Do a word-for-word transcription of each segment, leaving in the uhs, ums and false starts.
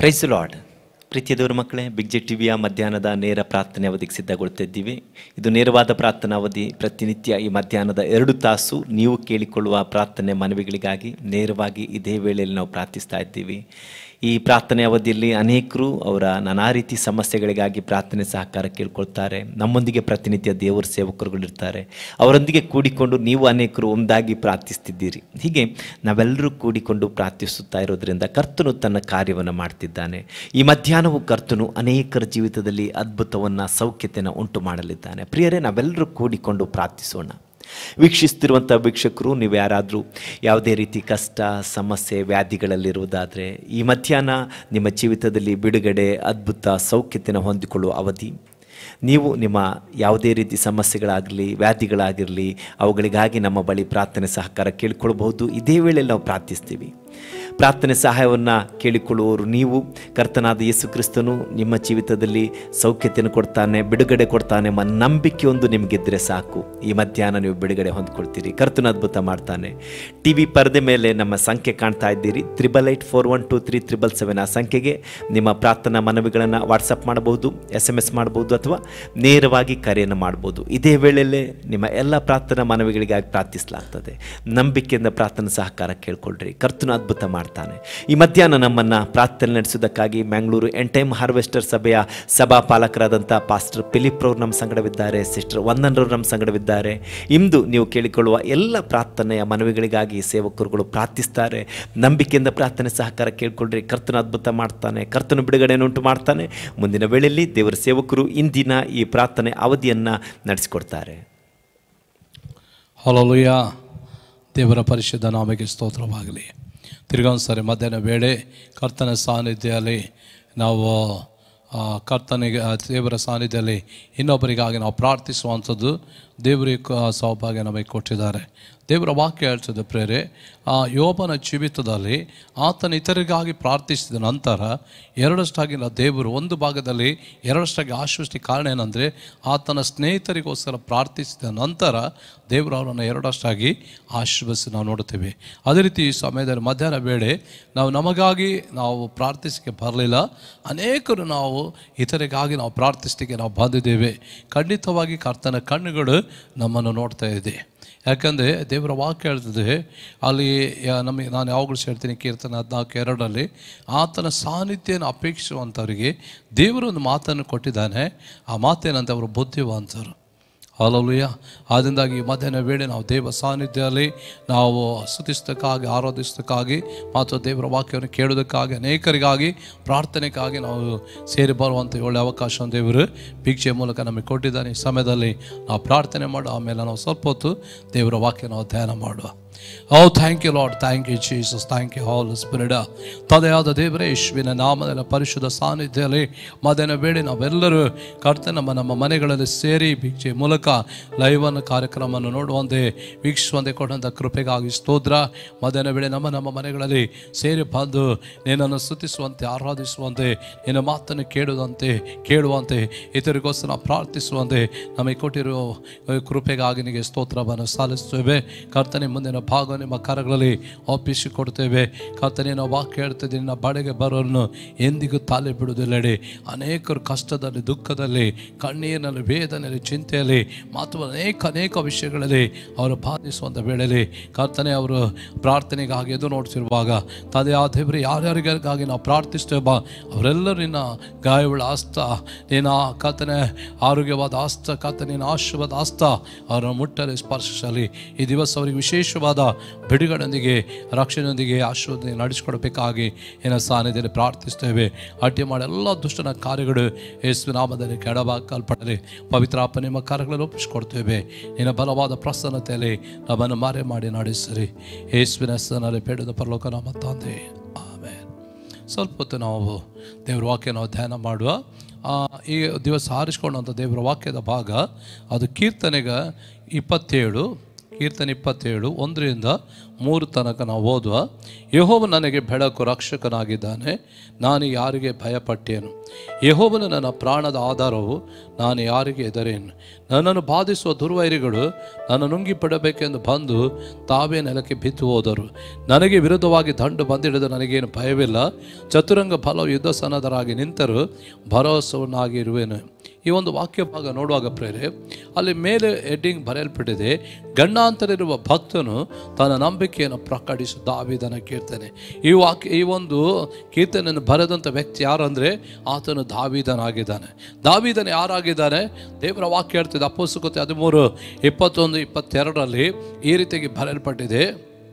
Price lord. ಪ್ರೀತಿಯ ದೇವರ ಮಕ್ಕಳೇ, ಬಿಗ್ ಜೆ ಟಿವಿಯ ಮಧ್ಯಾಹ್ನದ ನೇರ ಪ್ರಾರ್ಥನೆ ಅವಧಿಗೆ ಸಿದ್ಧಗೊಳ್ತಿದ್ದೀವಿ. ಇದು ನೇರವಾದ ಪ್ರಾರ್ಥನಾ ಅವಧಿ. ಪ್ರತಿನಿತ್ಯ ಈ ಮಧ್ಯಾಹ್ನದ ಎರಡು ತಾಸು ನೀವು ಕೇಳಿಕೊಳ್ಳುವ ಪ್ರಾರ್ಥನೆ ಮನವಿಗಳಿಗಾಗಿ ನೇರವಾಗಿ ಇದೇ ವೇಳೆಯಲ್ಲಿ ನಾವು ಪ್ರಾರ್ಥಿಸ್ತಾ ಇದ್ದೀವಿ. ಈ ಪ್ರಾರ್ಥನೆ ಅವಧಿಯಲ್ಲಿ ಅನೇಕರು ಅವರ ನಾನಾ ರೀತಿ ಸಮಸ್ಯೆಗಳಿಗಾಗಿ ಪ್ರಾರ್ಥನೆ ಸಹಕಾರ ಕೇಳ್ಕೊಳ್ತಾರೆ. ನಮ್ಮೊಂದಿಗೆ ಪ್ರತಿನಿತ್ಯ ದೇವರ ಸೇವಕರುಗಳಿರ್ತಾರೆ. ಅವರೊಂದಿಗೆ ಕೂಡಿಕೊಂಡು ನೀವು ಅನೇಕರು ಒಂದಾಗಿ ಪ್ರಾರ್ಥಿಸ್ತಿದ್ದೀರಿ. ಹೀಗೆ ನಾವೆಲ್ಲರೂ ಕೂಡಿಕೊಂಡು ಪ್ರಾರ್ಥಿಸುತ್ತಾ ಇರೋದ್ರಿಂದ ಕರ್ತನು ತನ್ನ ಕಾರ್ಯವನ್ನು ಮಾಡ್ತಿದ್ದಾನೆ. ಈ ಮಧ್ಯಾಹ್ನವು ಕರ್ತನು ಅನೇಕರ ಜೀವಿತದಲ್ಲಿ ಅದ್ಭುತವನ್ನು, ಸೌಖ್ಯತೆಯನ್ನು ಉಂಟು ಮಾಡಲಿದ್ದಾನೆ. ಪ್ರಿಯರೇ, ನಾವೆಲ್ಲರೂ ಕೂಡಿಕೊಂಡು ಪ್ರಾರ್ಥಿಸೋಣ. ವೀಕ್ಷಿಸ್ತಿರುವಂಥ ವೀಕ್ಷಕರು, ನೀವು ಯಾರಾದರೂ ಯಾವುದೇ ರೀತಿ ಕಷ್ಟ, ಸಮಸ್ಯೆ, ವ್ಯಾಧಿಗಳಲ್ಲಿರುವುದಾದರೆ ಈ ಮಧ್ಯಾಹ್ನ ನಿಮ್ಮ ಜೀವಿತದಲ್ಲಿ ಬಿಡುಗಡೆ, ಅದ್ಭುತ, ಸೌಖ್ಯತೆಯನ್ನು ಹೊಂದಿಕೊಳ್ಳುವ ಅವಧಿ. ನೀವು ನಿಮ್ಮ ಯಾವುದೇ ರೀತಿ ಸಮಸ್ಯೆಗಳಾಗಲಿ, ವ್ಯಾಧಿಗಳಾಗಿರಲಿ, ಅವುಗಳಿಗಾಗಿ ನಮ್ಮ ಬಳಿ ಪ್ರಾರ್ಥನೆ ಸಹಕಾರ ಕೇಳಿಕೊಳ್ಬಹುದು. ಇದೇ ವೇಳೆಯಲ್ಲಿ ನಾವು ಪ್ರಾರ್ಥಿಸ್ತೀವಿ. ಪ್ರಾರ್ಥನೆ ಸಹಾಯವನ್ನು ಕೇಳಿಕೊಳ್ಳುವವರು ನೀವು. ಕರ್ತನಾದ ಯೇಸು ಕ್ರಿಸ್ತನು ನಿಮ್ಮ ಜೀವಿತದಲ್ಲಿ ಸೌಖ್ಯತೆಯನ್ನು ಕೊಡ್ತಾನೆ, ಬಿಡುಗಡೆ ಕೊಡ್ತಾನೆ ಎಂಬ ನಂಬಿಕೆ ಒಂದು ನಿಮಗಿದ್ದರೆ ಸಾಕು. ಈ ಮಧ್ಯಾಹ್ನ ನೀವು ಬಿಡುಗಡೆ ಹೊಂದ್ಕೊಳ್ತೀರಿ. ಕರ್ತನ ಅದ್ಭುತ ಮಾಡ್ತಾನೆ. ಟಿ ವಿ ಪರದೆ ಮೇಲೆ ನಮ್ಮ ಸಂಖ್ಯೆ ಕಾಣ್ತಾ ಇದ್ದೀರಿ, triple eight four one two three triple seven. ಆ ಸಂಖ್ಯೆಗೆ ನಿಮ್ಮ ಪ್ರಾರ್ಥನಾ ಮನವಿಗಳನ್ನು ವಾಟ್ಸಪ್ ಮಾಡ್ಬೋದು, ಎಸ್ ಎಮ್ ಎಸ್ ಮಾಡ್ಬೋದು, ಅಥವಾ ನೇರವಾಗಿ ಕರೆಯನ್ನು ಮಾಡ್ಬೋದು. ಇದೇ ವೇಳೆಯಲ್ಲೇ ನಿಮ್ಮ ಎಲ್ಲ ಪ್ರಾರ್ಥನಾ ಮನವಿಗಳಿಗಾಗಿ ಪ್ರಾರ್ಥಿಸಲಾಗ್ತದೆ. ನಂಬಿಕೆಯಿಂದ ಪ್ರಾರ್ಥನಾ ಸಹಕಾರ ಕೇಳ್ಕೊಳ್ರಿ. ಕರ್ತನ ಅದ್ಭುತ ಮಾಡ್ತಾನೆ. ಈ ಮಧ್ಯಾಹ್ನ ನಮ್ಮನ್ನು ಪ್ರಾರ್ಥನೆ ನಡೆಸುವುದಕ್ಕಾಗಿ ಮ್ಯಾಂಗ್ಳೂರು ಎಂಡ್ ಟೈಮ್ ಹಾರ್ವೆಸ್ಟರ್ ಸಭೆಯ ಸಭಾ ಪಾಲಕರಾದಂಥ ಪಾಸ್ಟರ್ ಫಿಲಿಪ್ ರವರು ನಮ್ಮ ಸಂಗಡವಿದ್ದಾರೆ, ಸಿಸ್ಟರ್ ವಂದನರವರು ನಮ್ಮ ಸಂಗಡವಿದ್ದಾರೆ. ಇಂದು ನೀವು ಕೇಳಿಕೊಳ್ಳುವ ಎಲ್ಲ ಪ್ರಾರ್ಥನೆಯ ಮನವಿಗಳಿಗಾಗಿ ಸೇವಕರುಗಳು ಪ್ರಾರ್ಥಿಸ್ತಾರೆ. ನಂಬಿಕೆಯಿಂದ ಪ್ರಾರ್ಥನೆ ಸಹಕಾರ ಕೇಳ್ಕೊಳ್ರಿ. ಕರ್ತನ ಅದ್ಭುತ ಮಾಡ್ತಾನೆ, ಕರ್ತನ ಬಿಡುಗಡೆಯನ್ನು ಉಂಟು ಮಾಡ್ತಾನೆ. ಮುಂದಿನ ವೇಳೆಯಲ್ಲಿ ದೇವರ ಸೇವಕರು ಇಂದಿನ ಈ ಪ್ರಾರ್ಥನೆ ಅವಧಿಯನ್ನು ನಡೆಸಿಕೊಡ್ತಾರೆ. ಹಲ್ಲೆಲೂಯಾ. ದೇವರ ಪರಿಶುದ್ಧ ನಾಮಕ್ಕೆ ಸ್ತೋತ್ರವಾಗಲಿ. ತಿರ್ಗೊಂದು ಸಾರಿ ಮಧ್ಯಾಹ್ನ ವೇಳೆ ಕರ್ತನ ಸಾನ್ನಿಧ್ಯದಲ್ಲಿ ನಾವು ಕರ್ತನಿಗೆ, ದೇವರ ಸಾನ್ನಿಧ್ಯದಲ್ಲಿ ಇನ್ನೊಬ್ಬರಿಗಾಗಿ ನಾವು ಪ್ರಾರ್ಥಿಸುವಂಥದ್ದು ದೇವರಿಗೆ ಸೌಭಾಗ್ಯ ನಮಗೆ ಕೊಟ್ಟಿದ್ದಾರೆ. ದೇವರ ವಾಕ್ಯ ಹೇಳ್ತದೆ ಪ್ರೇರೆ, ಆ ಯೋಬನ ಜೀವಿತದಲ್ಲಿ ಆತನ ಇತರಿಗಾಗಿ ಪ್ರಾರ್ಥಿಸಿದ ನಂತರ ಎರಡಷ್ಟಾಗಿ ನಾವು ದೇವರು ಒಂದು ಭಾಗದಲ್ಲಿ ಎರಡಷ್ಟಾಗಿ ಆಶ್ವಸ್ತಿಗೆ ಕಾರಣ ಏನಂದರೆ, ಆತನ ಸ್ನೇಹಿತರಿಗೋಸ್ಕರ ಪ್ರಾರ್ಥಿಸಿದ ನಂತರ ದೇವರು ಅವರನ್ನು ಎರಡಷ್ಟಾಗಿ ಆಶೀರ್ವದಿಸಿ ನಾವು ನೋಡ್ತೇವೆ. ಅದೇ ರೀತಿ ಈ ಸಮಯದಲ್ಲಿ ಮಧ್ಯಾಹ್ನ ವೇಳೆ ನಾವು ನಮಗಾಗಿ ನಾವು ಪ್ರಾರ್ಥಿಸಲಿಕ್ಕೆ ಬರಲಿಲ್ಲ, ಅನೇಕರು ನಾವು ಇತರಿಗಾಗಿ ನಾವು ಪ್ರಾರ್ಥಿಸಲಿಕ್ಕೆ ನಾವು ಬಂದಿದ್ದೇವೆ. ಖಂಡಿತವಾಗಿ ಕರ್ತನ ಕಣ್ಣುಗಳು ನಮ್ಮನ್ನು ನೋಡ್ತಾ ಇದೆ. ಯಾಕಂದರೆ ದೇವರ ವಾಕ್ಯ ಹೇಳ್ತದೆ ಅಲ್ಲಿ, ನಮಗೆ ನಾನು ಯಾವಾಗಲೂ ಹೇಳ್ತೀನಿ, ಕೀರ್ತನೆ ಹದಿನಾಲ್ಕು ಎರಡರಲ್ಲಿ ಆತನ ಸಾನ್ನಿಧ್ಯನ ಅಪೇಕ್ಷಿಸುವಂಥವರಿಗೆ ದೇವರು ಒಂದು ಮಾತನ್ನು ಕೊಟ್ಟಿದ್ದಾನೆ. ಆ ಮಾತೇನಂತ ಅವರು ಬುದ್ಧಿವಂತರು. ಹಲ್ಲೆಲೂಯಾ. ಆದ್ದರಿಂದಾಗಿ ಮಧ್ಯಾಹ್ನ ವೇಳೆ ನಾವು ದೇವ ಸಾನ್ನಿಧ್ಯದಲ್ಲಿ ನಾವು ಸ್ತುತಿಸೋದಕ್ಕಾಗಿ, ಆರಾಧಿಸೋದಕ್ಕಾಗಿ ಮತ್ತು ದೇವರ ವಾಕ್ಯವನ್ನು ಕೇಳೋದಕ್ಕಾಗಿ, ಅನೇಕರಿಗಾಗಿ ಪ್ರಾರ್ಥನೆಗಾಗಿ ನಾವು ಸೇರಿ ಬರುವಂಥ ಒಳ್ಳೆಯ ಅವಕಾಶ ದೇವರು ಭಿಕ್ಷೆಯ ಮೂಲಕ ನಮಗೆ ಕೊಟ್ಟಿದ್ದಾನೆ. ಈ ಸಮಯದಲ್ಲಿ ನಾವು ಪ್ರಾರ್ಥನೆ ಮಾಡು, ಆಮೇಲೆ ನಾವು ಸ್ವಲ್ಪ ಹೊತ್ತು ದೇವರ ವಾಕ್ಯ ನಾವು ಧ್ಯಾನ ಮಾಡುವ. Oh thank you lord, thank you Jesus, thank you holy spirit. ತಂದೆಯಾದ ದೇವರೇ, ಯೇಸುವಿನ ನಾಮದಲ್ಲಿ ಪರಿಶುದ್ಧ ಸಾನ್ನಿಧ್ಯದಲ್ಲಿ ಮಧ್ಯಾಹ್ನ ವೇಳೆ ನಾವೆಲ್ಲರೂ ಕರ್ತನ ನಮ್ಮ ನಮ್ಮ ಮನೆಗಳಲ್ಲಿ ಸೇರಿ ಭಿಕ್ಷೆ ಮೂಲಕ ಲೈವನ್ನು ಕಾರ್ಯಕ್ರಮವನ್ನು ನೋಡುವಂತೆ, ವೀಕ್ಷಿಸುವಂತೆ ಕೊಟ್ಟಂಥ ಕೃಪೆಗಾಗಿ ಸ್ತೋತ್ರ. ಮಧ್ಯಾಹ್ನ ವೇಳೆ ನಮ್ಮ ನಮ್ಮ ಮನೆಗಳಲ್ಲಿ ಸೇರಿ ಬಂದು ನಿನ್ನನ್ನು ಸ್ತುತಿಸುವಂತೆ, ಆರಾಧಿಸುವಂತೆ, ನಿನ್ನ ಮಾತನ್ನು ಕೇಳುವಂತೆ ಕೇಳುವಂತೆ ಇತರಿಗೋಸ್ಕರ ಪ್ರಾರ್ಥಿಸುವಂತೆ ನಮಗೆ ಕೊಟ್ಟಿರುವ ಕೃಪೆಗಾಗಿ ನಿನಗೆ ಸ್ತೋತ್ರವನ್ನು ಸಲ್ಲಿಸುತ್ತೇವೆ. ಕರ್ತನೆ, ಮುಂದಿನ ಭಾಗ ನಿಮ್ಮ ಕರಗಳಲ್ಲಿ ಒಪ್ಪಿಸಿಕೊಡ್ತೇವೆ. ಕರ್ತನೇನೋ ವಾಕ್ಯ ಹೇಳ್ತದೆ, ನಿನ್ನ ಬಳಿಗೆ ಬರೋರನ್ನು ಎಂದಿಗೂ ತಾಲೆ ಬಿಡುವುದಿಲ್ಲಡೆ. ಅನೇಕರು ಕಷ್ಟದಲ್ಲಿ, ದುಃಖದಲ್ಲಿ, ಕಣ್ಣೀರಿನಲ್ಲಿ, ವೇದನೆಯಲ್ಲಿ, ಚಿಂತೆಯಲ್ಲಿ ಮತ್ತು ಅನೇಕ ಅನೇಕ ವಿಷಯಗಳಲ್ಲಿ ಅವರು ಬಾಧಿಸುವಂಥ ವೇಳೆಯಲ್ಲಿ ಕರ್ತನೆ ಅವರು ಪ್ರಾರ್ಥನೆಗಾಗಿ ಎದು ನೋಡ್ತಿರುವಾಗ ತಂದೆ ಆ ದೇವರು ಯಾರ್ಯಾರಿಗಾಗಿ ನಾವು ಪ್ರಾರ್ಥಿಸ್ತೇವೆ ಅವರೆಲ್ಲರೂ ನಿನ್ನ ಗಾಯವುಳ್ಳ ಹಸ್ತ, ನಿನ್ನ ಕರ್ತನೆ ಆರೋಗ್ಯವಾದ ಹಸ್ತ, ಕರ್ತನೆ ನಿನ್ನ ಆಶೀರ್ವಾದ ಹಸ್ತ ಅವರನ್ನು ಮುಟ್ಟಲಿ, ಸ್ಪರ್ಶಿಸಲಿ. ಈ ದಿವಸ ಅವರಿಗೆ ವಿಶೇಷವಾದ ಬಿಡುಗಡೆಯೊಂದಿಗೆ, ರಕ್ಷಣೆಯೊಂದಿಗೆ ಆಶೀರ್ವಾದ ನಡೆಸಿಕೊಡಬೇಕಾಗಿ ನಿನ್ನ ಸಾನ್ನಿಧ್ಯದಲ್ಲಿ ಪ್ರಾರ್ಥಿಸ್ತೇವೆ. ಅಡ್ಡಿ ಮಾಡಿ ಎಲ್ಲ ದುಷ್ಟನ ಕಾರ್ಯಗಳು ಯೇಸುವಿನ ನಾಮದಲ್ಲಿ ಕೆಡವಾಕಲ್ಪಡಲಿ. ಪವಿತ್ರಾತ್ಮ ನಿಮ್ಮ ಕಾರ್ಯಗಳಲ್ಲಿ ಒಪ್ಪಿಸಿಕೊಡ್ತೇವೆ. ನಿನ್ನ ಬಲವಾದ ಪ್ರಸನ್ನತೆಯಲ್ಲಿ ನಮ್ಮನ್ನು ಮರೆ ಮಾಡಿ ನಡೆಸಿರಿ. ಯೇಸುವಿನ ಹೆಸರಿನಲ್ಲಿ ಬೇಡದ ಪರಲೋಕ ನಮ್ಮ ತಂದೆ, ಆಮೆನ್. ಸ್ವಲ್ಪ ಹೊತ್ತು ನಾವು ದೇವರ ವಾಕ್ಯ ನಾವು ಧ್ಯಾನ ಮಾಡುವ. ಈ ದಿವಸ ಆರಿಸಿಕೊಂಡಂಥ ದೇವರ ವಾಕ್ಯದ ಭಾಗ ಅದು ಕೀರ್ತನೆಗ ಇಪ್ಪತ್ತೇಳು ಕೀರ್ತನೆ ಇಪ್ಪತ್ತೇಳು ಒಂದರಿಂದ ಮೂರು ತನಕ ನಾವು ಓದುವ. ಯೆಹೋವ ನನಗೆ ಬೆಳಕು, ರಕ್ಷಕನಾಗಿದ್ದಾನೆ, ನಾನು ಯಾರಿಗೆ ಭಯಪಟ್ಟೇನು? ಯೆಹೋವನು ನನ್ನ ಪ್ರಾಣದ ಆಧಾರವು, ನಾನು ಯಾರಿಗೆ ಹೆದರೇನು? ನನ್ನನ್ನು ಬಾಧಿಸುವ ದುರ್ವೈರಿಗಳು ನನ್ನ ನುಂಗಿ ಬಿಡಬೇಕೆಂದು ಬಂದು ತಾವೇ ನೆಲಕ್ಕೆ ಬಿದ್ದು ಹೋದರು. ನನಗೆ ವಿರುದ್ಧವಾಗಿ ದಂಡು ಬಂದಿಡಿದು ನನಗೇನು ಭಯವಿಲ್ಲ. ಚತುರಂಗ ಬಲವು ಯುದ್ಧ ಸನ್ನದ್ಧರಾಗಿ ನಿಂತರೂ ಭರವಸವನ್ನಾಗಿರುವೆನು. ಈ ಒಂದು ವಾಕ್ಯ ಭಾಗ ನೋಡುವಾಗ ಪ್ರೇರೆ, ಅಲ್ಲಿ ಮೇಲೆ ಹೆಡ್ಡಿಂಗ್ ಬರೆಯಲ್ಪಟ್ಟಿದೆ, ಗಂಡಾಂತರಿರುವ ಭಕ್ತನು ತನ್ನ ನಂಬಿಕೆಯನ್ನು ಪ್ರಕಟಿಸು. ದಾವೀದನ ಕೀರ್ತನೆ. ಈ ವಾಕ್ಯ ಈ ಒಂದು ಕೀರ್ತನೆಯನ್ನು ಬರೆದಂಥ ವ್ಯಕ್ತಿ ಯಾರು ಅಂದರೆ ಆತನು ದಾವೀದನಾಗಿದ್ದಾನೆ. ದಾವೀದನ ಯಾರಾಗಿದ್ದಾನೆ? ದೇವರ ವಾಕ್ಯ ಹೇಳ್ತಿದೆ ಅಪೊಸ್ತಲಕೃತ್ಯ ಹದಿಮೂರು ಇಪ್ಪತ್ತೊಂದು ಇಪ್ಪತ್ತೆರಡರಲ್ಲಿ ಈ ರೀತಿಯಾಗಿ ಬರೆಯಲ್ಪಟ್ಟಿದೆ,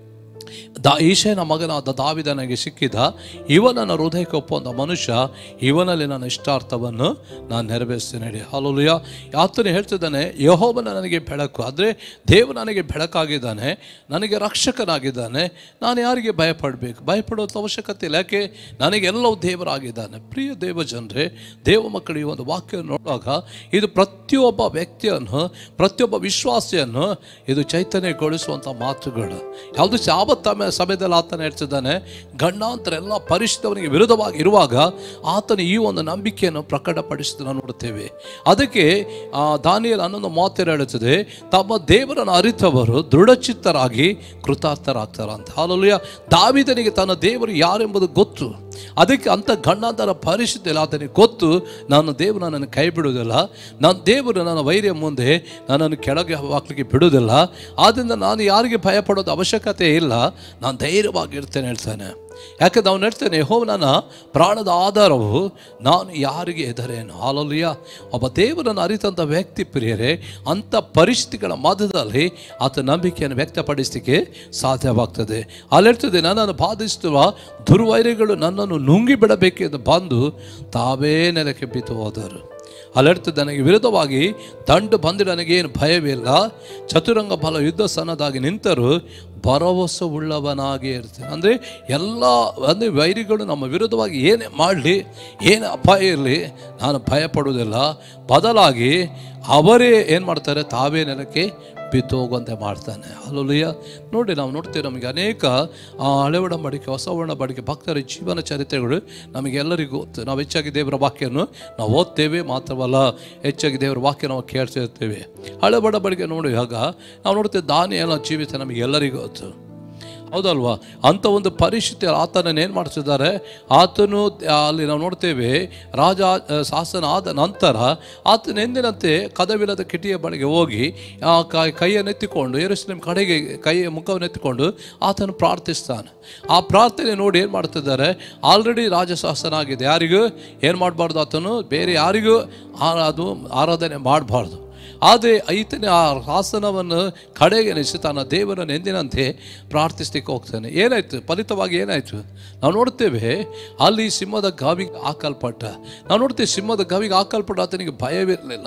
ದಾ ಈಶನ ಮಗನಾದ ದಾವೀದನಿಗೆ ಸಿಕ್ಕಿದ ಇವನನ್ನು ಹೃದಯಕ್ಕೆ ಒಪ್ಪುವಂಥ ಮನುಷ್ಯ, ಇವನಲ್ಲಿ ನನ್ನ ಇಷ್ಟಾರ್ಥವನ್ನು ನಾನು ನೆರವೇರಿಸ್ತೇನೆ ಹೇಳಿ. ಹಲ್ಲೆಲೂಯಾ. ಆತನು ಹೇಳ್ತಿದ್ದಾನೆ, ಯೆಹೋವನು ನನಗೆ ಬೆಳಕು, ಅಂದರೆ ದೇವರು ನನಗೆ ಬೆಳಕಾಗಿದ್ದಾನೆ, ನನಗೆ ರಕ್ಷಕನಾಗಿದ್ದಾನೆ, ನಾನು ಯಾರಿಗೆ ಭಯಪಡಬೇಕು? ಭಯಪಡುವಂಥ ಅವಶ್ಯಕತೆ ಇಲ್ಲ. ಯಾಕೆ? ನನಗೆಲ್ಲವೂ ದೇವರಾಗಿದ್ದಾನೆ. ಪ್ರಿಯ ದೇವ ಜನರೇ, ದೇವ ಮಕ್ಕಳು, ಈ ಒಂದು ವಾಕ್ಯ ನೋಡುವಾಗ ಇದು ಪ್ರತಿಯೊಬ್ಬ ವ್ಯಕ್ತಿಯನ್ನು, ಪ್ರತಿಯೊಬ್ಬ ವಿಶ್ವಾಸಿಯನ್ನು ಇದು ಚೈತನ್ಯಗೊಳಿಸುವಂಥ ಮಾತುಗಳು. ಯಾವುದು ಆವತ್ತ ಸಮಯದಲ್ಲಿ ಆತನ ಹೇಳ್ತಿದ್ದಾನೆ, ಗಂಡಾಂತರ ಎಲ್ಲ ಪರಿಶುದ್ಧವನಿಗೆ ವಿರುದ್ಧವಾಗಿ ಇರುವಾಗ ಆತನ ಈ ಒಂದು ನಂಬಿಕೆಯನ್ನು ಪ್ರಕಟಪಡಿಸಿದ ನೋಡುತ್ತೇವೆ. ಅದಕ್ಕೆ ದಾನಿಯೇಲ ಹನ್ನೊಂದು ಮೂವತ್ತೆರಡು ಹೇಳುತ್ತದೆ, ತಮ್ಮ ದೇವರನ್ನು ಅರಿತವರು ದೃಢಚಿತ್ತರಾಗಿ ಕೃತಾರ್ಥರಾಗ್ತಾರ ಅಂತ. ಹಲ್ಲೆಲೂಯಾ. ದಾವೀದನಿಗೆ ತನ್ನ ದೇವರು ಯಾರೆಂಬುದು ಗೊತ್ತು. ಅದಕ್ಕೆ ಅಂಥ ಗಂಡಾಂತರ ಪರಿಶುದ್ಧ ಆತನಿಗೆ ಗೊತ್ತು, ನಾನು ದೇವರು ನನ್ನನ್ನು ಕೈ ಬಿಡುವುದಿಲ್ಲ, ನನ್ನ ದೇವರು ನನ್ನ ವೈರ್ಯ ಮುಂದೆ ನನ್ನನ್ನು ಕೆಳಗೆ ಹಾಕಲಿಕ್ಕೆ ಬಿಡುವುದಿಲ್ಲ. ಆದ್ದರಿಂದ ನಾನು ಯಾರಿಗೆ ಭಯಪಡೋದು ಅವಶ್ಯಕತೆ ಇಲ್ಲ, ನಾನು ಧೈರ್ಯವಾಗಿರ್ತೇನೆ ಹೇಳ್ತಾನೆ. ಯಾಕಂದ್ರೆ ಅವನು ಹೇಳ್ತಾನೆ, ಯೆಹೋವ ನನ್ನ ಪ್ರಾಣದ ಆಧಾರವು, ನಾನು ಯಾರಿಗೆ ಹೆದರೇನು? ಹಲ್ಲೆಲೂಯಾ. ಒಬ್ಬ ದೇವರನ್ನು ಅರಿತಂಥ ವ್ಯಕ್ತಿ ಪ್ರಿಯರೇ, ಅಂಥ ಪರಿಸ್ಥಿತಿಗಳ ಮಧ್ಯದಲ್ಲಿ ಆತ ನಂಬಿಕೆಯನ್ನು ವ್ಯಕ್ತಪಡಿಸಲಿಕ್ಕೆ ಸಾಧ್ಯವಾಗ್ತದೆ. ಅಲ್ಲಿ ಹೇಳ್ತದೆ, ನನ್ನನ್ನು ಬಾಧಿಸುವ ದುರ್ವೈರಿಗಳು ನನ್ನನ್ನು ನುಂಗಿ ಬಿಡಬೇಕೆಂದು ಬಂದು ತಾವೇ ನೆಲಕ್ಕೆ ಬಿದ್ದು ಹೋದರು. ಅಲ್ಲಿರ್ತದೆ, ನನಗೆ ವಿರುದ್ಧವಾಗಿ ದಂಡು ಬಂದು ನನಗೇನು ಭಯವಿಲ್ಲ. ಚತುರಂಗ ಬಲ ಯುದ್ಧ ಸನ್ನದ್ಧರಾಗಿ ನಿಂತರೂ ಭರವಸೆ ಉಳ್ಳವನಾಗಿ ಇರ್ತೇನೆ. ಅಂದರೆ ಎಲ್ಲ ಅಂದರೆ ವೈರಿಗಳು ನಮ್ಮ ವಿರುದ್ಧವಾಗಿ ಏನೇ ಮಾಡಲಿ, ಏನೇ ಅಪಾಯ ಇರಲಿ, ನಾನು ಭಯಪಡುವುದಿಲ್ಲ. ಬದಲಾಗಿ ಅವರೇ ಏನು ಮಾಡ್ತಾರೆ? ತಾವೇ ನೆಲಕ್ಕೆ ಬಿದ್ದು ಹೋಗುವಂತೆ ಮಾಡ್ತಾನೆ. ಹಲ್ಲೆಲೂಯಾ. ನೋಡಿ, ನಾವು ನೋಡ್ತೇವೆ, ನಮಗೆ ಅನೇಕ ಹಳೆ ಒಡಂಬಡಿಕೆ, ಹೊಸ ಒಡಂಬಡಿಕೆ ಭಕ್ತರ ಜೀವನ ಚರಿತ್ರೆಗಳು ನಮಗೆಲ್ಲರಿಗೂ ಗೊತ್ತು. ನಾವು ಹೆಚ್ಚಾಗಿ ದೇವರ ವಾಕ್ಯವನ್ನು ನಾವು ಓದ್ತೇವೆ, ಮಾತ್ರವಲ್ಲ ಹೆಚ್ಚಾಗಿ ದೇವರ ವಾಕ್ಯ ನಾವು ಕೇಳ್ತಿರ್ತೇವೆ. ಹಳೆ ಒಡಂಬಡಿಕೆ ನೋಡುವಾಗ ನಾವು ನೋಡ್ತೇವೆ, ದಾನಿಯೇಲನ ಜೀವಿತ ನಮಗೆಲ್ಲರಿಗೂ ಗೊತ್ತು, ಹೌದಲ್ವಾ? ಅಂಥ ಒಂದು ಪರಿಸ್ಥಿತಿ ಆತನನ್ನು ಏನು ಮಾಡಿಸಿದ್ದಾರೆ? ಆತನು ಅಲ್ಲಿ ನಾವು ನೋಡ್ತೇವೆ, ರಾಜ ಶಾಸನ ಆದ ನಂತರ ಆತನ ಎಂದಿನಂತೆ ಕದವಿಲ್ಲದ ಕಿಟಿಯ ಬಳಿಗೆ ಹೋಗಿ ಕೈಯನ್ನೆತ್ತಿಕೊಂಡು ಯೆರೂಸಲೇಮ್ ಕಡೆಗೆ ಕೈಯ ಮುಖವನ್ನೆತ್ತಿಕೊಂಡು ಆತನು ಪ್ರಾರ್ಥಿಸ್ತಾನೆ. ಆ ಪ್ರಾರ್ಥನೆ ನೋಡಿ ಏನು ಮಾಡ್ತಿದ್ದಾರೆ? ಆಲ್ರೆಡಿ ರಾಜಶಾಸನ ಆಗಿದೆ. ಯಾರಿಗೂ ಏನು ಮಾಡಬಾರ್ದು? ಆತನು ಬೇರೆ ಯಾರಿಗೂ ಅದು ಆರಾಧನೆ ಮಾಡಬಾರ್ದು. ಆದರೆ ಈತನೇ ಆ ಶಾಸನವನ್ನು ಕಡೆಗೆ ನಿಲ್ಲಿಸಿ ತನ್ನ ದೇವರನ್ನು ಎಂದಿನಂತೆ ಪ್ರಾರ್ಥಿಸ್ಲಿಕ್ಕೆ ಹೋಗ್ತಾನೆ. ಏನಾಯಿತು? ಫಲಿತವಾಗಿ ಏನಾಯಿತು? ನಾವು ನೋಡ್ತೇವೆ, ಅಲ್ಲಿ ಸಿಂಹದ ಗಾವಿಗೆ ಹಾಕಲ್ಪಟ್ಟ. ನಾವು ನೋಡ್ತೇವೆ, ಸಿಂಹದ ಗಾವಿಗೆ ಹಾಕಲ್ಪಟ್ಟ ಆತನಿಗೆ ಭಯವಿರಲಿಲ್ಲ.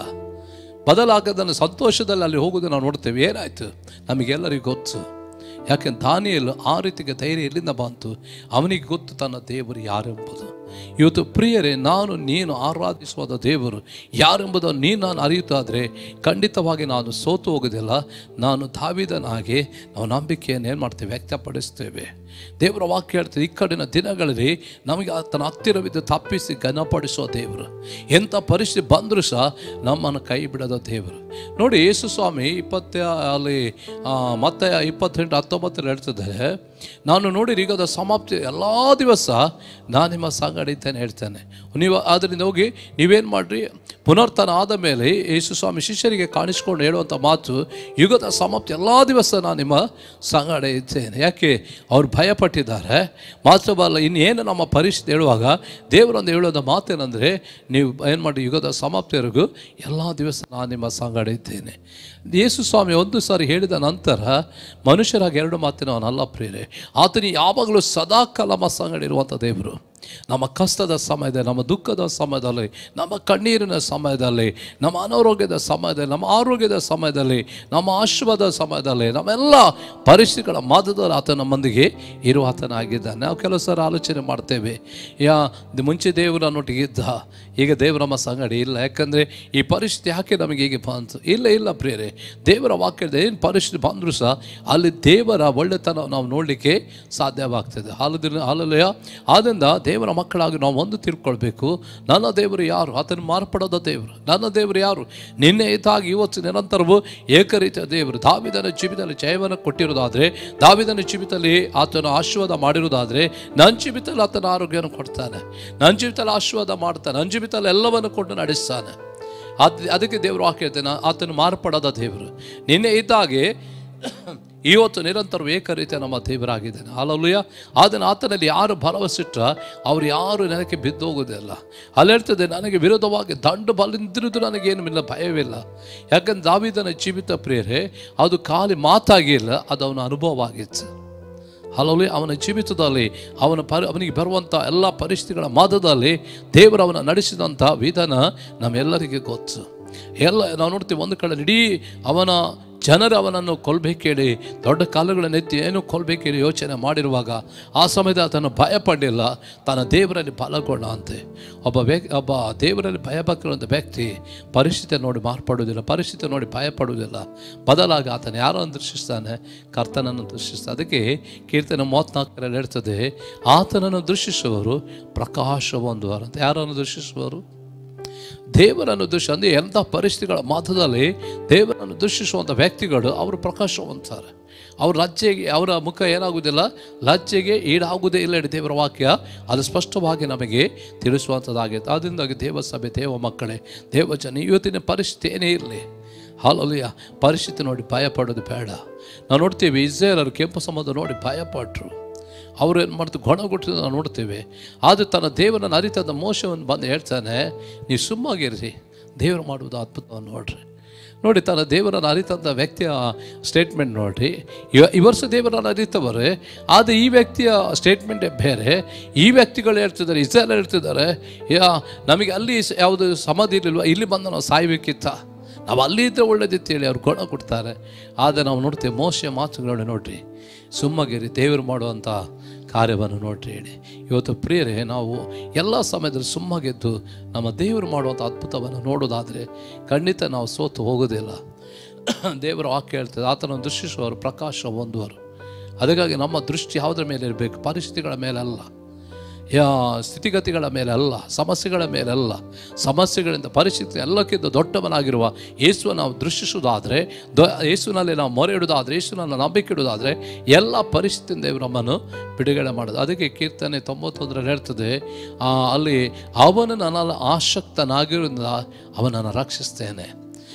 ಬದಲಾಗದನ್ನು ಸಂತೋಷದಲ್ಲಿ ಅಲ್ಲಿ ಹೋಗೋದು ನಾವು ನೋಡ್ತೇವೆ. ಏನಾಯಿತು? ನಮಗೆಲ್ಲರಿಗೂ ಗೊತ್ತು. ಯಾಕೆಂದ್ರೆ ದಾನಿಯೇಲ ಆ ರೀತಿಗೆ ಧೈರ್ಯ ಎಲ್ಲಿಂದ ಬಂತು? ಅವನಿಗೆ ಗೊತ್ತು ತನ್ನ ದೇವರು ಯಾರೆಂಬುದು. ಇವತ್ತು ಪ್ರಿಯರೇ, ನಾನು ನೀನು ಆರಾಧಿಸುವ ದೇವರು ಯಾರೆಂಬುದನ್ನು ನೀನು ನಾನು ಅರಿಯುತ್ತಾದರೆ ಖಂಡಿತವಾಗಿ ನಾನು ಸೋತು ಹೋಗೋದಿಲ್ಲ. ನಾನು ದಾವೀದನಾಗಿ ನಾವು ನಂಬಿಕೆಯನ್ನು ಏನು ಮಾಡ್ತೇವೆ? ವ್ಯಕ್ತಪಡಿಸ್ತೇವೆ. ದೇವರ ವಾಕ್ಯ ಹೇಳ್ತದೆ, ಇಕ್ಕಡಿನ ದಿನಗಳಲ್ಲಿ ನಮಗೆ ಆತನ ಹತ್ತಿರವಿದ್ದು ತಪ್ಪಿಸಿ ಘನಪಡಿಸುವ ದೇವರು. ಎಂಥ ಪರಿಸ್ಥಿತಿ ಬಂದರೂ ಸಹ ನಮ್ಮನ್ನು ಕೈ ಬಿಡದ ದೇವರು. ನೋಡಿ, ಯೇಸು ಸ್ವಾಮಿ ಇಪ್ಪತ್ತ ಅಲ್ಲಿ ಮತ್ತೆ ಇಪ್ಪತ್ತೆಂಟು ಹತ್ತೊಂಬತ್ತರಲ್ಲಿ ಹೇಳ್ತಿದ್ದಾರೆ, ನಾನು ನೋಡಿ ಈಗದ ಸಮಾಪ್ತಿ ಎಲ್ಲ ದಿವಸ ನಾನು ನಿಮ್ಮ ಸಂಗಡ ಇದ್ದೇನೆ ಹೇಳ್ತಾನೆ. ನೀವು ಅದರಿಂದ ಹೋಗಿ ನೀವೇನು ಮಾಡಿರಿ? ಪುನರ್ತನ ಆದ ಮೇಲೆ ಯೇಸು ಸ್ವಾಮಿ ಶಿಷ್ಯರಿಗೆ ಕಾಣಿಸ್ಕೊಂಡು ಹೇಳುವಂಥ ಮಾತು, ಯುಗದ ಸಮಾಪ್ತಿ ಎಲ್ಲ ದಿವಸ ನಾನು ನಿಮ್ಮ ಸಂಗಡ ಇದ್ದೇನೆ. ಯಾಕೆ? ಅವ್ರು ಭಯಪಟ್ಟಿದ್ದಾರೆ. ಮಾತ್ರವಲ್ಲ, ಇನ್ನೇನು ನಮ್ಮ ಪರಿಸ್ಥಿತಿ ಹೇಳುವಾಗ ದೇವರೊಂದು ಹೇಳೋದ ಮಾತೇನೆಂದರೆ, ನೀವು ಏನು ಮಾಡಿ, ಯುಗದ ಸಮಾಪ್ತಿವರೆಗೂ ಎಲ್ಲ ದಿವಸ ನಾನು ನಿಮ್ಮ ಸಂಗಡ ಇದ್ದೇನೆ. ಯೇಸು ಸ್ವಾಮಿ ಒಂದು ಸಾರಿ ಹೇಳಿದ ನಂತರ ಮನುಷ್ಯರಾಗಿ ಎರಡು ಮಾತಿನ ಅವನಲ್ಲ ಪ್ರಿಯರೇ, ಆತನು ಯಾವಾಗಲೂ ಸದಾಕಾಲ ನಮ್ಮ ಸಂಗಡ ಇರುವಂಥ ದೇವರು. ನಮ್ಮ ಕಷ್ಟದ ಸಮಯದಲ್ಲಿ, ನಮ್ಮ ದುಃಖದ ಸಮಯದಲ್ಲಿ, ನಮ್ಮ ಕಣ್ಣೀರಿನ ಸಮಯದಲ್ಲಿ, ನಮ್ಮ ಅನಾರೋಗ್ಯದ ಸಮಯದಲ್ಲಿ, ನಮ್ಮ ಆರೋಗ್ಯದ ಸಮಯದಲ್ಲಿ, ನಮ್ಮ ಆಶೀರ್ವಾದದ ಸಮಯದಲ್ಲಿ, ನಮ್ಮೆಲ್ಲ ಪರಿಸ್ಥಿತಿಗಳ ಮಧ್ಯದಲ್ಲಿ ಆತ ನಮ್ಮೊಂದಿಗೆ ಇರುವ ಆತನಾಗಿದ್ದಾನೆ. ನಾವು ಕೆಲವು ಸಲ ಆಲೋಚನೆ ಮಾಡ್ತೇವೆ, ಯಾ ಮುಂಚೆ ದೇವರು ನನ್ನೊಟ್ಟಿಗೆ ಇದ್ದ, ಈಗ ದೇವರು ನಮ್ಮ ಸಂಗಡಿ ಇಲ್ಲ, ಯಾಕಂದರೆ ಈ ಪರಿಸ್ಥಿತಿ ಯಾಕೆ ನಮಗೆ ಹೀಗೆ ಬಂತು? ಇಲ್ಲ ಇಲ್ಲ ಪ್ರಿಯರೇ, ದೇವರ ವಾಕ್ಯದ ಏನು ಪರಿಸ್ಥಿತಿ ಬಂದರೂ ಸಹ ಅಲ್ಲಿ ದೇವರ ಒಳ್ಳೆತನ ನಾವು ನೋಡಲಿಕ್ಕೆ ಸಾಧ್ಯವಾಗ್ತದೆ. ಹಾಲದಿನ ಹಾಲಲಯ ಆದ್ದರಿಂದ ದೇವರ ಮಕ್ಕಳಾಗಿ ನಾವು ಒಂದು ತಿಳ್ಕೊಳ್ಬೇಕು, ನನ್ನ ದೇವರು ಯಾರು? ಆತನು ಮಾರ್ಪಡದ ದೇವರು. ನನ್ನ ದೇವರು ಯಾರು? ನಿನ್ನೆ ಇದ್ದಾಗಿ ಇವತ್ತು ನಿರಂತರವೂ ಏಕರೀತಿಯ ದೇವರು. ದಾವೀದನ ಜೀವಿತದಲ್ಲಿ ಜಯವನ್ನು ಕೊಟ್ಟಿರೋದಾದರೆ, ದಾವೀದನ ಜೀವಿತದಲ್ಲಿ ಆತನ ಆಶೀರ್ವಾದ ಮಾಡಿರೋದಾದರೆ, ನನ್ನ ಜೀವಿತದಲ್ಲಿ ಆತನ ಆರೋಗ್ಯವನ್ನು ಕೊಡ್ತಾನೆ, ನನ್ನ ಜೀವಿತದಲ್ಲಿ ಆಶೀರ್ವಾದ ಮಾಡ್ತಾನೆ, ನನ್ನ ಜೀವಿತದಲ್ಲಿ ಎಲ್ಲವನ್ನು ಕೊಟ್ಟು ನಡೆಸ್ತಾನೆ. ಅದು ಅದಕ್ಕೆ ದೇವರು ವಾಕ್ಯ ಹೇಳ್ತಾನೆ, ಆತನು ಮಾರ್ಪಡದ ದೇವರು. ನಿನ್ನೆ ಇದ್ದಾಗೆ ಇವತ್ತು ನಿರಂತರ ಏಕರೀತಿಯ ನಮ್ಮ ದೇವರಾಗಿದ್ದಾನೆ. ಹಲ್ಲೆಲೂಯಾ. ಅದನ್ನು ಆತನಲ್ಲಿ ಯಾರು ಭರವಸಿಟ್ಟ ಅವ್ರು ಯಾರು ನನಗೆ ಬಿದ್ದೋಗೋದಿಲ್ಲ. ಅಲ್ಲಿ ಹೇಳ್ತದೆ, ನನಗೆ ವಿರೋಧವಾಗಿ ದಂಡು ಬಲಿಂದಿರುವುದು ನನಗೇನು ಇಲ್ಲ, ಭಯವಿಲ್ಲ. ಯಾಕಂದ್ರೆ ದಾವೀದನ ಜೀವಿತ ಪ್ರಿಯರೇ ಅದು ಖಾಲಿ ಮಾತಾಗಿಲ್ಲ, ಅದು ಅವನ ಅನುಭವ ಆಗಿತ್ತು. ಹಲವು ಅವನ ಜೀವಿತದಲ್ಲಿ ಅವನ ಪರಿ ಅವನಿಗೆ ಬರುವಂಥ ಎಲ್ಲ ಪರಿಸ್ಥಿತಿಗಳ ಮಧ್ಯದಲ್ಲಿ ದೇವರು ಅವನ ನಡೆಸಿದಂಥ ವಿಧಾನ ನಮ್ಮೆಲ್ಲರಿಗೆ ಗೊತ್ತು. ಎಲ್ಲ ನಾವು ನೋಡ್ತೀವಿ, ಒಂದು ಕಡೆ ಇಡೀ ಅವನ ಜನರು ಅವನನ್ನು ಕೊಲ್ಲಬೇಕೇಳಿ ದೊಡ್ಡ ಕಾಲುಗಳನ್ನೆತ್ತಿ ಏನು ಕೊಲ್ಲಬೇಕೇಳಿ ಯೋಚನೆ ಮಾಡಿರುವಾಗ ಆ ಸಮಯದಲ್ಲಿ ಆತನು ಭಯಪಡಲಿಲ್ಲ, ತನ್ನ ದೇವರಲ್ಲಿ ಬಲಗೊಂಡ ಅಂತೆ. ಒಬ್ಬ ವ್ಯಕ್ತಿ ಒಬ್ಬ ದೇವರಲ್ಲಿ ಭಯಭಕ್ತಿರುವಂಥ ವ್ಯಕ್ತಿ ಪರಿಸ್ಥಿತಿ ನೋಡಿ ಮಾರ್ಪಡುವುದಿಲ್ಲ, ಪರಿಸ್ಥಿತಿ ನೋಡಿ ಭಯಪಡುವುದಿಲ್ಲ. ಬದಲಾಗಿ ಆತನು ಯಾರನ್ನು ದೃಷ್ಟಿಸ್ತಾನೆ? ಕರ್ತನನ್ನು ದೃಷ್ಟಿಸ್ತಾನೆ. ಅದಕ್ಕೆ ಕೀರ್ತನೆ ಮೂವತ್ತ್ನಾಲ್ಕರಲ್ಲಿ ಹೇಳ್ತದೆ, ಆತನನ್ನು ದೃಷ್ಟಿಸುವವರು ಪ್ರಕಾಶ ಹೊಂದುವರು ಅಂತ. ಯಾರನ್ನು ದೃಷ್ಟಿಸುವರು? ದೇವರನ್ನು ದೃಷ್ಟಿ ಅಂದರೆ ಎಂಥ ಪರಿಸ್ಥಿತಿಗಳ ಮಧ್ಯದಲ್ಲಿ ದೇವರನ್ನು ದೃಷ್ಟಿಸುವಂಥ ವ್ಯಕ್ತಿಗಳು ಅವರು ಪ್ರಕಾಶವಂತಾರೆ. ಅವ್ರ ಲಜ್ಜೆಗೆ ಅವರ ಮುಖ ಏನಾಗುವುದಿಲ್ಲ, ಲಜ್ಜೆಗೆ ಈಡಾಗುವುದೇ ಇಲ್ಲ. ದೇವರ ವಾಕ್ಯ ಅದು ಸ್ಪಷ್ಟವಾಗಿ ನಮಗೆ ತಿಳಿಸುವಂಥದ್ದಾಗಿದೆ. ಅದರಿಂದಾಗಿ ದೇವ ಸಭೆ, ದೇವ ಮಕ್ಕಳೇ, ದೇವಜನ ಇವತ್ತಿನ ಪರಿಸ್ಥಿತಿ ಏನೇ ಇರಲಿ, ಹಲ್ಲೆಲೂಯಾ, ಪರಿಸ್ಥಿತಿ ನೋಡಿ ಭಯಪಡೋದು ಬೇಡ. ನಾವು ನೋಡ್ತೀವಿ, ಇಸ್ರಾಯೇಲರು ಕೆಂಪು ಸಮುದ್ರ ನೋಡಿ ಭಯಪಟ್ಟರು. ಅವರು ಏನು ಮಾಡ್ತಾರೆ, ಗೊಣಗುಟ್ಟಿದ ನಾವು ನೋಡ್ತೇವೆ. ಆದರೆ ತನ್ನ ದೇವರನ್ನು ಅರಿತಂದ ಮೋಶವನ್ನು ಬಂದು ಹೇಳ್ತಾನೆ, ನೀವು ಸುಮ್ಮಾಗಿರ್ರಿ, ದೇವರು ಮಾಡುವುದು ಅದ್ಭುತವನ್ನು ನೋಡ್ರಿ. ನೋಡಿ, ತನ್ನ ದೇವರನ್ನು ಅರಿತಂಥ ವ್ಯಕ್ತಿಯ ಸ್ಟೇಟ್ಮೆಂಟ್ ನೋಡ್ರಿ. ಇವ ಈ ವರ್ಷ ದೇವರನ್ನು ಅರಿತವರೇ, ಆದರೆ ಈ ವ್ಯಕ್ತಿಯ ಸ್ಟೇಟ್ಮೆಂಟೇ ಬೇರೆ. ಈ ವ್ಯಕ್ತಿಗಳು ಹೇಳ್ತಿದ್ದಾರೆ, ಇಸ್ರಾಯೇಲ್ ಹೇಳ್ತಿದ್ದಾರೆ, ಯಾ ನಮಗೆ ಅಲ್ಲಿ ಯಾವುದು ಸಮಾಧಿ ಇರಲಿಲ್ವ, ಇಲ್ಲಿ ಬಂದು ನಾವು ಸಾಯಬೇಕಿತ್ತ, ನಾವು ಅಲ್ಲಿ ಇದ್ದರೆ ಒಳ್ಳೇದಿತ್ತೇಳಿ ಅವ್ರು ಗುಣ ಕೊಡ್ತಾರೆ. ಆದರೆ ನಾವು ನೋಡ್ತೇವೆ ಮೋಶೆಯ ಮಾತುಗಳನ್ನು ನೋಡ್ರಿ, ಸುಮ್ಮಗಿರಿ, ದೇವರು ಮಾಡುವಂಥ ಕಾರ್ಯವನ್ನು ನೋಡ್ರಿ ಹೇಳಿ. ಇವತ್ತು ಪ್ರಿಯರೇ, ನಾವು ಎಲ್ಲ ಸಮಯದಲ್ಲಿ ಸುಮ್ಮಗೆದ್ದು ನಮ್ಮ ದೇವರು ಮಾಡುವಂಥ ಅದ್ಭುತವನ್ನು ನೋಡೋದಾದರೆ ಖಂಡಿತ ನಾವು ಸೋತು ಹೋಗೋದಿಲ್ಲ. ದೇವರ ವಾಕ್ಯ ಹೇಳ್ತದೆ, ಆತನನ್ನು ದೃಷ್ಟಿಸುವವರು ಪ್ರಕಾಶ ಹೊಂದುವರು. ಅದಕ್ಕಾಗಿ ನಮ್ಮ ದೃಷ್ಟಿ ಯಾವುದರ ಮೇಲೆ ಇರಬೇಕು? ಪರಿಸ್ಥಿತಿಗಳ ಮೇಲಲ್ಲ, ಯಾ ಸ್ಥಿತಿಗತಿಗಳ ಮೇಲಲ್ಲ, ಸಮಸ್ಯೆಗಳ ಮೇಲಲ್ಲ. ಸಮಸ್ಯೆಗಳಿಂದ ಪರಿಸ್ಥಿತಿ ಎಲ್ಲಕ್ಕಿಂತ ದೊಡ್ಡವನಾಗಿರುವ ಯೇಸುವನ್ನು ನಾವು ದೃಷ್ಟಿಸುವುದಾದರೆ, ದೊ ಯೇಸುವಿನಲ್ಲಿ ನಾವು ಮೊರೆ ಇಡುವುದಾದರೆ, ಯೇಸುವಿನಲ್ಲಿ ನಂಬಿಕೆ ಇಡುವುದಾದರೆ ಎಲ್ಲ ಪರಿಸ್ಥಿತಿಯಿಂದ ದೇವರು ನಮ್ಮನ್ನು ಬಿಡುಗಡೆ ಮಾಡೋದು. ಅದಕ್ಕೆ ಕೀರ್ತನೆ ತೊಂಬತ್ತೊಂದರಲ್ಲಿ ಹೇಳ್ತದೆ, ಅಲ್ಲಿ ಅವನು ನನ್ನ ಆಸಕ್ತನಾಗಿರೋದ್ರಿಂದ ಅವನನ್ನು ರಕ್ಷಿಸ್ತೇನೆ,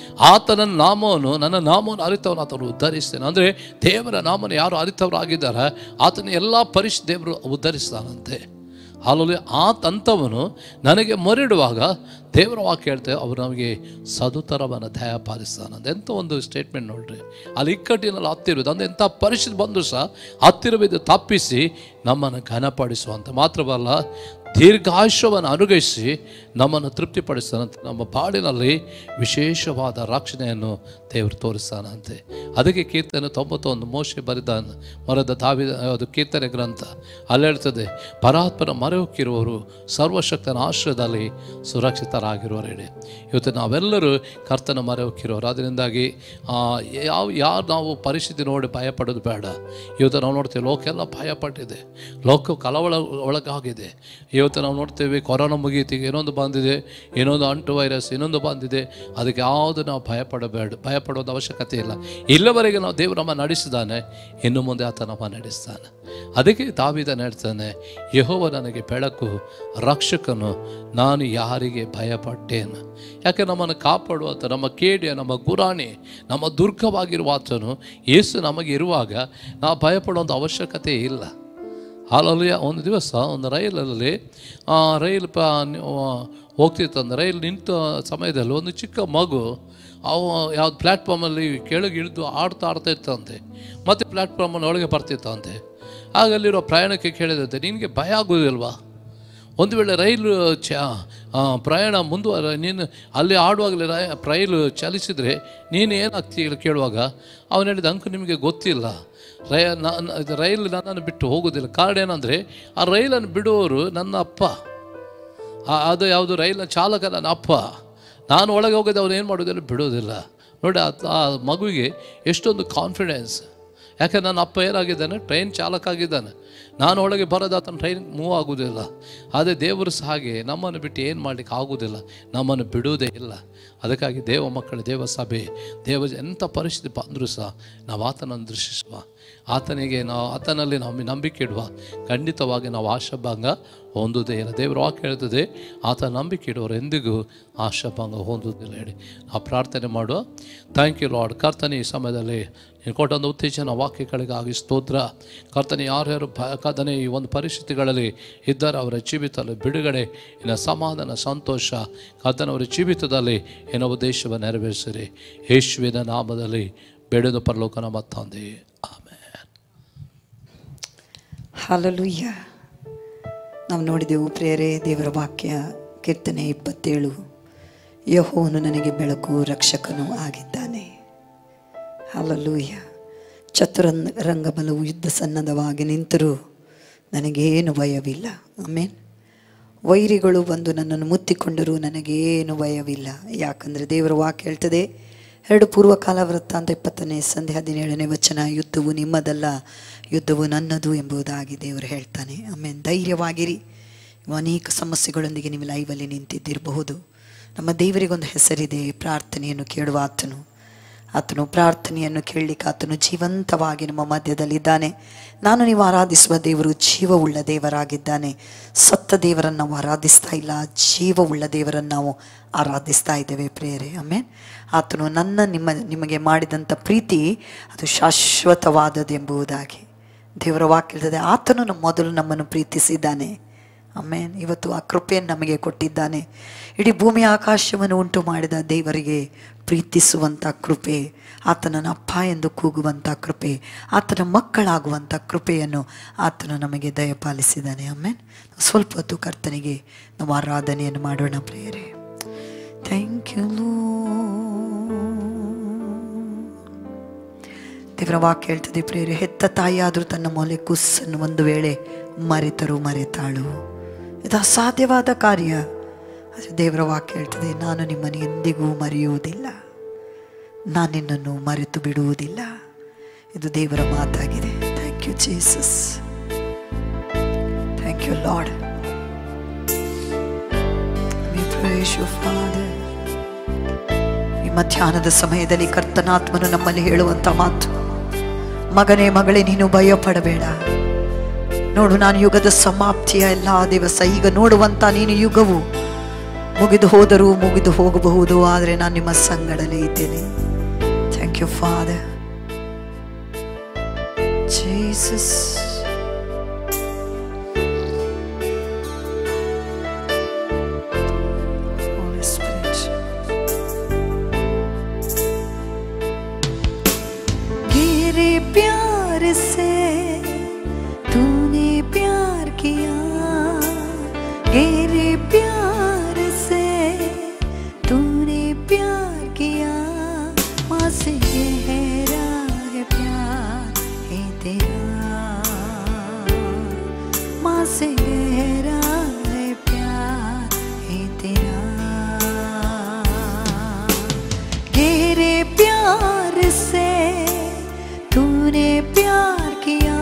ಆತನ ನಾಮವನ್ನು ನನ್ನ ನಾಮವನ್ನು ಅರಿತವನು ಆತನು ಉದ್ಧರಿಸ್ತೇನೆ. ಅಂದರೆ ದೇವರ ನಾಮವನ್ನು ಯಾರು ಅರಿತವರಾಗಿದ್ದಾರೆ ಆತನ ಎಲ್ಲ ಪರಿಸ್ಥಿತಿ ದೇವರು ಉದ್ಧರಿಸ್ತಾನಂತೆ. ಹಾಲಲ್ಲಿ ಆ ತಂತವನು ನನಗೆ ಮೊರೆಡುವಾಗ ದೇವರ ವಾಕ್ಯ ಹೇಳ್ತೇವೆ, ಅವರು ನಮಗೆ ಸದುತರವನ್ನು ದಯ ಪಾಲಿಸ್ತಾನಂತ. ಎಂಥ ಒಂದು ಸ್ಟೇಟ್ಮೆಂಟ್ ನೋಡ್ರಿ. ಅಲ್ಲಿ ಇಕ್ಕಟ್ಟಿನಲ್ಲಿ ಹತ್ತಿರುವುದು ಅಂದರೆ ಎಂಥ ಪರಿಸ್ಥಿತಿ ಬಂದರೂ ಸಹ ಹತ್ತಿರವಿದ್ದು ತಪ್ಪಿಸಿ ನಮ್ಮನ್ನು ಘನಪಡಿಸುವಂತೆ, ಮಾತ್ರವಲ್ಲ ದೀರ್ಘಾಯುಷ್ಯವನ್ನು ಅನುಗ್ರಹಿಸಿ ನಮ್ಮನ್ನು ತೃಪ್ತಿಪಡಿಸ್ತಾನಂತೆ. ನಮ್ಮ ಬಾಳಿನಲ್ಲಿ ವಿಶೇಷವಾದ ರಕ್ಷಣೆಯನ್ನು ದೇವರು ತೋರಿಸ್ತಾನಂತೆ. ಅದಕ್ಕೆ ಕೀರ್ತನೆ ತೊಂಬತ್ತೊಂದು ಮೋಶೆ ಬರೆದ ಮರದ ದಾವಿದ ಅದು ಕೀರ್ತನೆ ಗ್ರಂಥ ಅಲ್ಲಿ ಹೇಳ್ತದೆ, ಪರಾತ್ಮನ ಮೊರೆ ಹೊಕ್ಕಿರುವವರು ಸರ್ವಶಕ್ತನ ಆಶ್ರಯದಲ್ಲಿ ಸುರಕ್ಷಿತರಾಗಿರುವರು ಹೇಳಿ. ಇವತ್ತು ನಾವೆಲ್ಲರೂ ಕರ್ತನ ಮೊರೆ ಹೊಕ್ಕಿರೋರು. ಅದರಿಂದಾಗಿ ಯಾವ ಯಾರು ನಾವು ಪರಿಸ್ಥಿತಿ ನೋಡಿ ಭಯಪಡೋದು ಬೇಡ. ಇವತ್ತು ನಾವು ನೋಡ್ತೇವೆ, ಲೋಕ ಎಲ್ಲ ಭಯಪಟ್ಟಿದೆ, ಲೋಕ ಕಳವಳ ಒಳಗಾಗಿದೆ. ಇವತ್ತು ನಾವು ನೋಡ್ತೇವೆ, ಕೊರೋನಾ ಮುಗೀತಿಗೆ ಇನ್ನೊಂದು ಬಂದಿದೆ, ಇನ್ನೊಂದು ಅಂಟು ವೈರಸ್ ಇನ್ನೊಂದು ಬಂದಿದೆ. ಅದಕ್ಕೆ ಯಾವುದು ನಾವು ಭಯಪಡಬೇಡ, ಭಯಪಡೋದು ಅವಶ್ಯಕತೆ ಇಲ್ಲ. ಇಲ್ಲವರೆಗೆ ನಾವು ದೇವರು ನಮ್ಮ ನಡೆಸಿದ್ದಾನೆ, ಇನ್ನು ಮುಂದೆ ಆತ ನಮ್ಮ ನಡೆಸ್ತಾನೆ. ಅದಕ್ಕೆ ದಾವೀದ ಹೇಳ್ತಾನೆ, ಯೆಹೋವ ನನಗೆ ಬೆಳಕು, ರಕ್ಷಕನು, ನಾನು ಯಾರಿಗೆ ಭಯಪಟ್ಟೇನು. ಯಾಕೆ ನಮ್ಮನ್ನು ಕಾಪಾಡುವಂಥ ನಮ್ಮ ಕೇಡಿಯ, ನಮ್ಮ ಗುರಾಣಿ, ನಮ್ಮ ದುರ್ಗವಾಗಿರುವ ಆತನು ಯೇಸು ನಮಗೆ ಇರುವಾಗ ನಾವು ಭಯಪಡುವಂಥ ಅವಶ್ಯಕತೆ ಇಲ್ಲ. ಹಾಲಲ್ಲಿ ಒಂದು ದಿವಸ ಒಂದು ರೈಲಲ್ಲಿ ರೈಲು ಪ ಹೋಗ್ತಿತ್ತಂದ್ರೆ ರೈಲು ನಿಂತ ಸಮಯದಲ್ಲಿ ಒಂದು ಚಿಕ್ಕ ಮಗು ಅವು ಯಾವ್ದು ಪ್ಲ್ಯಾಟ್ಫಾರ್ಮಲ್ಲಿ ಕೆಳಗೆ ಇಳಿದು ಆಡ್ತಾ ಆಡ್ತಾ ಇತ್ತಂತೆ, ಮತ್ತು ಪ್ಲ್ಯಾಟ್ಫಾರ್ಮಲ್ಲಿ ಒಳಗೆ ಬರ್ತಿತ್ತಂತೆ. ಆಗ ಅಲ್ಲಿರೋ ಪ್ರಯಾಣಕ್ಕೆ ಕೇಳಿದಂತೆ, ನಿನಗೆ ಭಯ ಆಗೋದಿಲ್ವಾ? ಒಂದು ವೇಳೆ ರೈಲು ಚ ಪ್ರಯಾಣ ಮುಂದುವರ ನೀನು ಅಲ್ಲಿ ಆಡುವಾಗಲೇ ರೈ ರೈಲು ಚಲಿಸಿದರೆ ನೀನು ಏನಾಗ್ತೀಯ ಕೇಳುವಾಗ ಅವನು ಹೇಳಿದ, ಅಂಕು ನಿಮಗೆ ಗೊತ್ತಿಲ್ಲ, ರೈ ನಾನು ರೈಲು ನನ್ನನ್ನು ಬಿಟ್ಟು ಹೋಗೋದಿಲ್ಲ. ಕಾರಣ ಏನಂದರೆ ಆ ರೈಲನ್ನು ಬಿಡುವವರು ನನ್ನ ಅಪ್ಪ, ಅದು ಯಾವುದು ರೈಲಿನ ಚಾಲಕ ನನ್ನ ಅಪ್ಪ. ನಾನು ಒಳಗೆ ಹೋಗೋದು ಅವನು ಏನು ಮಾಡೋದಿಲ್ಲ, ಬಿಡೋದಿಲ್ಲ. ನೋಡಿ ಆ ಮಗುವಿಗೆ ಎಷ್ಟೊಂದು ಕಾನ್ಫಿಡೆನ್ಸ್. ಯಾಕೆ ನನ್ನ ಅಪ್ಪ ಏನಾಗಿದ್ದಾನೆ, ಟ್ರೈನ್ ಚಾಲಕ ಆಗಿದ್ದಾನೆ, ನಾನು ಒಳಗೆ ಬರೋದು ಆತನ ಟ್ರೈನ್ ಮೂವ್ ಆಗೋದಿಲ್ಲ. ಆದರೆ ದೇವರು ಸಹ ಹಾಗೆ ನಮ್ಮನ್ನು ಬಿಟ್ಟು ಏನು ಮಾಡಲಿಕ್ಕೆ ಆಗೋದಿಲ್ಲ, ನಮ್ಮನ್ನು ಬಿಡುವುದೇ ಇಲ್ಲ. ಅದಕ್ಕಾಗಿ ದೇವ ಮಕ್ಕಳು, ದೇವ ಸಭೆ, ದೇವ ಎಂಥ ಪರಿಸ್ಥಿತಿ ಬಂದರೂ ಸಹ ನಾವು ಆತನನ್ನು ದೃಷ್ಟಿಸುವ, ಆತನಿಗೆ ನಾವು ಆತನಲ್ಲಿ ನಾವು ನಂಬಿಕೆ ಇಡುವ, ಖಂಡಿತವಾಗಿ ನಾವು ಆಶಾಭಂಗ ಹೊಂದುವುದೇ ಇಲ್ಲ. ದೇವರು ವಾಕ್ಯ ಹೇಳ್ತದೆ, ಆತ ನಂಬಿಕೆ ಇಡುವವರು ಎಂದಿಗೂ ಆಶಾಭಂಗ ಹೊಂದುವುದಿಲ್ಲ ಹೇಳಿ ನಾವು ಪ್ರಾರ್ಥನೆ ಮಾಡುವ. Thank you lord. ಕರ್ತನೆ, ಈ ಸಮಯದಲ್ಲಿ ನೀನು ಕೊಟ್ಟೊಂದು ಉತ್ತೇಜನ ವಾಕ್ಯಗಳಿಗಾಗಿ ಸ್ತೋತ್ರ. ಕರ್ತನೆ, ಯಾರ್ಯಾರು ಕರ್ತನೆ ಈ ಒಂದು ಪರಿಸ್ಥಿತಿಗಳಲ್ಲಿ ಇದ್ದಾರೆ, ಅವರ ಜೀವಿತದಲ್ಲಿ ಬಿಡುಗಡೆ, ಇನ್ನು ಸಮಾಧಾನ, ಸಂತೋಷ ಕರ್ತನೆ ಅವರ ಜೀವಿತದಲ್ಲಿ ಏನೋ ಉದ್ದೇಶವನ್ನು ನೆರವೇರಿಸಿರಿ. ಯೇಸುವಿನ ನಾಮದಲ್ಲಿ ಬೇಡದ ಪರಲೋಕ ನಮ್ಮ ತಂದೆ, ಆಮೆನ್. ಹಲ್ಲೆಲೂಯ. ನಾವು ನೋಡಿದೆವು ಪ್ರಿಯರೇ, ದೇವರ ವಾಕ್ಯ ಕೀರ್ತನೆ ಇಪ್ಪತ್ತೇಳು, ಯೆಹೋವನು ನನಗೆ ಬೆಳಕು ರಕ್ಷಕನೂ ಆಗಿದ್ದಾನೆ. ಹಲ್ಲೆಲೂಯ. ಚತುರಂಗ ಬಲವು ಯುದ್ಧ ಸನ್ನದ್ಧವಾಗಿ ನಿಂತರೂ ನನಗೇನು ಭಯವಿಲ್ಲ. ಆಮೇನ್. ವೈರಿಗಳು ಬಂದು ನನ್ನನ್ನು ಮುತ್ತಿಕೊಂಡರೂ ನನಗೇನು ಭಯವಿಲ್ಲ. ಯಾಕಂದರೆ ದೇವರ ವಾಕ್ಯ ಹೇಳ್ತದೆ, ಎರಡು ಪೂರ್ವಕಾಲ ವೃತ್ತಾಂತ ಇಪ್ಪತ್ತನೇ ಸಂಧಿ ಹದಿನೇಳನೇ ವಚನ, ಯುದ್ಧವು ನಿಮ್ಮದಲ್ಲ, ಯುದ್ಧವು ನನ್ನದು ಎಂಬುದಾಗಿ ದೇವರು ಹೇಳ್ತಾನೆ. ಆಮೇಲೆ ಧೈರ್ಯವಾಗಿರಿ. ಅನೇಕ ಸಮಸ್ಯೆಗಳೊಂದಿಗೆ ನೀವು ಲೈವಲ್ಲಿ ನಿಂತಿದ್ದಿರಬಹುದು. ನಮ್ಮ ದೇವರಿಗೊಂದು ಹೆಸರಿದೆ, ಪ್ರಾರ್ಥನೆಯನ್ನು ಕೇಳುವ ಆತನು. ಆತನು ಪ್ರಾರ್ಥನೆಯನ್ನು ಕೇಳಲಿಕ್ಕೆ ಆತನು ಜೀವಂತವಾಗಿ ನಮ್ಮ ಮಧ್ಯದಲ್ಲಿದ್ದಾನೆ. ನಾನು ನೀವು ಆರಾಧಿಸುವ ದೇವರು ಜೀವವುಳ್ಳ ದೇವರಾಗಿದ್ದಾನೆ. ಸತ್ತ ದೇವರನ್ನು ನಾವು ಆರಾಧಿಸ್ತಾ ಇಲ್ಲ, ಜೀವವುಳ್ಳ ದೇವರನ್ನು ನಾವು ಆರಾಧಿಸ್ತಾ ಇದ್ದೇವೆ ಪ್ರಿಯರೇ. ಆಮೇಲೆ ಆತನು ನನ್ನ ನಿಮ್ಮ ನಿಮಗೆ ಮಾಡಿದಂಥ ಪ್ರೀತಿ ಅದು ಶಾಶ್ವತವಾದದ್ದು ಎಂಬುದಾಗಿ ದೇವರ ವಾಕ್ಯ ಹೇಳ್ತದೆ. ಆತನು ನಮ್ಮ ಮೊದಲು ನಮ್ಮನ್ನು ಪ್ರೀತಿಸಿದ್ದಾನೆ. ಆಮೇನ್. ಇವತ್ತು ಆ ಕೃಪೆಯನ್ನು ನಮಗೆ ಕೊಟ್ಟಿದ್ದಾನೆ. ಇಡೀ ಭೂಮಿ ಆಕಾಶವನ್ನು ಉಂಟು ಮಾಡಿದ ದೇವರಿಗೆ ಪ್ರೀತಿಸುವಂಥ ಕೃಪೆ, ಆತನನ್ನು ಅಪ್ಪ ಎಂದು ಕೂಗುವಂಥ ಕೃಪೆ, ಆತನ ಮಕ್ಕಳಾಗುವಂಥ ಕೃಪೆಯನ್ನು ಆತನು ನಮಗೆ ದಯಪಾಲಿಸಿದ್ದಾನೆ. ಆಮೇನ್. ಸ್ವಲ್ಪ ಹೊತ್ತು ಕರ್ತನಿಗೆ ನಾವು ಆರಾಧನೆಯನ್ನು ಮಾಡೋಣ ಪ್ರಿಯರೇ. Thank you. ದೇವರ ವಾಕ್ಯ ಹೇಳ್ತದೆ ಪ್ರಿಯರೇ, ಹೆತ್ತ ತಾಯಿಯಾದರೂ ತನ್ನ ಮೊಲೆ ಕುಸ್ಸನ್ನು ಒಂದು ವೇಳೆ ಮರೆತರು ಮರೆತಾಳು. ಇದು ಅಸಾಧ್ಯವಾದ ಕಾರ್ಯ. ಅದು ದೇವರ ವಾಕ್ಯ ಹೇಳ್ತದೆ, ನಾನು ನಿಮ್ಮನ್ನು ಎಂದಿಗೂ ಮರೆಯುವುದಿಲ್ಲ, ನಾನು ನಿನ್ನನ್ನು ಮರೆತು ಬಿಡುವುದಿಲ್ಲ. ಇದು ದೇವರ ಮಾತಾಗಿದೆ. Thank you Jesus. Thank you lord. We praise you father. ಈ ಮಧ್ಯಾಹ್ನದ ಸಮಯದಲ್ಲಿ ಕರ್ತನಾತ್ಮನು ನಮ್ಮಲ್ಲಿ ಹೇಳುವಂಥ ಮಾತು, ಮಗನೇ ಮಗಳೇ ನೀನು ಭಯ ಪಡಬೇಡ. ನೋಡು, ನಾನು ಯುಗದ ಸಮಾಪ್ತಿಯ ಎಲ್ಲ ದಿವಸ, ಈಗ ನೋಡುವಂತ ನೀನು ಯುಗವು ಮುಗಿದು ಹೋದರೂ ಮುಗಿದು ಹೋಗಬಹುದು, ಆದರೆ ನಾನು ನಿಮ್ಮ ಸಂಗಡಲೇ ಇದ್ದೇನೆ. Thank you father Jesus. गिरे प्यार से तूने प्यार किया, गिरे प्यार से तूने प्यार किया, माँ से गहरा है प्यार है तेरा, माँ से गहरा है प्यार है तेरा, गिरे प्यार से तूने प्यार किया,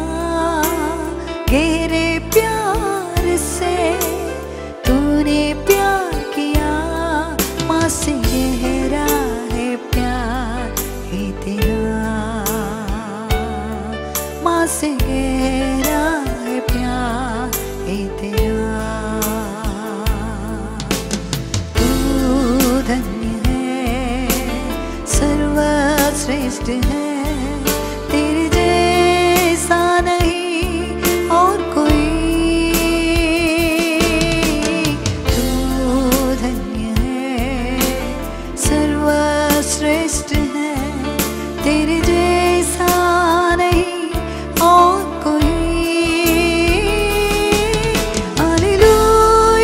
गहरे प्यार से तूने प्यार किया, माँ से गहरा है प्यार है तेरा, माँ से गहरा है प्यार है तेरा। तू धन्य है, सर्वश्रेष्ठ है, तेरे जैसा नहीं और कोई। तू धन्य है, सर्वश्रेष्ठ है, तेरे जैसा नहीं और कोई। हालेलुया।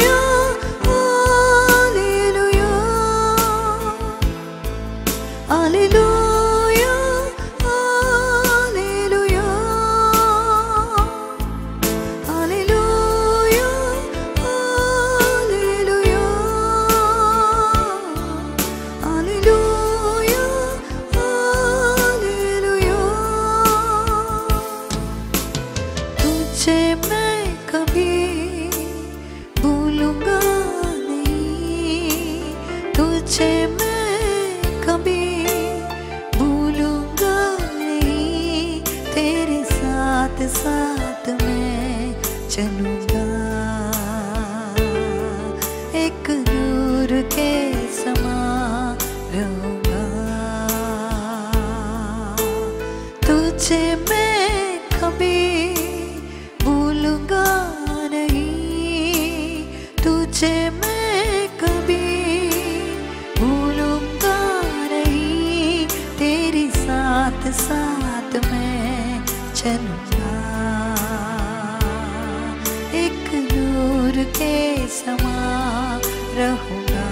तुझे मैं कभी भूलूंगा नहीं, तुझे मैं कभी भूलूंगा नहीं, तेरे साथ साथ मैं चलूंगा, एक नूर के समा रहूंगा। तुझे मैं कभी भूलूंगा नहीं, तुझे मैं कभी भूलूंगा नहीं, तेरे साथ साथ मैं चलूंगा, एक नूर के समा रहूंगा।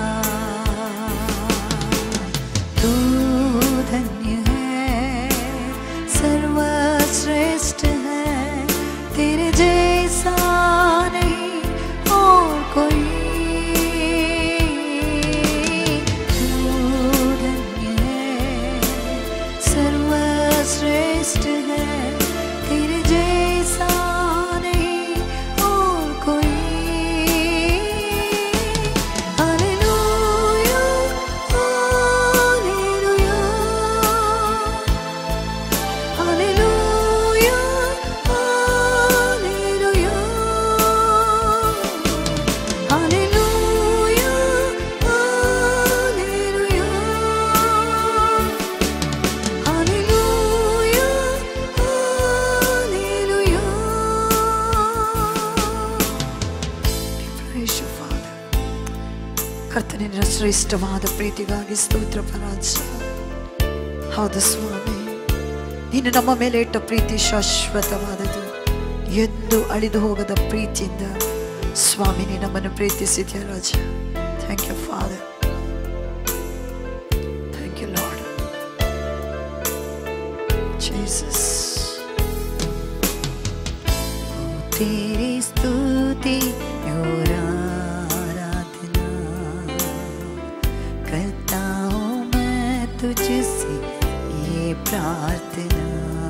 तू धन्य है, सर्वश्रेष्ठ है, तेरे जैसा नहीं और कोई। तू धन्य है, सर्वश्रेष्ठ है, तेरे जैसा नहीं और कोई। Hallelujah, hallelujah, hallelujah, hallelujah, hallelujah, hallelujah, hallelujah, hallelujah. Praise you, Father. ಕರ್ತನಿನ ಶ್ರೇಷ್ಠವಾದ ಪ್ರೀತಿಗಾಗಿ ಸ್ತೋತ್ರ ಪರಾಜ. ಹೌದು ಸ್ವಾಮಿ, ನೀನು ನಮ್ಮ ಮೇಲೆ ಇಟ್ಟ ಪ್ರೀತಿ ಶಾಶ್ವತವಾದದು, ಎಂದು ಅಳಿದು ಹೋಗದ ಪ್ರೀತಿಯಿಂದ ಸ್ವಾಮಿ ನೀನು ನಮ್ಮನ್ನು ಪ್ರೀತಿಸಿದ್ಯಾ ರಾಜ. Thank you father, thank you lord Jesus. तेरी स्तुति और आराधना करता हूँ मैं तुझसे ये प्रार्थना,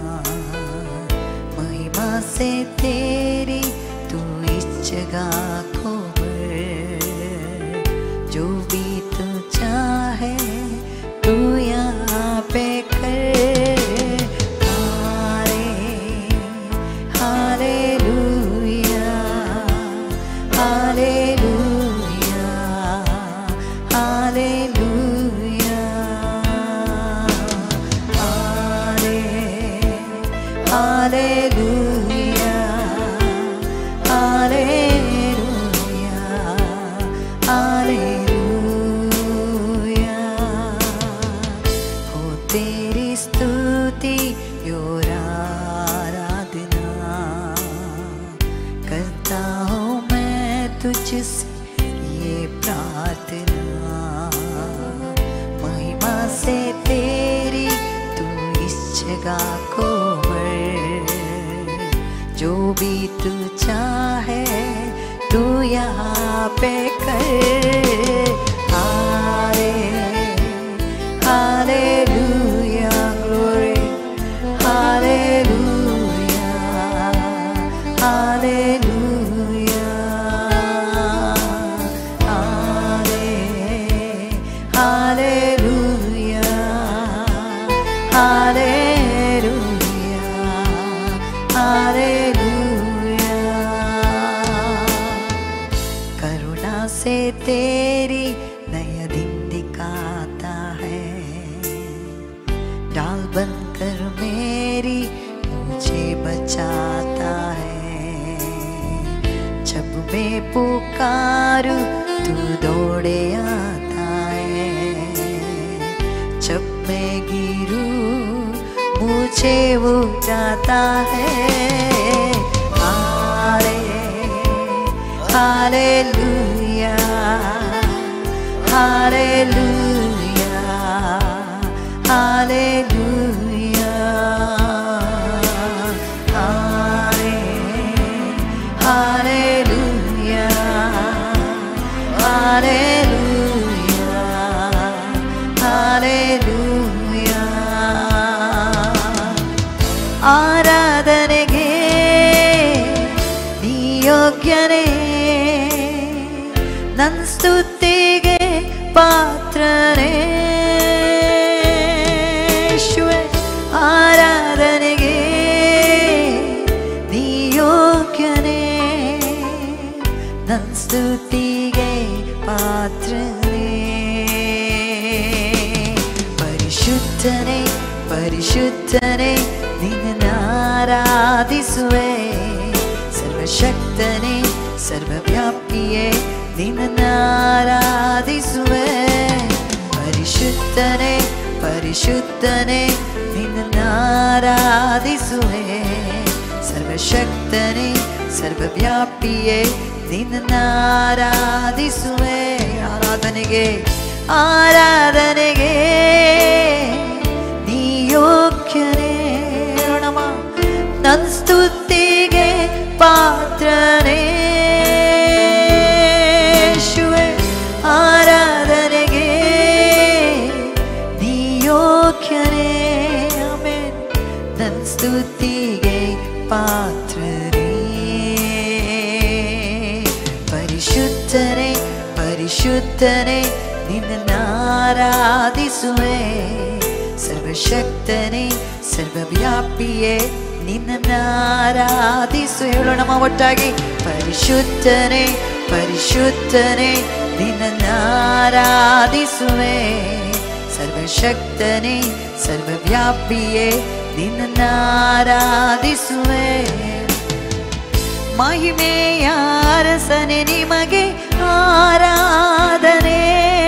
महिमा से तेरी तू इस जगह को भर, जो भी तू चाहे तू यहाँ पे कर। तुझसे ये प्रार्थना, महिमा से तेरी तू इस जगह को भर, जो भी तू चाहे तू यहाँ पे कर। हाले हालेलुया ग्लोरी, हालेलुया हालेलुया से तेरी नया दिन दिखाता है, डाल बंद कर मेरी मुझे बचाता है, जब मैं पुकारूं तू दौड़े आता है, जब मैं गिरूं मुझे उठाता है। हाले हालेलुया हालेलुया हालेलुया हाले हालेलुया हालेलुया हालेलुया आराधನೆಗೆ ಯೋಗ್ಯನೇ ನನ್ನ ಸ್ತುತಿಗೆ ಪಾತ್ರನೇ ಯೇಸುವೆ ಆರಾಧನೆಗೆ ನೀ ಯೋಗ್ಯನೇ ನನ್ನ ಸ್ತುತಿಗೆ ಪಾತ್ರನೇ ಪರಿಶುದ್ಧನೇ ಪರಿಶುದ್ಧನೇ ನಿನ್ನನ್ನಾರಾಧಿಸುವೆ ಸರ್ವಶಕ್ತನೇ ಸರ್ವವ್ಯಾಪಿಯೇ ನಿನ್ನನ್ನಾರಾಧಿಸುವೆ ಪರಿಶುದ್ಧನೇ ಪರಿಶುದ್ಧನೇ ನಿನ್ನನ್ನಾರಾಧಿಸುವೆ ಸರ್ವಶಕ್ತನೇ ಸರ್ವವ್ಯಾಪಿಯೇ ನಿನ್ನನ್ನಾರಾಧಿಸುವೆ ಆರಾಧನೆಗೆ ಆರಾಧನೆಗೆ ನೀ ಯೋಗ್ಯನೇ ನನ್ನ ಸ್ತುತಿಗೆ ಪಾತ್ರನೇ ಯೇಸುವೆ ಆರಾಧನೆಗೆ ನೀ ಯೋಗ್ಯನೇ ಆಮೆನ್ ನನ್ನ ಸ್ತುತಿಗೆ ಪಾತ್ರನೇ ಪರಿಶುದ್ಧನೇ ಪರಿಶುದ್ಧನೇ ನಿನ್ನನ್ನಾರಾಧಿಸುವೆ ಸರ್ವಶಕ್ತನೇ ಸರ್ವವ್ಯಾಪಿಯೇ ನಿನ್ನನ್ನಾರಾಧಿಸು ಹೇಳೋಣ ಒಟ್ಟಾಗಿ ಪರಿಶುದ್ಧನೇ ಪರಿಶುದ್ಧನೇ ನಿನ್ನನ್ನಾರಾಧಿಸುವೆ ಸರ್ವಶಕ್ತನೇ ಸರ್ವವ್ಯಾಪಿಯೇ ನಿನ್ನನ್ನಾರಾಧಿಸುವೆ ಮಹಿಮೆಯ ಅರಸನೆ ನಿಮಗೆ ಆರಾಧನೆ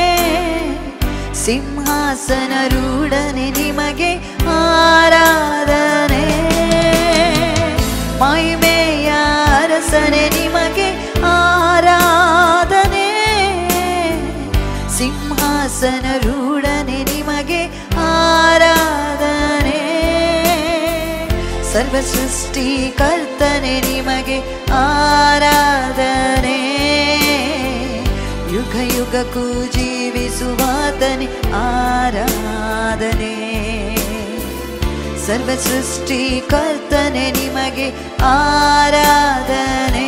ಸಿಂಹಾಸನ ರೂಢನೆ ನಿಮಗೆ ಆರಾಧನೆ ಮಹಿಮೆಯ ಅರಸನೆ ನಿಮಗೆ ಆರಾಧನೆ ಸಿಂಹಾಸನ ರೂಢನೆ ನಿಮಗೆ ಆರಾಧನೆ ಸರ್ವ ಸೃಷ್ಟಿಕರ್ತನೆ ನಿಮಗೆ ಆರಾಧನೆ ಯುಗ ಯುಗಕ್ಕೂ ಜೀವಿಸುವಾತನೆ ಆರಾಧನೆ ಸರ್ವ ಸೃಷ್ಟಿಕರ್ತನೆ ನಿಮಗೆ ಆರಾಧನೆ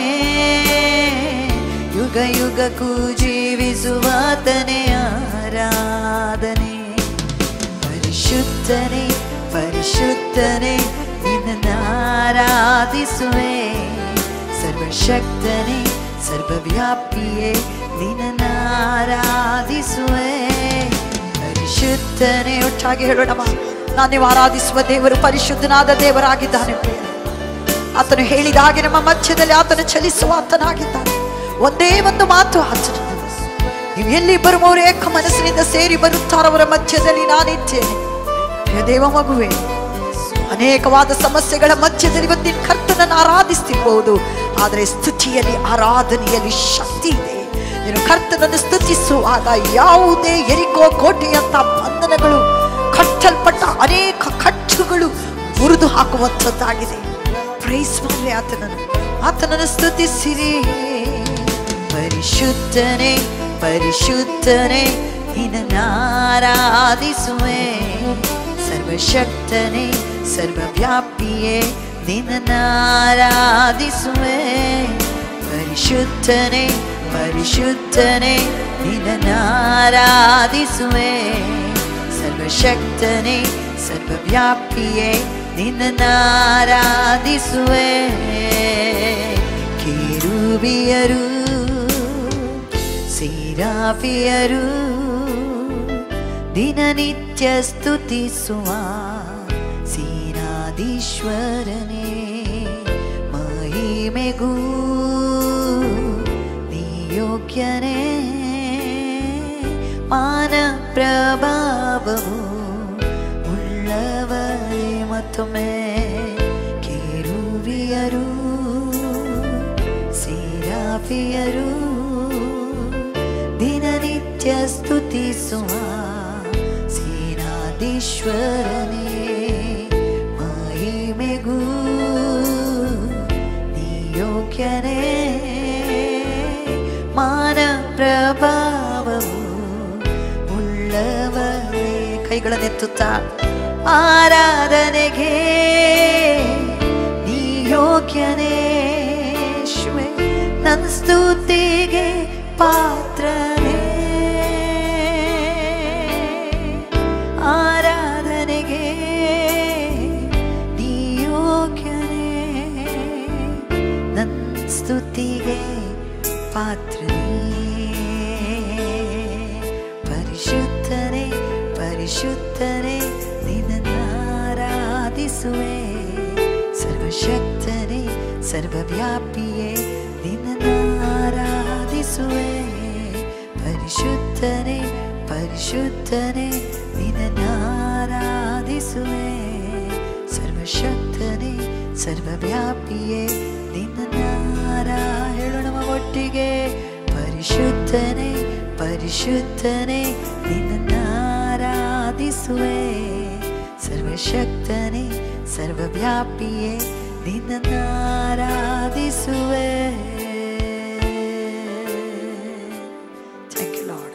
ಯುಗ ಯುಗಕ್ಕೂ ಜೀವಿಸುವಾತನೆ ಆರಾಧನೆ ಪರಿಶುದ್ಧನೇ ಪರಿಶುದ್ಧನೇ ನಿನ್ನನ್ನಾರಾಧಿಸುವೆ ಸರ್ವಶಕ್ತನೇ ಸರ್ವವ್ಯಾಪಿಯೇ ನಿನ್ನನ್ನಾರಾಧಿಸುವೆ ಪರಿಶುದ್ಧನೇ ಒಟ್ಟಾಗಿ ಹೇಳೋಣಮ್ಮ ನಾನು ನೀವು ಆರಾಧಿಸುವ ದೇವರು ಪರಿಶುದ್ಧನಾದ ದೇವರಾಗಿದ್ದಾನೆ ಆತನು ಹೇಳಿದ ಹಾಗೆ ನಮ್ಮ ಮಧ್ಯದಲ್ಲಿ ಆತನು ಚಲಿಸುವ ಆತನಾಗಿದ್ದಾನೆ ಒಂದೇ ಒಂದು ಮಾತು ಆತನು ನೀವು ಎಲ್ಲಿ ಬರುವವರು ಏಕ ಮನಸ್ಸಿನಿಂದ ಸೇರಿ ಬರುತ್ತಾರವರ ಮಧ್ಯದಲ್ಲಿ ನಾನಿದ್ದೇನೆ ದೇವ ಮಗುವೆ ಅನೇಕವಾದ ಸಮಸ್ಯೆಗಳ ಮಧ್ಯದಲ್ಲಿ ಇವತ್ತು ನಿನ್ನ ಕರ್ತನನ್ನು ಆರಾಧಿಸ್ತಿರಬಹುದು ಆದರೆ ಸ್ತುತಿಯಲ್ಲಿ ಆರಾಧನೆಯಲ್ಲಿ ಶಕ್ತಿ ಇದೆ ನೀನು ಕರ್ತನನ್ನು ಸ್ತುತಿಸುವಾಗ ಯಾವುದೇ ಎರಿಕೋ ಕೋಟೆಯಂತ ಬಂಧನಗಳು ಕಟ್ಟಲ್ಪಟ್ಟ ಅನೇಕ ಕಟ್ಟುಗಳು ಮುರಿದು ಹಾಕುವಂಥದ್ದಾಗಿದೆ ಪ್ರೈಸ್ ಮಾಡಲಿ ಆತನನ್ನು ಆತನನ್ನು ಸ್ತುತಿಸಿರಿ ಪರಿಶುದ್ಧನೇ ಪರಿಶುದ್ಧನೇ ನಿನ್ನನ್ನಾರಾಧಿಸುವೆ ಸರ್ವಶಕ್ತನೇ ಸರ್ವವ್ಯಾಪಿಯೇ ನಿನ್ನನ್ನಾರಾಧಿಸುವೆ ಪರಿಶುದ್ಧನೇ ಪರಿಶುದ್ಧನೇ ನಿನ್ನನ್ನಾರಾಧಿಸುವೆ ಸರ್ವಶಕ್ತನೇ ಸರ್ವವ್ಯಾಪಿಯೇ ನಿನ್ನನ್ನಾರಾಧಿಸುವೆ ಕೆರೂಬಿಯರು ಸೇರಾಫಿಯರು ದಿನನಿತ್ಯ ಸ್ತುತಿಸುವ ಸೇನಾಧೀಶ್ವರನೇ ಮಹಿಮೆಗೂ ನೀ ಯೋಗ್ಯನೇ ಮಾನ ಪ್ರಭಾವವು ಉಳ್ಳವರೇ ಮತ್ತೊಮ್ಮೆ ಕೆರೂಬಿಯರು ಸೇರಾಫಿಯರು ದಿನನಿತ್ಯ ಸ್ತುತಿಸುವ ಸೇನಾಧೀಶ್ವರನೇ ಮಹಿಮೆಗೂ ನೀ ಯೋಗ್ಯನೇ ಮಾನ ಪ್ರಭಾವವು ಉಳ್ಳವರೇ ಕೈಗಳನ್ನೆತ್ತುತ್ತಾ ಆರಾಧನೆಗೆ ನೀ ಯೋಗ್ಯನೇ ನನ್ನ ಸ್ತುತಿಗೆ ಪಾತ್ರನೇ, ಆರಾಧನೆಗೆ ನೀ ಯೋಗ್ಯನೇ. ನನ್ನ ಸ್ತುತಿಗೆ ಪಾತ್ರನೇ, ಪರಿಶುದ್ಧನೇ ಪರಿಶುದ್ಧನೇ ನಿನ್ನನ್ನಾರಾಧಿಸುವೆ. ಸರ್ವಶಕ್ತನೇ ಸರ್ವವ್ಯಾಪಿಯೇ ನಿನ್ನನ್ನಾರಾಧಿಸುವೆ. ಪರಿಶುದ್ಧನೇ ಪರಿಶುದ್ಧನೇ ನಿನ್ನನ್ನಾರಾಧಿಸುವೆ. ಸರ್ವಶಕ್ತನೇ ಸರ್ವವ್ಯಾಪಿಯೇ ನಿನ್ನನ್ನಾರಾ ಹೇಳೋಣ ಒಟ್ಟಿಗೆ. ಪರಿಶುದ್ಧನೇ ಪರಿಶುದ್ಧನೇ ನಿನ್ನನ್ನಾರಾಧಿಸುವೆ. ಸರ್ವಶಕ್ತನೇ ಸರ್ವವ್ಯಾಪಿಯೇ ನಿನ್ನನ್ನಾರಾಧಿಸುವೆ. Thank you lord.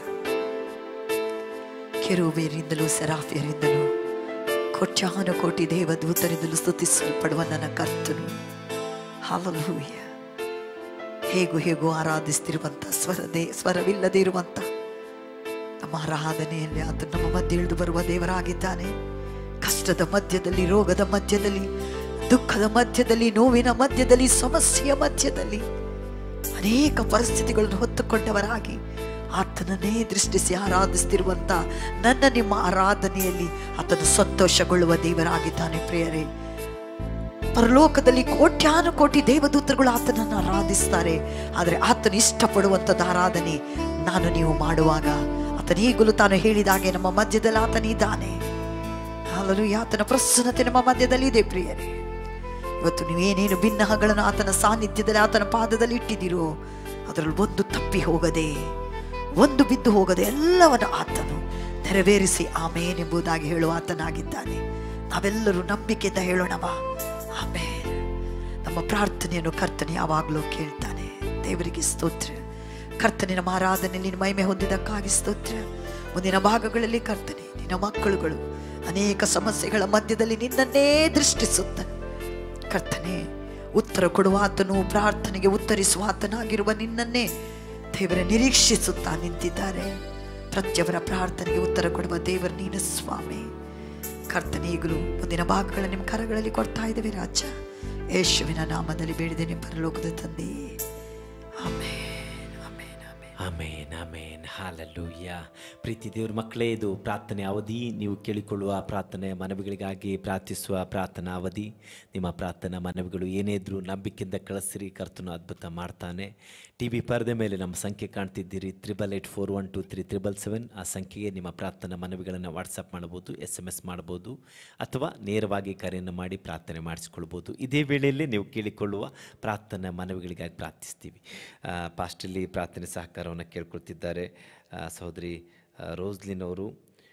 ಕೆರೂಬಿಯರಿಂದಲೂ ಸೆರಾಫಿಯರಿಂದಲೂ ಕೋಟ್ಯಾನು ಕೋಟಿ ದೇವದೂತರಿಂದಲೂ ಸ್ತುತಿಸಲ್ಪಡುವ ನನ್ನ ಕರ್ತನು. ಹಲ್ಲೆಲೂಯಾ. ಹೇಗೂ ಹೇಗೂ ಆರಾಧಿಸ್ತಿರುವಂಥ ಸ್ವರದೇ ಸ್ವರವಿಲ್ಲದೆ ಇರುವಂಥ ನಮ್ಮ ಆರಾಧನೆಯಲ್ಲಿ ಆತ ನಮ್ಮ ಮಧ್ಯೆ ಇಳಿದು ಬರುವ ದೇವರಾಗಿದ್ದಾನೆ. ಕಷ್ಟದ ಮಧ್ಯದಲ್ಲಿ, ರೋಗದ ಮಧ್ಯದಲ್ಲಿ, ದುಃಖದ ಮಧ್ಯದಲ್ಲಿ, ನೋವಿನ ಮಧ್ಯದಲ್ಲಿ, ಸಮಸ್ಯೆಯ ಮಧ್ಯದಲ್ಲಿ ಅನೇಕ ಪರಿಸ್ಥಿತಿಗಳನ್ನು ಹೊತ್ತುಕೊಂಡವರಾಗಿ ಆತನನ್ನೇ ದೃಷ್ಟಿಸಿ ಆರಾಧಿಸ್ತಿರುವಂಥ ನನ್ನ ನಿಮ್ಮ ಆರಾಧನೆಯಲ್ಲಿ ಆತನು ಸಂತೋಷಗೊಳ್ಳುವ ದೇವರಾಗಿದ್ದಾನೆ. ಪ್ರಿಯರೇ, ಪರಲೋಕದಲ್ಲಿ ಕೋಟ್ಯಾನು ಕೋಟಿ ದೇವದೂತರುಗಳು ಆತನನ್ನು ಆರಾಧಿಸ್ತಾರೆ. ಆದರೆ ಆತನು ಇಷ್ಟಪಡುವಂಥದ್ದು ಆರಾಧನೆ ನಾನು ನೀವು ಮಾಡುವಾಗ ಆತನೀಗಲೂ ತಾನು ಹೇಳಿದಾಗೆ ನಮ್ಮ ಮಧ್ಯದಲ್ಲಿ ಆತನಿದ್ದಾನೆ. ಹಲ್ಲೆಲೂಯಾ. ಆತನ ಪ್ರಸನ್ನತೆ ನಮ್ಮ ಮಧ್ಯದಲ್ಲಿ ಇದೆ. ಪ್ರಿಯರೇ, ಇವತ್ತು ನೀವೇನೇನು ಭಿನ್ನಹಗಳನ್ನು ಆತನ ಸಾನ್ನಿಧ್ಯದಲ್ಲಿ ಆತನ ಪಾದದಲ್ಲಿ ಇಟ್ಟಿದ್ದೀರೋ ಅದರಲ್ಲಿ ಒಂದು ತಪ್ಪಿ ಹೋಗದೆ, ಒಂದು ಬಿದ್ದು ಹೋಗದೆ ಎಲ್ಲವನ್ನು ಆತನು ನೆರವೇರಿಸಿ ಆಮೇನ್ ಎಂಬುದಾಗಿ ಹೇಳುವ ಆತನಾಗಿದ್ದಾನೆ. ನಾವೆಲ್ಲರೂ ನಂಬಿಕೆಯಿಂದ ಹೇಳೋಣವಾ? ಆಮೇನ್. ನಮ್ಮ ಪ್ರಾರ್ಥನೆಯನ್ನು ಕರ್ತನೆ ಯಾವಾಗಲೂ ಕೇಳ್ತಾನೆ. ದೇವರಿಗೆ ಸ್ತೋತ್ರ. ಕರ್ತನೆ, ನಮ್ಮ ಆರಾಧನೆಯಲ್ಲಿ ಮಹಿಮೆ ಹೊಂದಿದ್ದಕ್ಕಾಗಿ ಸ್ತೋತ್ರ. ಮುಂದಿನ ಭಾಗಗಳಲ್ಲಿ ಕರ್ತನೆ, ನಿನ್ನ ಮಕ್ಕಳುಗಳು ಅನೇಕ ಸಮಸ್ಯೆಗಳ ಮಧ್ಯದಲ್ಲಿ ನಿನ್ನನ್ನೇ ದೃಷ್ಟಿಸುತ್ತ ಕರ್ತನೆ ಉತ್ತರ ಕೊಡುವ ಆತನು, ಪ್ರಾರ್ಥನೆಗೆ ಉತ್ತರಿಸುವ ಆತನಾಗಿರುವ ನಿನ್ನನ್ನೇ ದೇವರ ನಿರೀಕ್ಷಿಸುತ್ತಾ ನಿಂತಿದ್ದಾರೆ. ಪ್ರತಿಯೊಬ್ಬರ ಪ್ರಾರ್ಥನೆಗೆ ಉತ್ತರ ಕೊಡುವ ದೇವರು ನೀನು ಸ್ವಾಮಿ. ಕರ್ತನೆ, ಈಗಲೂ ಮುಂದಿನ ಭಾಗಗಳ ನಿಮ್ಮ ಕರಗಳಲ್ಲಿ ಕೊಡ್ತಾ ಇದ್ದೇವೆ ರಾಜ. ಯೇಸುವಿನ ನಾಮದಲ್ಲಿ ಬೇಡಿದ್ದೇನೆ ಪರಲೋಕದ ತಂದೆ. ಆಮೇನ್. ಆಮೇನ್ ಆಮೇನ್. ಹಲ್ಲೆಲೂಯಾ. ಪ್ರೀತಿ ದೇವ್ರ ಮಕ್ಕಳೇ, ಇದು ಪ್ರಾರ್ಥನೆ ಅವಧಿ. ನೀವು ಕೇಳಿಕೊಳ್ಳುವ ಪ್ರಾರ್ಥನೆ ಮನವಿಗಳಿಗಾಗಿ ಪ್ರಾರ್ಥಿಸುವ ಪ್ರಾರ್ಥನಾ ಅವಧಿ. ನಿಮ್ಮ ಪ್ರಾರ್ಥನಾ ಮನವಿಗಳು ಏನೇ ಇದ್ರೂ ನಂಬಿಕೆಯಿಂದ ಕಳಿಸಿರಿ, ಕರ್ತನು ಅದ್ಭುತ ಮಾಡ್ತಾನೆ. ಟಿ ವಿ ಪರದೆ ಮೇಲೆ ನಮ್ಮ ಸಂಖ್ಯೆ ಕಾಣ್ತಿದ್ದೀರಿ, triple eight four one two three triple seven. ಆ ಸಂಖ್ಯೆಗೆ ನಿಮ್ಮ ಪ್ರಾರ್ಥನಾ ಮನವಿಗಳನ್ನು ವಾಟ್ಸಪ್ ಮಾಡ್ಬೋದು, ಎಸ್ ಎಮ್ ಎಸ್ ಮಾಡ್ಬೋದು, ಅಥವಾ ನೇರವಾಗಿ ಕರೆಯನ್ನು ಮಾಡಿ ಪ್ರಾರ್ಥನೆ ಮಾಡಿಸ್ಕೊಳ್ಬೋದು. ಇದೇ ವೇಳೆಯಲ್ಲೇ ನೀವು ಕೇಳಿಕೊಳ್ಳುವ ಪ್ರಾರ್ಥನಾ ಮನವಿಗಳಿಗಾಗಿ ಪ್ರಾರ್ಥಿಸ್ತೀವಿ. ಪಾಸ್ಟಲ್ಲಿ ಪ್ರಾರ್ಥನೆ ಸಹಕಾರವನ್ನು ಕೇಳ್ಕೊಳ್ತಿದ್ದಾರೆ ಸಹೋದರಿ ರೋಸ್ಲಿನ್ ಅವರು.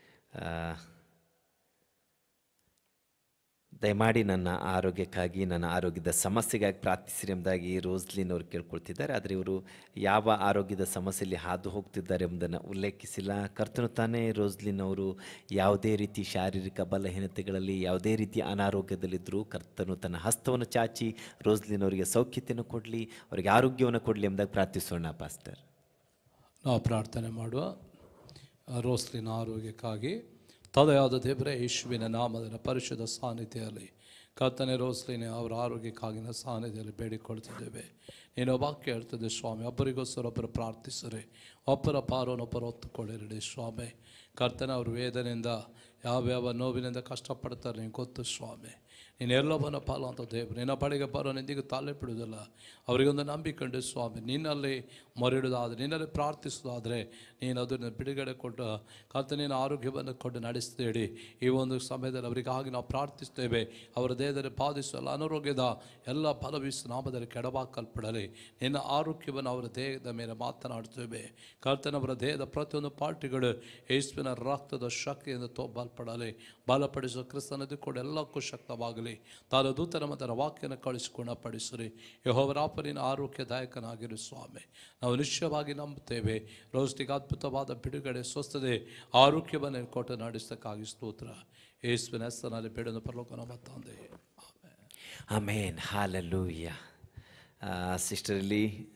ದಯಮಾಡಿ ನನ್ನ ಆರೋಗ್ಯಕ್ಕಾಗಿ, ನನ್ನ ಆರೋಗ್ಯದ ಸಮಸ್ಯೆಗಾಗಿ ಪ್ರಾರ್ಥಿಸಿರಿ ಎಂಬುದಾಗಿ ರೋಸ್ಲಿನ್ ಅವರು ಕೇಳ್ಕೊಳ್ತಿದ್ದಾರೆ. ಆದರೆ ಇವರು ಯಾವ ಆರೋಗ್ಯದ ಸಮಸ್ಯೆಯಲ್ಲಿ ಹಾದು ಹೋಗ್ತಿದ್ದಾರೆ ಎಂಬುದನ್ನು ಉಲ್ಲೇಖಿಸಿಲ್ಲ. ಕರ್ತನು ತಾನೇ ರೋಸ್ಲಿನ್ ಅವರು ಯಾವುದೇ ರೀತಿ ಶಾರೀರಿಕ ಬಲಹೀನತೆಗಳಲ್ಲಿ, ಯಾವುದೇ ರೀತಿಯ ಅನಾರೋಗ್ಯದಲ್ಲಿದ್ದರೂ ಕರ್ತನು ತನ್ನ ಹಸ್ತವನ್ನು ಚಾಚಿ ರೋಸ್ಲಿನ್ ಅವರಿಗೆ ಸೌಖ್ಯತೆಯನ್ನು ಕೊಡಲಿ, ಅವರಿಗೆ ಆರೋಗ್ಯವನ್ನು ಕೊಡಲಿ ಎಂಬುದಾಗಿ ಪ್ರಾರ್ಥಿಸೋಣ. ಪಾಸ್ಟರ್, ನಾವು ಪ್ರಾರ್ಥನೆ ಮಾಡುವ. ರೋಸ್ಲಿನ ಆರೋಗ್ಯಕ್ಕಾಗಿ ತದೆಯಾದ ದೇವರೇ, ಯೇಸುವಿನ ನಾಮದ ಪರಿಶುದ್ಧ ಸಾನ್ನಿಧ್ಯದಲ್ಲಿ ಕರ್ತನೆ ರೋಸ್ಲಿನ ಅವರ ಆರೋಗ್ಯಕ್ಕಾಗಿನ ಸಾನ್ನಿಧ್ಯದಲ್ಲಿ ಬೇಡಿಕೊಳ್ತಿದ್ದೇವೆ. ನೀನು ವಾಕ್ಯ ಹೇಳ್ತಿದ್ದೆ ಸ್ವಾಮಿ, ಒಬ್ಬರಿಗೋಸ್ಕರ ಒಬ್ಬರು ಪ್ರಾರ್ಥಿಸರೆ ಒಬ್ಬರ ಪಾರನೊಬ್ಬರು ಹೊತ್ತುಕೊಳ್ಳಿರಲಿ ಸ್ವಾಮಿ. ಕರ್ತನೆ, ಅವರು ವೇದನೆಯಿಂದ ಯಾವ್ಯಾವ ನೋವಿನಿಂದ ಕಷ್ಟಪಡ್ತಾರೆ ನೀನು ಗೊತ್ತು ಸ್ವಾಮಿ. ನೀನು ಎಲ್ಲವನ್ನ ಪಾಲು ಅಂತ ದೇವರು ನಿನ್ನ ಬಳಿಗೆ ಬರೋ ನಿಂದಿಗೆ ತಾಳೆ ಬಿಡುವುದಿಲ್ಲ. ಅವರಿಗೊಂದು ನಂಬಿಕೊಂಡು ಸ್ವಾಮಿ, ನಿನ್ನಲ್ಲಿ ಮೊರೆಡುವುದಾದರೆ, ನಿನ್ನಲ್ಲಿ ಪ್ರಾರ್ಥಿಸೋದಾದರೆ ನೀನು ಅದನ್ನು ಬಿಡುಗಡೆ ಕೊಟ್ಟು ಕರ್ತನೆ ನೀನು ಆರೋಗ್ಯವನ್ನು ಕೊಟ್ಟು ನಡೆಸ್ತೇಳಿ. ಈ ಒಂದು ಸಮಯದಲ್ಲಿ ಅವರಿಗಾಗಿ ನಾವು ಪ್ರಾರ್ಥಿಸ್ತೇವೆ. ಅವರ ದೇಹದಲ್ಲಿ ಬಾಧಿಸುವ ಅನಾರೋಗ್ಯದ ಎಲ್ಲ ಫಲವಿಸ ನಾಮದಲ್ಲಿ ಕೆಡವಾಕಲ್ಪಡಲಿ. ನಿನ್ನ ಆರೋಗ್ಯವನ್ನು ಅವರ ದೇಹದ ಮೇಲೆ ಮಾತನಾಡ್ತೇವೆ. ಕರ್ತನವರ ದೇಹದ ಪ್ರತಿಯೊಂದು ಪಾರ್ಟಿಗಳು ಯೇಸುವಿನ ರಕ್ತದ ಶಕ್ತಿಯಿಂದ ತೋಬಲ್ಪಡಲಿ. ಬಲಪಡಿಸುವ ಕ್ರಿಸ್ತನದು ಕೂಡ ಎಲ್ಲಕ್ಕೂ ಶಕ್ತವಾಗಲಿ. ತಾನು ದೂತನ ಮತ್ತು ವಾಕ್ಯನ ಕಳಿಸಿ ಗುಣಪಡಿಸಿರಿ. ಯೆಹೋವರಾಪನಿನ ಆರೋಗ್ಯದಾಯಕನಾಗಿರು ಸ್ವಾಮಿ. ನಾವು ನಿಶ್ಚಯವಾಗಿ ನಂಬುತ್ತೇವೆ. ರೋಸ್ಟಿಗೆ ಅದ್ಭುತವಾದ ಬಿಡುಗಡೆ, ಸ್ವಸ್ಥತೆ, ಆರೋಗ್ಯವನ್ನು ಕೊಟ್ಟು ನಡೆಸಕ್ಕಾಗಿ ಸ್ತೋತ್ರ. ಯೇಸುವಿನ ಹೆಸರಿನಲ್ಲಿ ಬೇಡನ್ನು ಪರಲೋಕ ನಮ್ಮ ತಂದೆ. ಆಮೇನ್. ಹಲ್ಲೆಲೂಯಾ. ಸಿಸ್ಟರಲ್ಲಿ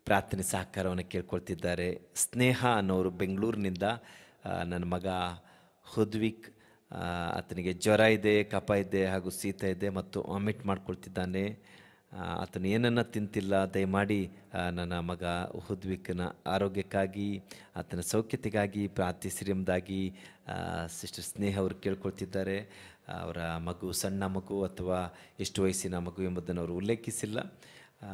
ಪ್ರಾರ್ಥನೆ ಸಹಕಾರವನ್ನು ಕೇಳ್ಕೊಳ್ತಿದ್ದಾರೆ. ಸ್ನೇಹ ಅನ್ನೋರು ಬೆಂಗಳೂರಿನಿಂದ ಆ, ನನ್ನ ಮಗ ಹುದ್ವಿಕ್, ಆ, ಆತನಿಗೆ ಜ್ವರ ಇದೆ, ಕಫ ಇದೆ ಹಾಗೂ ಶೀತ ಇದೆ ಮತ್ತು ವಾಮಿಟ್ ಮಾಡ್ಕೊಳ್ತಿದ್ದಾನೆ. ಆ, ಆತನು ಏನನ್ನ ತಿಂತಿಲ್ಲ. ದಯಮಾಡಿ ಆ, ನನ್ನ ಮಗ ಹುದ್ವಿಕ್ನ ಆರೋಗ್ಯಕ್ಕಾಗಿ ಆತನ ಸೌಖ್ಯತೆಗಾಗಿ ಪ್ರಾರ್ಥಿಸಿರಿ ಎಂಬುದಾಗಿ ಸಿಸ್ಟರ್ ಸ್ನೇಹ ಅವರು ಕೇಳ್ಕೊಳ್ತಿದ್ದಾರೆ. ಅವರ ಮಗು ಸಣ್ಣ ಮಗು ಅಥವಾ ಎಷ್ಟು ವಯಸ್ಸಿನ ಮಗು ಎಂಬುದನ್ನು ಅವರು ಉಲ್ಲೇಖಿಸಿಲ್ಲ. ಆ,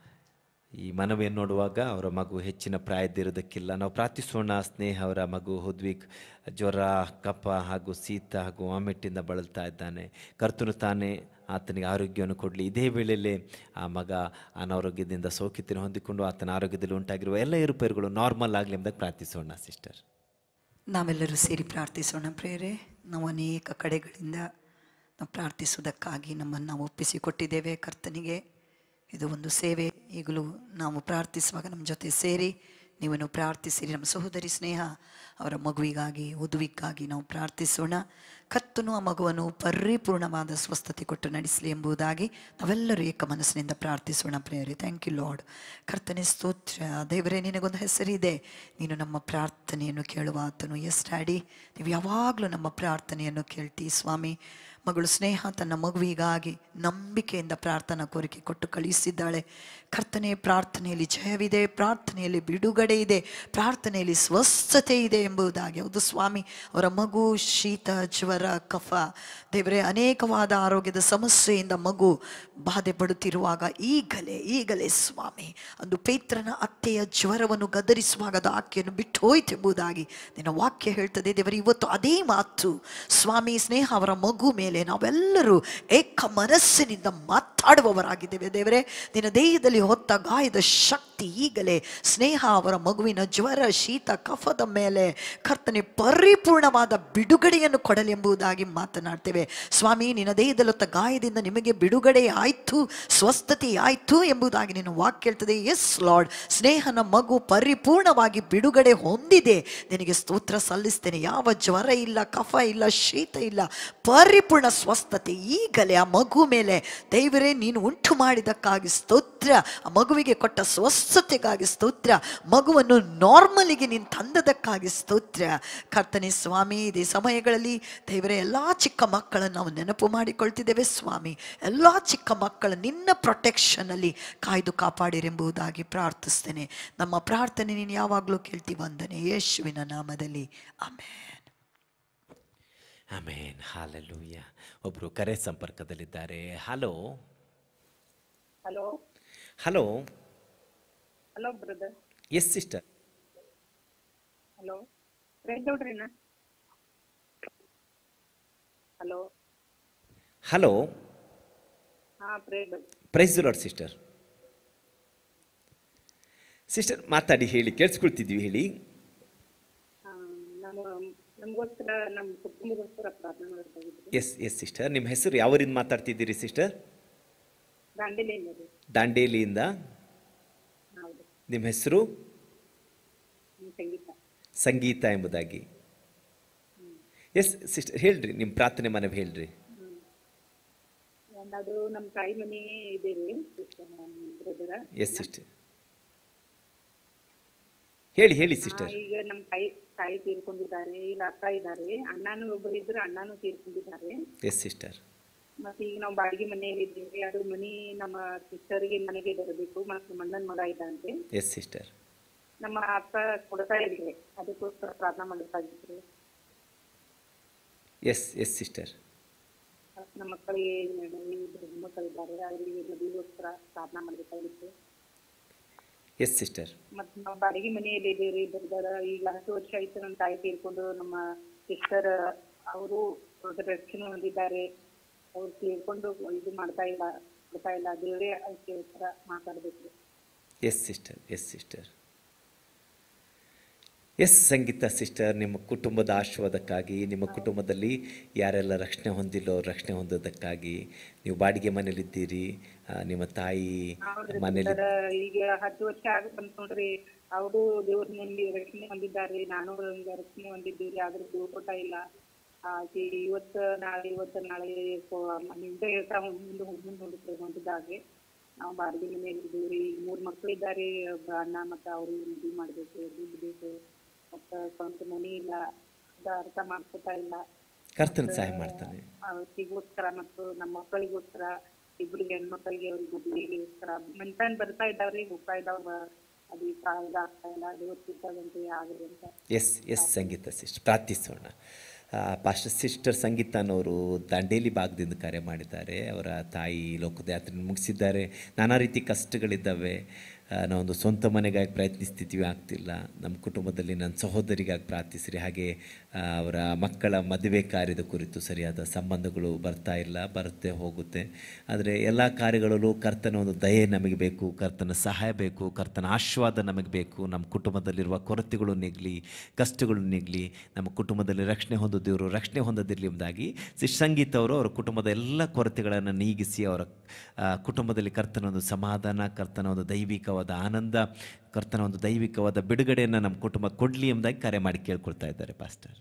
ಈ ಮನವಿಯನ್ನು ನೋಡುವಾಗ ಅವರ ಮಗು ಹೆಚ್ಚಿನ ಪ್ರಾಯದ್ದಿರೋದಕ್ಕಿಲ್ಲ. ನಾವು ಪ್ರಾರ್ಥಿಸೋಣ. ಸ್ನೇಹ ಅವರ ಮಗು ಹುದ್ವಿಕ್ ಜ್ವರ, ಕಫ ಹಾಗೂ ಶೀತ ಹಾಗೂ ವಾಮಿಟ್ಟಿಂದ ಬಳಲ್ತಾ ಇದ್ದಾನೆ. ಕರ್ತನು ತಾನೇ ಆತನಿಗೆ ಆರೋಗ್ಯವನ್ನು ಕೊಡಲಿ. ಇದೇ ವೇಳೆಯಲ್ಲೇ ಆ ಮಗ ಅನಾರೋಗ್ಯದಿಂದ ಸೌಖ್ಯತೆಯನ್ನು ಹೊಂದಿಕೊಂಡು ಆತನ ಆರೋಗ್ಯದಲ್ಲಿ ಉಂಟಾಗಿರುವ ಎಲ್ಲ ಏರುಪೇರುಗಳು ನಾರ್ಮಲ್ ಆಗಲಿ ಎಂಬುದಾಗಿ ಪ್ರಾರ್ಥಿಸೋಣ ಸಿಸ್ಟರ್. ನಾವೆಲ್ಲರೂ ಸೇರಿ ಪ್ರಾರ್ಥಿಸೋಣ ಪ್ರೇರೆ. ನಾವು ಅನೇಕ ಕಡೆಗಳಿಂದ ನಾವು ಪ್ರಾರ್ಥಿಸುವುದಕ್ಕಾಗಿ ನಮ್ಮನ್ನು ನಾವು ಒಪ್ಪಿಸಿಕೊಟ್ಟಿದ್ದೇವೆ ಕರ್ತನಿಗೆ. ಇದು ಒಂದು ಸೇವೆ. ಈಗಲೂ ನಾವು ಪ್ರಾರ್ಥಿಸುವಾಗ ನಮ್ಮ ಜೊತೆ ಸೇರಿ ನೀವನ್ನು ಪ್ರಾರ್ಥಿಸಿರಿ. ನಮ್ಮ ಸಹೋದರಿ ಸ್ನೇಹ ಅವರ ಮಗುವಿಗಾಗಿ, ಉದುವಿಗಾಗಿ ನಾವು ಪ್ರಾರ್ಥಿಸೋಣ. ಕರ್ತನು ಆ ಮಗುವನ್ನು ಪರಿಪೂರ್ಣವಾದ ಸ್ವಸ್ಥತೆ ಕೊಟ್ಟು ನಡೆಸಲಿ ಎಂಬುದಾಗಿ ನಾವೆಲ್ಲರೂ ಏಕ ಮನಸ್ಸಿನಿಂದ ಪ್ರಾರ್ಥಿಸೋಣ ಪ್ರೇಯರೇ. Thank you lord. ಕರ್ತನೇ ಸ್ತೋತ್ರ. ದೇವರೇ, ನಿನಗೊಂದು ಹೆಸರಿದೆ, ನೀನು ನಮ್ಮ ಪ್ರಾರ್ಥನೆಯನ್ನು ಕೇಳುವ ಆತನು. ಎಸ್ ಡ್ಯಾಡಿ, ನೀವು ಯಾವಾಗಲೂ ನಮ್ಮ ಪ್ರಾರ್ಥನೆಯನ್ನು ಕೇಳ್ತೀವಿ ಸ್ವಾಮಿ. ಮಗಳು ಸ್ನೇಹ ತನ್ನ ಮಗುವಿಗಾಗಿ ನಂಬಿಕೆಯಿಂದ ಪ್ರಾರ್ಥನಾ ಕೋರಿಕೆ ಕೊಟ್ಟು ಕಳುಹಿಸಿದ್ದಾಳೆ. ಕರ್ತನೆ, ಪ್ರಾರ್ಥನೆಯಲ್ಲಿ ಜಯವಿದೆ, ಪ್ರಾರ್ಥನೆಯಲ್ಲಿ ಬಿಡುಗಡೆ ಇದೆ, ಪ್ರಾರ್ಥನೆಯಲ್ಲಿ ಸ್ವಸ್ಥತೆ ಇದೆ ಎಂಬುದಾಗಿ. ಹೌದು ಸ್ವಾಮಿ, ಅವರ ಮಗು ಶೀತ, ಜ್ವರ, ಕಫ, ದೇವರೇ ಅನೇಕವಾದ ಆರೋಗ್ಯದ ಸಮಸ್ಯೆಯಿಂದ ಮಗು ಬಾಧೆ ಪಡುತ್ತಿರುವಾಗ ಈಗಲೇ ಈಗಲೇ ಸ್ವಾಮಿ ಒಂದು ಪೇತ್ರನ ಅತ್ತೆಯ ಜ್ವರವನ್ನು ಗದರಿಸುವಾಗ ಅದು ಆಕೆಯನ್ನು ಬಿಟ್ಟು ಹೋಯ್ತು ಎಂಬುದಾಗಿ ನಿನ್ನ ವಾಕ್ಯ ಹೇಳ್ತದೆ. ದೇವರೇ, ಇವತ್ತು ಅದೇ ಮಾತು ಸ್ವಾಮಿ ಸ್ನೇಹ ಅವರ ಮಗು ಮೇಲೆ ನಾವೆಲ್ಲರೂ ಏಕ ಮನಸ್ಸಿನಿಂದ ಮಾತಾಡುವವರಾಗಿದ್ದೇವೆ. ದೇವರೇ, ನಿನ್ನ ದೇಹದಲ್ಲಿ ಹೊತ್ತ ಗಾಯದ ಶಕ್ತಿ ಈಗಲೇ ಸ್ನೇಹ ಅವರ ಮಗುವಿನ ಜ್ವರ, ಶೀತ, ಕಫದ ಮೇಲೆ ಕರ್ತನೆ ಪರಿಪೂರ್ಣವಾದ ಬಿಡುಗಡೆಯನ್ನು ಕೊಡಲಿ ಎಂಬುದಾಗಿ ಮಾತನಾಡ್ತೇವೆ ಸ್ವಾಮಿ. ನಿನ್ನ ದೇಹದಲ್ಲಿ ಹೊತ್ತ ಗಾಯದಿಂದ ನಿಮಗೆ ಬಿಡುಗಡೆ ಆಯಿತು, ಸ್ವಸ್ಥತೆ ಆಯಿತು ಎಂಬುದಾಗಿ ನಿನ್ನ ವಾಕ್ಯ ಹೇಳ್ತದೆ. ಎಸ್ ಲಾರ್ಡ್, ಸ್ನೇಹನ ಮಗು ಪರಿಪೂರ್ಣವಾಗಿ ಬಿಡುಗಡೆ ಹೊಂದಿದೆ. ನಿನಗೆ ಸ್ತೋತ್ರ ಸಲ್ಲಿಸ್ತೇನೆ. ಯಾವ ಜ್ವರ ಇಲ್ಲ, ಕಫ ಇಲ್ಲ, ಶೀತ ಇಲ್ಲ, ಪರಿಪೂರ್ಣ ಸ್ವಸ್ಥತೆ ಈಗಲೇ ಆ ಮಗು ಮೇಲೆ ದೇವರೇ ನೀನು ಉಂಟು ಮಾಡಿದಕ್ಕಾಗಿ ಸ್ತೋತ್ರ. ಆ ಮಗುವಿಗೆ ಕೊಟ್ಟ ಸ್ವಸ್ಥತೆಗಾಗಿ ಸ್ತೋತ್ರ. ಮಗುವನ್ನು ನಾರ್ಮಲಿಗೆ ನೀನು ತಂದದಕ್ಕಾಗಿ ಸ್ತೋತ್ರ ಕರ್ತನೆ ಸ್ವಾಮಿ. ಇದೇ ಸಮಯಗಳಲ್ಲಿ ದೇವರೇ ಎಲ್ಲ ಚಿಕ್ಕ ಮಕ್ಕಳನ್ನು ನಾವು ನೆನಪು ಮಾಡಿಕೊಳ್ತಿದ್ದೇವೆ ಸ್ವಾಮಿ. ಎಲ್ಲ ಚಿಕ್ಕ ಮಕ್ಕಳ ನಿನ್ನ ಪ್ರೊಟೆಕ್ಷನಲ್ಲಿ ಕಾಯ್ದು ಕಾಪಾಡಿರೆಂಬುದಾಗಿ ಪ್ರಾರ್ಥಿಸ್ತೇನೆ. ನಮ್ಮ ಪ್ರಾರ್ಥನೆ ನೀನು ಯಾವಾಗಲೂ ಕೇಳ್ತಿ ಬಂದನೆ ಯೇಸುವಿನ ನಾಮದಲ್ಲಿ ಆಮೇನ್. ಆಮೇನ್. ಹಾಲೆಲೂಯ. ಒಬ್ಬರು ಕರೆ ಸಂಪರ್ಕದಲ್ಲಿದ್ದಾರೆ. Hello hello hello hello brother. Yes sister. Hello praise ನೋಡ್ರಿನ. ಹಲೋ ಹಲೋ ಹಾಂ praise praise lord sister. Sister ಮಾತಾಡಿ, ಹೇಳಿ, ಕೇಳಿಸ್ಕೊಳ್ತಿದ್ವಿ, ಹೇಳಿ. ನಾನು ನಮಗೋಸ್ಕರ ನಮ್ಮ ಕುಟುಂಬಗೋಸ್ಕರ ಪ್ರಾರ್ಥನೆ ಮಾಡ್ತಾ ಇದ್ವಿ. ಎಸ್ ಎಸ್ ಸಿಸ್ಟರ್, ನಿಮ್ಮ ಹೆಸರು ಯಾವರಿಂದ ಮಾತಾಡ್ತಿದ್ದೀರಿ ಸಿಸ್ಟರ್? ದಾಂಡೇಲಿಯಿಂದ ರೀ. ದಾಂಡೇಲಿಯಿಂದ. ಹೌದು. ನಿಮ್ಮ ಹೆಸರು? ಸಂಗೀತ. ಸಂಗೀತ ಎಂಬುದಾಗಿ. ಎಸ್ ಸಿಸ್ಟರ್, ಹೇಳ್ರಿ, ನಿಮ್ಮ ಪ್ರಾರ್ಥನೆ ಮನವಿ ಹೇಳ್ರಿ. ಅದು ನಮ್ಮ ತಾಯಿ ಮನೆ ಇದೆ ರೀ ಬ್ರದರ. ಎಸ್ ಸಿಸ್ಟರ್, ಹೇಳಿ ಹೇಳಿ ಸಿಸ್ಟರ್. ಈಗ ನಮ್ಮ ತಾಯಿ ತಾಯಿ ತೀರ್ಕೊಂಡಿದ್ದಾರೆ. ಈಗ ಅಕ್ಕ ಇದ್ದಾರೆ, ಅಣ್ಣನೂ ಒಬ್ಬರು ಇದ್ರು, ಅಣ್ಣನೂ ತೀರ್ಕೊಂಡಿದ್ದಾರೆ. S sister. ಮತ್ತೆ ಈಗ ನಾವು ಬಾಡಿಗೆ ಮನೆಯಲ್ಲಿ ಇದ್ದೀವಿ. ಅದು ಮನಿ ನಮ್ಮ ಸಿಸ್ಟರ್ಗೆ ಮನೆಗೆ ಬರಬೇಕು. ಮತ್ತು ಮಣ್ಣನ ಮಗ ಇದ್ದಾನೆ. Yes sister. ನಮ್ಮ ಅಕ್ಕ ಕೊಡ್ತಾ ಇದ್ರೆ ಅದಕ್ಕೋಸ್ಕರ ಪ್ರಾರ್ಥನೆ ಮಾಡಬೇಕಾಗಿತ್ತು. Yes yes sister. ನಮ್ಮ ಮಕ್ಕಳಿಗೆ ಇಬ್ಬರು ಹೆಣ್ಮಕ್ಕಳಿದ್ದಾರೆ, ಅವರಿಗೆ ಮದುವೆಗೋಸ್ಕರ ಪ್ರಾರ್ಥನೆ ಮಾಡಬೇಕಾಗಿತ್ತು. Yes sister. ಮತ್ತು ನಾವು ಬಾಡಿಗೆ ಮನೆಯಲ್ಲಿ ಇದ್ದೀವಿ ಬರ್ದಾರ. ಈಗ ಹತ್ತು ವರ್ಷ ಆಯ್ತು ನಮ್ಮ ತಾಯಿ ತೀರ್ಕೊಂಡು. ನಮ್ಮ ಸಿಸ್ಟರ್ ಅವರು ರಕ್ಷಣೆ ಹೊಂದಿದ್ದಾರೆ. ಅವ್ರು ತೀರ್ಕೊಂಡು ಇದು ಮಾಡ್ತಾ ಇಲ್ಲ ಮಾಡ್ತಾ ಇಲ್ಲ ದೇವರೇ ಅದಕ್ಕೆ ಉತ್ತರ ಮಾತಾಡಬೇಕು. Yes sister. Yes sister. Yes Sangeetha sister, ನಿಮ್ಮ ಕುಟುಂಬದ ಆಶೀರ್ವಾದಕ್ಕಾಗಿ, ನಿಮ್ಮ ಕುಟುಂಬದಲ್ಲಿ ಯಾರೆಲ್ಲ ರಕ್ಷಣೆ ಹೊಂದಿಲ್ಲೋ ರಕ್ಷಣೆ ಹೊಂದೋದಕ್ಕಾಗಿ ನೀವು ಬಾಡಿಗೆ ಮನೇಲಿದ್ದೀರಿ. ನಿಮ್ಮ ತಾಯಿ ಮನೇಲಿ ಈಗ ಹತ್ತು ವರ್ಷ ಆಗಬೇಕು ನೋಡ್ರಿ. ಅವರು ದೇವ್ರಲ್ಲಿ ರಕ್ಷಣೆ ಹೊಂದಿದ್ದಾರೆ, ನಾನು ರಕ್ಷಣೆ ಹೊಂದಿದ್ದೀರಿ. ಆದ್ರೂ ದೇವ್ರು ಕೊಟ್ಟ ಇಲ್ಲ. ಇವತ್ತು ನಾಳೆ ಇವತ್ತು ನಾಳೆ ನಿಂದ ಹೇಳ್ತಾ ಮುಂದೆ ಮುಂದೆ ಹೊಂದಿದ್ದಾಗೆ ನಾವು ಬಾಡಿಗೆ ಮನೆಯಲ್ಲಿ ಇದ್ದೀವಿ. ಈಗ ಮೂರ್ ಮಕ್ಳು ಇದ್ದಾರೆ, ಒಬ್ಬ ಅಣ್ಣ ಮತ್ತ ಅವ್ರಿಗೆ ಮದ್ವಿ ಮಾಡ್ಬೇಕು, ದುಡ್ಡು ಬೇಕು, ಮತ್ತ ಸ್ವಂತ ಮನಿ ಇಲ್ಲ, ಅದ ಅರ್ಥ ಮಾಡ್ಕೊತಾ ಇಲ್ಲ. ಕರ್ತನ ಸಹಾಯ ಮಾಡ್ತಾನೆ. ಅವತ್ತಿಗೋಸ್ಕರ ಮತ್ತು ನಮ್ಮ ಮಕ್ಕಳಿಗೋಸ್ಕರ, ಇಬ್ಬರಿಗೆ ಹೆಣ್ಮಕ್ಳಿಗೆ ಅವ್ರಿಗೆ ಮದ್ವೆಗೋಸ್ಕರ ಮಂತಾನ್ ಬರ್ತಾ ಇದ್ದಾವ್ರಿ, ಹೋಗ್ತಾ ಇದ್ದಾವ. ಅದು ಇದಾಗ್ತಾ ಇಲ್ಲ, ದೇವ್ರ ಚಿತ್ತದಂತೆ ಆಗಲಿ ಅಂತ. ಎಸ್ ಎಸ್ ಸಂಗೀತ ಸಿಸ್ಟರ್ ಪ್ರಾರ್ಥಿಸೋಣ. ಪಾಸ್ಟರ್ ಸಿಸ್ಟರ್ ಸಂಗೀತ ಅನ್ನೋರು ದಾಂಡೇಲಿ ಭಾಗದಿಂದ ಕರೆ ಮಾಡಿದ್ದಾರೆ. ಅವರ ತಾಯಿ ಲೋಕದ ಯಾತ್ರೆ ಮುಗಿಸಿದ್ದಾರೆ. ನಾನಾ ರೀತಿ ಕಷ್ಟಗಳಿದ್ದಾವೆ. ನಾವೊಂದು ಸ್ವಂತ ಮನೆಗಾಗಿ ಪ್ರಯತ್ನಿಸ್ತಿದ್ದೀವಿ, ಆಗ್ತಿಲ್ಲ. ನಮ್ಮ ಕುಟುಂಬದಲ್ಲಿ ನನ್ನ ಸಹೋದರಿಗಾಗಿ ಪ್ರಾರ್ಥಿಸಿರಿ. ಹಾಗೆ ಅವರ ಮಕ್ಕಳ ಮದುವೆ ಕಾರ್ಯದ ಕುರಿತು ಸರಿಯಾದ ಸಂಬಂಧಗಳು ಬರ್ತಾ ಇಲ್ಲ, ಬರುತ್ತೆ ಹೋಗುತ್ತೆ. ಆದರೆ ಎಲ್ಲ ಕಾರ್ಯಗಳಲ್ಲೂ ಕರ್ತನ ಒಂದು ದಯೆ ನಮಗೆ ಬೇಕು, ಕರ್ತನ ಸಹಾಯ ಬೇಕು, ಕರ್ತನ ಆಶೀರ್ವಾದ ನಮಗೆ ಬೇಕು. ನಮ್ಮ ಕುಟುಂಬದಲ್ಲಿರುವ ಕೊರತೆಗಳು ನೀಗಲಿ, ಕಷ್ಟಗಳು ನೀಗಲಿ, ನಮ್ಮ ಕುಟುಂಬದಲ್ಲಿ ರಕ್ಷಣೆ ಹೊಂದೋ ದೇವರು ರಕ್ಷಣೆ ಹೊಂದದಿರಲಿ ಎಂಬುದಾಗಿ ಸಿಸ್ಟರ್ ಸಂಗೀತ ಅವರು ಅವರ ಕುಟುಂಬದ ಎಲ್ಲ ಕೊರತೆಗಳನ್ನು ನೀಗಿಸಿ ಅವರ ಕುಟುಂಬದಲ್ಲಿ ಕರ್ತನ ಒಂದು ಸಮಾಧಾನ, ಕರ್ತನ ಒಂದು ದೈವಿಕವಾದ ಆನಂದ, ಕರ್ತನ ಒಂದು ದೈವಿಕವಾದ ಬಿಡುಗಡೆಯನ್ನು ನಮ್ಮ ಕುಟುಂಬ ಕೊಡಲಿ ಎಂಬುದಾಗಿ ಕರೆ ಮಾಡಿ ಕೇಳ್ಕೊಳ್ತಾ ಇದ್ದಾರೆ ಪಾಸ್ಟರ್.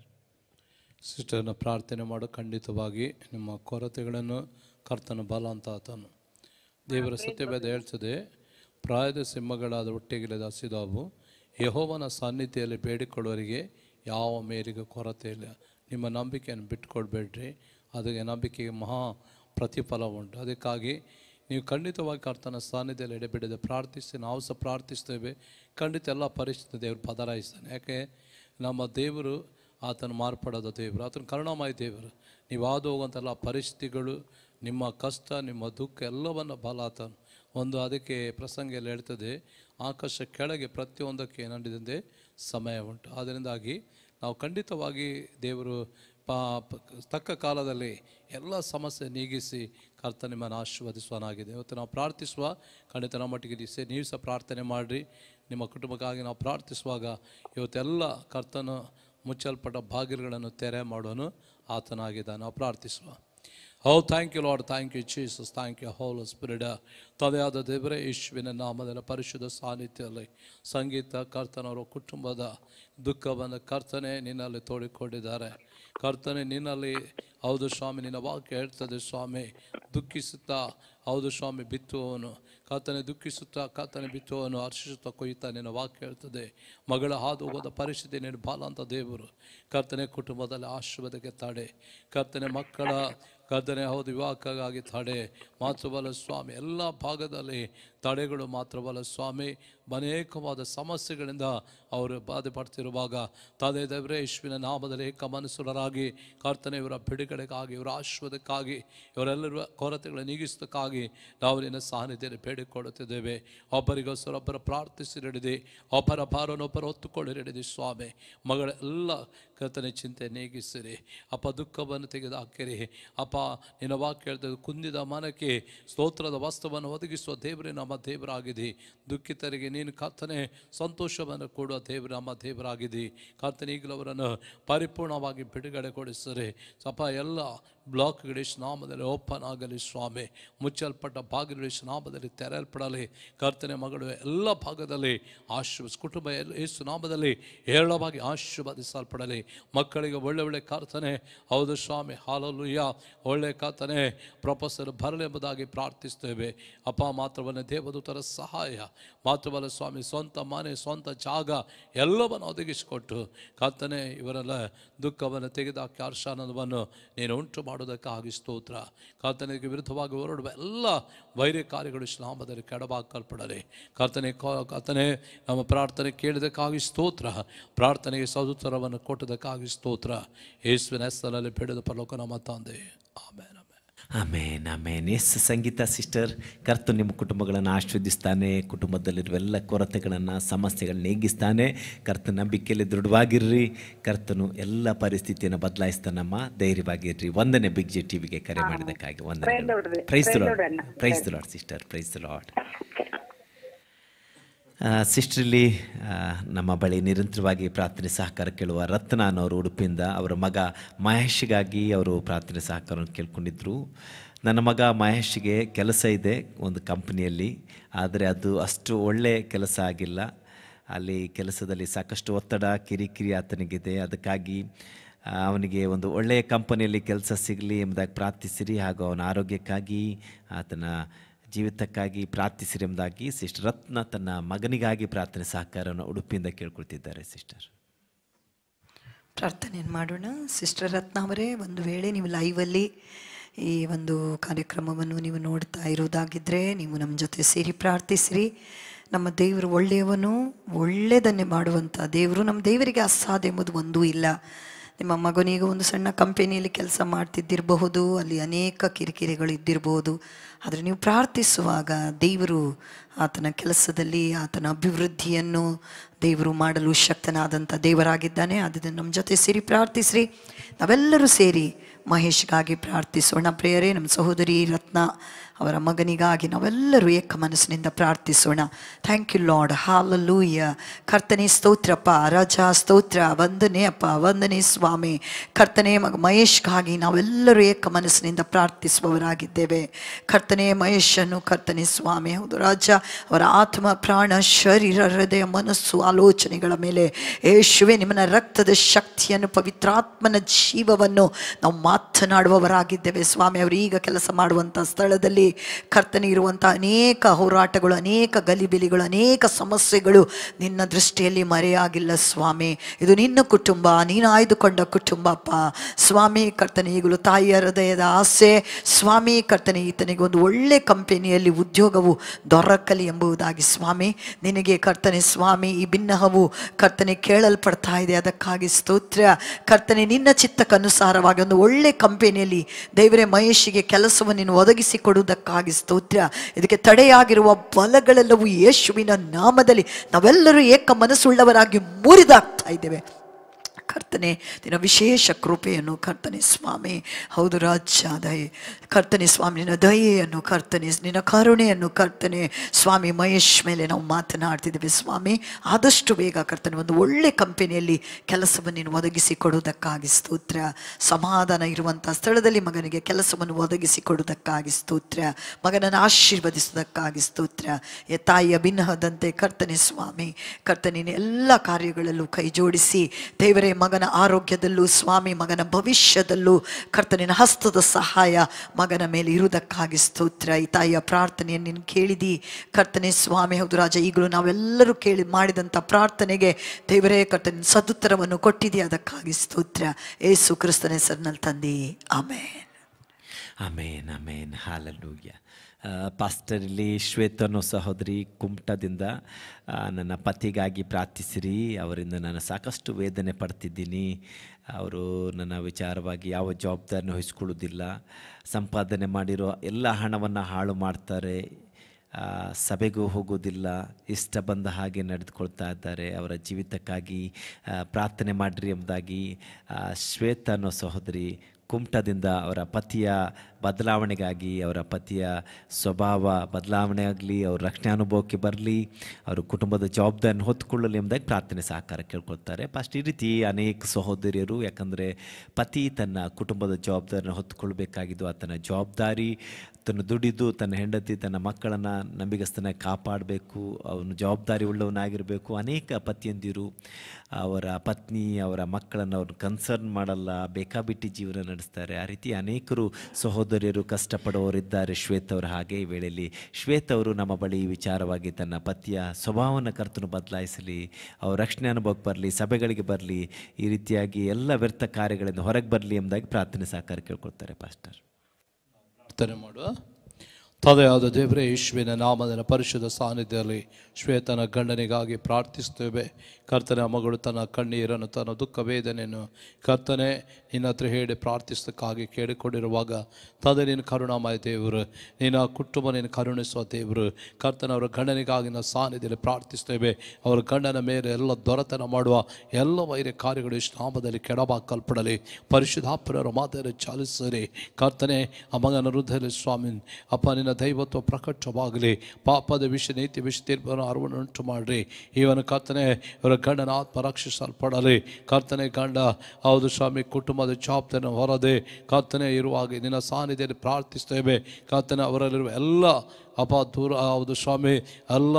ಸಿಸ್ಟರ್ನ ಪ್ರಾರ್ಥನೆ ಮಾಡು. ಖಂಡಿತವಾಗಿ ನಿಮ್ಮ ಕೊರತೆಗಳನ್ನು ಕರ್ತನ ಬಲ ಅಂತ ಆತನು. ದೇವರ ಸತ್ಯವೇದ ಹೇಳ್ತದೆ, ಪ್ರಾಯದ ಸಿಂಹಗಳಾದ ಹೊಟ್ಟೆಗಿಲ್ಲದ ಹಸಿದಾವು, ಯೆಹೋವನ ಸಾನ್ನಿಧ್ಯದಲ್ಲಿ ಬೇಡಿಕೊಳ್ಳುವವರಿಗೆ ಯಾವ ಮೇರೆಗೂ ಕೊರತೆ ಇಲ್ಲ. ನಿಮ್ಮ ನಂಬಿಕೆಯನ್ನು ಬಿಟ್ಟುಕೊಡ್ಬೇಡ್ರಿ, ಅದಕ್ಕೆ ನಂಬಿಕೆಗೆ ಮಹಾ ಪ್ರತಿಫಲ ಉಂಟು. ಅದಕ್ಕಾಗಿ ನೀವು ಖಂಡಿತವಾಗಿ ಕರ್ತನ ಸಾನ್ನಿಧ್ಯದಲ್ಲಿ ಎಡೆಬಿಡದೆ ಪ್ರಾರ್ಥಿಸಿ. ನಾವು ಸಹ ಪ್ರಾರ್ಥಿಸ್ತೇವೆ. ಖಂಡಿತ ಎಲ್ಲ ಪರಿಸ್ಥಿತಿ ದೇವರು ಬದಲಾಯಿಸ್ತಾನೆ. ಯಾಕೆ ನಮ್ಮ ದೇವರು ಆತನು ಮಾರ್ಪಡೋದ ದೇವರು, ಆತನು ಕರುಣಾಮಯ ದೇವರು. ನೀವು ಹಾದು ಹೋಗುವಂತೆಲ್ಲ ಪರಿಸ್ಥಿತಿಗಳು, ನಿಮ್ಮ ಕಷ್ಟ, ನಿಮ್ಮ ದುಃಖ ಎಲ್ಲವನ್ನು ಬಲ ಆತನು ಒಂದು. ಅದಕ್ಕೆ ಪ್ರಸಂಗದಲ್ಲಿ ಹೇಳ್ತದೆ, ಆಕಾಶ ಕೆಳಗೆ ಪ್ರತಿಯೊಂದಕ್ಕೆ ಏನಿದೆ ಸಮಯ ಉಂಟು. ಅದರಿಂದಾಗಿ ನಾವು ಖಂಡಿತವಾಗಿ ದೇವರು ಪಾ ತಕ್ಕ ಕಾಲದಲ್ಲಿ ಎಲ್ಲ ಸಮಸ್ಯೆ ನೀಗಿಸಿ ಕರ್ತ ನಿಮ್ಮನ್ನು ಆಶೀರ್ವದಿಸುವನಾಗಿದೆ. ಇವತ್ತು ನಾವು ಪ್ರಾರ್ಥಿಸುವ ಖಂಡಿತ ನಮ್ಮ ಮಟ್ಟಿಗೆ ದಿವಸ ನೀವು ಸಹ ಪ್ರಾರ್ಥನೆ ಮಾಡಿರಿ. ನಿಮ್ಮ ಕುಟುಂಬಕ್ಕಾಗಿ ನಾವು ಪ್ರಾರ್ಥಿಸುವಾಗ ಇವತ್ತೆಲ್ಲ ಕರ್ತನು ಮುಚ್ಚಲ್ಪಟ್ಟ ಬಾಗಿಲುಗಳನ್ನು ತೆರೆ ಮಾಡೋನು ಆತನಾಗಿದ್ದಾನೆ. ನಾವು ಪ್ರಾರ್ಥಿಸುವ. Oh, thank you, Lord. Thank you, Jesus. Thank you, Holy Spirit. ತಂದೆಯಾದ ದೇವರೇ, ಯೇಸುವಿನ ನಾಮದಲ್ಲಿ ಪರಿಶುದ್ಧ ಸಾನ್ನಿಧ್ಯದಲ್ಲಿ ಸಂಗೀತ ಕರ್ತನವರ ಕುಟುಂಬದ ದುಃಖವನ್ನು ಕರ್ತನೆ ನಿನ್ನಲ್ಲಿ ತೋಡಿಕೊಂಡಿದ್ದಾರೆ. ಕರ್ತನೆ ನಿನ್ನಲ್ಲಿ ಹೌದು ಸ್ವಾಮಿ, ನಿನ್ನ ವಾಕ್ಯ ಹೇಳ್ತದೆ ಸ್ವಾಮಿ, ದುಃಖಿಸುತ್ತಾ ಹೌದು ಸ್ವಾಮಿ ಬಿತ್ತುವವನು ಕರ್ತನೆ ದುಃಖಿಸುತ್ತಾ ಕರ್ತನೆ ಬಿತ್ತುವವನು ಹರ್ಷಿಸುತ್ತಾ ಕೊಯ್ಯುತ್ತಾ ನಿನ್ನ ವಾಕ್ಯ ಹೇಳ್ತದೆ. ಮಗಳ ಹಾದು ಹೋದ ಪರಿಸ್ಥಿತಿ ನೀನು ಬಾಲ ಅಂತ ದೇವರು ಕರ್ತನೆ ಕುಟುಂಬದಲ್ಲಿ ಆಶೀರ್ವಾದಕ್ಕೆ ತಡೆ, ಕರ್ತನೆ ಮಕ್ಕಳ ಕರ್ತನೆ ಹೌದು ವಿವಾಹಕ್ಕಾಗಿ ತಡೆ ಮಾತ್ರವಲ್ಲ ಸ್ವಾಮಿ, ಎಲ್ಲ ಭಾಗದಲ್ಲಿ ತಡೆಗಳು ಮಾತ್ರವಲ್ಲ ಸ್ವಾಮಿ, ಅನೇಕವಾದ ಸಮಸ್ಯೆಗಳಿಂದ ಅವರು ಬಾಧೆ ಪಡ್ತಿರುವಾಗ ತಂದೆ ದೇವರೇ ಯೇಸುವಿನ ನಾಮದಲ್ಲಿ ಏಕ ಮನಸ್ಸುಳರಾಗಿ ಕರ್ತನೆ ಇವರ ಬಿಡುಗಡೆಗಾಗಿ, ಇವರ ಆಶೀರ್ವಾದಕ್ಕಾಗಿ, ಇವರೆಲ್ಲರ ಕೊರತೆಗಳನ್ನು ನೀಗಿಸೋದಕ್ಕಾಗಿ ನಾವು ನಿನ್ನ ಸಾನ್ನಿಧ್ಯದಲ್ಲಿ ಬೇಡಿಕೊಳ್ಳುತ್ತಿದ್ದೇವೆ. ಒಬ್ಬರಿಗೋಸ್ಕರ ಒಬ್ಬರ ಪ್ರಾರ್ಥಿಸಿ ನಡೆದಿ, ಒಬ್ಬರ ಭಾರನೊಬ್ಬರು ಹೊತ್ತುಕೊಳ್ಳಿ ನಡೆದಿ ಸ್ವಾಮಿ. ಮಗಳ ಎಲ್ಲ ಕರ್ತನೆ ಚಿಂತೆ ನೀಗಿಸಿರಿ ಅಪ್ಪ, ದುಃಖವನ್ನು ತೆಗೆದು ಹಾಕಿರಿ ಅಪ್ಪ. ನಿನ್ನ ವಾಕ್ಯ ಹೇಳ್ತದೆ, ಕುಂದಿದ ಮನಕ್ಕೆ ಸ್ತೋತ್ರದ ವಸ್ತುವನ್ನು ಒದಗಿಸುವ ದೇವರೇ ನಮ್ಮ ದೇವರಾಗಿದ್ದಿ. ದುಃಖಿತರಿಗೆ ನೀನು ಕರ್ತನೆ ಸಂತೋಷವನ್ನು ಕೊಡುವ ದೇವರು ನಮ್ಮ ದೇವರಾಗಿದ್ದಿ. ಕರ್ತನೆ ಈಗಲೂ ಅವರನ್ನು ಪರಿಪೂರ್ಣವಾಗಿ ಬಿಡುಗಡೆ ಕೊಡಿಸಿರಿ ಅಪ್ಪ. ಎಲ್ಲ ಬ್ಲಾಕ್ಗಳು ಯೇಸು ನಾಮದಲ್ಲಿ ಓಪನ್ ಆಗಲಿ ಸ್ವಾಮಿ. ಮುಚ್ಚಲ್ಪಟ್ಟ ಬಾಗಿಲು ಯೇಸು ನಾಮದಲ್ಲಿ ತೆರೆಯಲ್ಪಡಲಿ ಕರ್ತನೆ. ಮಗಳು ಎಲ್ಲ ಭಾಗದಲ್ಲಿ ಆಶೀರ್ವದಿಸಿ, ಕುಟುಂಬ ಯೇಸು ನಾಮದಲ್ಲಿ ಹೇರಳವಾಗಿ ಆಶೀರ್ವದಿಸಲ್ಪಡಲಿ. ಮಕ್ಕಳಿಗೆ ಒಳ್ಳೆ ಒಳ್ಳೆ ಕರ್ತನೆ ಹೌದು ಸ್ವಾಮಿ ಹಾಲೆಲೂಯಾ, ಒಳ್ಳೆ ಕರ್ತನೆ ಪ್ರೊಫೆಸರ್ ಬರಲಿ ಎಂಬುದಾಗಿ ಪ್ರಾರ್ಥಿಸ್ತೇವೆ ಅಪ್ಪ. ಮಾತ್ರವಲ್ಲ ದೇವದೂತರ ಸಹಾಯ ಮಾತ್ರವಲ್ಲ ಸ್ವಾಮಿ, ಸ್ವಂತ ಮನೆ ಸ್ವಂತ ಜಾಗ ಎಲ್ಲವನ್ನು ಒದಗಿಸಿಕೊಟ್ಟು ಕರ್ತನೆ ಇವರೆಲ್ಲ ದುಃಖವನ್ನು ತೆಗೆದಾಕಿ ಹರ್ಷಾನಂದವನ್ನು ನೀನು ಉಂಟು ಮಾಡೋದಕ್ಕಾಗಿ ಸ್ತೋತ್ರ. ಕರ್ತನೆಗೆ ವಿರುದ್ಧವಾಗಿ ಹೊರಡುವ ಎಲ್ಲ ವೈರ್ಯ ಕಾರ್ಯಗಳು ಇಸ್ಲಾಮದಲ್ಲಿ ಕೆಡವಾಕಲ್ಪಡಲಿ ಕರ್ತನೆ. ಕರ್ತನೆ ನಮ್ಮ ಪ್ರಾರ್ಥನೆ ಕೇಳಿದಕ್ಕಾಗಿ ಸ್ತೋತ್ರ, ಪ್ರಾರ್ಥನೆಗೆ ಸದುತ್ತರವನ್ನು ಕೊಟ್ಟದಕ್ಕಾಗಿ ಸ್ತೋತ್ರ. ಯೇಸುವಿನ ಹೆಸರಿನಲ್ಲಿ ಬೇಡದ ಪರಲೋಕ ನಮ್ಮ ತಂದೆ, amen. Amen amen. S Sangeetha sister, ಕರ್ತನು ನಿಮ್ಮ ಕುಟುಂಬಗಳನ್ನು ಆಶೀರ್ವದಿಸ್ತಾನೆ, ಕುಟುಂಬದಲ್ಲಿರುವ ಎಲ್ಲ ಕೊರತೆಗಳನ್ನು ಸಮಸ್ಯೆಗಳನ್ನ ನೀಗಿಸ್ತಾನೆ. ಕರ್ತನ ನಂಬಿಕೆಯಲ್ಲಿ ದೃಢವಾಗಿರ್ರಿ, ಕರ್ತನು ಎಲ್ಲ ಪರಿಸ್ಥಿತಿಯನ್ನು ಬದಲಾಯಿಸ್ತಾನಮ್ಮ. ಧೈರ್ಯವಾಗಿರ್ರಿ. ವಂದನೆ ಬಿಗ್ ಜೆ ಟಿವಿಗೆ ಕರೆ ಮಾಡಿದ್ದಕ್ಕಾಗಿ ವಂದನೆ. Praise the lord, praise the lord sister, praise the lord. ಸಿಸ್ಟ್ರಲ್ಲಿ ನಮ್ಮ ಬಳಿ ನಿರಂತರವಾಗಿ ಪ್ರಾರ್ಥನೆ ಸಹಕಾರ ಕೇಳುವ ರತ್ನ ಅನ್ನೋರು ಉಡುಪಿಯಿಂದ ಅವರ ಮಗ ಮಹೇಶ್ಗಾಗಿ ಅವರು ಪ್ರಾರ್ಥನೆ ಸಹಕಾರವನ್ನು ಕೇಳ್ಕೊಂಡಿದ್ದರು. ನನ್ನ ಮಗ ಮಹೇಶ್ಗೆ ಕೆಲಸ ಇದೆ ಒಂದು ಕಂಪ್ನಿಯಲ್ಲಿ, ಆದರೆ ಅದು ಅಷ್ಟು ಒಳ್ಳೆಯ ಕೆಲಸ ಆಗಿಲ್ಲ. ಅಲ್ಲಿ ಕೆಲಸದಲ್ಲಿ ಸಾಕಷ್ಟು ಒತ್ತಡ ಕಿರಿಕಿರಿ ಆತನಿಗಿದೆ. ಅದಕ್ಕಾಗಿ ಅವನಿಗೆ ಒಂದು ಒಳ್ಳೆಯ ಕಂಪನಿಯಲ್ಲಿ ಕೆಲಸ ಸಿಗಲಿ ಎಂಬುದಾಗಿ ಪ್ರಾರ್ಥಿಸಿರಿ. ಹಾಗೂ ಅವನ ಆರೋಗ್ಯಕ್ಕಾಗಿ, ಆತನ ಜೀವಿತಕ್ಕಾಗಿ ಪ್ರಾರ್ಥಿಸಿರಿ ಎಂಬುದಾಗಿ ಸಿಸ್ಟರ್ ರತ್ನ ತನ್ನ ಮಗನಿಗಾಗಿ ಪ್ರಾರ್ಥನೆ ಸಹಕಾರವನ್ನು ಉಡುಪಿಯಿಂದ ಕೇಳ್ಕೊಳ್ತಿದ್ದಾರೆ. ಸಿಸ್ಟರ್ ಪ್ರಾರ್ಥನೆಯನ್ನು ಮಾಡೋಣ. ಸಿಸ್ಟರ್ ರತ್ನ ಅವರೇ, ಒಂದು ವೇಳೆ ನೀವು ಲೈವಲ್ಲಿ ಈ ಒಂದು ಕಾರ್ಯಕ್ರಮವನ್ನು ನೀವು ನೋಡ್ತಾ ಇರೋದಾಗಿದ್ದರೆ ನೀವು ನಮ್ಮ ಜೊತೆ ಸೇರಿ ಪ್ರಾರ್ಥಿಸಿರಿ. ನಮ್ಮ ದೇವರು ಒಳ್ಳೆಯವನು, ಒಳ್ಳೆಯದನ್ನೇ ಮಾಡುವಂಥ ದೇವರು. ನಮ್ಮ ದೇವರಿಗೆ ಅಸಾಧ್ಯ ಎಂಬುದು ಒಂದೂ ಇಲ್ಲ. ನಿಮ್ಮ ಮಗನಿಗೆ ಒಂದು ಸಣ್ಣ ಕಂಪನಿಯಲ್ಲಿ ಕೆಲಸ ಮಾಡ್ತಿದ್ದಿರಬಹುದು, ಅಲ್ಲಿ ಅನೇಕ ಕಿರಿಕಿರಿಗಳು ಇದ್ದಿರಬಹುದು. ಆದರೆ ನೀವು ಪ್ರಾರ್ಥಿಸುವಾಗ ದೇವರು ಆತನ ಕೆಲಸದಲ್ಲಿ ಆತನ ಅಭಿವೃದ್ಧಿಯನ್ನು ದೇವರು ಮಾಡಲು ಶಕ್ತನಾದಂಥ ದೇವರಾಗಿದ್ದಾನೆ. ಅದನ್ನು ನಮ್ಮ ಜೊತೆ ಸೇರಿ ಪ್ರಾರ್ಥಿಸ್ರಿ. ನಾವೆಲ್ಲರೂ ಸೇರಿ ಮಹೇಶ್ಗಾಗಿ ಪ್ರಾರ್ಥಿಸೋಣ. ಪ್ರಿಯರೇ, ನಮ್ಮ ಸಹೋದರಿ ರತ್ನ ಅವರ ಮಗನಿಗಾಗಿ ನಾವೆಲ್ಲರೂ ಏಕ ಮನಸ್ಸಿನಿಂದ ಪ್ರಾರ್ಥಿಸೋಣ. Thank you lord, hallelujah. ಕರ್ತನೇ ಸ್ತೋತ್ರಪ್ಪ, ರಾಜ ಸ್ತೋತ್ರ, ವಂದನೆ ಅಪ್ಪ, ವಂದನೆ ಸ್ವಾಮಿ. ಕರ್ತನೇ ಮಗ ಮಹೇಶ್ಗಾಗಿ ನಾವೆಲ್ಲರೂ ಏಕ ಮನಸ್ಸಿನಿಂದ ಪ್ರಾರ್ಥಿಸುವವರಾಗಿದ್ದೇವೆ. ಕರ್ತನೇ ಮಹೇಶನ್ನು ಕರ್ತನೇ ಸ್ವಾಮಿ, ಹೌದು ರಾಜ, ಅವರ ಆತ್ಮ, ಪ್ರಾಣ, ಶರೀರ, ಹೃದಯ, ಮನಸ್ಸು, ಆಲೋಚನೆಗಳ ಮೇಲೆ ಯೇಸುವೆ ನಿಮ್ಮನ ರಕ್ತದ ಶಕ್ತಿಯನ್ನು, ಪವಿತ್ರಾತ್ಮನ ಜೀವವನ್ನು ನಾವು ಮಾತನಾಡುವವರಾಗಿದ್ದೇವೆ ಸ್ವಾಮಿ. ಅವರು ಈಗ ಕೆಲಸ ಮಾಡುವಂಥ ಸ್ಥಳದಲ್ಲಿ ಕರ್ತನೆ ಇರುವಂಥ ಅನೇಕ ಹೋರಾಟಗಳು, ಅನೇಕ ಗಲಿಬಿಲಿಗಳು, ಅನೇಕ ಸಮಸ್ಯೆಗಳು ನಿನ್ನ ದೃಷ್ಟಿಯಲ್ಲಿ ಮರೆಯಾಗಿಲ್ಲ ಸ್ವಾಮಿ. ಇದು ನಿನ್ನ ಕುಟುಂಬ, ನೀನು ಆಯ್ದುಕೊಂಡ ಕುಟುಂಬ ಅಪ್ಪ ಸ್ವಾಮಿ. ಕರ್ತನೆ ಈಗಲೂ ತಾಯಿಯ ಹೃದಯದ ಆಸೆ ಸ್ವಾಮಿ, ಕರ್ತನೆ ಈತನಿಗೆ ಒಂದು ಒಳ್ಳೆ ಕಂಪನಿಯಲ್ಲಿ ಉದ್ಯೋಗವು ದೊರಕಲಿ ಎಂಬುದಾಗಿ ಸ್ವಾಮಿ. ನಿನಗೆ ಕರ್ತನೆ ಸ್ವಾಮಿ ಈ ಬಿನ್ನಹವು ಕರ್ತನೆ ಕೇಳಲ್ಪಡ್ತಾ ಇದೆ, ಅದಕ್ಕಾಗಿ ಸ್ತೋತ್ರ. ಕರ್ತನೆ ನಿನ್ನ ಚಿತ್ತಕ್ಕನುಸಾರವಾಗಿ ಒಂದು ಒಳ್ಳೆ ಕಂಪನಿಯಲ್ಲಿ ದೇವರೇ ಮಹೇಶಿಗೆ ಕೆಲಸವನ್ನು ನೀನು ಒದಗಿಸಿ ಕೊಡುವುದಕ್ಕಾಗಿ ಸ್ತೋತ್ರ. ಇದಕ್ಕೆ ತಡೆಯಾಗಿರುವ ಬಲಗಳೆಲ್ಲವೂ ಯೇಸುವಿನ ನಾಮದಲ್ಲಿ ನಾವೆಲ್ಲರೂ ಏಕ ಮನಸ್ಸುಳ್ಳವರಾಗಿ ಮುರಿದಾಗ್ತಾ ಇದ್ದೇವೆ. ಕರ್ತನೆ ನಿನ್ನ ವಿಶೇಷ ಕೃಪೆಯನ್ನು ಕರ್ತನೆ ಸ್ವಾಮಿ, ಹೌದು ರಾಜ, ದಯೆ ಕರ್ತನೆ ಸ್ವಾಮಿ, ನಿನ್ನ ದಯೆಯನ್ನು ಕರ್ತನೆ, ನಿನ್ನ ಕರುಣೆಯನ್ನು ಕರ್ತನೆ ಸ್ವಾಮಿ ಮಹೇಶ್ ಮೇಲೆ ನಾವು ಮಾತನಾಡ್ತಿದ್ದೇವೆ ಸ್ವಾಮಿ. ಆದಷ್ಟು ಬೇಗ ಕರ್ತನೆ ಒಂದು ಒಳ್ಳೆ ಕಂಪನಿಯಲ್ಲಿ ಕೆಲಸವನ್ನು ನೀನು ಒದಗಿಸಿ ಕೊಡುವುದಕ್ಕಾಗಿ ಸ್ತೋತ್ರ. ಸಮಾಧಾನ ಇರುವಂಥ ಸ್ಥಳದಲ್ಲಿ ಮಗನಿಗೆ ಕೆಲಸವನ್ನು ಒದಗಿಸಿ ಕೊಡುವುದಕ್ಕಾಗಿ ಸ್ತೋತ್ರ. ಮಗನನ್ನು ಆಶೀರ್ವದಿಸುವುದಕ್ಕಾಗಿ ಸ್ತೋತ್ರ. ಎ ತಾಯಿಯ ಬಿನ್ನಹದಂತೆ ಕರ್ತನೆ ಸ್ವಾಮಿ, ಕರ್ತನೆ ಎಲ್ಲ ಕಾರ್ಯಗಳಲ್ಲೂ ಕೈ ಜೋಡಿಸಿ ದೇವರೇ ಮಗನ ಆರೋಗ್ಯದಲ್ಲೂ ಸ್ವಾಮಿ, ಮಗನ ಭವಿಷ್ಯದಲ್ಲೂ ಕರ್ತನಿನ ಹಸ್ತದ ಸಹಾಯ ಮಗನ ಮೇಲೆ ಇರುವುದಕ್ಕಾಗಿ ಸ್ತೋತ್ರ. ಈ ತಾಯಿಯ ಪ್ರಾರ್ಥನೆಯನ್ನು ನೀನು ಕೇಳಿದಿ ಕರ್ತನೆ ಸ್ವಾಮಿ, ಹೌದು ರಾಜ. ಈಗಲೂ ನಾವೆಲ್ಲರೂ ಕೇಳಿ ಮಾಡಿದಂಥ ಪ್ರಾರ್ಥನೆಗೆ ದೇವರೇ ಕರ್ತನ ಸದುತ್ತರವನ್ನು ಕೊಟ್ಟಿದೆ, ಅದಕ್ಕಾಗಿ ಸ್ತೋತ್ರ. ಯೇಸು ಕ್ರಿಸ್ತನ ಹೆಸರಿನಲ್ಲಿ ತಂದೆ, ಆಮೇನ್. ಆಮೇನ್ ಆಮೇನ್ ಹಾಲೆಲೂಯಾ. ಪಾಸ್ಟರ್ ಇಲ್ಲಿ ಶ್ವೇತನೋ ಸಹೋದರಿ ಕುಮಟದಿಂದ, ನನ್ನ ಪತಿಗಾಗಿ ಪ್ರಾರ್ಥಿಸಿರಿ, ಅವರಿಂದ ನಾನು ಸಾಕಷ್ಟು ವೇದನೆ ಪಡ್ತಿದ್ದೀನಿ. ಅವರು ನನ್ನ ವಿಚಾರವಾಗಿ ಯಾವ ಜವಾಬ್ದಾರಿನೂ ವಹಿಸ್ಕೊಳ್ಳೋದಿಲ್ಲ, ಸಂಪಾದನೆ ಮಾಡಿರೋ ಎಲ್ಲ ಹಣವನ್ನು ಹಾಳು ಮಾಡ್ತಾರೆ, ಸಭೆಗೂ ಹೋಗೋದಿಲ್ಲ, ಇಷ್ಟ ಬಂದ ಹಾಗೆ ನಡೆದುಕೊಳ್ತಾ ಇದ್ದಾರೆ. ಅವರ ಜೀವಿತಕ್ಕಾಗಿ ಪ್ರಾರ್ಥನೆ ಮಾಡಿರಿ ಎಂಬುದಾಗಿ ಶ್ವೇತ ಅನ್ನೋ ಸಹೋದರಿ ಕುಮಟದಿಂದ ಅವರ ಪತಿಯ ಬದಲಾವಣೆಗಾಗಿ, ಅವರ ಪತಿಯ ಸ್ವಭಾವ ಬದಲಾವಣೆ ಆಗಲಿ, ಅವ್ರ ರಕ್ಷಣೆ ಅನುಭವಕ್ಕೆ ಬರಲಿ, ಅವರು ಕುಟುಂಬದ ಜವಾಬ್ದಾರಿಯನ್ನು ಹೊತ್ತುಕೊಳ್ಳಲಿ ಎಂಬುದಾಗಿ ಪ್ರಾರ್ಥನೆ ಸಹಕಾರ ಕೇಳ್ಕೊಳ್ತಾರೆ. ಫಸ್ಟ್ ಈ ರೀತಿ ಅನೇಕ ಸಹೋದರಿಯರು, ಯಾಕಂದರೆ ಪತಿ ತನ್ನ ಕುಟುಂಬದ ಜವಾಬ್ದಾರಿಯನ್ನು ಹೊತ್ತುಕೊಳ್ಬೇಕಾಗಿದ್ದು ಆತನ ಜವಾಬ್ದಾರಿ. ತನ್ನ ದುಡಿದು ತನ್ನ ಹೆಂಡತಿ ತನ್ನ ಮಕ್ಕಳನ್ನು ನಂಬಿಗಸ್ತನ ಕಾಪಾಡಬೇಕು, ಅವನು ಜವಾಬ್ದಾರಿ ಉಳ್ಳವನಾಗಿರಬೇಕು. ಅನೇಕ ಪತಿಯಂದಿರು ಅವರ ಪತ್ನಿ ಅವರ ಮಕ್ಕಳನ್ನು ಅವ್ರನ್ನ ಕನ್ಸರ್ನ್ ಮಾಡಲ್ಲ, ಬೇಕಾಬಿಟ್ಟಿ ಜೀವನ ನಡೆಸ್ತಾರೆ. ಆ ರೀತಿ ಅನೇಕರು ಸಹೋದರಿಯರು ಕಷ್ಟಪಡುವವರಿದ್ದಾರೆ. ಶ್ವೇತ್ ಅವರ ಹಾಗೆ ಈ ವೇಳೆಯಲ್ಲಿ ಶ್ವೇತ್ ಅವರು ನಮ್ಮ ಬಳಿ ವಿಚಾರವಾಗಿ ತನ್ನ ಪತಿಯ ಸ್ವಭಾವವನ್ನು ಕರ್ತನು ಬದಲಾಯಿಸಲಿ, ಅವ್ರ ರಕ್ಷಣೆ ಅನುಭವಕ್ಕೆ ಬರಲಿ, ಸಭೆಗಳಿಗೆ ಬರಲಿ, ಈ ರೀತಿಯಾಗಿ ಎಲ್ಲ ವ್ಯರ್ಥ ಕಾರ್ಯಗಳಿಂದ ಹೊರಗೆ ಬರಲಿ ಎಂಬುದಾಗಿ ಪ್ರಾರ್ಥನೆ ಸಹಕಾರ ಕೇಳ್ಕೊಳ್ತಾರೆ. ಪಾಸ್ಟರ್ ಪ್ರಾರ್ಥನೆ ಮಾಡುವ. ತಂದೆಯಾದ ದೇವರೇ, ಯೇಸುವಿನ ನಾಮದ ಪರಿಶುದ್ಧ ಸಾನ್ನಿಧ್ಯದಲ್ಲಿ ಶ್ವೇತನ ಗಂಡನಿಗಾಗಿ ಪ್ರಾರ್ಥಿಸ್ತೇವೆ. ಕರ್ತನ ಮಗಳು ತನ್ನ ಕಣ್ಣೀರನ್ನು, ತನ್ನ ದುಃಖ ವೇದನೆಯನ್ನು ಕರ್ತನೆ ನಿನ್ನ ಹತ್ರ ಹೇಳಿ ಪ್ರಾರ್ಥಿಸೋದಕ್ಕಾಗಿ ಕೇಳಿಕೊಂಡಿರುವಾಗ ತಂದೆ ನೀನು ಕರುಣಾಮಯ ದೇವರು, ನಿನ್ನ ಕುಟುಂಬ ನೀನು ಕರುಣಿಸುವ ದೇವರು. ಕರ್ತನವರ ಗಂಡನಿಗಾಗಿ ನಾವು ಸಾನ್ನಿಧ್ಯದಲ್ಲಿ ಪ್ರಾರ್ಥಿಸ್ತೇವೆ. ಅವರ ಗಂಡನ ಮೇಲೆ ಎಲ್ಲ ದೊರೆತನ ಮಾಡುವ ಎಲ್ಲ ವೈರ್ಯ ಕಾರ್ಯಗಳು ಇಷ್ಟು ನಾಮದಲ್ಲಿ ಕೆಡಬಾಕಲ್ಪಡಲಿ. ಪರಿಶುದ್ಧಾತ್ಮರ ಮಾತನ್ನು ಚಾಲಿಸಲಿ. ಕರ್ತನೆ ಆ ಮಗನ ಹೃದಯದಲ್ಲಿ ಸ್ವಾಮಿ ಅಪ್ಪ ನಿನ್ನ ದೈವತ್ವ ಪ್ರಕಟವಾಗಲಿ. ಪಾಪದ ವಿಷಯ ನೀತಿ ವಿಷಯ ತೀರ್ಪನ್ನು ಅರಿವನ್ನು ಉಂಟು ಮಾಡಿರಿ. ಇವನು ಕರ್ತನೆ ಇವರ ಗಂಡನ ಆತ್ಮ ರಕ್ಷಿಸಲ್ಪಡಲಿ. ಕರ್ತನೆ ಗಂಡ ಹೌದು ಸ್ವಾಮಿ ಕುಟುಂಬದ ಜವಾಬ್ದಾರಿಯನ್ನು ಹೊರದೆ ಕರ್ತನೆ ಇರುವಾಗ ನಿನ್ನ ಸಾನ್ನಿಧ್ಯದಲ್ಲಿ ಪ್ರಾರ್ಥಿಸ್ತೇವೆ. ಕರ್ತನೆ ಅವರಲ್ಲಿರುವ ಎಲ್ಲ ಅಪ ದೂರ ಹೌದು ಸ್ವಾಮಿ ಎಲ್ಲ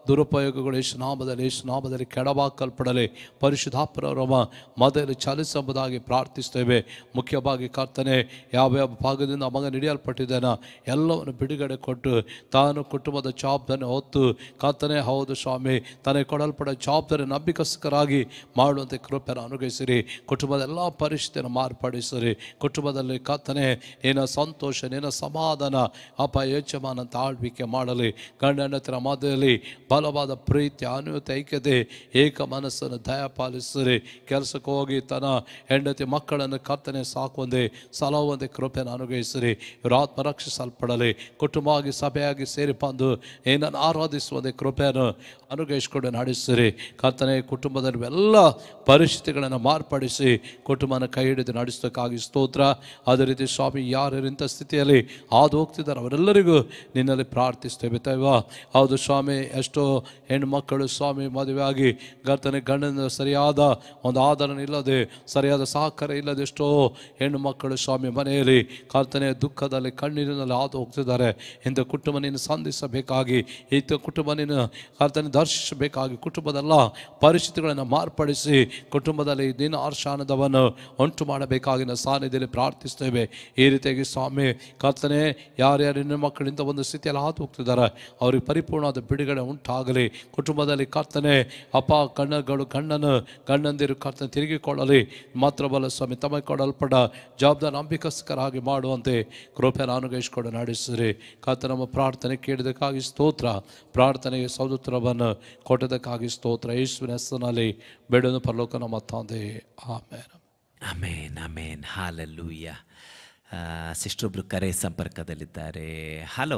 ದುರುಪಯೋಗಗಳು ಯೇಸು ನಾಮದಲ್ಲಿ ಯೇಸು ನಾಮದಲ್ಲಿ ಕೆಡವಾಕಲ್ಪಡಲಿ. ಪರಿಶುದ್ಧಾತ್ಮರವರ ಮಧ್ಯದಲ್ಲಿ ಚಲಿಸಬಹುದಾಗಿ ಪ್ರಾರ್ಥಿಸ್ತೇವೆ. ಮುಖ್ಯವಾಗಿ ಕರ್ತನೆ, ಯಾವ್ಯಾವ ಭಾಗದಿಂದ ಮಗ ನಡೆಯಲ್ಪಟ್ಟಿದ್ದಾನೋ ಎಲ್ಲವನ್ನು ಬಿಡುಗಡೆ ಕೊಟ್ಟು ತಾನು ಕುಟುಂಬದ ಜವಾಬ್ದಾರಿ ಹೊತ್ತು ಕರ್ತನೆ, ಹೌದು ಸ್ವಾಮಿ, ತನಗೆ ಕೊಡಲ್ಪಡ ಜವಾಬ್ದಾರಿ ನಂಬಿಕಸ್ಕರಾಗಿ ಮಾಡುವಂತೆ ಕೃಪೆಯನ್ನು ಅನುಗ್ರಹಿಸಿರಿ. ಕುಟುಂಬದ ಎಲ್ಲ ಪರಿಸ್ಥಿತಿಯನ್ನು ಮಾರ್ಪಡಿಸಿರಿ. ಕುಟುಂಬದಲ್ಲಿ ಕರ್ತನೆ ನಿನ್ನ ಸಂತೋಷ, ನಿನ್ನ ಸಮಾಧಾನ, ಅಪ ಯಜಮಾನ ತಾಳ್ವಿಕೆ ಮಾಡಲಿ. ಗಂಡ ಹೆಂಡತಿಯರ ಮಧ್ಯದಲ್ಲಿ ಬಲವಾದ ಪ್ರೀತಿ, ಅನ್ಯೋನ್ಯತೆ, ಐಕ್ಯತೆ, ಏಕ ಮನಸ್ಸನ್ನು ದಯಪಾಲಿಸಿರಿ. ಕೆಲಸಕ್ಕೆ ಹೋಗಿ ತನ್ನ ಹೆಂಡತಿ ಮಕ್ಕಳನ್ನು ಕರ್ತನೆ ಸಾಕುವಂತೆ ಸಲಹುವಂತೆ ಕೃಪೆಯನ್ನು ಅನುಗ್ರಹಿಸಿರಿ. ಇವರು ಆತ್ಮ ರಕ್ಷಿಸಲ್ಪಡಲಿ. ಕುಟುಂಬವಾಗಿ ಸಭೆಯಾಗಿ ಸೇರಿ ಬಂದು ಏನನ್ನು ಆರಾಧಿಸುವಂತೆ ಕೃಪೆಯನ್ನು ಅನುಗ್ರಹಿಸಿಕೊಂಡು ನಡೆಸಿರಿ. ಕರ್ತನೆ, ಕುಟುಂಬದಲ್ಲಿ ಎಲ್ಲ ಪರಿಸ್ಥಿತಿಗಳನ್ನು ಮಾರ್ಪಡಿಸಿ ಕುಟುಂಬನ ಕೈ ಹಿಡಿದು ನಡೆಸೋಕ್ಕಾಗಿ ಸ್ತೋತ್ರ. ಅದೇ ರೀತಿ ಸ್ವಾಮಿ, ಯಾರು ಇಂಥ ಸ್ಥಿತಿಯಲ್ಲಿ ಹಾದು ಹೋಗ್ತಿದ್ದಾರೆ ಅವರೆಲ್ಲರಿಗೂ ನಿನ್ನಲ್ಲಿ ಪ್ರಾರ್ಥಿಸ್ತೇವೆ ದೈವ. ಹೌದು ಸ್ವಾಮಿ, ಎಷ್ಟೋ ಹೆಣ್ಣುಮಕ್ಕಳು ಸ್ವಾಮಿ ಮದುವೆಯಾಗಿ ಕರ್ತನೆ ಗಂಡನ ಸರಿಯಾದ ಒಂದು ಆದರಣ ಇಲ್ಲದೆ, ಸರಿಯಾದ ಸಹಕಾರ ಇಲ್ಲದೆ ಎಷ್ಟೋ ಹೆಣ್ಣು ಮಕ್ಕಳು ಸ್ವಾಮಿ ಮನೆಯಲ್ಲಿ ಕರ್ತನೆ ದುಃಖದಲ್ಲಿ ಕಣ್ಣೀರಿನಲ್ಲಿ ಹಾದು ಹೋಗ್ತಿದ್ದಾರೆ. ಇಂಥ ಕುಟುಂಬ ನೀನು ಸಂಧಿಸಬೇಕಾಗಿ, ಇಂಥ ಕುಟುಂಬ ನೀನು ಕರ್ತನೆ ದರ್ಶಿಸಬೇಕಾಗಿ, ಕುಟುಂಬದೆಲ್ಲ ಪರಿಸ್ಥಿತಿಗಳನ್ನು ಮಾರ್ಪಡಿಸಿ ಕುಟುಂಬದಲ್ಲಿ ನಿನ್ನ ಹರ್ಷಾನಂದವನ್ನು ಉಂಟು ಮಾಡಬೇಕಾಗಿ ನಾವು ಸಾನ್ನಿಧ್ಯದಲ್ಲಿ ಪ್ರಾರ್ಥಿಸ್ತೇವೆ. ಈ ರೀತಿಯಾಗಿ ಸ್ವಾಮಿ ಕರ್ತನೆ, ಯಾರ್ಯಾರು ಹೆಣ್ಣು ಮಕ್ಕಳಿಂದ ಒಂದು ಸ್ಥಿತಿಯಲ್ಲಿ ಹಾದು ಹೋಗ್ತಿದ್ದಾರೆ ಅವ್ರಿಗೆ ಪರಿಪೂರ್ಣವಾದ ಬಿಡುಗಡೆ ಉಂಟಾಗಲಿ. ಕುಟುಂಬದಲ್ಲಿ ಕರ್ತನೆ ಅಪ್ಪ ಕಣ್ಣಗಳು ಗಂಡನು ಗಂಡಂದಿರು ಕರ್ತನೆ ತಿರುಗಿಕೊಳ್ಳಲಿ. ಮಾತ್ರವಲ್ಲ ಸ್ವಾಮಿ, ತಮಗೆ ಕೊಡಲ್ಪಟ್ಟ ಜವಾಬ್ದಾರಿ ನಂಬಿಕಸ್ಕರಾಗಿ ಮಾಡುವಂತೆ ಕೃಪೆಯನ್ನು ಅನುಗ್ರಹಿಸಿಕೊಂಡು ನಡೆಸಿರಿ. ಕರ್ತ ನಮ್ಮ ಪ್ರಾರ್ಥನೆ ಕೇಳಿದಕ್ಕಾಗಿ ಸ್ತೋತ್ರ. ಪ್ರಾರ್ಥನೆಗೆ ಸೌದುತ್ರವನ್ನು ಕೊಟ್ಟದಕ್ಕಾಗಿ ಸ್ತೋತ್ರ. ಯೇಸುವಿನ ಹೆಸರಿನಲ್ಲಿ ಬೇಡನು ಪರಲೋಕ ನಮ್ಮ ತಂದೆ. Amen amen amen. Hallelujah. Sister ಒಬ್ರು ಕರೆ ಸಂಪರ್ಕದಲ್ಲಿದ್ದಾರೆ. Hello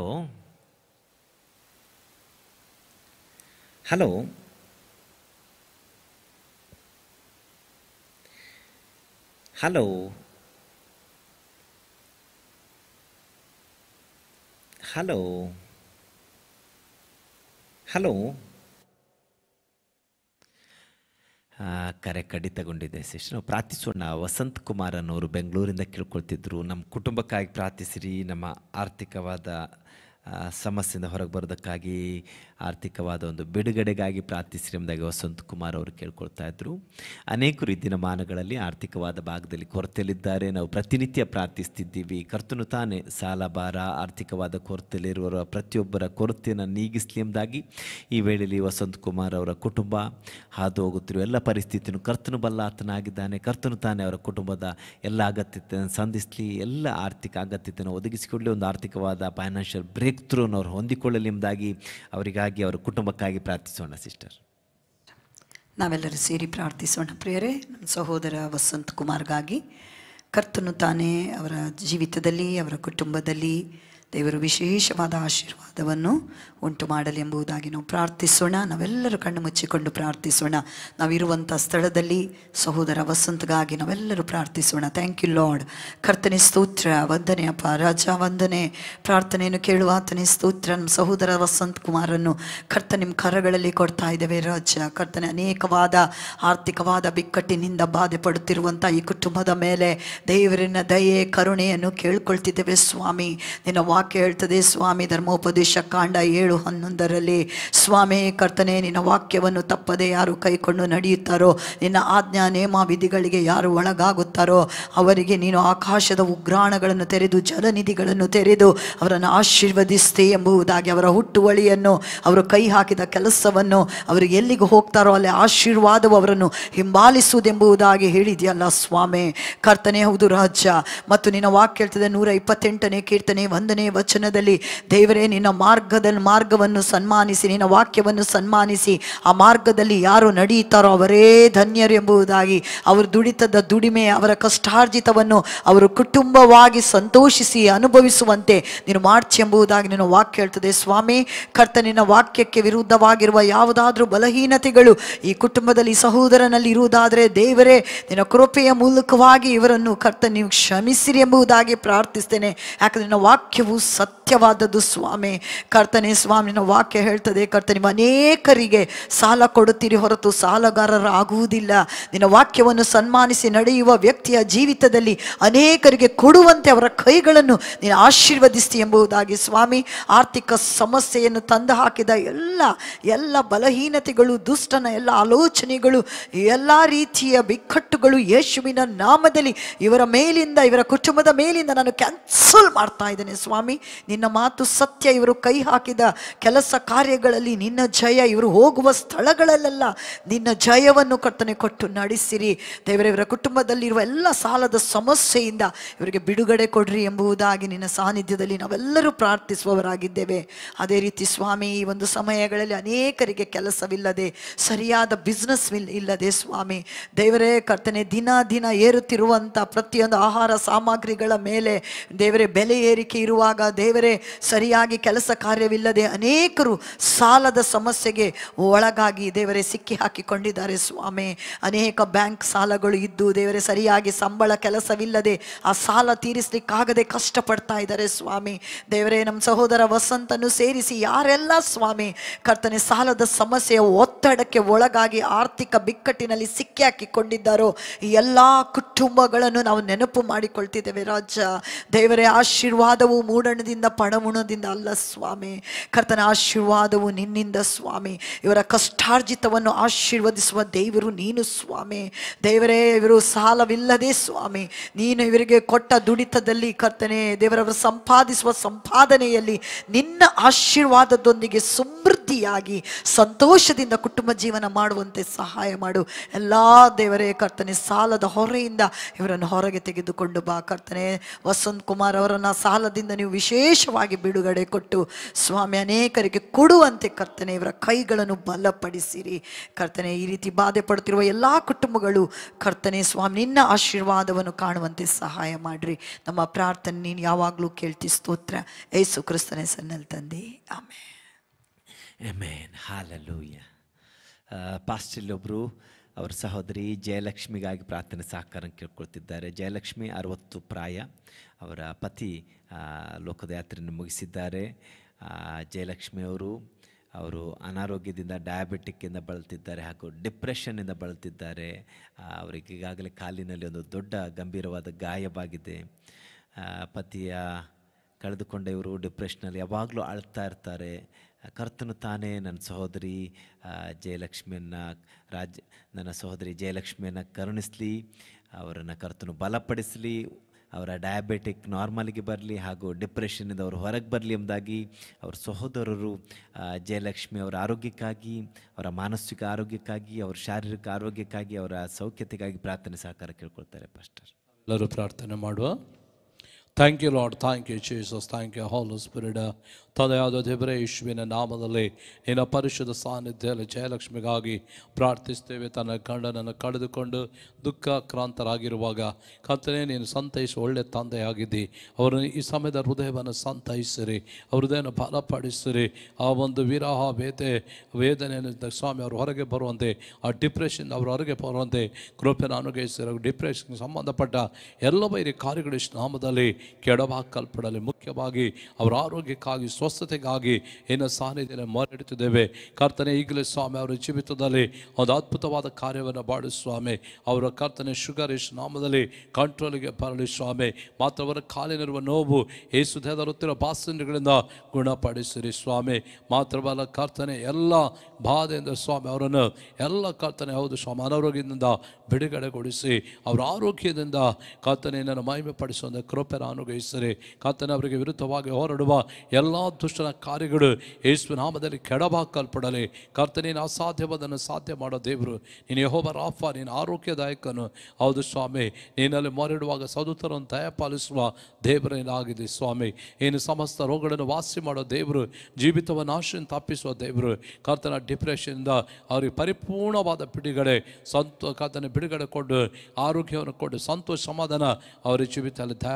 hello hello hello hello ಕರೆ ಕಡಿತಗೊಂಡಿದೆ ಸಿಸ್ಟರ್. ನಾವು ಪ್ರಾರ್ಥಿಸೋಣ. ವಸಂತ್ ಕುಮಾರ್ ಅನ್ನೋರು ಬೆಂಗಳೂರಿಂದ ಕೇಳ್ಕೊಳ್ತಿದ್ರು, ನಮ್ಮ ಕುಟುಂಬಕ್ಕಾಗಿ ಪ್ರಾರ್ಥಿಸಿರಿ, ನಮ್ಮ ಆರ್ಥಿಕವಾದ ಸಮಸ್ಯೆಯಿಂದ ಹೊರಗೆ ಬರೋದಕ್ಕಾಗಿ, ಆರ್ಥಿಕವಾದ ಒಂದು ಬಿಡುಗಡೆಗಾಗಿ ಪ್ರಾರ್ಥಿಸಿರಿ ಎಂಬುದಾಗಿ ವಸಂತ್ ಕುಮಾರ್ ಅವರು ಕೇಳ್ಕೊಳ್ತಾ ಇದ್ರು. ಅನೇಕರು ಈ ದಿನಮಾನಗಳಲ್ಲಿ ಆರ್ಥಿಕವಾದ ಭಾಗದಲ್ಲಿ ಕೊರತೆಯಲ್ಲಿದ್ದಾರೆ. ನಾವು ಪ್ರತಿನಿತ್ಯ ಪ್ರಾರ್ಥಿಸ್ತಿದ್ದೀವಿ. ಕರ್ತನು ತಾನೇ ಸಾಲ ಭಾರ, ಆರ್ಥಿಕವಾದ ಕೊರತೆಯಲ್ಲಿರುವವರ ಪ್ರತಿಯೊಬ್ಬರ ಕೊರತೆಯನ್ನು ನೀಗಿಸಲಿ ಎಂಬುದಾಗಿ ಈ ವೇಳೆಯಲ್ಲಿ ವಸಂತ್ ಕುಮಾರ್ ಅವರ ಕುಟುಂಬ ಹಾದು ಹೋಗುತ್ತಿರುವ ಎಲ್ಲ ಪರಿಸ್ಥಿತಿಯನ್ನು ಕರ್ತನು ಬಲ್ಲಾತನಾಗಿದ್ದಾನೆ. ಕರ್ತನು ತಾನೇ ಅವರ ಕುಟುಂಬದ ಎಲ್ಲ ಅಗತ್ಯತೆಯನ್ನು ಸಂಧಿಸಲಿ, ಎಲ್ಲ ಆರ್ಥಿಕ ಅಗತ್ಯತೆಯನ್ನು ಒದಗಿಸಿಕೊಡಲಿ. ಒಂದು ಆರ್ಥಿಕವಾದ ಫೈನಾನ್ಷಿಯಲ್ ಬ್ರೇಕ್ ಥ್ರೂನ ಅವ್ರು ಹೊಂದಿಕೊಳ್ಳಲಿ ಎಂಬುದಾಗಿ ಅವರಿಗಾಗಿ, ಅವರ ಕುಟುಂಬಕ್ಕಾಗಿ ಪ್ರಾರ್ಥಿಸೋಣ ಸಿಸ್ಟರ್. ನಾವೆಲ್ಲರೂ ಸೇರಿ ಪ್ರಾರ್ಥಿಸೋಣ. ಪ್ರಿಯರೇ, ನಮ್ಮ ಸಹೋದರ ವಸಂತ್ ಕುಮಾರ್ಗಾಗಿ ಕರ್ತನು ತಾನೇ ಅವರ ಜೀವಿತದಲ್ಲಿ, ಅವರ ಕುಟುಂಬದಲ್ಲಿ ದೇವರು ವಿಶೇಷವಾದ ಆಶೀರ್ವಾದವನ್ನು ಉಂಟು ಮಾಡಲಿ ಎಂಬುದಾಗಿ ನಾವು ಪ್ರಾರ್ಥಿಸೋಣ. ನಾವೆಲ್ಲರೂ ಕಣ್ಣು ಮುಚ್ಚಿಕೊಂಡು ಪ್ರಾರ್ಥಿಸೋಣ. ನಾವಿರುವಂಥ ಸ್ಥಳದಲ್ಲಿ ಸಹೋದರ ವಸಂತ್ಗಾಗಿ ನಾವೆಲ್ಲರೂ ಪ್ರಾರ್ಥಿಸೋಣ. Thank you lord. ಕರ್ತನೆ ಸ್ತೋತ್ರ, ವಂದನೆ ಅಪ್ಪ ರಾಜ, ವಂದನೆ. ಪ್ರಾರ್ಥನೆಯನ್ನು ಕೇಳುವ ಆತನೇ ಸ್ತೋತ್ರ. ನಮ್ಮ ಸಹೋದರ ವಸಂತ್ ಕುಮಾರನ್ನು ಕರ್ತ ನಿಮ್ಮ ಕರಗಳಲ್ಲಿ ಕೊಡ್ತಾ ಇದ್ದೇವೆ ರಾಜ. ಕರ್ತನೆ, ಅನೇಕವಾದ ಆರ್ಥಿಕವಾದ ಬಿಕ್ಕಟ್ಟಿನಿಂದ ಬಾಧೆ ಪಡುತ್ತಿರುವಂಥ ಈ ಕುಟುಂಬದ ಮೇಲೆ ದೇವರಿನ ದಯೆ ಕರುಣೆಯನ್ನು ಕೇಳ್ಕೊಳ್ತಿದ್ದೇವೆ ಸ್ವಾಮಿ. ನಿನ್ನ ವಾಕ್ಯ ಹೇಳ್ತದೆ ಸ್ವಾಮಿ, ಧರ್ಮೋಪದೇಶ ಕಾಂಡ ಏಳು ಹನ್ನೊಂದರಲ್ಲಿ ಸ್ವಾಮಿ ಕರ್ತನೆ, ನಿನ್ನ ವಾಕ್ಯವನ್ನು ತಪ್ಪದೆ ಯಾರು ಕೈಕೊಂಡು ನಡೆಯುತ್ತಾರೋ, ನಿನ್ನ ಆಜ್ಞಾ ನೇಮ ವಿಧಿಗಳಿಗೆ ಯಾರು ಒಳಗಾಗುತ್ತಾರೋ ಅವರಿಗೆ ನೀನು ಆಕಾಶದ ಉಗ್ರಾಣಗಳನ್ನು ತೆರೆದು ಜಲನಿಧಿಗಳನ್ನು ತೆರೆದು ಅವರನ್ನು ಆಶೀರ್ವದಿಸ್ತೆ ಎಂಬುದಾಗಿ, ಅವರ ಹುಟ್ಟುವಳಿಯನ್ನು, ಅವರು ಕೈ ಹಾಕಿದ ಕೆಲಸವನ್ನು, ಅವರು ಎಲ್ಲಿಗೆ ಹೋಗ್ತಾರೋ ಅಲ್ಲಿ ಆಶೀರ್ವಾದವು ಅವರನ್ನು ಹಿಂಬಾಲಿಸುವುದೆಂಬುದಾಗಿ ಹೇಳಿದೆಯಲ್ಲ ಸ್ವಾಮಿ. ಕರ್ತನೆ, ಹೌದು ರಾಜ್ಯ. ಮತ್ತು ನಿನ್ನ ವಾಕ್ಯ ಹೇಳ್ತದೆ ನೂರ ಇಪ್ಪತ್ತೆಂಟನೇ ಕೀರ್ತನೆ ಒಂದನೇ ವಚನದಲ್ಲಿ, ದೇವರೇ ನಿನ್ನ ಮಾರ್ಗದಲ್ಲಿ ಮಾರ್ಗವನ್ನು ಸನ್ಮಾನಿಸಿ, ನಿನ್ನ ವಾಕ್ಯವನ್ನು ಸನ್ಮಾನಿಸಿ ಆ ಮಾರ್ಗದಲ್ಲಿ ಯಾರು ನಡೆಯುತ್ತಾರೋ ಅವರೇ ಧನ್ಯರು ಎಂಬುದಾಗಿ, ಅವರು ದುಡಿತದ ದುಡಿಮೆ, ಅವರ ಕಷ್ಟಾರ್ಜಿತವನ್ನು ಅವರು ಕುಟುಂಬವಾಗಿ ಸಂತೋಷಿಸಿ ಅನುಭವಿಸುವಂತೆ ನೀನು ಮಾಡ್ಚಿ ಎಂಬುದಾಗಿ ನಿನ್ನ ವಾಕ್ಯ ಹೇಳ್ತದೆ ಸ್ವಾಮಿ. ಕರ್ತ, ನಿನ್ನ ವಾಕ್ಯಕ್ಕೆ ವಿರುದ್ಧವಾಗಿರುವ ಯಾವುದಾದ್ರೂ ಬಲಹೀನತೆಗಳು ಈ ಕುಟುಂಬದಲ್ಲಿ ಸಹೋದರನಲ್ಲಿ ಇರುವುದಾದರೆ ದೇವರೇ ನಿನ್ನ ಕೃಪೆಯ ಮೂಲಕವಾಗಿ ಇವರನ್ನು ಕರ್ತ ನೀವು ಕ್ಷಮಿಸಿರಿ ಎಂಬುದಾಗಿ ಪ್ರಾರ್ಥಿಸ್ತೇನೆ. ಯಾಕಂದರೆ ನಿನ್ನ ವಾಕ್ಯವು ಮಾರ್ಗವು ಸತ್ಯವಾದದ್ದು ಸ್ವಾಮಿ. ಕರ್ತನೆ ಸ್ವಾಮಿ, ನಿನ್ನ ವಾಕ್ಯ ಹೇಳ್ತದೆ ಕರ್ತನೆ, ನೀವು ಅನೇಕರಿಗೆ ಸಾಲ ಕೊಡುತ್ತೀರಿ ಹೊರತು ಸಾಲಗಾರರಾಗುವುದಿಲ್ಲ. ನಿನ್ನ ವಾಕ್ಯವನ್ನು ಸನ್ಮಾನಿಸಿ ನಡೆಯುವ ವ್ಯಕ್ತಿಯ ಜೀವಿತದಲ್ಲಿ ಅನೇಕರಿಗೆ ಕೊಡುವಂತೆ ಅವರ ಕೈಗಳನ್ನು ನೀನು ಆಶೀರ್ವದಿಸ್ತಿ ಎಂಬುದಾಗಿ ಸ್ವಾಮಿ. ಆರ್ಥಿಕ ಸಮಸ್ಯೆಯನ್ನು ತಂದು ಹಾಕಿದ ಎಲ್ಲ ಎಲ್ಲ ಬಲಹೀನತೆಗಳು, ದುಷ್ಟನ ಎಲ್ಲ ಆಲೋಚನೆಗಳು, ಎಲ್ಲ ರೀತಿಯ ಬಿಕ್ಕಟ್ಟುಗಳು ಯೇಸುವಿನ ನಾಮದಲ್ಲಿ ಇವರ ಮೇಲಿಂದ, ಇವರ ಕುಟುಂಬದ ಮೇಲಿಂದ ನಾನು ಕ್ಯಾನ್ಸಲ್ ಮಾಡ್ತಾ ಇದ್ದೇನೆ ಸ್ವಾಮಿ. ನಿನ್ನ ಮಾತು ಸತ್ಯ. ಇವರು ಕೈ ಹಾಕಿದ ಕೆಲಸ ಕಾರ್ಯಗಳಲ್ಲಿ ನಿನ್ನ ಜಯ, ಇವರು ಹೋಗುವ ಸ್ಥಳಗಳಲ್ಲೆಲ್ಲ ನಿನ್ನ ಜಯವನ್ನು ಕರ್ತನೆ ಕೊಟ್ಟು ನಡೆಸಿರಿ ದೇವರೇ. ಇವರ ಕುಟುಂಬದಲ್ಲಿರುವ ಎಲ್ಲ ಸಾಲದ ಸಮಸ್ಯೆಯಿಂದ ಇವರಿಗೆ ಬಿಡುಗಡೆ ಕೊಡ್ರಿ ಎಂಬುದಾಗಿ ನಿನ್ನ ಸಾನ್ನಿಧ್ಯದಲ್ಲಿ ನಾವೆಲ್ಲರೂ ಪ್ರಾರ್ಥಿಸುವವರಾಗಿದ್ದೇವೆ. ಅದೇ ರೀತಿ ಸ್ವಾಮಿ, ಈ ಒಂದು ಸಮಯಗಳಲ್ಲಿ ಅನೇಕರಿಗೆ ಕೆಲಸವಿಲ್ಲದೆ, ಸರಿಯಾದ ಬಿಸ್ನೆಸ್ ಇಲ್ಲದೆ ಸ್ವಾಮಿ ದೇವರೇ ಕರ್ತನೆ, ದಿನ ದಿನ ಏರುತ್ತಿರುವಂಥ ಪ್ರತಿಯೊಂದು ಆಹಾರ ಸಾಮಗ್ರಿಗಳ ಮೇಲೆ ದೇವರೇ ಬೆಲೆ ಏರಿಕೆ ಇರುವಾಗ ದೇವರೇ ಸರಿಯಾಗಿ ಕೆಲಸ ಕಾರ್ಯವಿಲ್ಲದೆ ಅನೇಕರು ಸಾಲದ ಸಮಸ್ಯೆಗೆ ಒಳಗಾಗಿ ದೇವರೇ ಸಿಕ್ಕಿ ಹಾಕಿಕೊಂಡಿದ್ದಾರೆ ಸ್ವಾಮಿ. ಅನೇಕ ಬ್ಯಾಂಕ್ ಸಾಲಗಳು ಇದ್ದು ದೇವರೇ ಸರಿಯಾಗಿ ಸಂಬಳ ಕೆಲಸವಿಲ್ಲದೆ ಆ ಸಾಲ ತೀರಿಸಲಿಕ್ಕಾಗದೆ ಕಷ್ಟಪಡ್ತಾ ಇದ್ದಾರೆ ಸ್ವಾಮಿ. ದೇವರೇ ನಮ್ಮ ಸಹೋದರ ವಸಂತನ್ನು ಸೇರಿಸಿ ಯಾರೆಲ್ಲ ಸ್ವಾಮಿ ಕರ್ತನೆ ಸಾಲದ ಸಮಸ್ಯೆಯ ಒತ್ತಡಕ್ಕೆ ಒಳಗಾಗಿ ಆರ್ಥಿಕ ಬಿಕ್ಕಟ್ಟಿನಲ್ಲಿ ಸಿಕ್ಕಿ ಹಾಕಿಕೊಂಡಿದ್ದಾರೋ ಈ ಎಲ್ಲ ಕುಟುಂಬಗಳನ್ನು ನಾವು ನೆನಪು ಮಾಡಿಕೊಳ್ತಿದ್ದೇವೆ ರಾಜ. ದೇವರೇ ಆಶೀರ್ವಾದವು ಮೂಡಣದಿಂದ ಪಣಮುಣದಿಂದ ಅಲ್ಲ ಸ್ವಾಮಿ. ಕರ್ತನ ಆಶೀರ್ವಾದವು ನಿನ್ನಿಂದ ಸ್ವಾಮಿ. ಇವರ ಕಷ್ಟಾರ್ಜಿತವನ್ನು ಆಶೀರ್ವದಿಸುವ ದೇವರು ನೀನು ಸ್ವಾಮಿ. ದೇವರೇ ಇವರು ಸಾಲವಿಲ್ಲದೆ ಸ್ವಾಮಿ ನೀನು ಇವರಿಗೆ ಕೊಟ್ಟ ದುಡಿತದಲ್ಲಿ ಕರ್ತನೆ ದೇವರವರು ಸಂಪಾದಿಸುವ ಸಂಪಾದನೆಯಲ್ಲಿ ನಿನ್ನ ಆಶೀರ್ವಾದದೊಂದಿಗೆ ಸಮೃದ್ಧಿಯಾಗಿ ಸಂತೋಷದಿಂದ ಕುಟುಂಬ ಜೀವನ ಮಾಡುವಂತೆ ಸಹಾಯ ಮಾಡು. ಎಲ್ಲ ದೇವರೇ ಕರ್ತನೆ ಸಾಲದ ಹೊರೆಯಿಂದ ಇವರನ್ನು ಹೊರಗೆ ತೆಗೆದುಕೊಂಡು ಬಾ ಕರ್ತನೆ. ವಸಂತ್ ಕುಮಾರ್ ಅವರನ್ನು ಸಾಲದಿಂದ ನೀವು ವಿಶೇಷವಾಗಿ ಬಿಡುಗಡೆ ಕೊಟ್ಟು ಸ್ವಾಮಿ ಅನೇಕರಿಗೆ ಕೊಡುವಂತೆ ಕರ್ತನೆ ಇವರ ಕೈಗಳನ್ನು ಬಲಪಡಿಸಿರಿ ಕರ್ತನೆ. ಈ ರೀತಿ ಬಾಧೆ ಪಡುತ್ತಿರುವ ಎಲ್ಲ ಕುಟುಂಬಗಳು ಕರ್ತನೆ ಸ್ವಾಮಿ ನಿನ್ನ ಆಶೀರ್ವಾದವನ್ನು ಕಾಣುವಂತೆ ಸಹಾಯ ಮಾಡ್ರಿ. ನಮ್ಮ ಪ್ರಾರ್ಥನೆ ನೀನು ಯಾವಾಗಲೂ ಕೇಳ್ತಿ. ಸ್ತೋತ್ರ ಯೇಸು ಕ್ರಿಸ್ತನ ಹೆಸರಿನಲ್ಲಿ ತಂದೆ, ಆಮೆನ್. ಆಮೆನ್. ಹಾಲೆಲೂಯ. ಪಾಸ್ಟರ್ ಇಲ್ಲೊಬ್ಬರು ಅವರ ಸಹೋದರಿ ಜಯಲಕ್ಷ್ಮಿಗಾಗಿ ಪ್ರಾರ್ಥನೆ ಸಹಕಾರ ಕೇಳ್ಕೊಳ್ತಿದ್ದಾರೆ. ಜಯಲಕ್ಷ್ಮಿ ಅರವತ್ತು ಪ್ರಾಯ. ಅವರ ಪತಿ ಲೋಕದ ಯಾತ್ರೆಯನ್ನು ಮುಗಿಸಿದ್ದಾರೆ. ಜಯಲಕ್ಷ್ಮಿ ಅವರು ಅವರು ಅನಾರೋಗ್ಯದಿಂದ ಡಯಾಬಿಟಿಕ್ಕಿಂದ ಬಳಲ್ತಿದ್ದಾರೆ ಹಾಗೂ ಡಿಪ್ರೆಷನ್ನಿಂದ ಬಳಲ್ತಿದ್ದಾರೆ. ಅವರಿಗೆ ಈಗಾಗಲೇ ಕಾಲಿನಲ್ಲಿ ಒಂದು ದೊಡ್ಡ ಗಂಭೀರವಾದ ಗಾಯವಾಗಿದೆ. ಪತಿಯ ಕಳೆದುಕೊಂಡ ಇವರು ಡಿಪ್ರೆಷನಲ್ಲಿ ಯಾವಾಗಲೂ ಅಳ್ತಾ ಇರ್ತಾರೆ. ಕರ್ತನು ತಾನೇ ನನ್ನ ಸಹೋದರಿ ಜಯಲಕ್ಷ್ಮಿಯನ್ನು ರಾಜ್ ನನ್ನ ಸಹೋದರಿ ಜಯಲಕ್ಷ್ಮಿಯನ್ನು ಕರುಣಿಸಲಿ, ಅವರನ್ನು ಕರ್ತನು ಬಲಪಡಿಸಲಿ, ಅವರ ಡಯಾಬಿಟಿಕ್ ನಾರ್ಮಲಿಗೆ ಬರಲಿ ಹಾಗೂ ಡಿಪ್ರೆಷನ್ನಿಂದ ಅವರು ಹೊರಗೆ ಬರಲಿ ಎಂಬುದಾಗಿ ಅವ್ರ ಸಹೋದರರು ಜಯಲಕ್ಷ್ಮಿ ಅವರ ಆರೋಗ್ಯಕ್ಕಾಗಿ, ಅವರ ಮಾನಸಿಕ ಆರೋಗ್ಯಕ್ಕಾಗಿ, ಅವರ ಶಾರೀರಿಕ ಆರೋಗ್ಯಕ್ಕಾಗಿ, ಅವರ ಸೌಖ್ಯತೆಗಾಗಿ ಪ್ರಾರ್ಥನೆ ಸಹಕಾರ ಕೇಳ್ಕೊಳ್ತಾರೆ. ಪಾಸ್ಟರ್ ಎಲ್ಲರೂ ಪ್ರಾರ್ಥನೆ ಮಾಡುವ. Thank you lord, thank you Jesus, thank you holy spirit. ತಂದೆಯಾದ ದೇವರೇ ಯೇಸುವಿನ ನಾಮದಲ್ಲಿ ನಿನ್ನ ಪರಿಶುದ್ಧ ಸಾನ್ನಿಧ್ಯದಲ್ಲಿ ಜಯಲಕ್ಷ್ಮಿಗಾಗಿ ಪ್ರಾರ್ಥಿಸ್ತೇವೆ. ತನ್ನ ಗಂಡನನ್ನು ಕಳೆದುಕೊಂಡು ದುಃಖಾಕ್ರಾಂತರಾಗಿರುವಾಗ ಕರ್ತನೇ ನೀನು ಸಂತೈಸಿ ಒಳ್ಳೆ ತಂದೆಯಾಗಿದ್ದಿ. ಅವರನ್ನು ಈ ಸಮಯದ ಹೃದಯವನ್ನು ಸಂತೈಸಿರಿ, ಅವ್ರ ಹೃದಯನ ಬಲಪಡಿಸಿರಿ. ಆ ಒಂದು ವಿರಹ ಬೇತೆ ವೇದನೆಯಿಂದ ಸ್ವಾಮಿ ಅವರು ಹೊರಗೆ ಬರುವಂತೆ, ಆ ಡಿಪ್ರೆಷನ್ ಅವರು ಹೊರಗೆ ಬರುವಂತೆ ಕೃಪೆಯನ್ನು ಅನುಗ್ರಹಿಸಿರಿ. ಡಿಪ್ರೆಷನ್ಗೆ ಸಂಬಂಧಪಟ್ಟ ಎಲ್ಲ ಬೈರಿ ಕಾರ್ಯಗಳು ನಾಮದಲ್ಲಿ ಕೆಡವಾಕಲ್ಪಡಲಿ. ಮುಖ್ಯವಾಗಿ ಅವರ ಆರೋಗ್ಯಕ್ಕಾಗಿ, ಸ್ವಸ್ಥತೆಗಾಗಿ ಏನು ಸಾನ್ನಿಧ್ಯದಲ್ಲಿ ಮೊರೆಯಿಡುತ್ತಿದ್ದೇವೆ ಕರ್ತನೆ. ಈಗಲೇ ಸ್ವಾಮಿ ಅವರ ಜೀವಿತದಲ್ಲಿ ಒಂದು ಅದ್ಭುತವಾದ ಕಾರ್ಯವನ್ನು ಮಾಡಿ ಸ್ವಾಮಿ. ಅವರ ಕರ್ತನೆ ಶುಗರ್ ಯೇಸು ನಾಮದಲ್ಲಿ ಕಂಟ್ರೋಲಿಗೆ ಬರಲಿ ಸ್ವಾಮಿ. ಮಾತ್ರ ಅವರ ಕಾಲಿನಿರುವ ನೋವು ಯೇಸು ದೇವರುತ್ತಿರುವ ಬಾಸಂಡಿಗಳಿಂದ ಗುಣಪಡಿಸಿರಿ ಸ್ವಾಮಿ. ಮಾತ್ರವಲ್ಲ ಕರ್ತನೆ ಎಲ್ಲ ಬಾಧೆಯಿಂದ ಸ್ವಾಮಿ ಅವರನ್ನು ಎಲ್ಲ ಕರ್ತನೆ ಹೌದು ಸ್ವಾಮಿ ಅನಾರೋಗ್ಯದಿಂದ ಬಿಡುಗಡೆಗೊಳಿಸಿ ಅವರ ಆರೋಗ್ಯದಿಂದ ಕರ್ತನೆ ನನ್ನ ಮಹಿಮೆ ಪಡಿಸುವಂಥ ಕೃಪೆಯನ್ನು ಅನುಗ್ರಹಿಸಿರಿ. ಕರ್ತನೆ ಅವರಿಗೆ ವಿರುದ್ಧವಾಗಿ ಹೋರಾಡುವ ಎಲ್ಲ ದುಷ್ಟನ ಕಾರ್ಯಗಳು ಯೇಸುವಿನ ನಾಮದಲ್ಲಿ ಕೆಡವಾಕಲ್ಪಡಲಿ. ಕರ್ತನೆ ನೀನು ಅಸಾಧ್ಯವಾದನ್ನು ಸಾಧ್ಯ ಮಾಡೋ ದೇವರು ನೀನು ಯೆಹೋವ ರಾಫ, ನೀನು ಆರೋಗ್ಯದಾಯಕನು ಹೌದು ಸ್ವಾಮಿ. ನೀನಲ್ಲಿ ಮೊರೆಯಿಡುವಾಗ ಸದುತ್ತರವನ್ನು ದಯಪಾಲಿಸುವ ದೇವರೇನಾಗಿದೆ ಸ್ವಾಮಿ. ಏನು ಸಮಸ್ತ ರೋಗಗಳನ್ನು ವಾಸಿ ಮಾಡೋ ದೇವರು, ಜೀವಿತವನ್ನು ಆಶೆಯನ್ನು ತಪ್ಪಿಸುವ ದೇವರು. ಕರ್ತನ ಡಿಪ್ರೆಷನ್ನಿಂದ ಅವರಿಗೆ ಪರಿಪೂರ್ಣವಾದ ಬಿಡುಗಡೆ ಸಂತೋ ಕರ್ತನೆ ಬಿಡುಗಡೆ ಕೊಟ್ಟು ಆರೋಗ್ಯವನ್ನು ಕೊಟ್ಟು ಸಂತೋಷ ಸಮಾಧಾನ ಅವರ ಜೀವಿತದಲ್ಲಿ ದಯಪಾಲಿಸಿ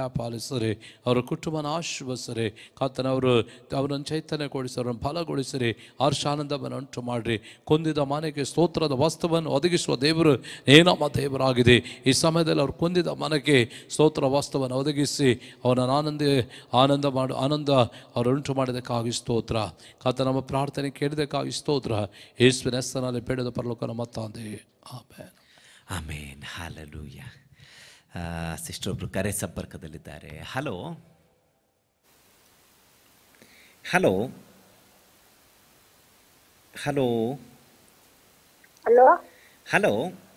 ಪ್ರಾರ್ಥಿಸ್ತಾರೆ. ಅವರ ಕುಟುಂಬನ ಆಶೀರ್ವದಿಸ್ತಾರೆ. ಕರ್ತನವರು ಅವರನ್ನು ಚೈತನ್ಯಗೊಳಿಸಿ ಅವರನ್ನು ಫಲಗೊಳಿಸಿರಿ. ಹರ್ಷಾನಂದವನ್ನು ಉಂಟು ಮಾಡಿರಿ. ಕೊಂದಿದ ಮನೆಗೆ ಸ್ತೋತ್ರದ ವಸ್ತುವನ್ನು ಒದಗಿಸುವ ದೇವರು ಏನಮ್ಮ ದೇವರಾಗಿದೆ. ಈ ಸಮಯದಲ್ಲಿ ಅವರು ಕೊಂದಿದ ಮನೆಗೆ ಸ್ತೋತ್ರ ವಸ್ತುವನ್ನು ಒದಗಿಸಿ ಅವರನ್ನು ಆನಂದ ಆನಂದ ಮಾಡು ಆನಂದ ಅವರು ಉಂಟು ಮಾಡಿದ್ದಕ್ಕಾಗಿ ಸ್ತೋತ್ರ. ಕರ್ತ ನಮ್ಮ ಪ್ರಾರ್ಥನೆ ಕೇಳಿದಕ್ಕಾಗಿ ಸ್ತೋತ್ರ. ಯೇಸುವಿನ ಹೆಸರಿನಲ್ಲಿ ಬೇಡದ ಪರಲೋಕ ನಮ್ಮ ತಂದೆ. ಆಮೆನ್. ಆಮೇನ್. ಹಲ್ಲೆಲೂಯಾ. ಸಿಸ್ಟರ್ ಒಬ್ರು ಕರೆ ಸಂಪರ್ಕದಲ್ಲಿದ್ದಾರೆ. Hello hello hello hello hello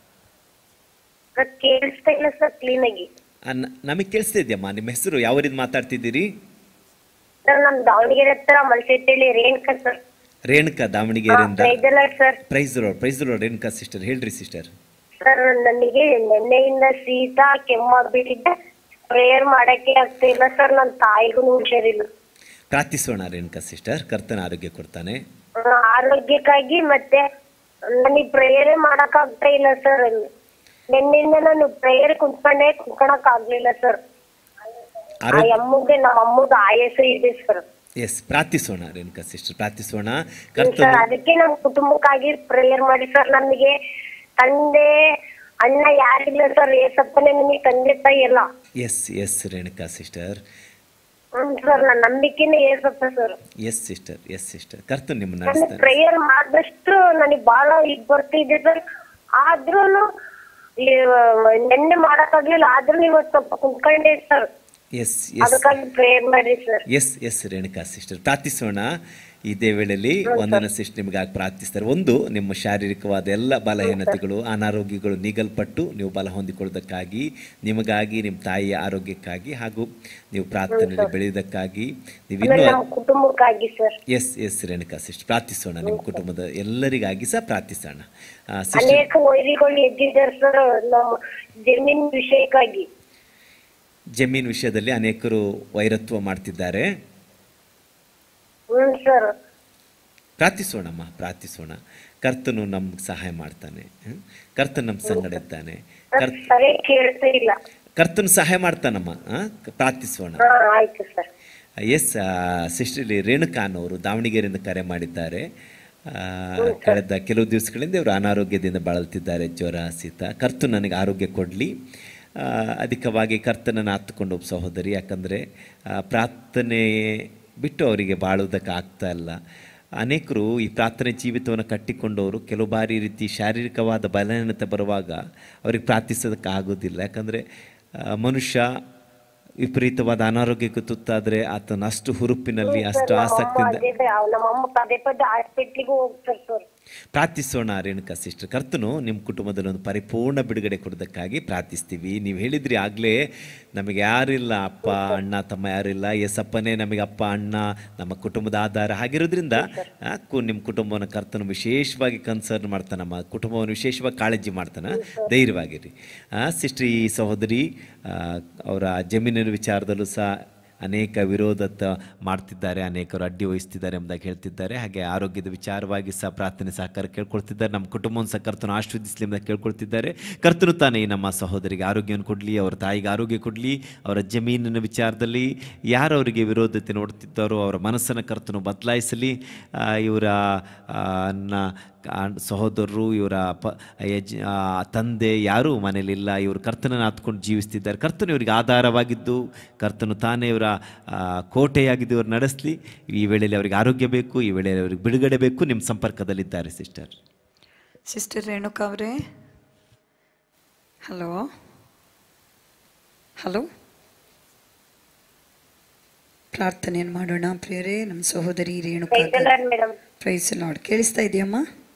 ಕೇಳಿಸ್ತಾ ಇಲ್ಲ ಸರ್ ಕ್ಲೀನ್ ಆಗಿ. ನಮಗೆ ಕೇಳಿಸ್ತಾ ಇದೆಯಮ್ಮ. ನಿಮ್ಮ ಹೆಸರು ಯಾವರಿಂದ ಮಾತಾಡ್ತಿದ್ದೀರಿ? ಸರ್ ನಮ್ ದಾವಣಗೆರೆ ಹತ್ರ ಮಲ್ಸೇಟಳ್ಳಿ ರೇಣುಕಾ ಸರ್. ರೇಣುಕಾ ದಾವಣಗೆರೆಯಿಂದ. Sir praise lord praise lord Renuka sister ಹೇಳ್ರಿ ಸಿಸ್ಟರ್. ಸರ್ ನನಗೆ ನಿನ್ನೆಯಿಂದ ಶೀತ ಕೆಮ್ಮಾಗ್ಬಿಟ್ಟಿದ್ದೆ. ಪ್ರೇಯರ್ ಮಾಡಕ್ಕೆ ಆಗ್ತಾ ಇಲ್ಲ ಸರ್. ನನ್ನ ತಾಯಿಗೂ ಹುಷಾರಿಲ್ಲ. ಪ್ರಾರ್ಥಿಸೋಣ ರೇಣುಕಾ ಸಿಸ್ಟರ್, ಕರ್ತನ ಆರೋಗ್ಯ ಕೊಡ್ತಾನೆ. ಆರೋಗ್ಯಕ್ಕಾಗಿ ಮತ್ತೆ ನನಗೆ ಪ್ರೇಯರೇ ಮಾಡಕ್ ಆಗ್ತಾ ಇಲ್ಲ ಸರ್. ನಿನ್ನೆಯಿಂದ ನಾನು ಪ್ರೇಯರ್ ಕುಂತ್ಕೊಂಡೆ ಕುಂತ್ಕೊಳಕ್ ಆಗ್ಲಿಲ್ಲ ಸರ್. ಅಮ್ಮಗೆ ನಮ್ಮ ಅಮ್ಮಗ ಆಯಸ್ಸು ಇದೆ ಸರ್. ಎಸ್, ಪ್ರಾರ್ಥಿಸೋಣ ರೇಣುಕಾ ಸಿಸ್ಟರ್, ಪ್ರಾರ್ಥಿಸೋಣ. ಸರ್ ಅದಕ್ಕೆ ನಮ್ಮ ಕುಟುಂಬಕ್ಕಾಗಿ ಪ್ರೇಯರ್ ಮಾಡಿ ಸರ್. ನಮಗೆ ತಂದೆ ಅಣ್ಣ ಯಾರಿಲ್ಲ ಸರ್. ಏಸಪ್ಪನೇ ನಮಗೆ ತಂದೆ ತಾಯಿ ಎಲ್ಲ. Yes yes Renuka sister. ಹ್ಮ್ ಸರ್, ನನ್ನ ನಂಬಿಕೆನೇ ಏಸಪ್ಪ sir. Yes sister, yes sister, ಕರ್ತನು ನಿಮ್ಮನ್ನ ನನಗೆ ನಡೆಸ್ತಾನೆ. ಪ್ರೇಯರ್ ಮಾಡಿದಷ್ಟು ನನಗೆ ಬಹಳ ಈಗ ಬರ್ತಿದೆ ಸರ್. ಆದ್ರೂ ನಿನ್ನೆ ಮಾಡಕ್ಕಾಗ್ಲಿಲ್ಲ. ಆದ್ರೂ ಇವತ್ತು ಸ್ವಲ್ಪ ಕುಂತ್ಕೊಂಡೆ ಸರ್. ಎಸ್ ಎಸ್ ಅದಕ್ಕಾಗಿ ಪ್ರೇಯರ್ ಮಾಡಿ sir. Yes yes Renuka sister, ಪ್ರಾರ್ಥಿಸೋಣ. ಇದೇ ವೇಳೆಯಲ್ಲಿ ವಂದನ ಸಿಸ್ಟರ್ ನಿಮಗಾಗಿ ಪ್ರಾರ್ಥಿಸ್ತಾರೆ. ಒಂದು, ನಿಮ್ಮ ಶಾರೀರಿಕವಾದ ಎಲ್ಲ ಬಲಹೀನತೆಗಳು ಅನಾರೋಗ್ಯಗಳು ನೀಗಲ್ಪಟ್ಟು ನೀವು ಬಲ ಹೊಂದಿಕೊಳ್ಳೋದಕ್ಕಾಗಿ, ನಿಮಗಾಗಿ, ನಿಮ್ಮ ತಾಯಿಯ ಆರೋಗ್ಯಕ್ಕಾಗಿ ಹಾಗೂ ನೀವು ಪ್ರಾರ್ಥನೆಯಲ್ಲಿ ಬೆಳೆಯೋದಕ್ಕಾಗಿ ನೀವು ಇನ್ನೂ ಕುಟುಂಬಕ್ಕಾಗಿ sir. Yes yes Renuka sister, ಪ್ರಾರ್ಥಿಸೋಣ. ನಿಮ್ಮ ಕುಟುಂಬದ ಎಲ್ಲರಿಗಾಗಿ ಸಹ ಪ್ರಾರ್ಥಿಸೋಣ. ಅನೇಕ ವೈರಿಗಳು ಎದ್ದಿದ್ದಾರೆ ಸರ್ ನಮ್ಮ ಜಮೀನ್ ವಿಷಯಕ್ಕಾಗಿ. ಜಮೀನು ವಿಷಯದಲ್ಲಿ ಅನೇಕರು ವೈರತ್ವ ಮಾಡ್ತಿದ್ದಾರೆ. ಪ್ರಾರ್ಥಿಸೋಣಮ್ಮ, ಪ್ರಾರ್ಥಿಸೋಣ. ಕರ್ತನು ನಮ್ಗೆ ಸಹಾಯ ಮಾಡ್ತಾನೆ. ಕರ್ತನು ನಮ್ಮ ಸಂಗಡ ಇದ್ದಾನೆ. ಕರ್ತನು ಸಹಾಯ ಮಾಡ್ತಾನಮ್ಮ. ಪ್ರಾರ್ಥಿಸೋಣ. ಎಸ್ ಸಿಸ್ಟರ್ ರೇಣುಕಾ ಅನ್ನೋರು ದಾವಣಗೆರೆಯಿಂದ ಕರೆ ಮಾಡಿದ್ದಾರೆ. ಕಳೆದ ಕೆಲವು ದಿವಸಗಳಿಂದ ಇವರು ಅನಾರೋಗ್ಯದಿಂದ ಬಳಲ್ತಿದ್ದಾರೆ, ಜ್ವರ ಶೀತ. ಕರ್ತನು ನನಗೆ ಆರೋಗ್ಯ ಕೊಡಲಿ. ಅಧಿಕವಾಗಿ ಕರ್ತನನ್ನು ಹತ್ತುಕೊಂಡು ಒಬ್ಬ ಸಹೋದರಿ, ಯಾಕಂದರೆ ಪ್ರಾರ್ಥನೆ ಬಿಟ್ಟು ಅವರಿಗೆ ಬಾಳುವುದಕ್ಕೆ ಆಗ್ತಾ ಇಲ್ಲ. ಅನೇಕರು ಈ ಪ್ರಾರ್ಥನೆ ಜೀವಿತವನ್ನು ಕಟ್ಟಿಕೊಂಡವರು ಕೆಲವು ಬಾರಿ ರೀತಿ ಶಾರೀರಿಕವಾದ ಬಲಹೀನತೆ ಬರುವಾಗ ಅವ್ರಿಗೆ ಪ್ರಾರ್ಥಿಸೋದಕ್ಕೆ ಆಗೋದಿಲ್ಲ. ಯಾಕಂದರೆ ಮನುಷ್ಯ ವಿಪರೀತವಾದ ಅನಾರೋಗ್ಯಕ್ಕೆ ತುತ್ತಾದರೆ ಆತನ ಅಷ್ಟು ಹುರುಪಿನಲ್ಲಿ ಅಷ್ಟು ಆಸಕ್ತಿಯಿಂದ ಪ್ರಾರ್ಥಿಸೋಣ. ರೇಣುಕಾ ಸಿಸ್ಟರ್, ಕರ್ತನು ನಿಮ್ಮ ಕುಟುಂಬದಲ್ಲಿ ಒಂದು ಪರಿಪೂರ್ಣ ಬಿಡುಗಡೆ ಕೊಡೋದಕ್ಕಾಗಿ ಪ್ರಾರ್ಥಿಸ್ತೀವಿ. ನೀವು ಹೇಳಿದ್ರಿ ಆಗಲೇ, ನಮಗೆ ಯಾರಿಲ್ಲ, ಅಪ್ಪ ಅಣ್ಣ ತಮ್ಮ ಯಾರಿಲ್ಲ, ಎಸಪ್ಪನೇ ನಮಗೆ ಅಪ್ಪ ಅಣ್ಣ, ನಮ್ಮ ಕುಟುಂಬದ ಆಧಾರ. ಆಗಿರೋದ್ರಿಂದ ನಿಮ್ಮ ಕುಟುಂಬವನ್ನು ಕರ್ತನು ವಿಶೇಷವಾಗಿ ಕನ್ಸರ್ನ್ ಮಾಡ್ತಾನೆ, ನಮ್ಮ ಕುಟುಂಬವನ್ನು ವಿಶೇಷವಾಗಿ ಕಾಳಜಿ ಮಾಡ್ತಾನೆ. ಧೈರ್ಯವಾಗಿರಿ. ಸಿಸ್ಟರ್, ಈ ಸಹೋದರಿ ಅವರ ಜಮೀನಿನ ವಿಚಾರದಲ್ಲೂ ಸಹ ಅನೇಕ ವಿರೋಧ ಮಾಡ್ತಿದ್ದಾರೆ, ಅನೇಕರು ಅಡ್ಡಿ ವಹಿಸ್ತಿದ್ದಾರೆ ಎಂಬುದಾಗಿ ಹೇಳ್ತಿದ್ದಾರೆ. ಹಾಗೆ ಆರೋಗ್ಯದ ವಿಚಾರವಾಗಿ ಸಹ ಪ್ರಾರ್ಥನೆ ಸಹಕಾರ ಕೇಳ್ಕೊಳ್ತಿದ್ದಾರೆ. ನಮ್ಮ ಕುಟುಂಬವನ್ನು ಸಹ ಕರ್ತನು ಆಶೀರ್ವದಿಸಲಿ ಎಂಬುದಾಗಿ ಕೇಳ್ಕೊಳ್ತಿದ್ದಾರೆ. ಕರ್ತನು ತಾನೇ ನಮ್ಮ ಸಹೋದರಿಗೆ ಆರೋಗ್ಯವನ್ನು ಕೊಡಲಿ, ಅವರ ತಾಯಿಗೆ ಆರೋಗ್ಯ ಕೊಡಲಿ. ಅವರ ಜಮೀನಿನ ವಿಚಾರದಲ್ಲಿ ಯಾರು ಅವರಿಗೆ ವಿರೋಧತೆ ನೋಡ್ತಿದ್ದಾರೋ ಅವರ ಮನಸ್ಸನ್ನು ಕರ್ತನು ಬದಲಾಯಿಸಲಿ. ಇವರ ಸಹೋದರರು, ಇವರ ಪ ಯಜ್ ತಂದೆ ಯಾರೂ ಮನೇಲಿಲ್ಲ, ಇವರು ಕರ್ತನನ್ನು ಹತ್ಕೊಂಡು ಜೀವಿಸ್ತಿದ್ದಾರೆ. ಕರ್ತನು ಇವರಿಗೆ ಆಧಾರವಾಗಿದ್ದು, ಕರ್ತನು ತಾನೇ ಇವರ ಕೋಟೆಯಾಗಿದ್ದು ಇವರು ನಡೆಸಲಿ. ಈ ವೇಳೆಯಲ್ಲಿ ಅವರಿಗೆ ಆರೋಗ್ಯ ಬೇಕು, ಈ ವೇಳೆಯಲ್ಲಿ ಅವರಿಗೆ ಬಿಡುಗಡೆ ಬೇಕು. ನಿಮ್ಮ ಸಂಪರ್ಕದಲ್ಲಿದ್ದಾರೆ ಸಿಸ್ಟರ್. ಸಿಸ್ಟರ್ ರೇಣುಕಾ ಅವರೇ, ಹಲೋ ಹಲೋ ಪ್ರಾರ್ಥನೆಯನ್ನು ಮಾಡೋಣ ಪ್ರಿಯರೇ. ನಮ್ಮ ಸಹೋದರಿ ರೇಣುಕಾ, ಪ್ರೈಸ್ ಲಾರ್ಡ್. ಕೇಳಿಸ್ತಾ ಇದೆಯಮ್ಮ?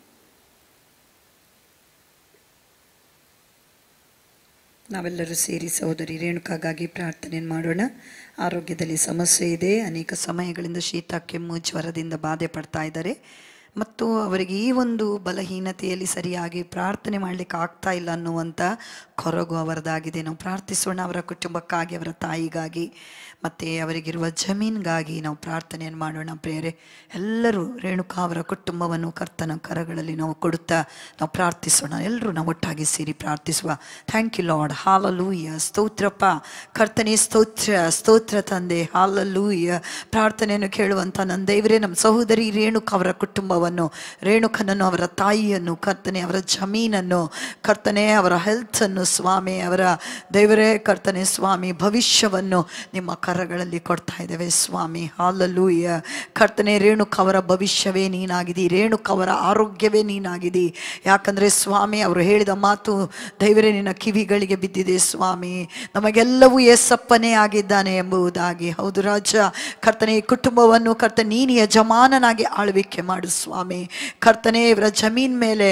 ನಾವೆಲ್ಲರೂ ಸೇರಿ ಸಹೋದರಿ ರೇಣುಕಾಗಾಗಿ ಪ್ರಾರ್ಥನೆಯನ್ನು ಮಾಡೋಣ. ಆರೋಗ್ಯದಲ್ಲಿ ಸಮಸ್ಯೆ ಇದೆ. ಅನೇಕ ಸಮಯಗಳಿಂದ ಶೀತ ಕೆಮ್ಮು ಜ್ವರದಿಂದ ಬಾಧೆ ಪಡ್ತಾ ಇದ್ದಾರೆ. ಮತ್ತು ಅವರಿಗೆ ಈ ಒಂದು ಬಲಹೀನತೆಯಲ್ಲಿ ಸರಿಯಾಗಿ ಪ್ರಾರ್ಥನೆ ಮಾಡಲಿಕ್ಕೆ ಆಗ್ತಾ ಇಲ್ಲ ಅನ್ನುವಂಥ ಕೊರಗು ಅವರದಾಗಿದೆ. ನಾವು ಪ್ರಾರ್ಥಿಸೋಣ ಅವರ ಕುಟುಂಬಕ್ಕಾಗಿ, ಅವರ ತಾಯಿಗಾಗಿ ಮತ್ತು ಅವರಿಗಿರುವ ಜಮೀನಿಗಾಗಿ ನಾವು ಪ್ರಾರ್ಥನೆಯನ್ನು ಮಾಡೋಣ. ಪ್ರಿಯರೇ, ಎಲ್ಲರೂ ರೇಣುಕಾ ಅವರ ಕುಟುಂಬವನ್ನು ಕರ್ತನ ಕರಗಳಲ್ಲಿ ನಾವು ಕೊಡುತ್ತಾ ನಾವು ಪ್ರಾರ್ಥಿಸೋಣ. ಎಲ್ಲರೂ ನಾವು ಒಟ್ಟಾಗಿ ಸೇರಿ ಪ್ರಾರ್ಥಿಸುವ. Thank you lord. ಹಾಲಲೂಯ. ಸ್ತೋತ್ರಪ್ಪ ಕರ್ತನೇ, ಸ್ತೋತ್ರ ಸ್ತೋತ್ರ ತಂದೆ. ಹಾಲಲೂಯ. ಪ್ರಾರ್ಥನೆಯನ್ನು ಕೇಳುವಂಥ ನನ್ನ ದೇವರೇ, ನಮ್ಮ ಸಹೋದರಿ ರೇಣುಕಾ ಅವರ ಕುಟುಂಬವನ್ನು, ರೇಣುಕನನ್ನು, ಅವರ ತಾಯಿಯನ್ನು ಕರ್ತನೆ, ಅವರ ಜಮೀನನ್ನು ಕರ್ತನೆ, ಅವರ ಹೆಲ್ತನ್ನು ಸ್ವಾಮಿ, ಅವರ ದೇವರೇ ಕರ್ತನೆ ಸ್ವಾಮಿ, ಭವಿಷ್ಯವನ್ನು ನಿಮ್ಮ ಕರಗಳಲ್ಲಿ ಕೊಡ್ತಾ ಇದ್ದೇವೆ ಸ್ವಾಮಿ. ಹಾಲಲೂಯ. ಕರ್ತನೆ, ರೇಣುಕಾ ಅವರ ಭವಿಷ್ಯವೇ ನೀನಾಗಿದಿ, ರೇಣುಕಾ ಅವರ ಆರೋಗ್ಯವೇ ನೀನಾಗಿದಿ. ಯಾಕಂದರೆ ಸ್ವಾಮಿ, ಅವರು ಹೇಳಿದ ಮಾತು ದೇವರೇ ನಿನ್ನ ಕಿವಿಗಳಿಗೆ ಬಿದ್ದಿದೆ ಸ್ವಾಮಿ. ನಮಗೆಲ್ಲವೂ ಯೇಸಪ್ಪನೇ ಆಗಿದ್ದಾನೆ ಎಂಬುದಾಗಿ. ಹೌದು ರಾಜ. ಕರ್ತನೆ, ಈ ಕುಟುಂಬವನ್ನು ಕರ್ತನೆ ನೀನು ಯಜಮಾನನಾಗಿ ಆಳ್ವಿಕೆ ಮಾಡು ಸ್ವಾಮಿ. ಕರ್ತನೆ, ಇವರ ಜಮೀನ್ ಮೇಲೆ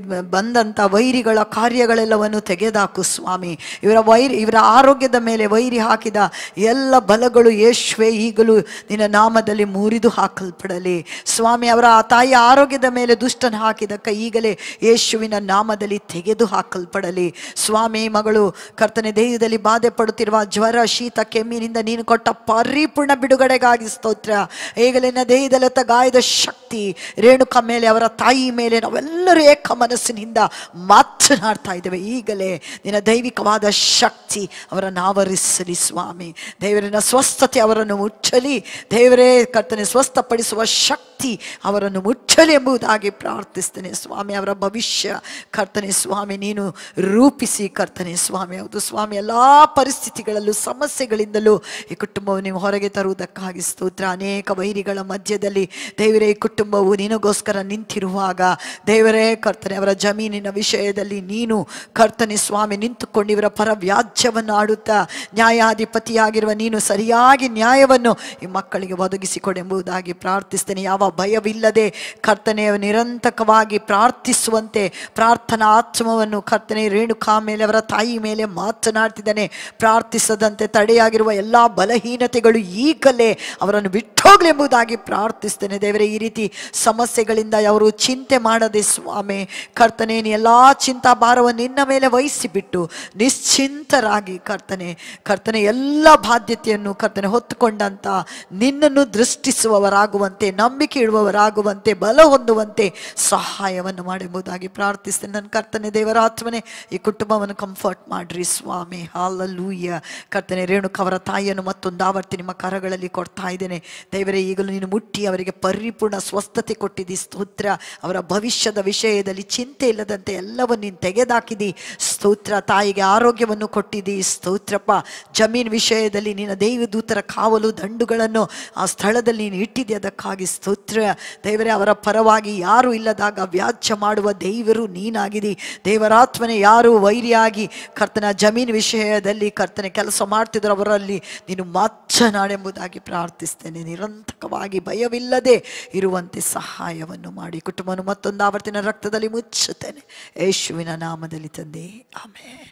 ಬಂದಂಥ ವೈರಿಗಳ ಕಾರ್ಯಗಳೆಲ್ಲವನ್ನು ತೆಗೆದಾಕು ಸ್ವಾಮಿ. ಇವರ ವೈರಿ ಇವರ ಆರೋಗ್ಯದ ಮೇಲೆ ವೈರಿ ಹಾಕಿದ ಎಲ್ಲ ಬಲಗಳು ಯೇಸುವೇ ಈಗಲೂ ನಿನ್ನ ನಾಮದಲ್ಲಿ ಮುರಿದು ಹಾಕಲ್ಪಡಲಿ ಸ್ವಾಮಿ. ಅವರ ಆ ತಾಯಿಯ ಆರೋಗ್ಯದ ಮೇಲೆ ದುಷ್ಟನ ಹಾಕಿದ ಕೈ ಈಗಲೇ ಯೇಸುವಿನ ನಾಮದಲ್ಲಿ ತೆಗೆದು ಹಾಕಲ್ಪಡಲಿ ಸ್ವಾಮಿ. ಮಗಳು ಕರ್ತನೆ ದೇಹದಲ್ಲಿ ಬಾಧೆ ಪಡುತ್ತಿರುವ ಜ್ವರ, ಶೀತ, ಕೆಮ್ಮಿನಿಂದ ನೀನು ಕೊಟ್ಟ ಪರಿಪೂರ್ಣ ಬಿಡುಗಡೆಗಾಗಿ ಸ್ತೋತ್ರ. ಈಗಲೇ ನಿನ್ನ ದೇಹದಲ್ಲಿದ್ದ ಗಾಯದ ಶಕ್ತಿ ರೇಣುಕಾ ಮೇಲೆ, ಅವರ ತಾಯಿ ಮೇಲೆ ನಾವೆಲ್ಲರೂ ಏಕ ಮನಸ್ಸಿನಿಂದ ಮಾತನಾಡ್ತಾ ಇದ್ದೇವೆ. ಈಗಲೇ ನಿನ್ನ ದೈವಿಕವಾದ ಶಕ್ತಿ ಅವರನ್ನು ಆವರಿಸಲಿ ಸ್ವಾಮಿ. ದೇವರಿನ ಸ್ವಸ್ಥತೆ ಅವರನ್ನು ಮುಚ್ಚಲಿ. ದೇವರೇ ಕರ್ತನೆ, ಸ್ವಸ್ಥಪಡಿಸುವ ಶಕ್ತಿ ಅವರನ್ನು ಮುಚ್ಚಲಿ ಎಂಬುದಾಗಿ ಪ್ರಾರ್ಥಿಸ್ತೇನೆ ಸ್ವಾಮಿ. ಅವರ ಭವಿಷ್ಯ ಕರ್ತನೆ ಸ್ವಾಮಿ ನೀನು ರೂಪಿಸಿ ಕರ್ತನೆ ಸ್ವಾಮಿ. ಹೌದು ಸ್ವಾಮಿ, ಎಲ್ಲ ಪರಿಸ್ಥಿತಿಗಳಲ್ಲೂ ಸಮಸ್ಯೆಗಳಿಂದಲೂ ಈ ಕುಟುಂಬವು ನೀವು ಹೊರಗೆ ತರುವುದಕ್ಕಾಗಿ ಸ್ತೋತ್ರ. ಅನೇಕ ವೈರಿಗಳ ಮಧ್ಯದಲ್ಲಿ ದೇವರೇ ಈ ಕುಟುಂಬವು ನಿನಗೋಸ್ಕರ ನಿಂತಿರುವಾಗ ದೇವರೇ ಕರ್ತನೆ, ಅವರ ಜಮೀನಿನ ವಿಷಯದಲ್ಲಿ ನೀನು ಕರ್ತನೆ ಸ್ವಾಮಿ ನಿಂತುಕೊಂಡು ಇವರ ಪರ ವ್ಯಾಜ್ಯವನ್ನು ಆಡುತ್ತಾ ನ್ಯಾಯಾಧಿಪತಿಯಾಗಿರುವ ನೀನು ಸರಿಯಾಗಿ ನ್ಯಾಯವನ್ನು ಈ ಮಕ್ಕಳಿಗೆ ಒದಗಿಸಿಕೊಡೆಂಬುದಾಗಿ ಪ್ರಾರ್ಥಿಸ್ತೇನೆ. ಯಾವ ಭಯವಿಲ್ಲದೆ ಕರ್ತನೆ ನಿರಂತರವಾಗಿ ಪ್ರಾರ್ಥಿಸುವಂತೆ ಪ್ರಾರ್ಥನಾ ಆತ್ಮವನ್ನು ಕರ್ತನೆ ರೇಣುಕಾ ಮೇಲೆ, ಅವರ ತಾಯಿ ಮೇಲೆ ಮಾತನಾಡ್ತಿದ್ದಾನೆ. ಪ್ರಾರ್ಥಿಸದಂತೆ ತಡೆಯಾಗಿರುವ ಎಲ್ಲ ಬಲಹೀನತೆಗಳು ಈಗಲೇ ಅವರನ್ನು ಬಿಟ್ಟೋಗ್ಲಿ ಎಂಬುದಾಗಿ ಪ್ರಾರ್ಥಿಸ್ತೇನೆ. ದೇವರೇ, ಈ ರೀತಿ ಸಮಸ್ಯೆಗಳಿಂದ ಅವರು ಚಿಂತೆ ಮಾಡದೆ ಸ್ವಾಮಿ ಕರ್ತನೆ, ಎಲ್ಲ ಚಿಂತಾ ಭಾರವನ್ನು ನಿನ್ನ ಮೇಲೆ ವಹಿಸಿಬಿಟ್ಟು ನಿಶ್ಚಿಂತರಾಗಿ ಕರ್ತನೆ ಕರ್ತನೆ ಎಲ್ಲ ಬಾಧ್ಯತೆಯನ್ನು ಕರ್ತನೆ ಹೊತ್ತುಕೊಂಡಂತ ನಿನ್ನನ್ನು ದೃಷ್ಟಿಸುವವರಾಗುವಂತೆ, ನಂಬಿಕೆ ಇಡುವವರಾಗುವಂತೆ, ಬಲ ಹೊಂದುವಂತೆ ಸಹಾಯವನ್ನು ಮಾಡೆಂಬುದಾಗಿ ಪ್ರಾರ್ಥಿಸ್ತೇನೆ. ನನ್ನ ಕರ್ತನೆ ದೇವರ ಆತ್ಮನೆ ಈ ಕುಟುಂಬವನ್ನು ಕಂಫರ್ಟ್ ಮಾಡ್ರಿ ಸ್ವಾಮಿ. ಹಾಲಲೂಯ. ಕರ್ತನೆ, ರೇಣುಕಾ ಅವರ ತಾಯಿಯನ್ನು ಮತ್ತೊಂದು ಆವರ್ತಿ ನಿಮ್ಮ ಕರಗಳಲ್ಲಿ ಕೊಡ್ತಾ ಇದ್ದೇನೆ. ದೇವರೇ, ಈಗಲೂ ನೀನು ಮುಟ್ಟಿ ಅವರಿಗೆ ಪರಿಪೂರ್ಣ ಸ್ವಸ್ಥತೆ ಕೊಟ್ಟಿದ್ದಿ ಸ್ತೋತ್ರ. ಅವರ ಭವಿಷ್ಯದ ವಿಷಯದಲ್ಲಿ ಚಿಂತೆ ಇಲ್ಲದಂತೆ ಎಲ್ಲವನ್ನು ನೀನು ತೆಗೆದಾಕಿದಿ ಸ್ತೋತ್ರ. ತಾಯಿಗೆ ಆರೋಗ್ಯವನ್ನು ಕೊಟ್ಟಿದ್ದಿ ಸ್ತೋತ್ರಪ್ಪ. ಜಮೀನ್ ವಿಷಯದಲ್ಲಿ ನಿನ್ನ ದೈವದೂತರ ಕಾವಲು ದಂಡುಗಳನ್ನು ಆ ಸ್ಥಳದಲ್ಲಿ ನೀನು ಇಟ್ಟಿದ್ದೆ, ಅದಕ್ಕಾಗಿ ಸ್ತೋತ್ರ. ದೇವರೇ, ಅವರ ಪರವಾಗಿ ಯಾರು ಇಲ್ಲದಾಗ ವ್ಯಾಜ್ಯ ಮಾಡುವ ದೇವರು ನೀನಾಗಿದಿ ದೇವರಾತ್ಮನೆ. ಯಾರು ವೈರಿಯಾಗಿ ಕರ್ತನ ಜಮೀನು ವಿಷಯದಲ್ಲಿ ಕರ್ತನೆ ಕೆಲಸ ಮಾಡ್ತಿದ್ರು ಅವರಲ್ಲಿ ನೀನು ಮಾತನಾಡೆಂಬುದಾಗಿ ಪ್ರಾರ್ಥಿಸ್ತೇನೆ. ನಿರಂತರವಾಗಿ ಭಯವಿಲ್ಲದೆ ಇರುವಂತೆ ಸಹಾಯವನ್ನು ಮಾಡಿ ಕುಟುಂಬವನ್ನು ಮತ್ತೊಂದು ಆವರ್ತಿನ ರಕ್ತದಲ್ಲಿ ಮುಚ್ಚುತ್ತೇನೆ ಯೇಸುವಿನ ನಾಮದಲ್ಲಿ ತಂದೆ. Amen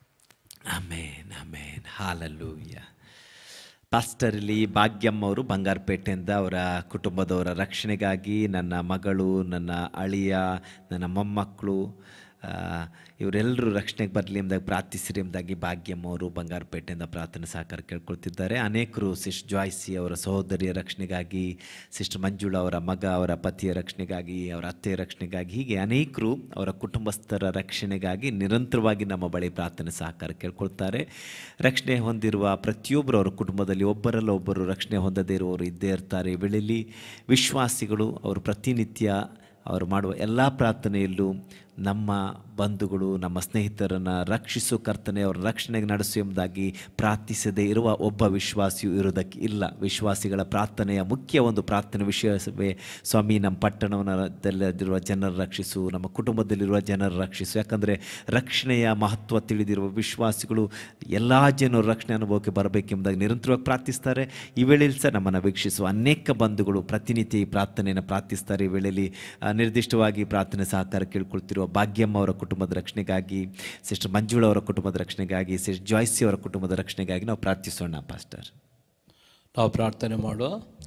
amen amen. Hallelujah. Pastor ಇಲ್ಲಿ ಭಾಗ್ಯಮ್ಮ ಅವರು ಬಂಗಾರಪೇಟೆಯಿಂದ ಅವರ ಕುಟುಂಬದವರ ರಕ್ಷಣೆಗಾಗಿ, ನನ್ನ ಮಗಳು, ನನ್ನ ಅಳಿಯ, ನನ್ನ ಮೊಮ್ಮಕ್ಕಳು ಇವರೆಲ್ಲರೂ ರಕ್ಷಣೆಗೆ ಬರಲಿ ಎಂಬುದಾಗಿ ಪ್ರಾರ್ಥಿಸಿರಿ ಎಂಬುದಾಗಿ ಭಾಗ್ಯಮ್ಮ ಅವರು ಬಂಗಾರಪೇಟೆಯಿಂದ ಪ್ರಾರ್ಥನೆ ಸಹಕಾರ ಕೇಳ್ಕೊಳ್ತಿದ್ದಾರೆ. ಅನೇಕರು ಸಿಸ್ಟರ್ ಜಾಯ್ಸಿ ಅವರ ಸಹೋದರಿಯ ರಕ್ಷಣೆಗಾಗಿ, ಸಿಸ್ಟರ್ ಮಂಜುಳಾ ಅವರ ಮಗ, ಅವರ ಪತಿಯ ರಕ್ಷಣೆಗಾಗಿ, ಅವರ ಅತ್ತೆಯ ರಕ್ಷಣೆಗಾಗಿ, ಹೀಗೆ ಅನೇಕರು ಅವರ ಕುಟುಂಬಸ್ಥರ ರಕ್ಷಣೆಗಾಗಿ ನಿರಂತರವಾಗಿ ನಮ್ಮ ಬಳಿ ಪ್ರಾರ್ಥನೆ ಸಹಕಾರ ಕೇಳ್ಕೊಳ್ತಾರೆ. ರಕ್ಷಣೆ ಹೊಂದಿರುವ ಪ್ರತಿಯೊಬ್ಬರು ಅವರ ಕುಟುಂಬದಲ್ಲಿ ಒಬ್ಬರಲ್ಲ ಒಬ್ಬರು ರಕ್ಷಣೆ ಹೊಂದದೇ ಇರುವವರು ಇದ್ದೇ ಇರ್ತಾರೆ. ವೇಳೆಯಲ್ಲಿ ವಿಶ್ವಾಸಿಗಳು ಅವರು ಪ್ರತಿನಿತ್ಯ ಅವರು ಮಾಡುವ ಎಲ್ಲ ಪ್ರಾರ್ಥನೆಯಲ್ಲೂ ನಮ್ಮ ಬಂಧುಗಳು, ನಮ್ಮ ಸ್ನೇಹಿತರನ್ನು ರಕ್ಷಿಸು ಕರ್ತನೆ, ಅವರ ರಕ್ಷಣೆಗೆ ನಡೆಸು ಎಂಬುದಾಗಿ ಪ್ರಾರ್ಥಿಸದೇ ಇರುವ ಒಬ್ಬ ವಿಶ್ವಾಸಿಯು ಇರುವುದಕ್ಕೆ ಇಲ್ಲ. ವಿಶ್ವಾಸಿಗಳ ಪ್ರಾರ್ಥನೆಯ ಮುಖ್ಯ ಒಂದು ಪ್ರಾರ್ಥನೆ ವಿಷಯವೇ ಸ್ವಾಮಿ, ನಮ್ಮ ಪಟ್ಟಣದಲ್ಲಿರುವ ಜನರು ರಕ್ಷಿಸು, ನಮ್ಮ ಕುಟುಂಬದಲ್ಲಿರುವ ಜನರು ರಕ್ಷಿಸು. ಯಾಕಂದರೆ ರಕ್ಷಣೆಯ ಮಹತ್ವ ತಿಳಿದಿರುವ ವಿಶ್ವಾಸಿಗಳು ಎಲ್ಲ ಜನರು ರಕ್ಷಣೆ ಅನುಭವಕ್ಕೆ ಬರಬೇಕೆಂಬುದಾಗಿ ನಿರಂತರವಾಗಿ ಪ್ರಾರ್ಥಿಸ್ತಾರೆ. ಈ ವೇಳೆಯಲ್ಲಿ ಸಹ ನಮ್ಮನ್ನು ವೀಕ್ಷಿಸುವ ಅನೇಕ ಬಂಧುಗಳು ಪ್ರತಿನಿತ್ಯ ಈ ಪ್ರಾರ್ಥನೆಯನ್ನು ಪ್ರಾರ್ಥಿಸ್ತಾರೆ. ಈ ವೇಳೆಯಲ್ಲಿ ನಿರ್ದಿಷ್ಟವಾಗಿ ಪ್ರಾರ್ಥನೆ ಸಹಕಾರ ಕೇಳ್ಕೊಳ್ತಿರುವ ಭಾಗ್ಯಮ್ಮ ಅವರ ಕುಟುಂಬದ ರಕ್ಷಣೆಗಾಗಿ, ಸಿಸ್ಟರ್ ಮಂಜುಳಾ ಅವರ ಕುಟುಂಬದ ರಕ್ಷಣೆಗಾಗಿ, ಸಿಸ್ಟರ್ ಜಾಯ್ಸಿ ಅವರ ಕುಟುಂಬದ ರಕ್ಷಣೆಗಾಗಿ ನಾವು ಪ್ರಾರ್ಥಿಸೋಣ. ಪಾಸ್ಟರ್, ನಾವು ಪ್ರಾರ್ಥನೆ ಮಾಡುವ.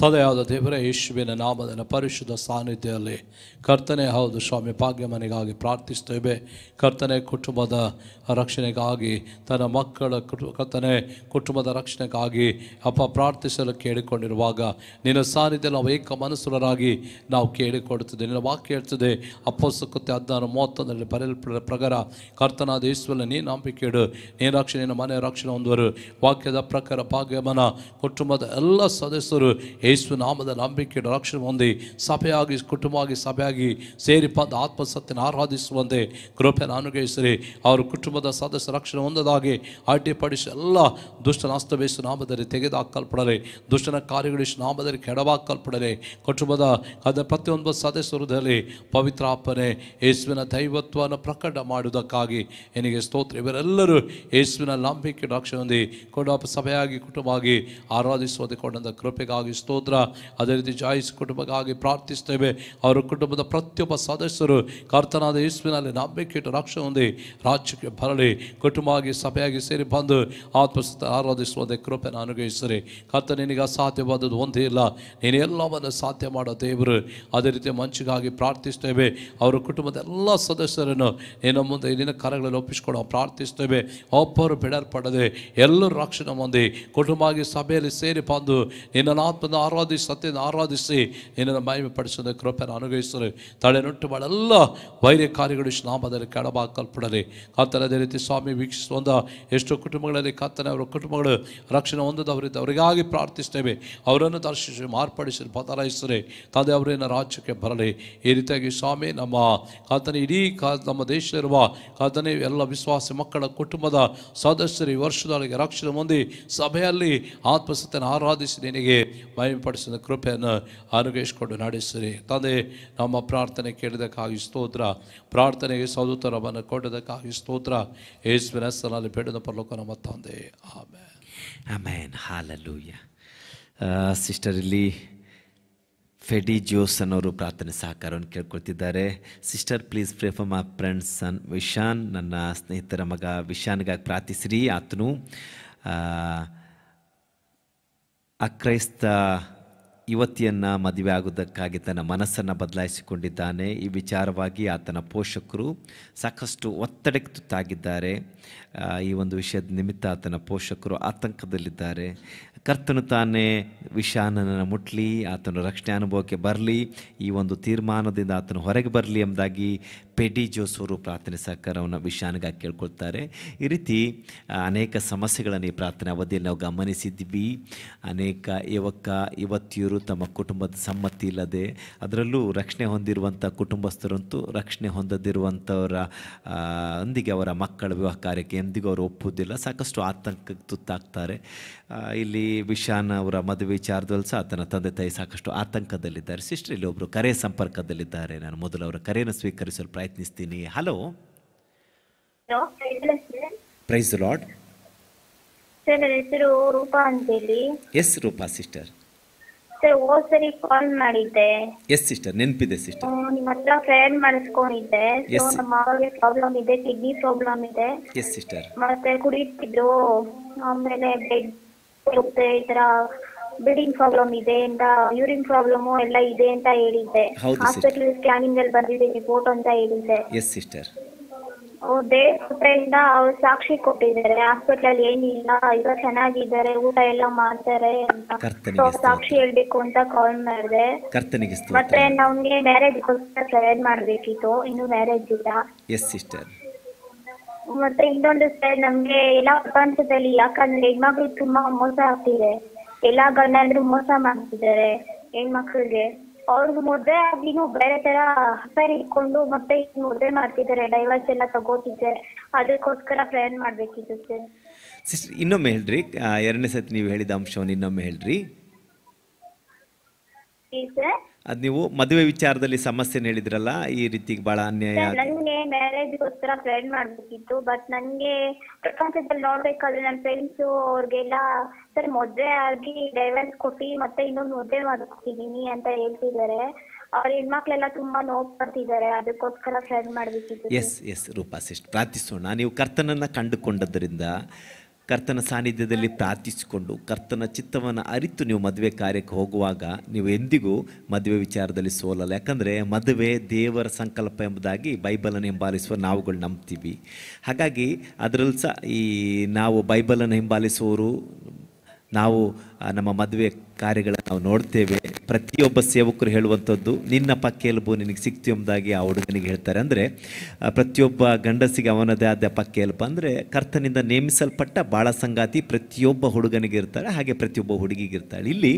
ತಂದೆಯಾದ ದೇವರೇ, ಯೇಸುವಿನ ನಾಮದ ಪರಿಶುದ್ಧ ಸಾನ್ನಿಧ್ಯದಲ್ಲಿ ಕರ್ತನೆ ಹೌದು ಸ್ವಾಮಿ ಭಾಗ್ಯ ಮನೆಗಾಗಿ ಪ್ರಾರ್ಥಿಸ್ತೇವೆ. ಕರ್ತನೆ ಕುಟುಂಬದ ರಕ್ಷಣೆಗಾಗಿ, ತನ್ನ ಮಕ್ಕಳ ಕುಟು ಕರ್ತನೆ ಕುಟುಂಬದ ರಕ್ಷಣೆಗಾಗಿ ಅಪ್ಪ ಪ್ರಾರ್ಥಿಸಲು ಕೇಳಿಕೊಂಡಿರುವಾಗ ನಿನ್ನ ಸಾನ್ನಿಧ್ಯದಲ್ಲಿ ನಾವು ಏಕ ಮನಸ್ಸುರಾಗಿ ನಾವು ಕೇಳಿಕೊಡುತ್ತದೆ. ನಿನ್ನ ವಾಕ್ಯ ಹೇಳ್ತದೆ, ಅಪೊಸ್ತಲಕೃತ್ಯ ಹದಿನಾರು ಮೂವತ್ತೊಂದರಲ್ಲಿ ಬರೆಯಲ್ಪಡ ಪ್ರಕಾರ ಕರ್ತನಾದ ಯೇಸುವಲ್ಲಿ ನೀನು ನಂಬಿಕೆ ಇಡು, ನೀನು ರಕ್ಷಣೆ, ನಿನ್ನ ಮನೆ ರಕ್ಷಣೆ ಹೊಂದುವರು. ವಾಕ್ಯದ ಪ್ರಕಾರ ಭಾಗ್ಯಮನ ಕುಟುಂಬದ ಎಲ್ಲ ಸದಸ್ಯರು ಯೇಸು ನಾಮದ ನಂಬಿಕೆ ಇಡು, ರಕ್ಷಣೆ ಹೊಂದಿ ಸಭೆಯಾಗಿ ಕುಟುಂಬವಾಗಿ ಸಭೆಯಾಗಿ ಸೇರಿ ಪದ ಆತ್ಮಸತ್ಯನ ಆರಾಧಿಸುವಂತೆ ಕೃಪೆಯನ್ನು ಅನುಗ್ರಹಿಸಿರಿ. ಅವರ ಕುಟುಂಬದ ಸದಸ್ಯ ರಕ್ಷಣೆ ಹೊಂದದಾಗಿ ಅಡ್ಡಿಪಡಿಸಿ ಎಲ್ಲ ದುಷ್ಟನ ಅಸ್ತವೇಸು ನಾಮದಲ್ಲಿ ತೆಗೆದುಹಾಕಲ್ಪಡಲಿ, ದುಷ್ಟನ ಕಾರ್ಯಗಳಿಸಿ ನಾಮದಲ್ಲಿ ಕೆಡವಾಕಲ್ಪಡಲಿ. ಕುಟುಂಬದ ಅದ ಪ್ರತಿಯೊಂದು ಸದಸ್ಯರಲ್ಲಿ ಪವಿತ್ರ ಅಪ್ಪನೆ ಯೇಸುವಿನ ದೈವತ್ವವನ್ನು ಪ್ರಕಟ ಮಾಡುವುದಕ್ಕಾಗಿ ನಿನಗೆ ಸ್ತೋತ್ರ. ಇವರೆಲ್ಲರೂ ಯೇಸುವಿನ ನಂಬಿಕೆ ರಕ್ಷಣೆ ಹೊಂದಿ ಕುಟುಂಬ ಸಭೆಯಾಗಿ ಕುಟುಂಬವಾಗಿ ಆರಾಧಿಸುವಂತೆ ಕೊಂಡಂಥ ಕೃಪೆಗಾಗಿ ಸ್ತೋತ್ರ. ಅದೇ ರೀತಿ ಜಾಯಿಸಿ ಕುಟುಂಬಕ್ಕಾಗಿ ಪ್ರಾರ್ಥಿಸ್ತೇವೆ. ಅವರ ಕುಟುಂಬದ ಪ್ರತಿಯೊಬ್ಬ ಸದಸ್ಯರು ಕರ್ತನಾದ ಯೇಸುವಿನಲ್ಲಿ ನಂಬಿಕೆ ಇಟ್ಟು ರಕ್ಷಣೆ ಹೊಂದಿ ರಾಜ್ಯಕ್ಕೆ ಬರಲಿ, ಕುಟುಂಬವಾಗಿ ಸಭೆಯಾಗಿ ಸೇರಿ ಬಂದು ಆತ್ಮಸತ್ಯ ಆರಾಧಿಸುವಂತೆ ಕೃಪೆಯನ್ನು ಅನುಗ್ರಹಿಸಿರಿ. ಕರ್ತ ನಿನಗೆ ಅಸಾಧ್ಯವಾದದ್ದು ಒಂದೇ ಇಲ್ಲ, ನೀನು ಎಲ್ಲವನ್ನು ಸಾಧ್ಯ ಮಾಡೋ ದೇವರು. ಅದೇ ರೀತಿ ಮಂಚಿಗಾಗಿ ಪ್ರಾರ್ಥಿಸ್ತೇವೆ. ಅವರ ಕುಟುಂಬದ ಎಲ್ಲ ಸದಸ್ಯರನ್ನು ನಿನ್ನ ಮುಂದೆ ನಿನ್ನ ಕರಗಳಲ್ಲಿ ಒಪ್ಪಿಸಿಕೊಂಡು ಪ್ರಾರ್ಥಿಸ್ತೇವೆ. ಒಬ್ಬರು ಬಿಡಲ್ಪಡದೆ ಎಲ್ಲರೂ ರಕ್ಷಣೆ ಹೊಂದಿ ಕುಟುಂಬವಾಗಿ ಸಭೆಯಲ್ಲಿ ಸೇರಿ ಬಂದು ನಿನ್ನ ಆತ್ಮನ ಆರಾಧಿಸಿ ಸತ್ಯನ ಆರಾಧಿಸಿ ನಿನ್ನನ್ನು ಮಹಿಮೆ ಪಡಿಸೋದ ಕೃಪೆಯನ್ನು ಅನುಗ್ರಹಿಸಲು ತಡೆನುಟ್ಟು ಮಾಡೆಲ್ಲ ವೈರ್ಯ ಕಾರ್ಯಗಳು ನಾಮದಲ್ಲಿ ಕೆಡಬಾಕಲ್ಪಡಲಿ. ಕರ್ತನ ಅದೇ ರೀತಿ ಸ್ವಾಮಿ ವೀಕ್ಷಿಸುವಂಥ ಎಷ್ಟೋ ಕುಟುಂಬಗಳಲ್ಲಿ ಕರ್ತನೆ ಅವರ ಕುಟುಂಬಗಳು ರಕ್ಷಣೆ ಹೊಂದದವರಿದ್ದ ಅವರಿಗಾಗಿ ಪ್ರಾರ್ಥಿಸ್ತೇವೆ. ಅವರನ್ನು ದರ್ಶಿಸಿ ಮಾರ್ಪಡಿಸಿ ಬದಲಾಯಿಸಿರಿ. ತಂದೆ ಅವರೇನ ರಾಜ್ಯಕ್ಕೆ ಬರಲಿ. ಈ ರೀತಿಯಾಗಿ ಸ್ವಾಮಿ ನಮ್ಮ ಕರ್ತನೆ ಇಡೀ ಕಾ ನಮ್ಮ ದೇಶದಲ್ಲಿರುವ ಕರ್ತನೆ ಎಲ್ಲ ವಿಶ್ವಾಸ ಮಕ್ಕಳ ಕುಟುಂಬದ ಸದಸ್ಯರು ಈ ವರ್ಷದೊಳಗೆ ರಕ್ಷಣೆ ಹೊಂದಿ ಸಭೆಯಲ್ಲಿ ಆತ್ಮಸತ್ಯನ ಆರಾಧಿಸಿ ನಿನಗೆ ಮಹಿಮೆಪಡಿಸಿದ ಕೃಪೆಯನ್ನು ಅನುಗ್ರಹಿಸಿಕೊಂಡು ನಡೆಸಿರಿ. ತಂದೆ ನಮ್ಮ ಪ್ರಾರ್ಥನೆ ಕೇಳಿದಕ್ಕಾಗಿ ಸ್ತೋತ್ರ, ಪ್ರಾರ್ಥನೆಗೆ ಸದುತ್ತರವನ್ನು ಕೊಡೋದಕ್ಕಾಗಿ ಸ್ತೋತ್ರ. ಯೇಸುವಿನ ಹೆಸರಿನಲ್ಲಿ ಬೇಡದ ಪರಲೋಕ ನಮ್ಮ ತಂದೆ, ಆಮೆನ್. ಆಮೆನ್. ಹಾಲೆಲೂಯಾ. ಸಿಸ್ಟರ್ ಇಲ್ಲಿ ಫೆಡಿ ಜೋಸ್ ಅನ್ನೋರು ಪ್ರಾರ್ಥನೆ ಸಹಕಾರವನ್ನು ಕೇಳ್ಕೊಳ್ತಿದ್ದಾರೆ. Sister please pray for my friend son Vishan. ನನ್ನ ಸ್ನೇಹಿತರ ಮಗ ವಿಶಾನ್ಗಾಗಿ ಪ್ರಾರ್ಥಿಸಿರಿ. ಆತನು ಅಕ್ರೈಸ್ತ ಯುವತಿಯನ್ನು ಮದುವೆ ಆಗುವುದಕ್ಕಾಗಿ ತನ್ನ ಮನಸ್ಸನ್ನು ಬದಲಾಯಿಸಿಕೊಂಡಿದ್ದಾನೆ. ಈ ವಿಚಾರವಾಗಿ ಆತನ ಪೋಷಕರು ಸಾಕಷ್ಟು ಒತ್ತಡಕ್ಕೆ ತುತ್ತಾಗಿದ್ದಾರೆ. ಈ ಒಂದು ವಿಷಯದ ನಿಮಿತ್ತ ಆತನ ಪೋಷಕರು ಆತಂಕದಲ್ಲಿದ್ದಾರೆ. ಕರ್ತನು ತಾನೇ ವಿಶಾನನನ್ನು ಮುಟ್ಲಿ, ಆತನ ರಕ್ಷಣೆ ಅನುಭವಕ್ಕೆ ಬರಲಿ, ಈ ಒಂದು ತೀರ್ಮಾನದಿಂದ ಆತನು ಹೊರಗೆ ಬರಲಿ ಎಂಬುದಾಗಿ ಪೆಡಿ ಜೋಸೂರು ಪ್ರಾರ್ಥನೆ ಸಹಕಾರವನ್ನು ವಿಶಾನ್ಗಾಗಿ ಕೇಳ್ಕೊಳ್ತಾರೆ. ಈ ರೀತಿ ಅನೇಕ ಸಮಸ್ಯೆಗಳನ್ನು ಈ ಪ್ರಾರ್ಥನೆ ಅವಧಿಯಲ್ಲಿ ನಾವು ಗಮನಿಸಿದ್ವಿ. ಅನೇಕ ಯುವಕ ಯುವತಿಯರು ತಮ್ಮ ಕುಟುಂಬದ ಸಮ್ಮತಿ ಇಲ್ಲದೆ, ಅದರಲ್ಲೂ ರಕ್ಷಣೆ ಹೊಂದಿರುವಂಥ ಕುಟುಂಬಸ್ಥರಂತೂ ರಕ್ಷಣೆ ಹೊಂದದಿರುವಂಥವರ ಒಂದಿಗೆ ಅವರ ಮಕ್ಕಳ ವಿವಾಹ ಕಾರ್ಯಕ್ಕೆ ಎಂದಿಗೂ ಅವರು ಒಪ್ಪುವುದಿಲ್ಲ. ಸಾಕಷ್ಟು ಆತಂಕಕ್ಕೆ ತುತ್ತಾಗ್ತಾರೆ. ಇಲ್ಲಿ ವಿಶಾನ್ ಅವರ ಮದುವೆ ವಿಚಾರದಲ್ಲಿ ಸಹ ಆತನ ತಂದೆ ತಾಯಿ ಸಾಕಷ್ಟು ಆತಂಕದಲ್ಲಿದ್ದಾರೆ. ಸಿಸ್ಟರ್ ಇಲ್ಲಿ ಒಬ್ಬರು ಕರೆ ಸಂಪರ್ಕದಲ್ಲಿದ್ದಾರೆ. ನಾನು ಮೊದಲು ಅವರ ಕರೆಯನ್ನು ಸ್ವೀಕರಿಸಲು ಪ್ರಯತ್ನಿಸ್ತೀನಿ. Hello, praise the lord. Sir ನನ್ನ ಹೆಸರು ರೂಪಾ ಅಂತೇಳಿ. S Rupa sister. ಸರ್ ಹೋದ್ ಸರಿ ಕಾಲ್ ಮಾಡಿದ್ದೆ. ಎಸ್ ಸಿಸ್ಟರ್, ನೆನಪಿದೆ ಸಿಸ್ಟರ್. ನಿಮ್ಮ ಹತ್ರ ಪ್ರೇಯರ್ ಮಾಡಿಸ್ಕೊಂಡಿದ್ದೆ. ನಮ್ಮ ಮಾವಗೆ ಪ್ರಾಬ್ಲಮ್ ಇದೆ, ಕಿಡ್ನಿ ಪ್ರಾಬ್ಲಮ್ ಇದೆ. Yes sister. ಮತ್ತೆ ಕುಡಿತಿದ್ರು, ಆಮೇಲೆ ಬ್ಲಡ್ ಹೋಗುತ್ತೆ, ಈ ತರ ಬ್ಲೀಡಿಂಗ್ ಪ್ರಾಬ್ಲಮ್ ಇದೆ ಅಂತ, ಯೂರಿನ್ ಪ್ರಾಬ್ಲಮ್ ಎಲ್ಲ ಇದೆ ಅಂತ ಹೇಳಿದ್ದೆ. ಹಾಸ್ಪಿಟಲ್ ಸ್ಕ್ಯಾನಿಂಗ್ ಅಲ್ಲಿ ಬಂದಿದೆ ರಿಪೋರ್ಟ್ ಅಂತ ಹೇಳಿದ್ದೆ. Yes sister. ದೇವರಿಂದ ಅವ್ರು ಸಾಕ್ಷಿ ಕೊಟ್ಟಿದ್ದಾರೆ, ಹಾಸ್ಪಿಟಲ್ ಏನಿಲ್ಲ, ಈಗ ಚೆನ್ನಾಗಿದ್ದಾರೆ, ಊಟ ಎಲ್ಲ ಮಾಡ್ತಾರೆ ಅಂತ ಸಾಕ್ಷಿ ಹೇಳ್ಬೇಕು ಅಂತ ಕಾಲ್ ಮಾಡಿದೆ. ಮತ್ತೆ ನಮ್ಗೆ ಮ್ಯಾರೇಜ್ಗೋಸ್ಕರ ಪ್ರೇಯರ್ ಮಾಡ್ಬೇಕಿತ್ತು, ಇನ್ನು ಮ್ಯಾರೇಜ್ ಇಲ್ಲ. Yes sister. ಮತ್ತೆ ಇನ್ನೊಂದು ಸರ್, ನಮ್ಗೆ ಎಲ್ಲಾ ಪ್ರಪಂಚದಲ್ಲಿ ಯಾಕಂದ್ರೆ ಹೆಣ್ಮಕ್ಳು ತುಂಬಾ ಮೋಸ ಆಗ್ತಿದೆ. ಎಲ್ಲಾ ಗಂಡಂದ್ರು ಮೋಸ ಮಾಡ್ತಿದ್ದಾರೆ ಹೆಣ್ಮಕ್ಳಿಗೆ. ಅವ್ರಿಗೆ ಮದುವೆ ಆಗಿನೂ ಬೇರೆ ತರ ಅಫೇರ್ ಇಟ್ಕೊಂಡು ಮತ್ತೆ ಮದುವೆ ಮಾಡ್ತಿದ್ದಾರೆ, ಡೈವರ್ಸ್ ಎಲ್ಲ ತಗೋತಿದ್ದಾರೆ. ಅದಕ್ಕೋಸ್ಕರ ಪ್ರೇಯರ್ ಮಾಡ್ಬೇಕಿತ್ತು ಸರ್. ಸಿಸ್ಟರ್ ಇನ್ನೊಮ್ಮೆ ಹೇಳ್ರಿ, ಎರಡನೇ ಸತಿ ನೀವು ಹೇಳಿದ ಅಂಶವನ್ನು ಇನ್ನೊಮ್ಮೆ ಹೇಳ್ರಿ. ಅದ್ ನೀವು ಮದುವೆ ವಿಚಾರದಲ್ಲಿ ಸಮಸ್ಯೆ ಹೇಳಿದ್ರಲ್ಲ, ಈ ರೀತಿ ಬಹಳ ಅನ್ಯಾಯ. ನನ್ಗೆ ಮ್ಯಾರೇಜ್ಗೋಸ್ಕರ ಪ್ರೇಯರ್ ಮಾಡ್ಬೇಕಿತ್ತು. ಬಟ್ ನನ್ಗೆ ಪ್ರಪಂಚದಲ್ಲಿ ನೋಡ್ಬೇಕಾದ್ರೆ ನನ್ನ ಫ್ರೆಂಡ್ಸ್ ಅವ್ರಿಗೆಲ್ಲ ಸರ್ ಮದುವೆ ಆಗಿ ಡೈವರ್ಸ್ ಕೊಟ್ಟಿ ಮತ್ತೆ ಇನ್ನೊಂದು ಮದುವೆ ಮಾಡ್ಕೊತಿದೀನಿ ಅಂತ ಹೇಳ್ತಿದ್ದಾರೆ. ಅವ್ರ ಹೆಣ್ಮಕ್ಳೆಲ್ಲ ತುಂಬಾ ನೋವು ಪಡ್ತಿದ್ದಾರೆ, ಅದಕ್ಕೋಸ್ಕರ ಪ್ರೇಯರ್ ಮಾಡ್ಬೇಕಿತ್ತು. ಎಸ್ ಎಸ್ ರೂಪಾ ಸಿಸ್ಟರ್, ಪ್ರಾರ್ಥಿಸೋಣ. ನೀವು ಕರ್ತನನ್ನ ಕಂಡುಕೊಂಡದ್ರಿಂದ ಕರ್ತನ ಸಾನ್ನಿಧ್ಯದಲ್ಲಿ ಪ್ರಾರ್ಥಿಸಿಕೊಂಡು ಕರ್ತನ ಚಿತ್ತವನ್ನು ಅರಿತು ನೀವು ಮದುವೆ ಕಾರ್ಯಕ್ಕೆ ಹೋಗುವಾಗ ನೀವು ಎಂದಿಗೂ ಮದುವೆ ವಿಚಾರದಲ್ಲಿ ಸೋಲಲ್ಲ. ಯಾಕಂದರೆ ಮದುವೆ ದೇವರ ಸಂಕಲ್ಪ ಎಂಬುದಾಗಿ ಬೈಬಲನ್ನು ಹಿಂಬಾಲಿಸುವ ನಾವುಗಳು ನಂಬ್ತೀವಿ. ಹಾಗಾಗಿ ಅದರಲ್ಲಿ ಸಹ ಈ ನಾವು ಬೈಬಲನ್ನು ಹಿಂಬಾಲಿಸುವವರು ನಾವು ನಮ್ಮ ಮದುವೆ ಕಾರ್ಯಗಳನ್ನು ನಾವು ನೋಡ್ತೇವೆ. ಪ್ರತಿಯೊಬ್ಬ ಸೇವಕರು ಹೇಳುವಂಥದ್ದು ನಿನ್ನ ಪಕ್ಕೆಲುಬು ನಿನಗೆ ಸಿಕ್ತು ಎಂಬುದಾಗಿ ಆ ಹುಡುಗನಿಗೆ ಹೇಳ್ತಾರೆ. ಅಂದರೆ ಪ್ರತಿಯೊಬ್ಬ ಗಂಡಸಿಗೆ ಅವನದೇ ಆದ ಪಕ್ಕೆಲುಬು ಅಂದರೆ ಕರ್ತನಿಂದ ನೇಮಿಸಲ್ಪಟ್ಟ ಬಾಳ ಸಂಗಾತಿ ಪ್ರತಿಯೊಬ್ಬ ಹುಡುಗನಿಗೆ ಇರ್ತಾರೆ, ಹಾಗೆ ಪ್ರತಿಯೊಬ್ಬ ಹುಡುಗಿಗಿರ್ತಾಳೆ. ಇಲ್ಲಿ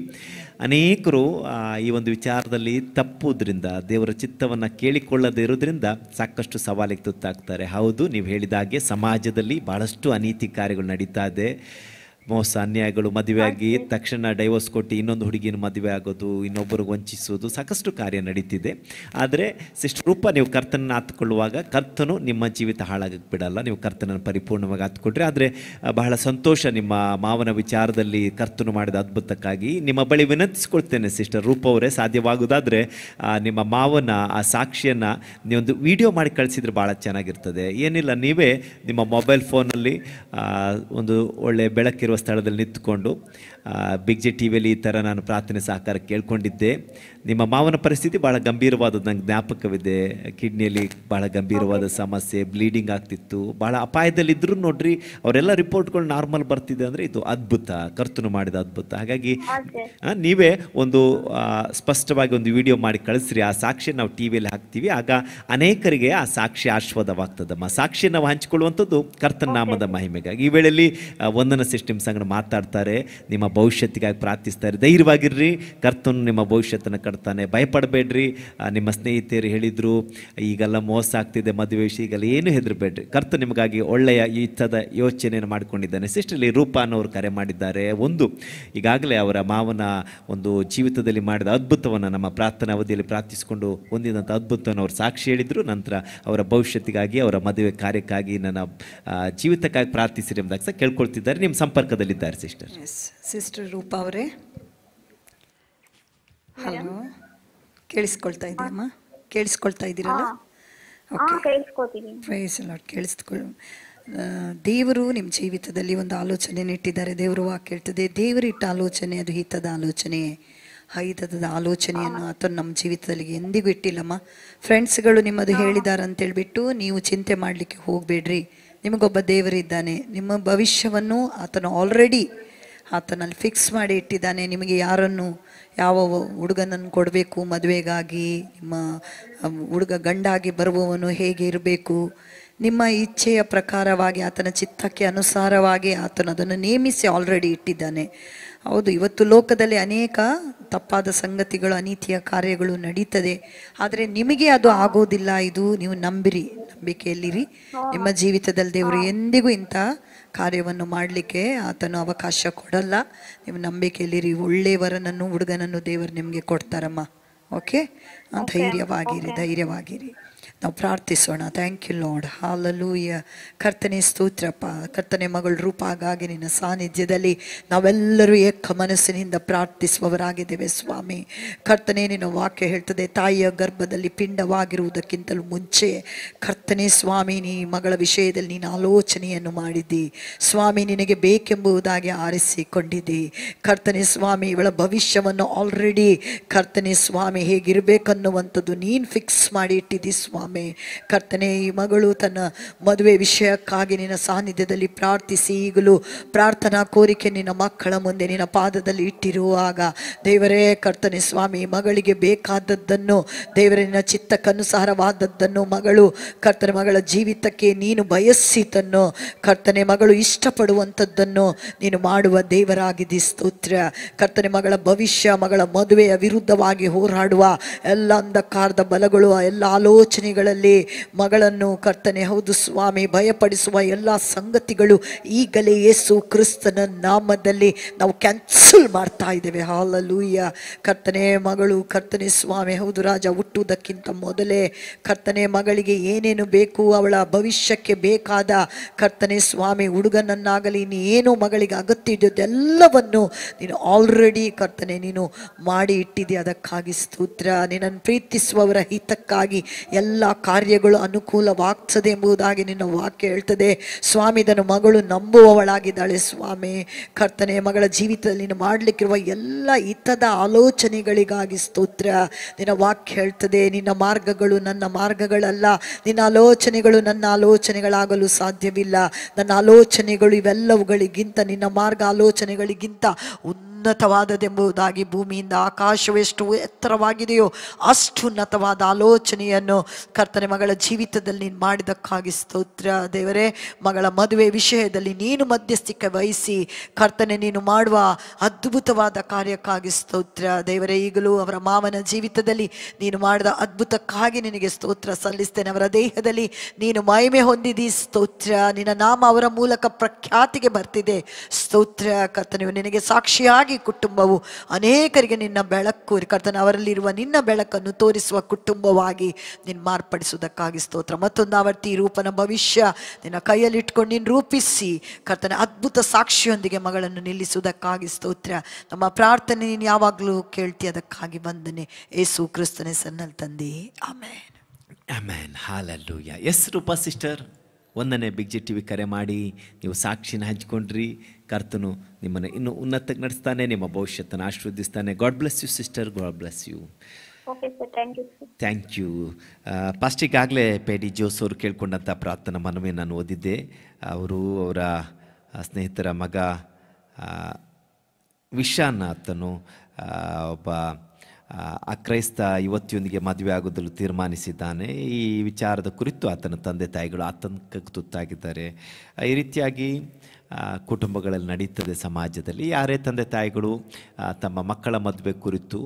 ಅನೇಕರು ಈ ಒಂದು ವಿಚಾರದಲ್ಲಿ ತಪ್ಪುವುದರಿಂದ ದೇವರ ಚಿತ್ತವನ್ನು ಕೇಳಿಕೊಳ್ಳದೇ ಇರೋದ್ರಿಂದ ಸಾಕಷ್ಟು ಸವಾಲಿಗೆ ತುತ್ತಾಗ್ತಾರೆ. ಹೌದು, ನೀವು ಹೇಳಿದ ಹಾಗೆ ಸಮಾಜದಲ್ಲಿ ಭಾಳಷ್ಟು ಅನೀತಿ ಕಾರ್ಯಗಳು ನಡೀತಾ ಇದೆ. ಮೋಸ ಅನ್ಯಾಯಗಳು, ಮದುವೆಯಾಗಿ ತಕ್ಷಣ ಡೈವೋರ್ಸ್ ಕೊಟ್ಟು ಇನ್ನೊಂದು ಹುಡುಗಿನ ಮದುವೆ ಆಗೋದು, ಇನ್ನೊಬ್ಬರಿಗೆ ವಂಚಿಸೋದು, ಸಾಕಷ್ಟು ಕಾರ್ಯ ನಡೀತಿದೆ. ಆದರೆ ಸಿಸ್ಟರ್ ರೂಪ, ನೀವು ಕರ್ತನನ್ನು ಹತ್ಕೊಳ್ಳುವಾಗ ಕರ್ತನು ನಿಮ್ಮ ಜೀವಿತ ಹಾಳಾಗಕ್ಕೆ ಬಿಡಲ್ಲ. ನೀವು ಕರ್ತನನ್ನು ಪರಿಪೂರ್ಣವಾಗಿ ಹತ್ಕೊಡ್ರಿ. ಆದರೆ ಬಹಳ ಸಂತೋಷ ನಿಮ್ಮ ಮಾವನ ವಿಚಾರದಲ್ಲಿ ಕರ್ತನು ಮಾಡಿದ ಅದ್ಭುತಕ್ಕಾಗಿ. ನಿಮ್ಮ ಬಳಿ ವಿನಂತಿಸ್ಕೊಳ್ತೇನೆ ಸಿಸ್ಟರ್ ರೂಪ ಅವರೇ, ಸಾಧ್ಯವಾಗುವುದಾದರೆ ನಿಮ್ಮ ಮಾವನ ಆ ಸಾಕ್ಷಿಯನ್ನು ನೀವೊಂದು ವಿಡಿಯೋ ಮಾಡಿ ಕಳಿಸಿದ್ರೆ ಭಾಳ ಚೆನ್ನಾಗಿರ್ತದೆ. ಏನಿಲ್ಲ, ನೀವೇ ನಿಮ್ಮ ಮೊಬೈಲ್ ಫೋನಲ್ಲಿ ಒಂದು ಒಳ್ಳೆಯ ಬೆಳಕಿರುವ ಸ್ಥಳದಲ್ಲಿ ನಿಂತುಕೊಂಡು ಬಿಗ್ ಜೆ ಟಿ ವಿಯಲ್ಲಿ ಈ ಥರ ನಾನು ಪ್ರಾರ್ಥನೆ ಸಹಕಾರ ಕೇಳ್ಕೊಂಡಿದ್ದೆ. ನಿಮ್ಮ ಮಾವನ ಪರಿಸ್ಥಿತಿ ಭಾಳ ಗಂಭೀರವಾದದ್ದು ನಂಗೆ ಜ್ಞಾಪಕವಿದೆ. ಕಿಡ್ನಿಯಲ್ಲಿ ಭಾಳ ಗಂಭೀರವಾದ ಸಮಸ್ಯೆ, ಬ್ಲೀಡಿಂಗ್ ಆಗ್ತಿತ್ತು, ಭಾಳ ಅಪಾಯದಲ್ಲಿದ್ದರೂ ನೋಡ್ರಿ ಅವರೆಲ್ಲ ರಿಪೋರ್ಟ್ಗಳು ನಾರ್ಮಲ್ ಬರ್ತಿದೆ. ಅಂದರೆ ಇದು ಅದ್ಭುತ, ಕರ್ತನು ಮಾಡಿದ ಅದ್ಭುತ. ಹಾಗಾಗಿ ನೀವೇ ಒಂದು ಸ್ಪಷ್ಟವಾಗಿ ಒಂದು ವಿಡಿಯೋ ಮಾಡಿ ಕಳಿಸ್ರಿ. ಆ ಸಾಕ್ಷಿ ನಾವು ಟಿ ವಿಯಲ್ಲಿ ಹಾಕ್ತೀವಿ. ಆಗ ಅನೇಕರಿಗೆ ಆ ಸಾಕ್ಷಿ ಆಶೀರ್ವಾದವಾಗ್ತದಮ್ಮ. ಸಾಕ್ಷಿ ನಾವು ಹಂಚಿಕೊಳ್ಳುವಂಥದ್ದು ಕರ್ತನ ನಾಮದ ಮಹಿಮೆಗಾಗಿ. ಈ ವೇಳೆಯಲ್ಲಿ ವಂದನ ಸಿಸ್ಟಮ್ ಸಂಗಡ ಮಾತಾಡ್ತಾರೆ, ನಿಮ್ಮ ಭವಿಷ್ಯತ್ತಿಗಾಗಿ ಪ್ರಾರ್ಥಿಸ್ತಾರೆ. ಧೈರ್ಯವಾಗಿರ್ರಿ, ಕರ್ತನು ನಿಮ್ಮ ಭವಿಷ್ಯತ್ತನ್ನು ಕಟ್ತಾನೆ, ಭಯಪಡಬೇಡ್ರಿ. ನಿಮ್ಮ ಸ್ನೇಹಿತರು ಹೇಳಿದರು ಈಗೆಲ್ಲ ಮೋಸ ಆಗ್ತಿದೆ ಮದುವೆ ವಿಷಯ, ಈಗೆಲ್ಲ ಏನು ಹೆದರಬೇಡ್ರಿ. ಕರ್ತ ನಿಮಗಾಗಿ ಒಳ್ಳೆಯ ಈ ಥರದ ಯೋಚನೆಯನ್ನು ಮಾಡಿಕೊಂಡಿದ್ದಾನೆ. ಸಿಸ್ಟರ್ಲಿ ರೂಪಾ ಅನ್ನೋರು ಕರೆ ಮಾಡಿದ್ದಾರೆ. ಒಂದು ಈಗಾಗಲೇ ಅವರ ಮಾವನ ಒಂದು ಜೀವಿತದಲ್ಲಿ ಮಾಡಿದ ಅದ್ಭುತವನ್ನು ನಮ್ಮ ಪ್ರಾರ್ಥನಾ ಅವಧಿಯಲ್ಲಿ ಪ್ರಾರ್ಥಿಸಿಕೊಂಡು ಹೊಂದಿದಂಥ ಅದ್ಭುತವನ್ನು ಅವರು ಸಾಕ್ಷಿ ಹೇಳಿದರು. ನಂತರ ಅವರ ಭವಿಷ್ಯತ್ತಿಗಾಗಿ, ಅವರ ಮದುವೆ ಕಾರ್ಯಕ್ಕಾಗಿ, ನನ್ನ ಜೀವಿತಕ್ಕಾಗಿ ಪ್ರಾರ್ಥಿಸಿರಿ ಎಂಬುದಾಗಿ ಸಹ ಕೇಳ್ಕೊಳ್ತಿದ್ದಾರೆ. ನಿಮ್ಮ ಸಂಪರ್ಕದಲ್ಲಿದ್ದಾರೆ ಸಿಸ್ಟರ್. ಎಸ್ ಸಿಸ್ಟರ್ ರೂಪಾ ಅವರೇ, ಹಲೋ, ಕೇಳಿಸ್ಕೊಳ್ತಾ ಇದೆಯಮ್ಮ? ಕೇಳಿಸ್ಕೊಳ್ತಾ ಇದ್ದೀರಲ್ಲ? Praise lord. ಕೇಳಿಸ್ಕೊಳ್ಳು. ದೇವರು ನಿಮ್ಮ ಜೀವಿತದಲ್ಲಿ ಒಂದು ಆಲೋಚನೆ ಇಟ್ಟಿದ್ದಾರೆ. ದೇವರು ವಾಕ್ಯ ಹೇಳ್ತದೆ, ದೇವರಿಟ್ಟ ಆಲೋಚನೆ ಅದು ಹಿತದ ಆಲೋಚನೆ. ಹಿತದ ಆಲೋಚನೆಯನ್ನು ಆತ ನಮ್ಮ ಜೀವಿತದಲ್ಲಿ ಎಂದಿಗೂ ಇಟ್ಟಿಲ್ಲಮ್ಮ. ಫ್ರೆಂಡ್ಸ್ಗಳು ನಿಮ್ಮದು ಹೇಳಿದ್ದಾರೆ ಅಂತೇಳ್ಬಿಟ್ಟು ನೀವು ಚಿಂತೆ ಮಾಡಲಿಕ್ಕೆ ಹೋಗಬೇಡ್ರಿ. ನಿಮಗೊಬ್ಬ ದೇವರಿದ್ದಾನೆ. ನಿಮ್ಮ ಭವಿಷ್ಯವನ್ನು ಆತನು ಆಲ್ರೆಡಿ ಆತನಲ್ಲಿ ಫಿಕ್ಸ್ ಮಾಡಿ ಇಟ್ಟಿದ್ದಾನೆ. ನಿಮಗೆ ಯಾರನ್ನು, ಯಾವ ಹುಡುಗನನ್ನು ಕೊಡಬೇಕು ಮದುವೆಗಾಗಿ, ನಿಮ್ಮ ಹುಡುಗ ಗಂಡಾಗಿ ಬರುವವನು ಹೇಗೆ ಇರಬೇಕು, ನಿಮ್ಮ ಇಚ್ಛೆಯ ಪ್ರಕಾರವಾಗಿ ಆತನ ಚಿತ್ತಕ್ಕೆ ಅನುಸಾರವಾಗಿ ಆತನು ಅದನ್ನು ನೇಮಿಸಿ ಆಲ್ರೆಡಿ ಇಟ್ಟಿದ್ದಾನೆ. ಹೌದು, ಇವತ್ತು ಲೋಕದಲ್ಲಿ ಅನೇಕ ತಪ್ಪಾದ ಸಂಗತಿಗಳು, ಅನೀತಿಯ ಕಾರ್ಯಗಳು ನಡೀತದೆ. ಆದರೆ ನಿಮಗೆ ಅದು ಆಗೋದಿಲ್ಲ. ಇದು ನೀವು ನಂಬಿರಿ, ನಂಬಿಕೆಯಲ್ಲಿರಿ. ನಿಮ್ಮ ಜೀವಿತದಲ್ಲಿ ದೇವರು ಎಂದಿಗೂ ಇಂಥ ಕಾರ್ಯವನ್ನು ಮಾಡಲಿಕ್ಕೆ ಆತನು ಅವಕಾಶ ಕೊಡಲ್ಲ. ನೀವು ನಂಬಿಕೆಯಲ್ಲಿರಿ. ಒಳ್ಳೆಯವರನನ್ನು, ಹುಡುಗನನ್ನು ದೇವರು ನಿಮಗೆ ಕೊಡ್ತಾರಮ್ಮ. ಓಕೆ, ಧೈರ್ಯವಾಗಿರಿ, ಧೈರ್ಯವಾಗಿರಿ. ನಾವು ಪ್ರಾರ್ಥಿಸೋಣ. Thank you lord. ಹಾಲೆಲೂಯ. ಕರ್ತನೆ ಸ್ತೋತ್ರಪ್ಪ. ಕರ್ತನೆ ಮಗಳು ರೂಪಾಗಾಗಿ ನಿನ್ನ ಸಾನ್ನಿಧ್ಯದಲ್ಲಿ ನಾವೆಲ್ಲರೂ ಏಕ ಮನಸ್ಸಿನಿಂದ ಪ್ರಾರ್ಥಿಸುವವರಾಗಿದ್ದೇವೆ ಸ್ವಾಮಿ. ಕರ್ತನೆ, ನಿನ್ನ ವಾಕ್ಯ ಹೇಳ್ತದೆ, ತಾಯಿಯ ಗರ್ಭದಲ್ಲಿ ಪಿಂಡವಾಗಿರುವುದಕ್ಕಿಂತಲೂ ಮುಂಚೆ ಕರ್ತನೆ ಸ್ವಾಮಿ, ನೀ ಮಗಳ ವಿಷಯದಲ್ಲಿ ನೀನು ಆಲೋಚನೆಯನ್ನು ಮಾಡಿದ್ದಿ ಸ್ವಾಮಿ. ನಿನಗೆ ಬೇಕೆಂಬುದಾಗಿ ಆರಿಸಿಕೊಂಡಿದ್ದಿ ಕರ್ತನೆ ಸ್ವಾಮಿ. ಇವಳ ಭವಿಷ್ಯವನ್ನು ಆಲ್ರೆಡಿ ಕರ್ತನೆ ಸ್ವಾಮಿ ಹೇಗಿರಬೇಕನ್ನುವಂಥದ್ದು ನೀನು ಫಿಕ್ಸ್ ಮಾಡಿ ಇಟ್ಟಿದ್ದಿ ಸ್ವಾಮಿ. ಕರ್ತನೆ, ಈ ಮಗಳು ತನ್ನ ಮದುವೆ ವಿಷಯಕ್ಕಾಗಿ ನಿನ್ನ ಸಾನ್ನಿಧ್ಯದಲ್ಲಿ ಪ್ರಾರ್ಥಿಸಿ ಈಗಲೂ ಪ್ರಾರ್ಥನಾ ಕೋರಿಕೆ ನಿನ್ನ ಮಕ್ಕಳ ಮುಂದೆ ನಿನ್ನ ಪಾದದಲ್ಲಿ ಇಟ್ಟಿರುವಾಗ ದೇವರೇ ಕರ್ತನೆ ಸ್ವಾಮಿ, ಮಗಳಿಗೆ ಬೇಕಾದದ್ದನ್ನು ದೇವರೇ ನಿನ್ನ ಚಿತ್ತಕ್ಕನುಸಾರವಾದದ್ದನ್ನು ಮಗಳು ಕರ್ತನೆ ಮಗಳ ಜೀವಿತಕ್ಕೆ ನೀನು ಬಯಸಿದ್ದನ್ನು ಕರ್ತನೆ ಮಗಳು ಇಷ್ಟಪಡುವಂಥದ್ದನ್ನು ನೀನು ಮಾಡುವ ದೇವರಾಗಿದ್ದಿ. ಸ್ತೋತ್ರ ಕರ್ತನೆ. ಮಗಳ ಭವಿಷ್ಯ, ಮಗಳ ಮದುವೆಯ ವಿರುದ್ಧವಾಗಿ ಹೋರಾಡುವ ಎಲ್ಲ ಅಂಧಕಾರದ ಬಲಗಳು, ಎಲ್ಲ ಆಲೋಚನೆಗಳು ಮಗಳನ್ನು ಕರ್ತನೆ ಹೌದು ಸ್ವಾಮಿ ಭಯಪಡಿಸುವ ಎಲ್ಲ ಸಂಗತಿಗಳು ಈಗಲೇ ಯೇಸು ಕ್ರಿಸ್ತನ ನಾಮದಲ್ಲಿ ನಾವು ಕ್ಯಾನ್ಸಲ್ ಮಾಡ್ತಾ ಇದ್ದೇವೆ. ಹಾಲೆಲೂಯ. ಕರ್ತನೆ, ಮಗಳು ಕರ್ತನೆ ಸ್ವಾಮಿ ಹೌದು ರಾಜ ಹುಟ್ಟುವುದಕ್ಕಿಂತ ಮೊದಲೇ ಕರ್ತನೆ ಮಗಳಿಗೆ ಏನೇನು ಬೇಕು, ಅವಳ ಭವಿಷ್ಯಕ್ಕೆ ಬೇಕಾದ ಕರ್ತನೆ ಸ್ವಾಮಿ ಹುಡುಗನನ್ನಾಗಲಿ ನೀ ಏನು ಮಗಳಿಗೆ ಅಗತ್ಯ ಇದೆಲ್ಲವನ್ನು ನೀನು ಆಲ್ರೆಡಿ ಕರ್ತನೆ ನೀನು ಮಾಡಿ ಇಟ್ಟಿದೆ. ಅದಕ್ಕಾಗಿ ಸ್ತೋತ್ರ. ನಿನ್ನನ್ನು ಪ್ರೀತಿಸುವವರ ಹಿತಕ್ಕಾಗಿ ಎಲ್ಲ ಕಾರ್ಯಗಳು ಅನುಕೂಲವಾಗ್ತದೆ ಎಂಬುದಾಗಿ ನಿನ್ನ ವಾಕ್ಯ ಹೇಳ್ತದೆ ಸ್ವಾಮಿ. ಇದನ್ನು ಮಗಳು ನಂಬುವವಳಾಗಿದ್ದಾಳೆ ಸ್ವಾಮಿ. ಕರ್ತನೆ, ಮಗಳ ಜೀವಿತದಲ್ಲಿ ನೀನು ಮಾಡಲಿಕ್ಕಿರುವ ಎಲ್ಲ ಹಿತದ ಆಲೋಚನೆಗಳಿಗಾಗಿ ಸ್ತೋತ್ರ. ನಿನ್ನ ವಾಕ್ಯ ಹೇಳ್ತದೆ ನಿನ್ನ ಮಾರ್ಗಗಳು ನನ್ನ ಮಾರ್ಗಗಳಲ್ಲ, ನಿನ್ನ ಆಲೋಚನೆಗಳು ನನ್ನ ಆಲೋಚನೆಗಳಾಗಲು ಸಾಧ್ಯವಿಲ್ಲ. ನನ್ನ ಆಲೋಚನೆಗಳು ಇವೆಲ್ಲವುಗಳಿಗಿಂತ, ನಿನ್ನ ಮಾರ್ಗ ಆಲೋಚನೆಗಳಿಗಿಂತ ಉನ್ನತವಾದದೆಂಬುದಾಗಿ, ಭೂಮಿಯಿಂದ ಆಕಾಶವೆಷ್ಟು ಎತ್ತರವಾಗಿದೆಯೋ ಅಷ್ಟು ಉನ್ನತವಾದ ಆಲೋಚನೆಯನ್ನು ಕರ್ತನೆ ಮಗಳ ಜೀವಿತದಲ್ಲಿ ನೀನು ಮಾಡಿದ್ದಕ್ಕಾಗಿ ಸ್ತೋತ್ರ. ದೇವರೇ, ಮಗಳ ಮದುವೆ ವಿಷಯದಲ್ಲಿ ನೀನು ಮಧ್ಯಸ್ಥಿಕೆ ವಹಿಸಿ ಕರ್ತನೆ ನೀನು ಮಾಡುವ ಅದ್ಭುತವಾದ ಕಾರ್ಯಕ್ಕಾಗಿ ಸ್ತೋತ್ರ. ದೇವರೇ, ಈಗಲೂ ಅವರ ಮಾವನ ಜೀವಿತದಲ್ಲಿ ನೀನು ಮಾಡಿದ ಅದ್ಭುತಕ್ಕಾಗಿ ನಿನಗೆ ಸ್ತೋತ್ರ ಸಲ್ಲಿಸ್ತೇನೆ. ಅವರ ದೇಹದಲ್ಲಿ ನೀನು ಮಹಿಮೆ ಹೊಂದಿದಿ ಸ್ತೋತ್ರ. ನಿನ್ನ ನಾಮ ಅವರ ಮೂಲಕ ಪ್ರಖ್ಯಾತಿಗೆ ಬರ್ತಿದೆ ಸ್ತೋತ್ರ. ಕರ್ತನೆ, ನಿನಗೆ ಸಾಕ್ಷಿಯಾಗಿ ಕುಟುಂಬವು ಅನೇಕರಿಗೆ ನಿನ್ನ ಬೆಳಕು ಕರ್ತನೆ, ಅವರಲ್ಲಿರುವ ನಿನ್ನ ಬೆಳಕನ್ನು ತೋರಿಸುವ ಕುಟುಂಬವಾಗಿ ನೀನು ಮಾರ್ಪಡಿಸುವುದಕ್ಕಾಗಿ ಸ್ತೋತ್ರ. ಮತ್ತೊಂದು ಆವರ್ತಿ ಈ ರೂಪನ ಭವಿಷ್ಯ ನಿನ್ನ ಕೈಯಲ್ಲಿ ಇಟ್ಕೊಂಡು ನೀನು ರೂಪಿಸಿ ಕರ್ತನೆ ಅದ್ಭುತ ಸಾಕ್ಷಿಯೊಂದಿಗೆ ಮಗಳನ್ನು ನಿಲ್ಲಿಸುವುದಕ್ಕಾಗಿ ಸ್ತೋತ್ರ. ನಮ್ಮ ಪ್ರಾರ್ಥನೆ ನೀನು ಯಾವಾಗಲೂ ಕೇಳ್ತಿ, ಅದಕ್ಕಾಗಿ ವಂದನೆ ಯೇಸು ಕ್ರಿಸ್ತನ ಹೆಸರಿನಲ್ಲಿ ತಂದೆ, amen. Amen. Hallelujah. Yes Rupa sister, ಒಂದನೇ ಬಿಗ್ ಜೆ ಟಿ ವಿ ಕರೆ ಮಾಡಿ ನೀವು ಸಾಕ್ಷಿನ ಹಂಚ್ಕೊಂಡ್ರಿ. ಕರ್ತನು ನಿಮ್ಮನ್ನು ಇನ್ನೂ ಉನ್ನತಕ್ಕೆ ನಡೆಸ್ತಾನೆ, ನಿಮ್ಮ ಭವಿಷ್ಯತನ್ನು ಆಶೀರ್ವದಿಸ್ತಾನೆ. God bless you sister, god bless you. Thank you. ಫಸ್ಟಿಗಾಗಲೇ ಪೇ ಡಿ ಜೋಸ್ ಅವರು ಕೇಳ್ಕೊಂಡಂಥ ಪ್ರಾರ್ಥನಾ ಮನವಿ ನಾನು ಓದಿದ್ದೆ. ಅವರು ಅವರ ಸ್ನೇಹಿತರ ಮಗ ವಿಶಾನ್ ಆತನು ಒಬ್ಬ ಅಕ್ರೈಸ್ತ ಯುವತಿಯೊಂದಿಗೆ ಮದುವೆ ಆಗೋದನ್ನು ತೀರ್ಮಾನಿಸಿದ್ದಾನೆ. ಈ ವಿಚಾರದ ಕುರಿತು ಆತನ ತಂದೆ ತಾಯಿಗಳು ಆತಂಕಕ್ಕೆ ತುತ್ತಾಗಿದ್ದಾರೆ. ಈ ರೀತಿಯಾಗಿ ಕುಟುಂಬಗಳಲ್ಲಿ ನಡೀತದೆ ಸಮಾಜದಲ್ಲಿ. ಯಾರೇ ತಂದೆ ತಾಯಿಗಳು ತಮ್ಮ ಮಕ್ಕಳ ಮದುವೆ ಕುರಿತು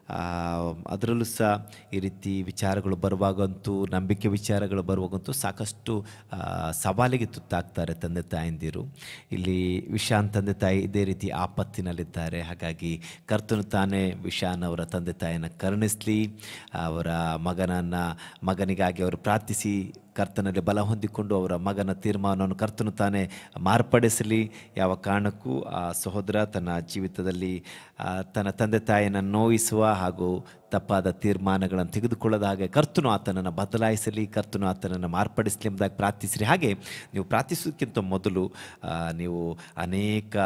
ಅದರಲ್ಲೂ ಸಹ ಈ ರೀತಿ ವಿಚಾರಗಳು ಬರುವಾಗಂತೂ, ನಂಬಿಕೆ ವಿಚಾರಗಳು ಬರುವಾಗಂತೂ ಸಾಕಷ್ಟು ಸವಾಲಿಗೆ ತುತ್ತಾಗ್ತಾರೆ ತಂದೆ ತಾಯಂದಿರು. ಇಲ್ಲಿ ವಿಶಾನ್ ತಂದೆ ತಾಯಿ ಇದೇ ರೀತಿ ಆಪತ್ತಿನಲ್ಲಿದ್ದಾರೆ. ಹಾಗಾಗಿ ಕರ್ತನು ತಾನೇ ವಿಶಾನ್ ಅವರ ತಂದೆ ತಾಯಿಯನ್ನು ಕರುಣಿಸಲಿ. ಅವರ ಮಗನನ್ನು ಮಗನಿಗಾಗಿ ಅವರು ಪ್ರಾರ್ಥಿಸಿ ಕರ್ತನಲ್ಲಿ ಬಲ ಹೊಂದಿಕೊಂಡು ಅವರ ಮಗನ ತೀರ್ಮಾನವನ್ನು ಕರ್ತನು ತಾನೇ ಮಾರ್ಪಡಿಸಲಿ. ಯಾವ ಕಾರಣಕ್ಕೂ ಆ ಸಹೋದರ ತನ್ನ ಜೀವಿತದಲ್ಲಿ ತನ್ನ ತಂದೆ ತಾಯಿಯನ್ನು ನೋಯಿಸುವ ಹಾಗೂ ತಪ್ಪಾದ ತೀರ್ಮಾನಗಳನ್ನು ತೆಗೆದುಕೊಳ್ಳದ ಹಾಗೆ ಕರ್ತನು ಆತನನ್ನು ಬದಲಾಯಿಸಲಿ, ಕರ್ತನು ಆತನನ್ನು ಮಾರ್ಪಡಿಸಲಿ ಎಂಬುದಾಗಿ ಪ್ರಾರ್ಥಿಸಿರಿ. ಹಾಗೆ ನೀವು ಪ್ರಾರ್ಥಿಸೋದಕ್ಕಿಂತ ಮೊದಲು ನೀವು ಅನೇಕ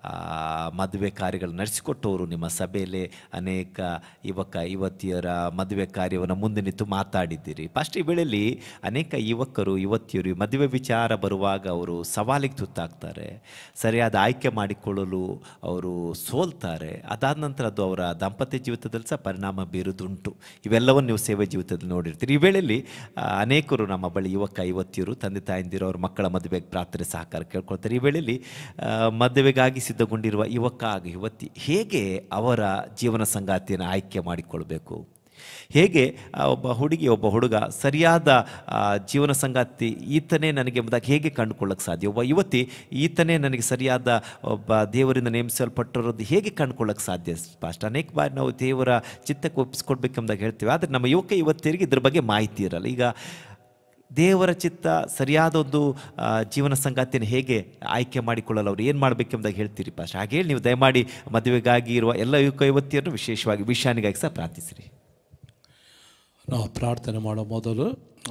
ಮದುವೆ ಕಾರ್ಯಗಳು ನಡೆಸಿಕೊಟ್ಟವರು ನಿಮ್ಮ ಸಭೆಯಲ್ಲಿ ಅನೇಕ ಯುವಕ ಯುವತಿಯರ ಮದುವೆ ಕಾರ್ಯವನ್ನು ಮುಂದೆ ನಿಂತು ಮಾತಾಡಿದ್ದೀರಿ. ಫಸ್ಟ್ ಈ ವೇಳೆಯಲ್ಲಿ ಅನೇಕ ಯುವಕರು ಯುವತಿಯರು ಮದುವೆ ವಿಚಾರ ಬರುವಾಗ ಅವರು ಸವಾಲಿಗೆ ತುತ್ತಾಗ್ತಾರೆ, ಸರಿಯಾದ ಆಯ್ಕೆ ಮಾಡಿಕೊಳ್ಳಲು ಅವರು ಸೋಲ್ತಾರೆ. ಅದಾದ ನಂತರ ಅದು ಅವರ ದಾಂಪತ್ಯ ಜೀವಿತದಲ್ಲಿ ಸಹ ಪರಿಣಾಮ ಬೀರುವುದುಂಟು. ಇವೆಲ್ಲವನ್ನು ನೀವು ಸೇವೆ ಜೀವಿತದಲ್ಲಿ ನೋಡಿರ್ತೀರಿ. ಈ ವೇಳೆಯಲ್ಲಿ ಅನೇಕರು ನಮ್ಮ ಬಳಿ ಯುವಕ ಯುವತಿಯರು ತಂದೆ ತಾಯಂದಿರು ಅವ್ರ ಮಕ್ಕಳ ಮದುವೆಗೆ ಪ್ರಾರ್ಥನೆ ಸಹಕಾರ ಕೇಳ್ಕೊಳ್ತಾರೆ. ಈ ವೇಳೆಯಲ್ಲಿ ಮದುವೆಗಾಗಿ ಸಿದ್ಧಗೊಂಡಿರುವ ಯುವಕ ಹಾಗೂ ಯುವತಿ ಹೇಗೆ ಅವರ ಜೀವನ ಸಂಗಾತಿಯನ್ನು ಆಯ್ಕೆ ಮಾಡಿಕೊಳ್ಬೇಕು, ಹೇಗೆ ಒಬ್ಬ ಹುಡುಗಿ ಒಬ್ಬ ಹುಡುಗ ಸರಿಯಾದ ಜೀವನ ಸಂಗಾತಿ ಈತನೇ ನನಗೆ ಎಂಬುದಾಗಿ ಹೇಗೆ ಕಂಡುಕೊಳ್ಳೋಕ್ಕೆ ಸಾಧ್ಯ, ಒಬ್ಬ ಯುವತಿ ಈತನೇ ನನಗೆ ಸರಿಯಾದ ಒಬ್ಬ ದೇವರಿಂದ ನೇಮಿಸಲ್ಪಟ್ಟಿರೋದು ಹೇಗೆ ಕಂಡುಕೊಳ್ಳೋಕ್ಕೆ ಸಾಧ್ಯ. ಫಸ್ಟ್ ಅನೇಕ ಬಾರಿ ನಾವು ದೇವರ ಚಿತ್ತಕ್ಕೆ ಒಪ್ಪಿಸ್ಕೊಡ್ಬೇಕೆಂಬುದಾಗಿ ಹೇಳ್ತೀವಿ, ಆದರೆ ನಮ್ಮ ಯುವಕ ಯುವತಿಯರಿಗೆ ಇದ್ರ ಬಗ್ಗೆ ಮಾಹಿತಿ ಇರಲ್ಲ. ಈಗ ದೇವರ ಚಿತ್ತ ಸರಿಯಾದ ಒಂದು ಜೀವನ ಸಂಗಾತಿಯನ್ನು ಹೇಗೆ ಆಯ್ಕೆ ಮಾಡಿಕೊಳ್ಳಲು ಅವ್ರು ಏನು ಮಾಡಬೇಕೆಂಬುದಾಗಿ ಹೇಳ್ತೀರಿ ಫಸ್ಟ್. ಹಾಗೆ ಹೇಳಿ ನೀವು ದಯಮಾಡಿ ಮದುವೆಗಾಗಿ ಇರುವ ಎಲ್ಲ ಯುವಕ ಯುವತಿಯರನ್ನು ವಿಶೇಷವಾಗಿ ವಿಷಾನಿಗಾಗಿ ಸಹ ಪ್ರಾರ್ಥಿಸಿರಿ. ನಾವು ಪ್ರಾರ್ಥನೆ ಮಾಡೋ ಮೊದಲು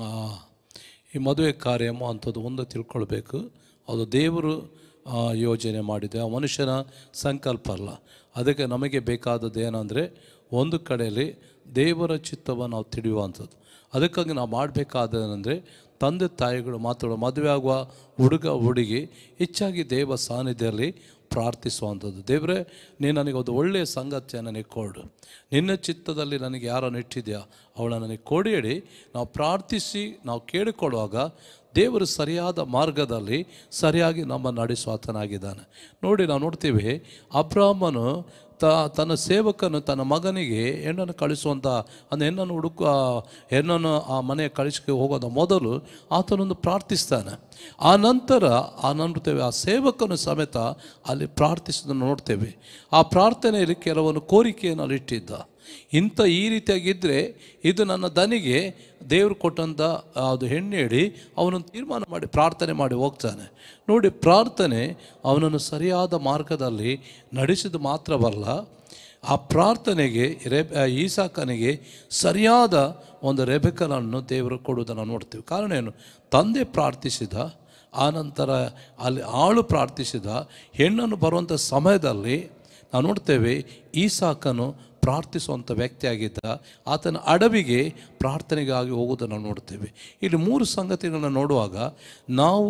ಈ ಮದುವೆ ಕಾರ್ಯ ಅಂಥದ್ದು ಒಂದು ತಿಳ್ಕೊಳ್ಬೇಕು. ಅದು ದೇವರು ಯೋಜನೆ ಮಾಡಿದೆ, ಆ ಮನುಷ್ಯನ ಸಂಕಲ್ಪ ಅಲ್ಲ. ಅದಕ್ಕೆ ನಮಗೆ ಬೇಕಾದದ್ದು ಏನಂದರೆ ಒಂದು ಕಡೆಯಲ್ಲಿ ದೇವರ ಚಿತ್ತವನ್ನು ನಾವು ತಿಳಿಯುವಂಥದ್ದು. ಅದಕ್ಕಾಗಿ ನಾವು ಮಾಡಬೇಕಾದೇನೆಂದರೆ ತಂದೆ ತಾಯಿಗಳು ಮಾತಾಡೋ ಮದುವೆ ಆಗುವ ಹುಡುಗ ಹುಡುಗಿ ಹೆಚ್ಚಾಗಿ ದೇವ ಸಾನ್ನಿಧ್ಯದಲ್ಲಿ ಪ್ರಾರ್ಥಿಸುವಂಥದ್ದು. ದೇವರೇ, ನೀನು ನನಗೆ ಒಂದು ಒಳ್ಳೆಯ ಸಂಗತಿಯನ್ನು ನನಗೆ ಕೊಡು, ನಿನ್ನ ಚಿತ್ತದಲ್ಲಿ ನನಗೆ ಯಾರನ್ನು ಇಟ್ಟಿದೆಯಾ ಅವಳ ನನಗೆ ಕೊಡಿ ಹೇಳಿ ನಾವು ಪ್ರಾರ್ಥಿಸಿ ನಾವು ಕೇಳಿಕೊಳ್ಳುವಾಗ ದೇವರು ಸರಿಯಾದ ಮಾರ್ಗದಲ್ಲಿ ಸರಿಯಾಗಿ ನಮ್ಮ ನಡೆಸುವಾತನಾಗಿದ್ದಾನೆ. ನೋಡಿ, ನಾವು ನೋಡ್ತೀವಿ ಅಬ್ರಾಹ್ಮನು ತ ತನ್ನ ಸೇವಕನು ತನ್ನ ಮಗನಿಗೆ ಹೆಣ್ಣನ್ನು ಕಳಿಸುವಂಥ ಅಂದರೆ ಹೆಣ್ಣನ್ನು ಹುಡುಕ ಹೆಣ್ಣನ್ನು ಆ ಮನೆಯ ಕಳಿಸಿಕೆ ಹೋಗೋದ ಮೊದಲು ಆತನೊಂದು ಪ್ರಾರ್ಥಿಸ್ತಾನೆ. ಆ ನಂತರ ಆ ನೋಡ್ತೇವೆ ಆ ಸೇವಕನು ಸಮೇತ ಅಲ್ಲಿ ಪ್ರಾರ್ಥಿಸೋದನ್ನು ನೋಡ್ತೇವೆ. ಆ ಪ್ರಾರ್ಥನೆಯಲ್ಲಿ ಕೆಲವೊಂದು ಕೋರಿಕೆಯನ್ನು ಅಲ್ಲಿ ಇಟ್ಟಿದ್ದ. ಇಂಥ ಈ ರೀತಿಯಾಗಿದ್ದರೆ ಇದು ನನ್ನ ದನಿಗೆ ದೇವರು ಕೊಟ್ಟಂಥ ಅದು ಹೆಣ್ಣು ಹೇಳಿ ಅವನನ್ನು ತೀರ್ಮಾನ ಮಾಡಿ ಪ್ರಾರ್ಥನೆ ಮಾಡಿ ಹೋಗ್ತಾನೆ. ನೋಡಿ, ಪ್ರಾರ್ಥನೆ ಅವನನ್ನು ಸರಿಯಾದ ಮಾರ್ಗದಲ್ಲಿ ನಡೆಸಿದ ಮಾತ್ರವಲ್ಲ, ಆ ಪ್ರಾರ್ಥನೆಗೆ ರೆ ಈಸಾಕನಿಗೆ ಸರಿಯಾದ ಒಂದು ರೆಬೆಕನನ್ನು ದೇವರು ಕೊಡುವುದನ್ನು ನೋಡ್ತೀವಿ. ಕಾರಣ ಏನು? ತಂದೆ ಪ್ರಾರ್ಥಿಸಿದ, ಆನಂತರ ಅಲ್ಲಿ ಆಳು ಪ್ರಾರ್ಥಿಸಿದ ಹೆಣ್ಣನ್ನು ಬರುವಂಥ ಸಮಯದಲ್ಲಿ ನಾವು ನೋಡ್ತೇವೆ ಈಸಾಕನು ಪ್ರಾರ್ಥಿಸುವಂಥ ವ್ಯಕ್ತಿಯಾಗಿದ್ದ. ಆತನ ಅಡವಿಗೆ ಪ್ರಾರ್ಥನೆಗಾಗಿ ಹೋಗುವುದನ್ನು ನೋಡ್ತೇವೆ. ಇಲ್ಲಿ ಮೂರು ಸಂಗತಿಗಳನ್ನು ನೋಡುವಾಗ ನಾವು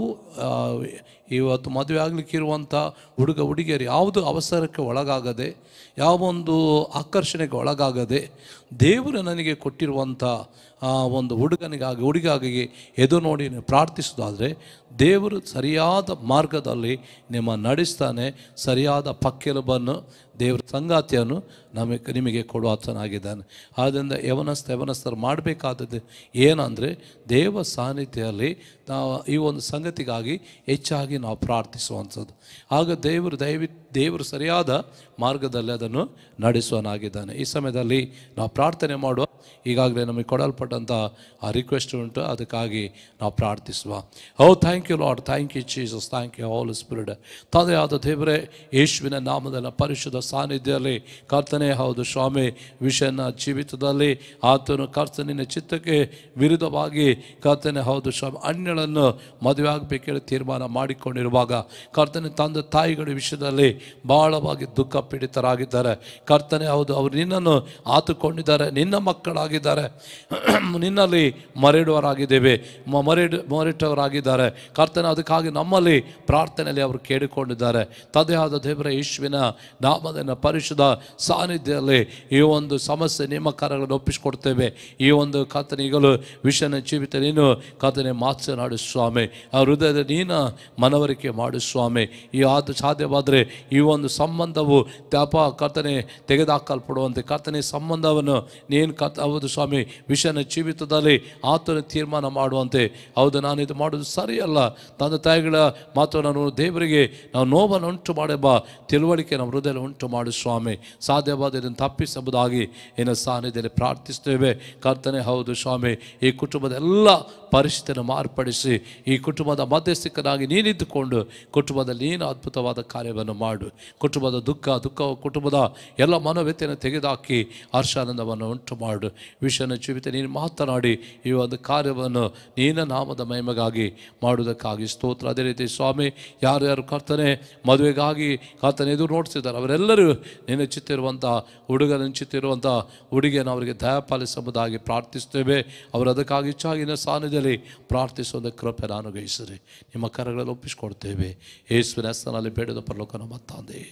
ಇವತ್ತು ಮದುವೆ ಆಗಲಿಕ್ಕಿರುವಂಥ ಹುಡುಗ ಹುಡುಗಿಯರು ಯಾವುದು ಅವಸರಕ್ಕೆ ಒಳಗಾಗದೆ, ಯಾವೊಂದು ಆಕರ್ಷಣೆಗೆ ಒಳಗಾಗದೆ, ದೇವರು ನನಗೆ ಕೊಟ್ಟಿರುವಂಥ ಒಂದು ಹುಡುಗನಿಗಾಗಿ ಹುಡುಗಾಗಿ ಎದು ನೋಡಿ ಪ್ರಾರ್ಥಿಸೋದಾದರೆ ದೇವರು ಸರಿಯಾದ ಮಾರ್ಗದಲ್ಲಿ ನಿಮ್ಮ ನಡೆಸ್ತಾನೆ. ಸರಿಯಾದ ಪಕ್ಕೆಲುಬನ್ನು ದೇವರ ಸಂಗಾತಿಯನ್ನು ನಮಗೆ ನಿಮಗೆ ಕೊಡುವಾತನಾಗಿದ್ದಾನೆ. ಆದ್ದರಿಂದ ಯವನಸ್ಥ ಯವನಸ್ಥರು ಮಾಡಬೇಕಾದದ್ದು ಏನಂದರೆ ದೇವ ಸಾನ್ನಿಧ್ಯದಲ್ಲಿ ನಾವು ಈ ಒಂದು ಸಂಗತಿಗಾಗಿ ಹೆಚ್ಚಾಗಿ ನಾವು ಪ್ರಾರ್ಥಿಸುವಂಥದ್ದು. ಆಗ ದೇವರು ದಯವಿಟ್ಟು ದೇವರು ಸರಿಯಾದ ಮಾರ್ಗದಲ್ಲಿ ಅದನ್ನು ನಡೆಸುವನಾಗಿದ್ದಾನೆ. ಈ ಸಮಯದಲ್ಲಿ ನಾವು ಪ್ರಾರ್ಥನೆ ಮಾಡುವ, ಈಗಾಗಲೇ ನಮಗೆ ಕೊಡಲ್ಪಟ್ಟಂಥ ಆ ರಿಕ್ವೆಸ್ಟ್ ಉಂಟು, ಅದಕ್ಕಾಗಿ ನಾವು ಪ್ರಾರ್ಥಿಸುವ. Oh thank you lord, thank you Jesus, thank you holy spirit. ತಂದೆಯಾದ ದೇವರೇ, ಯೇಸುವಿನ ನಾಮದಲ್ಲಿ ಪರಿಶುದ್ಧ ಸಾನ್ನಿಧ್ಯದಲ್ಲಿ ಕರ್ತನೆ, ಹೌದು ಸ್ವಾಮಿ, ವಿಷಯನ ಜೀವಿತದಲ್ಲಿ ಆತನು ಕರ್ತನಿನ ಚಿತ್ತಕ್ಕೆ ವಿರುದ್ಧವಾಗಿ ಕರ್ತನೆ, ಹೌದು ಸ್ವಾಮಿ, ಅನ್ಯಗಳನ್ನು ಮದುವೆ ಆಗಬೇಕೆಂದು ತೀರ್ಮಾನ ಮಾಡಿಕೊಂಡಿರುವಾಗ ಕರ್ತನೆ ತಂದೆ ತಾಯಿಗಳ ವಿಷಯದಲ್ಲಿ ಬಹಳವಾಗಿ ದುಃಖ ಪೀಡಿತರಾಗಿದ್ದಾರೆ. ಕರ್ತನೆ, ಹೌದು, ಅವರು ನಿನ್ನನ್ನು ಆತುಕೊಂಡಿದ್ದಾರೆ, ನಿನ್ನ ಮಕ್ಕಳಾಗಿದ್ದಾರೆ, ನಿನ್ನಲ್ಲಿ ಮರೆಯುವವರಾಗಿದ್ದೇವೆ, ಮರೆಡು ಮರೆಟವರಾಗಿದ್ದಾರೆ ಕರ್ತನೆ. ಅದಕ್ಕಾಗಿ ನಮ್ಮಲ್ಲಿ ಪ್ರಾರ್ಥನೆಯಲ್ಲಿ ಅವರು ಕೇಳಿಕೊಂಡಿದ್ದಾರೆ. ತಂದೆಯಾದ ದೇವರ ಯೇಸುವಿನ ನಾಮದ ಪರಿಶುದ್ಧ ಸಾನ್ನಿಧ್ಯದಲ್ಲಿ ಈ ಒಂದು ಸಮಸ್ಯೆ ನಿಮ್ಮ ಕಾರ್ಯಗಳನ್ನು ಒಪ್ಪಿಸಿಕೊಡ್ತೇವೆ. ಈ ಒಂದು ಕರ್ತನೆ ಈಗಲೂ ವಿಷಯನ ಜೀವಿತ ನೀನು ಕರ್ತನೆ ಮಾತನಾಡು ಸ್ವಾಮಿ, ಆ ಹೃದಯದ ನೀನು ಮನವರಿಕೆ ಮಾಡು ಸ್ವಾಮಿ. ಈ ಆದ ಸಾಧ್ಯವಾದರೆ ಈ ಒಂದು ಸಂಬಂಧವು ತ್ಯಾಪ ಕರ್ತನೆ ತೆಗೆದುಹಾಕಲ್ಪಡುವಂತೆ ಕರ್ತನೆ ಸಂಬಂಧವನ್ನು ನೀನು ಕರ್ತ ಹೌದು ಸ್ವಾಮಿ, ವಿಷಯನ ಜೀವಿತದಲ್ಲಿ ಆತನ ತೀರ್ಮಾನ ಮಾಡುವಂತೆ. ಹೌದು, ನಾನು ಇದು ಮಾಡೋದು ಸರಿಯಲ್ಲ, ತಂದೆ ತಾಯಿಗಳ ಮಾತು ನಾನು ದೇವರಿಗೆ ನಾವು ನೋವನ್ನು ಉಂಟು ಮಾಡಬ ತಿಳುವಳಿಕೆ ನಮ್ಮ ಹೃದಯ ಉಂಟು ಮಾಡು ಸ್ವಾಮಿ. ಸಾಧ್ಯವಾದ ಇದನ್ನು ತಪ್ಪಿಸಬಹುದಾಗಿ ಏನ ಸಾನ್ನಿಧ್ಯದಲ್ಲಿ ಪ್ರಾರ್ಥಿಸ್ತೇವೆ ಕರ್ತನೆ. ಹೌದು ಸ್ವಾಮಿ, ಈ ಕುಟುಂಬದ ಎಲ್ಲ ಪರಿಸ್ಥಿತಿಯನ್ನು ಮಾರ್ಪಡಿಸಿ ಈ ಕುಟುಂಬದ ಮಧ್ಯಸ್ಥಿಕನಾಗಿ ನೀನಿದ್ದುಕೊಂಡು ಕುಟುಂಬದಲ್ಲಿ ನೀನು ಅದ್ಭುತವಾದ ಕಾರ್ಯವನ್ನು ಮಾಡು. ಕುಟುಂಬದ ದುಃಖ ದುಃಖ ಕುಟುಂಬದ ಎಲ್ಲ ಮನೋವ್ಯತೆಯನ್ನು ತೆಗೆದುಹಾಕಿ ಹರ್ಷಾನಂದವನ್ನು ಉಂಟು ಮಾಡು. ವಿಷಯನ ಜೀವಿತ ನೀನು ಮಾತನಾಡಿ ಈ ಒಂದು ಕಾರ್ಯವನ್ನು ನೀನ ನಾಮದ ಮಹಿಮೆಗಾಗಿ ಮಾಡುವುದಕ್ಕಾಗಿ ಸ್ತೋತ್ರ. ಅದೇ ರೀತಿ ಸ್ವಾಮಿ, ಯಾರು ಯಾರು ಕರ್ತನೆ ಮದುವೆಗಾಗಿ ಕರ್ತನೆ ಎದುರು ನೋಡ್ತಿದ್ದಾರೆ ಅವರೆಲ್ಲರೂ ನಿನ್ನ ಚಿತ್ತಿರುವಂಥ ಹುಡುಗನ ಚಿತ್ತಿರುವಂಥ ಹುಡುಗಿಯನ್ನು ಅವರಿಗೆ ದಯಪಾಲಿಸುವುದಾಗಿ ಪ್ರಾರ್ಥಿಸ್ತೇವೆ. ಅವರು ಅದಕ್ಕಾಗಿ ಹೆಚ್ಚಾಗಿ ಸಾನ್ನಿಧ್ಯದಲ್ಲಿ ಪ್ರಾರ್ಥಿಸೋದಕ್ಕೆ ಕೃಪೆ ಅನುಗ್ರಹಿಸಿರಿ. ನಿಮ್ಮ ಕರಗಳಲ್ಲಿ ಒಪ್ಪಿಸಿಕೊಡ್ತೇವೆ ಯೇಸುವಿನ ಹೆಸರಿನಲ್ಲಿ ಬೇಡದ ಪರಲೋಕ ನಮ್ಮ ತಂದೆ.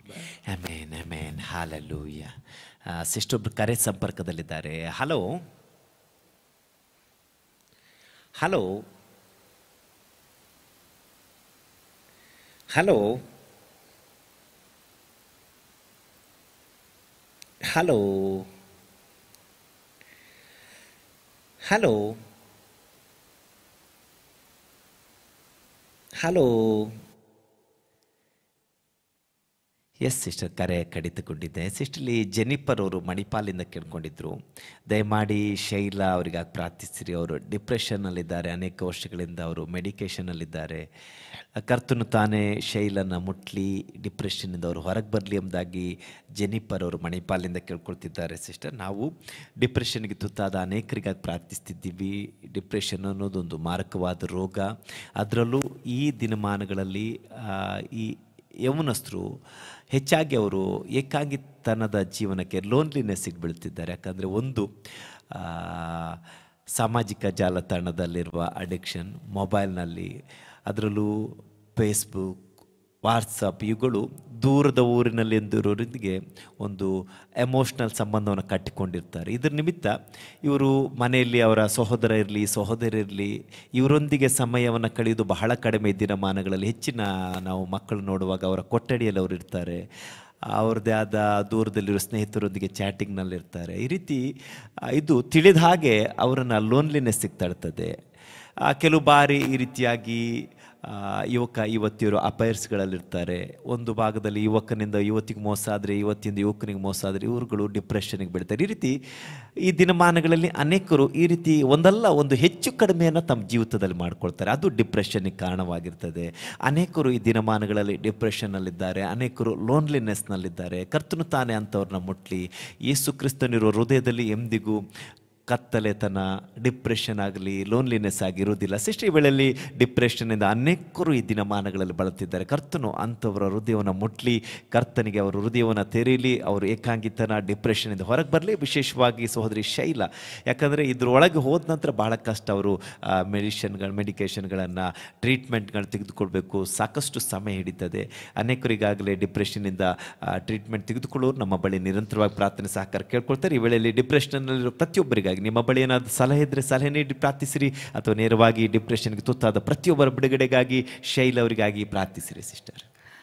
Amen amen hallelujah. ಸಿಸ್ಟರ್ ಒಬ್ರು ಕರೆ ಸಂಪರ್ಕದಲ್ಲಿದ್ದಾರೆ. Hello hello hello hello hello hello yes sister, ಕರೆ ಕಡಿತಗೊಂಡಿದ್ದೆ. ಸಿಸ್ಟರ್ಲಿ ಜೆನಿಫರ್ ಅವರು ಮಣಿಪಾಲಿಂದ ಕೇಳ್ಕೊಂಡಿದ್ರು, ದಯಮಾಡಿ ಶೈಲಾ ಅವರಿಗಾಗಿ ಪ್ರಾರ್ಥಿಸಿರಿ. ಅವರು ಡಿಪ್ರೆಷನ್ನಲ್ಲಿದ್ದಾರೆ, ಅನೇಕ ವರ್ಷಗಳಿಂದ ಅವರು ಮೆಡಿಕೇಷನಲ್ಲಿದ್ದಾರೆ. ಕರ್ತನು ತಾನೇ ಶೈಲನ ಮುಟ್ಲಿ, ಡಿಪ್ರೆಷನ್ನಿಂದ ಅವರು ಹೊರಗೆ ಬರಲಿ ಎಂಬುದಾಗಿ ಜೆನಿಫರ್ ಅವರು ಮಣಿಪಾಲಿಂದ ಕೇಳ್ಕೊಳ್ತಿದ್ದಾರೆ. ಸಿಸ್ಟರ್, ನಾವು ಡಿಪ್ರೆಷನ್ಗೆ ತುತ್ತಾದ ಅನೇಕರಿಗಾಗಿ ಪ್ರಾರ್ಥಿಸ್ತಿದ್ದೀವಿ. ಡಿಪ್ರೆಷನ್ ಅನ್ನೋದೊಂದು ಮಾರಕವಾದ ರೋಗ. ಅದರಲ್ಲೂ ಈ ದಿನಮಾನಗಳಲ್ಲಿ ಈ ಯೌವನಸ್ಥರು ಹೆಚ್ಚಾಗಿ ಅವರು ಏಕಾಂಗಿತನದ ಜೀವನಕ್ಕೆ ಲೋನ್ಲಿನೆಸ್ಸಿಗೆ ಬೀಳ್ತಿದ್ದಾರೆ. ಯಾಕಂದರೆ ಒಂದು ಸಾಮಾಜಿಕ ಜಾಲತಾಣದಲ್ಲಿರುವ ಅಡಿಕ್ಷನ್, ಮೊಬೈಲ್ನಲ್ಲಿ, ಅದರಲ್ಲೂ ಫೇಸ್ಬುಕ್, ವಾಟ್ಸಪ್, ಇವುಗಳು ದೂರದ ಊರಿನಲ್ಲಿರೋರಿಗೆ ಒಂದು ಎಮೋಷ್ನಲ್ ಸಂಬಂಧವನ್ನು ಕಟ್ಟಿಕೊಂಡಿರ್ತಾರೆ. ಇದರ ನಿಮಿತ್ತ ಇವರು ಮನೆಯಲ್ಲಿ ಅವರ ಸಹೋದರ ಇರಲಿ ಸಹೋದರಿ ಇರಲಿ ಇವರೊಂದಿಗೆ ಸಮಯವನ್ನು ಕಳೆಯೋದು ಬಹಳ ಕಡಿಮೆ. ದಿನಮಾನಗಳಲ್ಲಿ ಹೆಚ್ಚಿನ ನಾವು ಮಕ್ಕಳು ನೋಡುವಾಗ ಅವರ ಕೊಠಡಿಯಲ್ಲಿ ಅವರು ಇರ್ತಾರೆ, ಅವ್ರದ್ದೇ ಆದ ದೂರದಲ್ಲಿರೋ ಸ್ನೇಹಿತರೊಂದಿಗೆ ಚಾಟಿಂಗ್ನಲ್ಲಿರ್ತಾರೆ. ಈ ರೀತಿ ಇದು ತಿಳಿದ ಹಾಗೆ ಅವರನ್ನು ಲೋನ್ಲಿನೆಸ್ಸಿಗೆ ತಳ್ತದೆ. ಆ, ಕೆಲವು ಬಾರಿ ಈ ರೀತಿಯಾಗಿ ಆ, ಯುವಕ ಯುವತಿಯರು ಅಫೈರ್ಸ್ಗಳಲ್ಲಿರ್ತಾರೆ. ಒಂದು ಭಾಗದಲ್ಲಿ ಯುವಕನಿಂದ ಯುವತಿಗೆ ಮೋಸ ಆದರೆ, ಯುವತಿಯಿಂದ ಯುವಕನಿಗೆ ಮೋಸ ಆದರೆ ಇವರುಗಳು ಡಿಪ್ರೆಷನ್ಗೆ ಬೀಳ್ತಾರೆ. ಈ ರೀತಿ ಈ ದಿನಮಾನಗಳಲ್ಲಿ ಅನೇಕರು ಈ ರೀತಿ ಒಂದಲ್ಲ ಒಂದು ಹೆಚ್ಚು ಕಡಿಮೆಯನ್ನು ತಮ್ಮ ಜೀವಿತದಲ್ಲಿ ಮಾಡ್ಕೊಳ್ತಾರೆ. ಅದು ಡಿಪ್ರೆಷನ್ಗೆ ಕಾರಣವಾಗಿರ್ತದೆ. ಅನೇಕರು ಈ ದಿನಮಾನಗಳಲ್ಲಿ ಡಿಪ್ರೆಷನ್ನಲ್ಲಿದ್ದಾರೆ, ಅನೇಕರು ಲೋನ್ಲಿನೆಸ್ನಲ್ಲಿದ್ದಾರೆ. ಕರ್ತನು ತಾನೇ ಅಂಥವ್ರನ್ನ ಮುಟ್ಲಿ. ಯೇಸು ಕ್ರಿಸ್ತನಿರೋ ಹೃದಯದಲ್ಲಿ ಎಂದಿಗೂ ಕತ್ತಲೆತನ, ಡಿಪ್ರೆಷನ್ ಆಗಲಿ, ಲೋನ್ಲಿನೆಸ್ ಆಗಿರೋದಿಲ್ಲ. ಸಿಸ್ಟರ್, ಈ ವೇಳೆಯಲ್ಲಿ ಡಿಪ್ರೆಷನ್ನಿಂದ ಅನೇಕರು ಈ ದಿನಮಾನಗಳಲ್ಲಿ ಬಳಲ್ತಿದ್ದಾರೆ. ಕರ್ತನು ಅಂಥವರ ಹೃದಯವನ್ನು ಮುಟ್ಲಿ, ಕರ್ತನಿಗೆ ಅವರ ಹೃದಯವನ್ನು ತೆರೀಲಿ, ಅವರು ಏಕಾಂಗಿತನ ಡಿಪ್ರೆಷನ್ನಿಂದ ಹೊರಗೆ ಬರಲಿ. ವಿಶೇಷವಾಗಿ ಸಹೋದರಿ ಶೈಲ, ಯಾಕಂದರೆ ಇದ್ರೊಳಗೆ ಹೋದ ನಂತರ ಭಾಳ ಕಷ್ಟ. ಅವರು ಮೆಡಿಷನ್ಗಳು ಮೆಡಿಕೇಷನ್ಗಳನ್ನು ಟ್ರೀಟ್ಮೆಂಟ್ಗಳು ತೆಗೆದುಕೊಳ್ಬೇಕು, ಸಾಕಷ್ಟು ಸಮಯ ಹಿಡಿತದೆ. ಅನೇಕರಿಗಾಗಲೇ ಡಿಪ್ರೆಷನ್ನಿಂದ ಟ್ರೀಟ್ಮೆಂಟ್ ತೆಗೆದುಕೊಳ್ಳೋರು ನಮ್ಮ ಬಳಿ ನಿರಂತರವಾಗಿ ಪ್ರಾರ್ಥನೆ ಸಹಕಾರ ಕೇಳ್ಕೊಳ್ತಾರೆ. ಈ ವೇಳೆಯಲ್ಲಿ ಡಿಪ್ರೆಷನ್ನಲ್ಲಿರೋ ಪ್ರತಿಯೊಬ್ಬರಿಗಾಗಿ ನಿಮ್ಮ ಬಳಿ ಏನಾದರೂ ಸಲಹೆ ಇದ್ದರೆ ಸಲಹೆ ನೀಡಿ ಪ್ರಾರ್ಥಿಸಿರಿ, ಅಥವಾ ನೇರವಾಗಿ ಡಿಪ್ರೆಷನ್ಗೆ ತುತ್ತಾದ ಪ್ರತಿಯೊಬ್ಬರ ಬಿಡುಗಡೆಗಾಗಿ ಶೈಲ ಅವರಿಗಾಗಿ ಪ್ರಾರ್ಥಿಸಿರಿ. ಸಿಸ್ಟರ್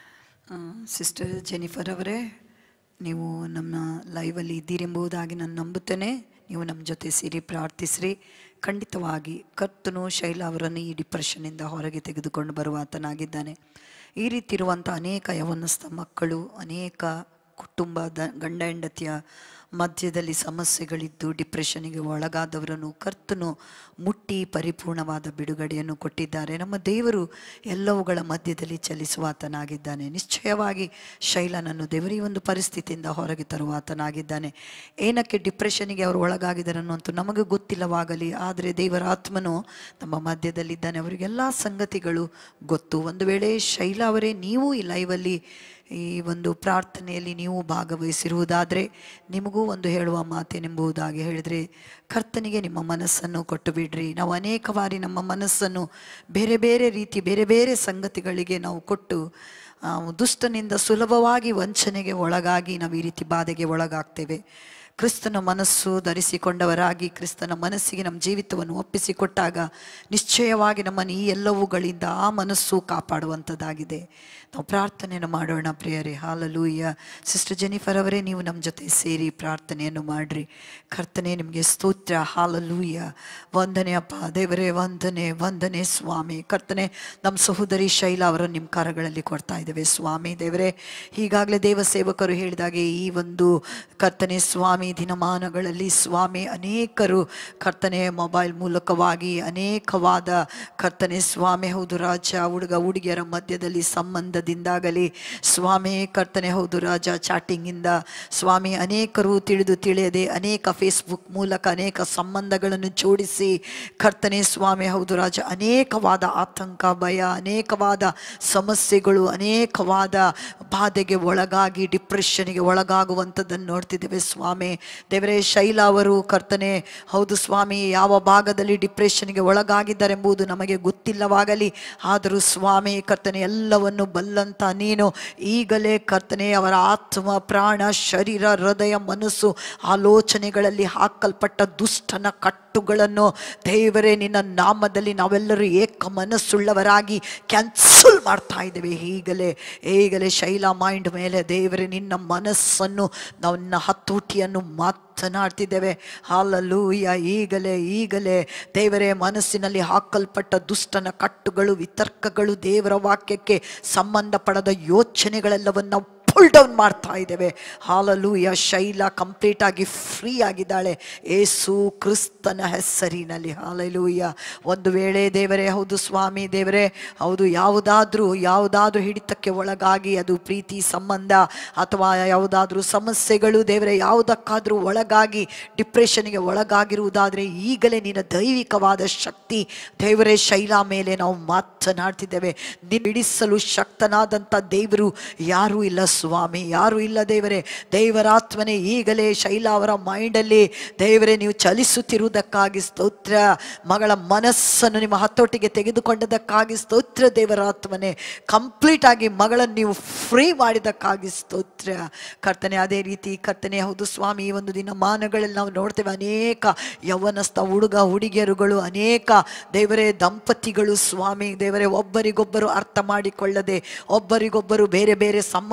ಸಿಸ್ಟರ್ ಜೆನಿಫರ್ ಅವರೇ, ನೀವು ನಮ್ಮ ಲೈವಲ್ಲಿ ಇದ್ದೀರೆಂಬುದಾಗಿ ನಾನು ನಂಬುತ್ತೇನೆ. ನೀವು ನಮ್ಮ ಜೊತೆ ಸೇರಿ ಪ್ರಾರ್ಥಿಸಿರಿ. ಖಂಡಿತವಾಗಿ ಕರ್ತನು ಶೈಲ ಅವರನ್ನು ಈ ಡಿಪ್ರೆಷನ್ನಿಂದ ಹೊರಗೆ ತೆಗೆದುಕೊಂಡು ಬರುವ ಆತನಾಗಿದ್ದಾನೆ. ಈ ರೀತಿ ಇರುವಂಥ ಅನೇಕ ಯವನಸ್ಥ ಮಕ್ಕಳು, ಅನೇಕ ಕುಟುಂಬದ ಗಂಡ ಹೆಂಡತಿಯ ಮಧ್ಯದಲ್ಲಿ ಸಮಸ್ಯೆಗಳಿದ್ದು ಡಿಪ್ರೆಷನ್ನಿಗೆ ಒಳಗಾದವರನ್ನು ಕರ್ತನು ಮುಟ್ಟಿ ಪರಿಪೂರ್ಣವಾದ ಬಿಡುಗಡೆಯನ್ನು ಕೊಟ್ಟಿದ್ದಾರೆ. ನಮ್ಮ ದೇವರು ಎಲ್ಲವುಗಳ ಮಧ್ಯದಲ್ಲಿ ಚಲಿಸುವಾತನಾಗಿದ್ದಾನೆ. ನಿಶ್ಚಯವಾಗಿ ಶೈಲನನ್ನು ದೇವರು ಈ ಒಂದು ಪರಿಸ್ಥಿತಿಯಿಂದ ಹೊರಗೆ ತರುವಾತನಾಗಿದ್ದಾನೆ. ಏನಕ್ಕೆ ಡಿಪ್ರೆಷನ್ನಿಗೆ ಅವರು ಒಳಗಾಗಿದ್ದಾರೆ ಅನ್ನುವಂತೂ ನಮಗೆ ಗೊತ್ತಿಲ್ಲವಾಗಲಿ, ಆದರೆ ದೇವರ ಆತ್ಮನು ನಮ್ಮ ಮಧ್ಯದಲ್ಲಿದ್ದಾನೆ. ಅವರಿಗೆಲ್ಲ ಸಂಗತಿಗಳು ಗೊತ್ತು. ಒಂದು ವೇಳೆ ಶೈಲ ಅವರೇ ನೀವು ಈ ಲೈವಲ್ಲಿ ಈ ಒಂದು ಪ್ರಾರ್ಥನೆಯಲ್ಲಿ ನೀವು ಭಾಗವಹಿಸಿರುವುದಾದರೆ ನಿಮಗೂ ಒಂದು ಹೇಳುವ ಮಾತೇನೆಂಬುದಾಗಿ ಹೇಳಿದರೆ, ಕರ್ತನಿಗೆ ನಿಮ್ಮ ಮನಸ್ಸನ್ನು ಕೊಟ್ಟು ಬಿಡ್ರಿ. ನಾವು ಅನೇಕ ಬಾರಿ ನಮ್ಮ ಮನಸ್ಸನ್ನು ಬೇರೆ ಬೇರೆ ರೀತಿ ಬೇರೆ ಬೇರೆ ಸಂಗತಿಗಳಿಗೆ ನಾವು ಕೊಟ್ಟು ದುಷ್ಟನಿಂದ ಸುಲಭವಾಗಿ ವಂಚನೆಗೆ ಒಳಗಾಗಿ ನಾವು ಈ ರೀತಿ ಬಾಧೆಗೆ ಒಳಗಾಗ್ತೇವೆ. ಕ್ರಿಸ್ತನ ಮನಸ್ಸು ಧರಿಸಿಕೊಂಡವರಾಗಿ ಕ್ರಿಸ್ತನ ಮನಸ್ಸಿಗೆ ನಮ್ಮ ಜೀವಿತವನ್ನು ಒಪ್ಪಿಸಿಕೊಟ್ಟಾಗ ನಿಶ್ಚಯವಾಗಿ ನಮ್ಮನ್ನು ಈ ಎಲ್ಲವುಗಳಿಂದ ಆ ಮನಸ್ಸು ಕಾಪಾಡುವಂಥದ್ದಾಗಿದೆ. ನಾವು ಪ್ರಾರ್ಥನೆಯನ್ನು ಮಾಡೋಣ ಪ್ರಿಯರೇ. ಹಾಲೆಲೂಯಾ. ಸಿಸ್ಟರ್ ಜೆನಿಫರ್ ಅವರೇ, ನೀವು ನಮ್ಮ ಜೊತೆ ಸೇರಿ ಪ್ರಾರ್ಥನೆಯನ್ನು ಮಾಡಿರಿ. ಕರ್ತನೆ ನಿಮಗೆ ಸ್ತೋತ್ರ. ಹಾಲೆಲೂಯಾ. ವಂದನೆ ಅಪ್ಪ ದೇವರೇ, ವಂದನೆ ವಂದನೆ ಸ್ವಾಮಿ. ಕರ್ತನೆ, ನಮ್ಮ ಸಹೋದರಿ ಶೈಲ ಅವರನ್ನು ನಿಮ್ಮ ಕರಗಳಲ್ಲಿ ಕೊಡ್ತಾ ಇದ್ದೇವೆ ಸ್ವಾಮಿ. ದೇವರೇ, ಈಗಾಗಲೇ ದೇವ ಸೇವಕರು ಹೇಳಿದಾಗೆ ಈ ಒಂದು ಕರ್ತನೆ ಸ್ವಾಮಿ ದಿನಮಾನಗಳಲ್ಲಿ ಸ್ವಾಮಿ ಅನೇಕರು ಕರ್ತನೆ ಮೊಬೈಲ್ ಮೂಲಕವಾಗಿ ಅನೇಕವಾದ ಕರ್ತನೆ ಸ್ವಾಮಿ ಹೌದು ರಾಜ ಹುಡುಗ ಹುಡುಗಿಯರ ಮಧ್ಯದಲ್ಲಿ ಸಂಬಂಧದಿಂದಾಗಲಿ ಸ್ವಾಮಿ ಕರ್ತನೆ ಹೌದು ರಾಜ ಚಾಟಿಂಗಿಂದ ಸ್ವಾಮಿ ಅನೇಕರು ತಿಳಿದು ತಿಳಿಯದೆ ಅನೇಕ ಫೇಸ್ಬುಕ್ ಮೂಲಕ ಅನೇಕ ಸಂಬಂಧಗಳನ್ನು ಜೋಡಿಸಿ ಕರ್ತನೆ ಸ್ವಾಮಿ ಹೌದು ರಾಜ ಅನೇಕವಾದ ಆತಂಕ, ಭಯ, ಅನೇಕವಾದ ಸಮಸ್ಯೆಗಳು, ಅನೇಕವಾದ ಬಾಧೆಗೆ ಒಳಗಾಗಿ ಡಿಪ್ರೆಷನ್ಗೆ ಒಳಗಾಗುವಂಥದ್ದನ್ನು ನೋಡ್ತಿದ್ದೇವೆ ಸ್ವಾಮಿ. ದೇವರೇ, ಶೈಲ ಅವರು ಕರ್ತನೆ ಹೌದು ಸ್ವಾಮಿ ಯಾವ ಭಾಗದಲ್ಲಿ ಡಿಪ್ರೆಷನ್ಗೆ ಒಳಗಾಗಿದ್ದಾರೆ ಎಂಬುದು ನಮಗೆ ಗೊತ್ತಿಲ್ಲವಾಗಲಿ, ಆದರೂ ಸ್ವಾಮಿ ಕರ್ತನೆ ಎಲ್ಲವನ್ನು ಬಲ್ಲಂತ ನೀನು ಈಗಲೇ ಕರ್ತನೆ ಅವರ ಆತ್ಮ, ಪ್ರಾಣ, ಶರೀರ, ಹೃದಯ, ಮನಸ್ಸು, ಆಲೋಚನೆಗಳಲ್ಲಿ ಹಾಕಲ್ಪಟ್ಟ ದುಷ್ಟನ ಕಟ್ಟುಗಳನ್ನು ದೇವರೇ ನಿನ್ನ ನಾಮದಲ್ಲಿ ನಾವೆಲ್ಲರೂ ಏಕ ಮನಸ್ಸುಳ್ಳವರಾಗಿ ಕ್ಯಾನ್ಸಲ್ ಮಾಡ್ತಾ ಇದ್ದೇವೆ. ಈಗಲೇ ಈಗಲೇ ಶೈಲಾ ಮೈಂಡ್ ಮೇಲೆ ದೇವರೇ ನಿನ್ನ ಮನಸ್ಸನ್ನು ನನ್ನ ಹತೋಟಿಯನ್ನು ಮಾತನಾಡ್ತಿದ್ದೇವೆ. ಹಾಲೆಲೂಯಾ. ಈಗಲೇ ಈಗಲೇ ದೇವರೇ ಮನಸ್ಸಿನಲ್ಲಿ ಹಾಕಲ್ಪಟ್ಟ ದುಷ್ಟನ ಕಟ್ಟುಗಳು, ವಿತರ್ಕಗಳು, ದೇವರ ವಾಕ್ಯಕ್ಕೆ ಸಂಬಂಧಪಡದ ಯೋಚನೆಗಳೆಲ್ಲವನ್ನು ಪುಲ್ ಡೌನ್ ಮಾಡ್ತಾ ಇದ್ದೇವೆ. ಹಾಲೆಲೂಯಾ. ಶೈಲಾ ಕಂಪ್ಲೀಟ್ ಆಗಿ ಫ್ರೀ ಆಗಿದ್ದಾಳೆ ಯೇಸು ಕ್ರಿಸ್ತನ ಹೆಸರಿನಲ್ಲಿ. ಹಾಲೆಲೂಯಾ. ಒಂದು ವೇಳೆ ದೇವರೇ ಹೌದು ಸ್ವಾಮಿ ದೇವರೇ ಹೌದು ಯಾವುದಾದ್ರೂ ಯಾವುದಾದ್ರೂ ಹಿಡಿತಕ್ಕೆ ಒಳಗಾಗಿ ಅದು ಪ್ರೀತಿ ಸಂಬಂಧ ಅಥವಾ ಯಾವುದಾದ್ರೂ ಸಮಸ್ಯೆಗಳು ದೇವರೇ ಯಾವುದಕ್ಕಾದ್ರೂ ಒಳಗಾಗಿ ಡಿಪ್ರೆಷನ್ಗೆ ಒಳಗಾಗಿರುವುದಾದರೆ ಈಗಲೇ ನಿನ್ನ ದೈವಿಕವಾದ ಶಕ್ತಿ ದೇವರೇ ಶೈಲಾ ಮೇಲೆ ನಾವು ಮಾತನಾಡ್ತಿದ್ದೇವೆ. ಬಿಡಿಸಲು ಶಕ್ತನಾದಂಥ ದೇವರು ಯಾರೂ ಇಲ್ಲ ಸ್ವಾಮಿ, ಯಾರು ಇಲ್ಲ ದೇವರೇ. ದೇವರಾತ್ಮನೆ ಈಗಲೇ ಶೈಲಾ ಅವರ ಮೈಂಡಲ್ಲಿ ದೇವರೇ ನೀವು ಚಲಿಸುತ್ತಿರುವುದಕ್ಕಾಗಿ ಸ್ತೋತ್ರ. ಮಗಳ ಮನಸ್ಸನ್ನು ನಿಮ್ಮ ಹತೋಟಿಗೆ ತೆಗೆದುಕೊಂಡದಕ್ಕಾಗಿ ಸ್ತೋತ್ರ ದೇವರಾತ್ಮನೆ. ಕಂಪ್ಲೀಟ್ ಆಗಿ ಮಗಳನ್ನು ನೀವು ಫ್ರೀ ಮಾಡಿದಕ್ಕಾಗಿ ಸ್ತೋತ್ರ ಕರ್ತನೆ. ಅದೇ ರೀತಿ ಕರ್ತನೆ ಹೌದು ಸ್ವಾಮಿ ಈ ಒಂದು ದಿನಮಾನಗಳಲ್ಲಿ ನಾವು ನೋಡ್ತೇವೆ ಅನೇಕ ಯವನಸ್ಥ ಹುಡುಗ ಹುಡುಗಿಯರುಗಳು, ಅನೇಕ ದೇವರೇ ದಂಪತಿಗಳು ಸ್ವಾಮಿ ದೇವರೇ ಒಬ್ಬರಿಗೊಬ್ಬರು ಅರ್ಥ ಮಾಡಿಕೊಳ್ಳದೆ ಒಬ್ಬರಿಗೊಬ್ಬರು ಬೇರೆ ಬೇರೆ ಸಂಬಂಧಗಳಲ್ಲಿ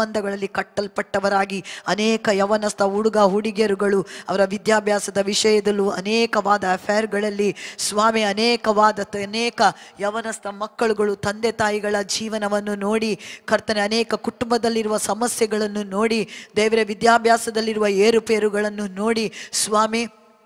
ಪಾಪಗಳಲ್ಲಿ ಕಟ್ಟಲ್ಪಟ್ಟವರಾಗಿ ಅನೇಕ ಯವನಸ್ಥ ಹುಡುಗ ಹುಡುಗಿಯರುಗಳು ಅವರ ವಿದ್ಯಾಭ್ಯಾಸದ ವಿಷಯದಲ್ಲೂ ಅನೇಕವಾದ ಅಫೇರ್ಗಳಲ್ಲಿ ಸ್ವಾಮಿ ಅನೇಕವಾದ ಅನೇಕ ಯವನಸ್ಥ ಮಕ್ಕಳುಗಳು ತಂದೆ ತಾಯಿಗಳ ಜೀವನವನ್ನು ನೋಡಿ ಕರ್ತನೆ ಅನೇಕ ಕುಟುಂಬದಲ್ಲಿರುವ ಸಮಸ್ಯೆಗಳನ್ನು ನೋಡಿ ದೇವರ ವಿದ್ಯಾಭ್ಯಾಸದಲ್ಲಿರುವ ಏರುಪೇರುಗಳನ್ನು ನೋಡಿ ಸ್ವಾಮಿ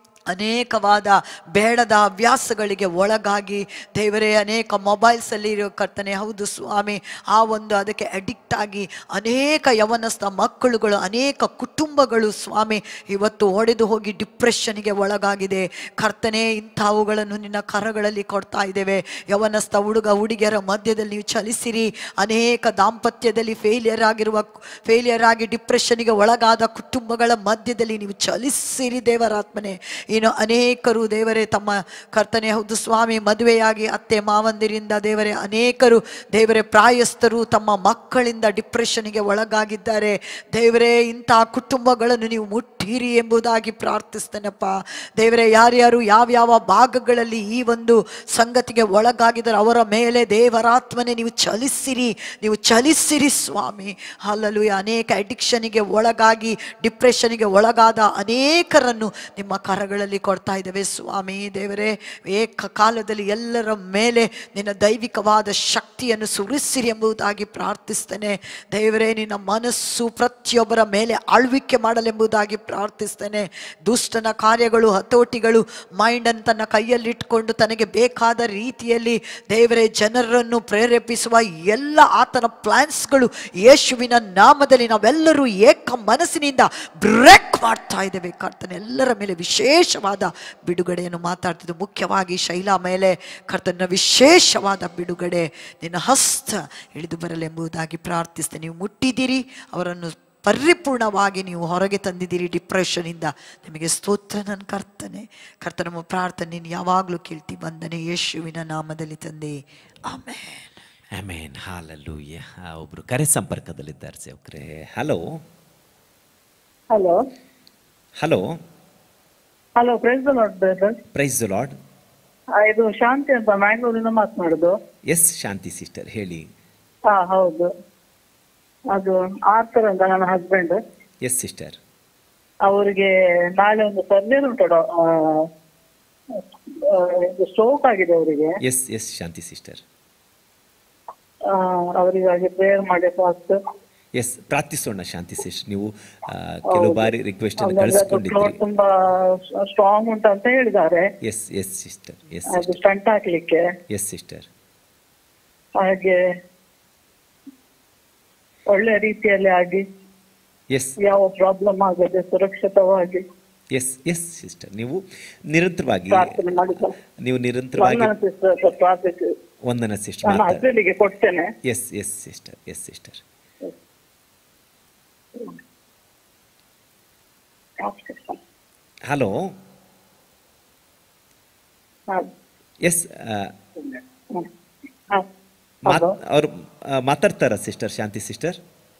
ಅನೇಕವಾದ ಬೇಡದ ಹವ್ಯಾಸಗಳಿಗೆ ಒಳಗಾಗಿ ದೇವರೇ ಅನೇಕ ಮೊಬೈಲ್ಸಲ್ಲಿ ಇರೋ ಕರ್ತನೆ ಹೌದು ಸ್ವಾಮಿ ಆ ಒಂದು ಅದಕ್ಕೆ ಅಡಿಕ್ಟ್ ಆಗಿ ಅನೇಕ ಯವನಸ್ಥ ಮಕ್ಕಳುಗಳು ಅನೇಕ ಕುಟುಂಬಗಳು ಸ್ವಾಮಿ ಇವತ್ತು ಒಡೆದು ಹೋಗಿ ಡಿಪ್ರೆಷನ್ಗೆ ಒಳಗಾಗಿದೆ ಕರ್ತನೆ ಇಂಥವುಗಳನ್ನು ನಿನ್ನ ಕರಗಳಲ್ಲಿ ಕೊಡ್ತಾ ಇದ್ದೇವೆ ಯವನಸ್ಥ ಹುಡುಗ ಹುಡುಗಿಯರ ಮಧ್ಯದಲ್ಲಿ ನೀವು ಚಲಿಸಿರಿ ಅನೇಕ ದಾಂಪತ್ಯದಲ್ಲಿ ಫೇಲಿಯರ್ ಆಗಿರುವ ಫೇಲಿಯರ್ ಆಗಿ ಡಿಪ್ರೆಷನ್ಗೆ ಒಳಗಾದ ಕುಟುಂಬಗಳ ಮಧ್ಯದಲ್ಲಿ ನೀವು ಚಲಿಸಿರಿ ದೇವರಾತ್ಮನೆ ಇನ್ನು ಅನೇಕರು ದೇವರೇ ತಮ್ಮ ಕರ್ತನೆ ಹೌದು ಸ್ವಾಮಿ ಮದುವೆಯಾಗಿ ಅತ್ತೆ ಮಾವಂದಿರಿಂದ ದೇವರೇ ಅನೇಕರು ದೇವರೇ ಪ್ರಾಯಸ್ಥರು ತಮ್ಮ ಮಕ್ಕಳಿಂದ ಡಿಪ್ರೆಷನ್ಗೆ ಒಳಗಾಗಿದ್ದಾರೆ ದೇವರೇ ಇಂತಹ ಕುಟುಂಬಗಳನ್ನು ನೀವು ಮುಟ್ಟಿರಿ ಎಂಬುದಾಗಿ ಪ್ರಾರ್ಥಿಸ್ತೇನಪ್ಪ ದೇವರೇ ಯಾರ್ಯಾರು ಯಾವ್ಯಾವ ಭಾಗಗಳಲ್ಲಿ ಈ ಒಂದು ಸಂಗತಿಗೆ ಒಳಗಾಗಿದ್ದಾರೆ ಅವರ ಮೇಲೆ ದೇವರಾತ್ಮನೆ ನೀವು ಚಲಿಸಿರಿ ನೀವು ಚಲಿಸಿರಿ ಸ್ವಾಮಿ ಹಲ್ಲಲುಯ ಅನೇಕ ಅಡಿಕ್ಷನ್ಗೆ ಒಳಗಾಗಿ ಡಿಪ್ರೆಷನ್ಗೆ ಒಳಗಾದ ಅನೇಕರನ್ನು ನಿಮ್ಮ ಕರಗಳಲ್ಲಿ ಕೊಡ್ತಾ ಇದ್ದೇವೆ ಸ್ವಾಮಿ ದೇವರೇ ಏಕ ಕಾಲದಲ್ಲಿ ಎಲ್ಲರ ಮೇಲೆ ನಿನ್ನ ದೈವಿಕವಾದ ಶಕ್ತಿಯನ್ನು ಸುರಿಸಿರಿ ಎಂಬುದಾಗಿ ಪ್ರಾರ್ಥಿಸ್ತೇನೆ ದೇವರೇ ನಿನ್ನ ಮನಸ್ಸು ಪ್ರತಿಯೊಬ್ಬರ ಮೇಲೆ ಆಳ್ವಿಕೆ ಮಾಡಲೆಂಬುದಾಗಿ ಪ್ರಾರ್ಥಿಸ್ತೇನೆ ದುಷ್ಟನ ಕಾರ್ಯಗಳು ಹತೋಟಿಗಳು ಮೈಂಡನ್ನು ತನ್ನ ಕೈಯಲ್ಲಿಟ್ಕೊಂಡು ತನಗೆ ಬೇಕಾದ ರೀತಿಯಲ್ಲಿ ದೇವರೇ ಜನರನ್ನು ಪ್ರೇರೇಪಿಸುವ ಎಲ್ಲ ಆತನ ಪ್ಲಾನ್ಸ್ಗಳು ಯೇಸುವಿನ ನಾಮದಲ್ಲಿ ನಾವೆಲ್ಲರೂ ಏಕ ಮನಸ್ಸಿನಿಂದ ಬ್ರೇಕ್ ಮಾಡ್ತಾ ಇದ್ದೇವೆ ಕರ್ತನೆ ಎಲ್ಲರ ಮೇಲೆ ವಿಶೇಷವಾದ ಬಿಡುಗಡೆಯನ್ನು ಮಾತಾಡ್ತಿದ್ದು ಮುಖ್ಯವಾಗಿ ಶೈಲಾ ಮೇಲೆ ಕರ್ತನ ವಿಶೇಷವಾದ ಬಿಡುಗಡೆ ನಿನ್ನ ಹಸ್ತ ಇಳಿದು ಬರಲೆಂಬುದಾಗಿ ಪ್ರಾರ್ಥಿಸ್ತೇನೆ ನೀವು ಮುಟ್ಟಿದ್ದೀರಿ ಅವರನ್ನು ಪರಿಪೂರ್ಣವಾಗಿ ನೀವು ಹೊರಗೆ ತಂದಿದ್ದೀರಿ ಡಿಪ್ರೆಷನಿಂದ ನಿಮಗೆ ಸ್ತೋತ್ರ ನನ್ನ ಕರ್ತನೆ ಕರ್ತನ ನಮ್ಮ ಪ್ರಾರ್ಥನೆ ನೀನು ಯಾವಾಗಲೂ ಕೇಳ್ತಿ ಬಂದನೆ ಯೇಸುವಿನ ನಾಮದಲ್ಲಿ ತಂದೆ ಆಮೇನ್ ಆಮೇನ್ ಹಾಲೆಲೂಯಾ ಒಬ್ರು ಕರೆ ಸಂಪರ್ಕದಲ್ಲಿದ್ದಾರೆ ಸೇವಕರೇ hello hello hello hello praise the lord brother praise the lord ಇದು ಶಾಂತಿ ಅಂತ ಮ್ಯಾಂಗ್ಳೂರಿಂದ ಮಾತನಾಡುದು ಎಸ್ ಶಾಂತಿ ಸಿಸ್ಟರ್ ಹೇಳಿ ಹಾ ಹೌದು ಅದು ಆರ್ಥರ್ ಅಂತ ನನ್ನ ಹಸ್ಬೆಂಡ್ ಎಸ್ ಸಿಸ್ಟರ್ ಅವರಿಗೆ ನಾಳೆ ಒಂದು ಸರ್ಜರಿ ಉಂಟು ಸ್ಟ್ರೋಕ್ ಆಗಿದೆ ಅವರಿಗೆ ಎಸ್ ಎಸ್ ಶಾಂತಿ ಸಿಸ್ಟರ್ ಅವರಿಗಾಗಿ ಪ್ರೇಯರ್ ಮಾಡಿ ಫಾಸ್ಟ್ ಎಸ್ ಪ್ರಾರ್ಥಿಸೋಣ ಶಾಂತಿ ಸಿಸ್ಟರ್ ನೀವು ಕೆಲವು ಬಾರಿ ರಿಕ್ವೆಸ್ಟ್ ಅನ್ನು ಕಳಿಸ್ಕೊಂಡಿದ್ದೀರಿ ತುಂಬಾ ಸ್ಟ್ರಾಂಗ್ ಉಂಟು ಅಂತ ಹೇಳಿದ್ದಾರೆ ಎಸ್ ಎಸ್ ಸಿಸ್ಟರ್ ಎಸ್ ಅದು ಸ್ಟಂಟ್ ಹಾಕ್ಲಿಕ್ಕೆ ಎಸ್ ಸಿಸ್ಟರ್ ಹಾಗೆ ಒಳ್ಳೆ ರೀತಿಯಲ್ಲಿ ಆಗಿ ಎಸ್ ಯಾವ ಪ್ರಾಬ್ಲಮ್ ಆಗದೆ ಸುರಕ್ಷಿತವಾಗಿ ಎಸ್ ಎಸ್ ಸಿಸ್ಟರ್ ನೀವು ನಿರಂತರವಾಗಿ ಪ್ರಾರ್ಥನೆ ಮಾಡಿ ನೀವು ನಿರಂತರವಾಗಿ ಪ್ರಾರ್ಥಿಸಿ ವಂದನ ಸಿಸ್ಟರ್ ನನ್ನ ಹಸ್ಬೆಂಡಿಗೆ ಕೊಡ್ತೇನೆ yes yes sister yes sister hello yes ಅವ್ರು ಮಾತಾಡ್ತಾರ ಸಿಸ್ಟರ್ ಶಾಂತಿ ಸಿಸ್ಟರ್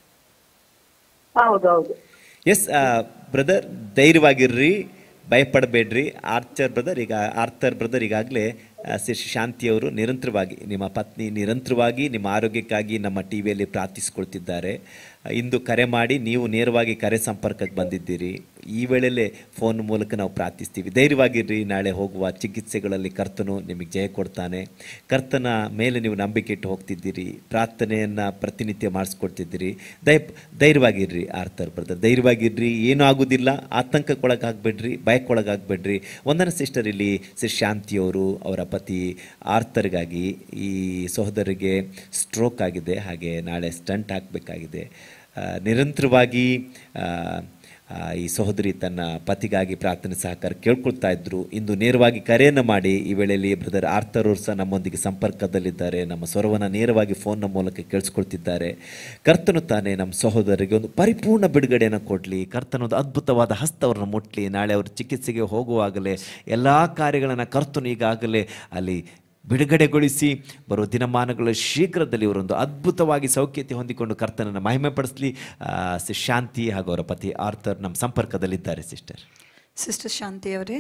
ಹೌದೌದು ಎಸ್ ಬ್ರದರ್ ಧೈರ್ಯವಾಗಿರ್ರಿ ಭಯಪಡಬೇಡ್ರಿ ಆರ್ಚರ್ ಬ್ರದರ್ ಈಗ ಆರ್ಥರ್ ಬ್ರದರ್ ಈಗಾಗಲೇ ಶಾಂತಿಯವರು ನಿರಂತರವಾಗಿ ನಿಮ್ಮ ಪತ್ನಿ ನಿರಂತರವಾಗಿ ನಿಮ್ಮ ಆರೋಗ್ಯಕ್ಕಾಗಿ ನಮ್ಮ ಟಿ ವಿಯಲ್ಲಿ ಪ್ರಾರ್ಥಿಸಿಕೊಳ್ತಿದ್ದಾರೆ ಇಂದು ಕರೆ ಮಾಡಿ ನೀವು ನೇರವಾಗಿ ಕರೆ ಸಂಪರ್ಕಕ್ಕೆ ಬಂದಿದ್ದೀರಿ ಈ ವೇಳೆಯಲ್ಲೇ ಫೋನ್ ಮೂಲಕ ನಾವು ಪ್ರಾರ್ಥಿಸ್ತೀವಿ ಧೈರ್ಯವಾಗಿರ್ರಿ ನಾಳೆ ಹೋಗುವ ಚಿಕಿತ್ಸೆಗಳಲ್ಲಿ ಕರ್ತನು ನಿಮಗೆ ಜಯ ಕೊಡ್ತಾನೆ ಕರ್ತನ ಮೇಲೆ ನೀವು ನಂಬಿಕೆ ಇಟ್ಟು ಹೋಗ್ತಿದ್ದೀರಿ ಪ್ರಾರ್ಥನೆಯನ್ನು ಪ್ರತಿನಿತ್ಯ ಮಾಡಿಸ್ಕೊಡ್ತಿದ್ದೀರಿ ದಯ ಧೈರ್ಯವಾಗಿರ್ರಿ ಆರ್ಥರ್ ಬ್ರದರ್ ಧೈರ್ಯವಾಗಿರ್ರಿ ಏನೂ ಆಗೋದಿಲ್ಲ ಆತಂಕಕ್ಕೊಳಗಾಗಬೇಡ್ರಿ ಭಯಕ್ಕೊಳಗಾಗಬೇಡ್ರಿ ಒಂದನ ಸಿಸ್ಟರ್ ಇಲ್ಲಿ ಶ್ರೀ ಶಾಂತಿಯವರು ಅವರ ಪತಿ ಆರ್ಥರ್ಗಾಗಿ ಈ ಸಹೋದರಿಗೆ ಸ್ಟ್ರೋಕ್ ಆಗಿದೆ ಹಾಗೆ ನಾಳೆ ಸ್ಟಂಟ್ ಹಾಕಬೇಕಾಗಿದೆ ನಿರಂತರವಾಗಿ ಈ ಸಹೋದರಿ ತನ್ನ ಪತಿಗಾಗಿ ಪ್ರಾರ್ಥನೆ ಸಹಕಾರ ಕೇಳ್ಕೊಳ್ತಾ ಇದ್ರು ಇಂದು ನೇರವಾಗಿ ಕರೆಯನ್ನು ಮಾಡಿ ಈ ವೇಳೆಯಲ್ಲಿ ಬ್ರದರ್ ಆರ್ಥರ್ ಅವರು ಸಹ ನಮ್ಮೊಂದಿಗೆ ಸಂಪರ್ಕದಲ್ಲಿದ್ದಾರೆ ನಮ್ಮ ಸ್ವರವನ್ನು ನೇರವಾಗಿ ಫೋನ್ನ ಮೂಲಕ ಕೇಳಿಸ್ಕೊಳ್ತಿದ್ದಾರೆ ಕರ್ತನು ತಾನೇ ನಮ್ಮ ಸಹೋದರಿಗೆ ಒಂದು ಪರಿಪೂರ್ಣ ಬಿಡುಗಡೆಯನ್ನು ಕೊಡಲಿ ಕರ್ತನೊಂದು ಅದ್ಭುತವಾದ ಹಸ್ತವರನ್ನು ಮುಟ್ಟಲಿ ನಾಳೆ ಅವರು ಚಿಕಿತ್ಸೆಗೆ ಹೋಗುವಾಗಲೇ ಎಲ್ಲ ಕಾರ್ಯಗಳನ್ನು ಕರ್ತನು ಈಗಾಗಲೇ ಅಲ್ಲಿ ಬಿಡುಗಡೆಗೊಳಿಸಿ ಬರುವ ದಿನಮಾನಗಳ ಶೀಘ್ರದಲ್ಲಿ ಇವರೊಂದು ಅದ್ಭುತವಾಗಿ ಸೌಖ್ಯತೆ ಹೊಂದಿಕೊಂಡು ಕರ್ತನನ್ನು ಮಹಿಮೆ ಪಡಿಸಲಿ ಶಾಂತಿ ಹಾಗೂ ಅವರ ಪತಿ ಆರ್ಥರ್ ನಮ್ಮ ಸಂಪರ್ಕದಲ್ಲಿದ್ದಾರೆ ಸಿಸ್ಟರ್ ಸಿಸ್ಟರ್ ಶಾಂತಿ ಅವರೇ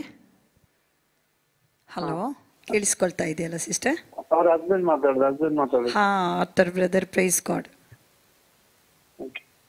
ಹಲೋ ಕೇಳಿಸ್ಕೊಳ್ತಾ ಇದೆಯಲ್ಲ ಸಿಸ್ಟರ್ ಅವ್ರ ಹಸ್ಬೆಂಡ್ ಮಾತಾಡೋದು ಹಸ್ಬೆಂಡ್ ಮಾತಾಡೋದು ಹಾ ಆರ್ಥರ್ ಬ್ರದರ್ ಪ್ರೈಸ್ ಗಾಡ್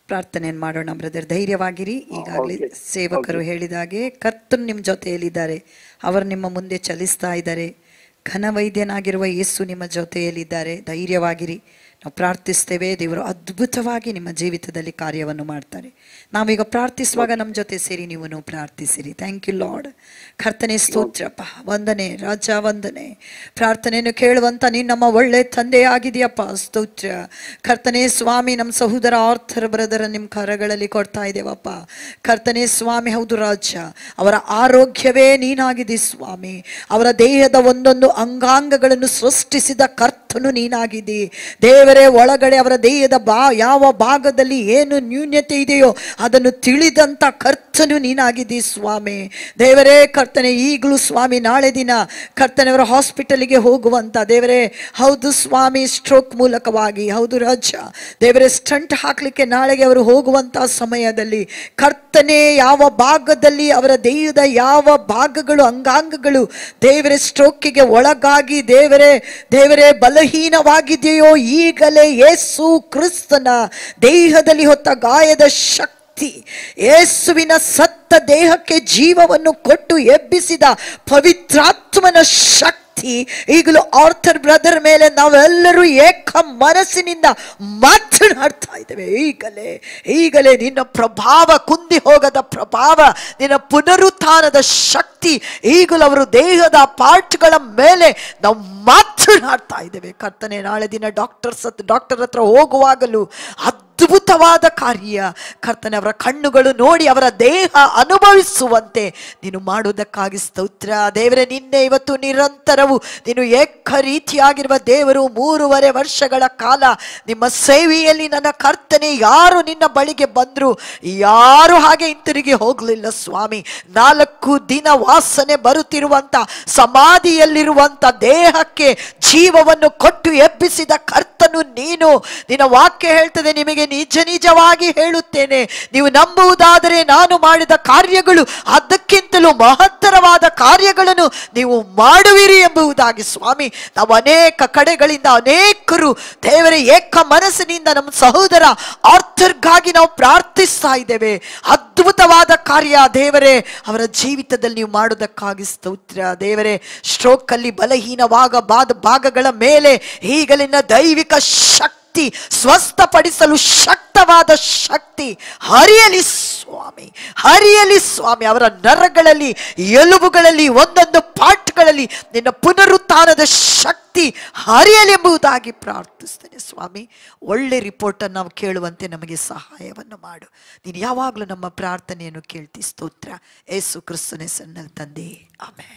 ಪ್ರಾರ್ಥನೆಯನ್ನು ಮಾಡೋಣ ಬ್ರದರ್, ಧೈರ್ಯವಾಗಿರಿ. ಈಗಾಗಲೇ ಸೇವಕರು ಹೇಳಿದಾಗೆ ಕರ್ತನು ನಿಮ್ಮ ಜೊತೆಯಲ್ಲಿದ್ದಾರೆ, ಅವರು ನಿಮ್ಮ ಮುಂದೆ ಚಲಿಸ್ತಾ ಇದ್ದಾರೆ. ಘನವೈದ್ಯನಾಗಿರುವ ಯೇಸು ನಿಮ್ಮ ಜೊತೆಯಲ್ಲಿದ್ದಾರೆ, ಧೈರ್ಯವಾಗಿರಿ. ನಾವು ಪ್ರಾರ್ಥಿಸ್ತೇವೆ, ದೇವರು ಅದ್ಭುತವಾಗಿ ನಿಮ್ಮ ಜೀವಿತದಲ್ಲಿ ಕಾರ್ಯವನ್ನು ಮಾಡ್ತಾರೆ. ನಾವೀಗ ಪ್ರಾರ್ಥಿಸುವಾಗ ನಮ್ಮ ಜೊತೆ ಸೇರಿ ನೀವು ಪ್ರಾರ್ಥಿಸಿರಿ. Thank you lord. ಕರ್ತನೆ ಸ್ತೋತ್ರಪ್ಪ, ವಂದನೆ ರಾಜ, ವಂದನೆ. ಪ್ರಾರ್ಥನೆಯನ್ನು ಕೇಳುವಂತ ನೀನು ನಮ್ಮ ಒಳ್ಳೆ ತಂದೆಯಾಗಿದೆಯಪ್ಪ, ಸ್ತೋತ್ರ. ಕರ್ತನೆ ಸ್ವಾಮಿ, ನಮ್ಮ ಸಹೋದರ ಆರ್ಥರ್ ಬ್ರದರ್ ನಿಮ್ಮ ಕರಗಳಲ್ಲಿ ಕೊಡ್ತಾ ಇದ್ದೇವಪ್ಪ. ಕರ್ತನೆ ಸ್ವಾಮಿ, ಹೌದು ರಾಜ, ಅವರ ಆರೋಗ್ಯವೇ ನೀನಾಗಿದೆ ಸ್ವಾಮಿ. ಅವರ ದೇಹದ ಒಂದೊಂದು ಅಂಗಾಂಗಗಳನ್ನು ಸೃಷ್ಟಿಸಿದ ಕರ್ತನು ನೀನಾಗಿದೆ ದೇವರೇ. ಒಳಗಡೆ ಅವರ ದೇಹದ ಬಾ ಯಾವ ಭಾಗದಲ್ಲಿ ಏನು ನ್ಯೂನ್ಯತೆ ಇದೆಯೋ ಅದನ್ನು ತಿಳಿದಂತ ಕರ್ತನು ನೀನಾಗಿದ್ದಿ ಸ್ವಾಮಿ. ದೇವರೇ ಕರ್ತನೆ, ಈಗಲೂ ಸ್ವಾಮಿ ನಾಳೆ ದಿನ ಕರ್ತನೆಯವರ ಹಾಸ್ಪಿಟಲ್ಗೆ ಹೋಗುವಂತ ದೇವರೇ, ಹೌದು ಸ್ವಾಮಿ, ಸ್ಟ್ರೋಕ್ ಮೂಲಕವಾಗಿ, ಹೌದು ರಾಜ ದೇವರೇ, ಸ್ಟಂಟ್ ಹಾಕ್ಲಿಕ್ಕೆ ನಾಳೆಗೆ ಅವರು ಹೋಗುವಂತ ಸಮಯದಲ್ಲಿ ಕರ್ತನೆ, ಯಾವ ಭಾಗದಲ್ಲಿ ಅವರ ದೇಹದ ಯಾವ ಭಾಗಗಳು ಅಂಗಾಂಗಗಳು ದೇವರೇ ಸ್ಟ್ರೋಕಿಗೆ ಒಳಗಾಗಿ ದೇವರೇ ದೇವರೇ ಬಲಹೀನವಾಗಿದೆಯೋ ಈಗಲೇ ಯೇಸು ಕ್ರಿಸ್ತನ ದೇಹದಲ್ಲಿ ಹೊತ್ತ ಗಾಯದ ಶಕ್ತಿ, ಯೇಸುವಿನ ಸತ್ತ ದೇಹಕ್ಕೆ ಜೀವವನ್ನು ಕೊಟ್ಟು ಎಬ್ಬಿಸಿದ ಪವಿತ್ರಾತ್ಮನ ಶಕ್ತಿ ಈಗಲೂ ಆರ್ಥರ್ ಬ್ರದರ್ ಮೇಲೆ ನಾವೆಲ್ಲರೂ ಏಕ ಮನಸ್ಸಿನಿಂದ ಮಾತನಾಡ್ತಾ ಇದ್ದೇವೆ. ಈಗಲೇ ಈಗಲೇ ನಿನ್ನ ಪ್ರಭಾವ, ಕುಂದಿ ಹೋಗದ ಪ್ರಭಾವ, ನಿನ್ನ ಪುನರುತ್ಥಾನದ ಶಕ್ತಿ ಈಗಲೂ ಅವರು ದೇಹದ ಪಾರ್ಟ್ಗಳ ಮೇಲೆ ನಾವು ಮಾತನಾಡ್ತಾ ಇದ್ದೇವೆ. ಕರ್ತನೆ, ನಾಳೆ ದಿನ ಡಾಕ್ಟರ್ಸ್ ಡಾಕ್ಟರ್ ಹತ್ರ ಹೋಗುವಾಗಲೂ ಅದ್ಭುತವಾದ ಕಾರ್ಯ ಕರ್ತನೆ, ಅವರ ಕಣ್ಣುಗಳು ನೋಡಿ ಅವರ ದೇಹ ಅನುಭವಿಸುವಂತೆ ನೀನು ಮಾಡುವುದಕ್ಕಾಗಿ ಸ್ತೋತ್ರ ದೇವರೇ. ನಿನ್ನೆ ಇವತ್ತು ನಿರಂತರವು ನೀನು ಏಕ ರೀತಿಯಾಗಿರುವ ದೇವರು. ಮೂರುವರೆ ವರ್ಷಗಳ ಕಾಲ ನಿಮ್ಮ ಸೇವೆಯಲ್ಲಿ ನನ್ನ ಕರ್ತನೆ, ಯಾರು ನಿನ್ನ ಬಳಿಗೆ ಬಂದ್ರು ಯಾರು ಹಾಗೆ ಹಿಂತಿರುಗಿ ಹೋಗಲಿಲ್ಲ ಸ್ವಾಮಿ. ನಾಲ್ಕು ದಿನ ವಾಸನೆ ಬರುತ್ತಿರುವಂತ ಸಮಾಧಿಯಲ್ಲಿರುವಂತ ದೇಹಕ್ಕೆ ಜೀವವನ್ನು ಕೊಟ್ಟು ಎಬ್ಬಿಸಿದ ಕರ್ತನು ನೀನು. ನಿನ್ನ ವಾಕ್ಯ ಹೇಳ್ತದೆ, ನಿಮಗೆ ನಿಜ ನಿಜವಾಗಿ ಹೇಳುತ್ತೇನೆ, ನೀವು ನಂಬುವುದಾದರೆ ನಾನು ಮಾಡಿದ ಕಾರ್ಯಗಳು ಅದಕ್ಕಿಂತಲೂ ಮಹತ್ತರವಾದ ಕಾರ್ಯಗಳನ್ನು ನೀವು ಮಾಡುವಿರಿ ಎಂಬುದಾಗಿ ಸ್ವಾಮಿ. ನಾವು ಅನೇಕ ಕಡೆಗಳಿಂದ ಅನೇಕರು ದೇವರೇ ಏಕ ಮನಸ್ಸಿನಿಂದ ನಮ್ಮ ಸಹೋದರ ಆರ್ಥರ್ಗಾಗಿ ನಾವು ಪ್ರಾರ್ಥಿಸ್ತಾ ಇದ್ದೇವೆ. ಅದ್ಭುತವಾದ ಕಾರ್ಯ ದೇವರೇ ಅವರ ಜೀವಿತದಲ್ಲಿ ನೀವು ಮಾಡುವುದಕ್ಕಾಗಿ ಸ್ತೋತ್ರ ದೇವರೇ. ಸ್ಟ್ರೋಕ್ ಅಲ್ಲಿ ಬಲಹೀನವಾಗಬಾದ ಭಾಗಗಳ ಮೇಲೆ ಈಗಲಿನ ದೈವಿಕ ಶಕ್ತಿ, ಸ್ವಸ್ಥಪಡಿಸಲು ಶಕ್ತವಾದ ಶಕ್ತಿ ಹರಿಯಲಿ ಸ್ವಾಮಿ, ಹರಿಯಲಿ ಸ್ವಾಮಿ. ಅವರ ನರಗಳಲ್ಲಿ, ಎಲುಬುಗಳಲ್ಲಿ, ಒಂದೊಂದು ಪಾರ್ಟ್ಗಳಲ್ಲಿ ನಿನ್ನ ಪುನರುತ್ಥಾನದ ಶಕ್ತಿ ಹರಿಯಲಿ ಎಂಬುದಾಗಿ ಪ್ರಾರ್ಥಿಸ್ತೇನೆ ಸ್ವಾಮಿ. ಒಳ್ಳೆ ರಿಪೋರ್ಟ್ ಅನ್ನು ನಾವು ಕೇಳುವಂತೆ ನಮಗೆ ಸಹಾಯವನ್ನು ಮಾಡು. ನೀನು ಯಾವಾಗಲೂ ನಮ್ಮ ಪ್ರಾರ್ಥನೆಯನ್ನು ಕೇಳ್ತಿ. ಸ್ತೋತ್ರ ಯೇಸು ಕ್ರಿಸ್ತನ ಹೆಸರಿನಲ್ಲಿ ತಂದೆ, amen.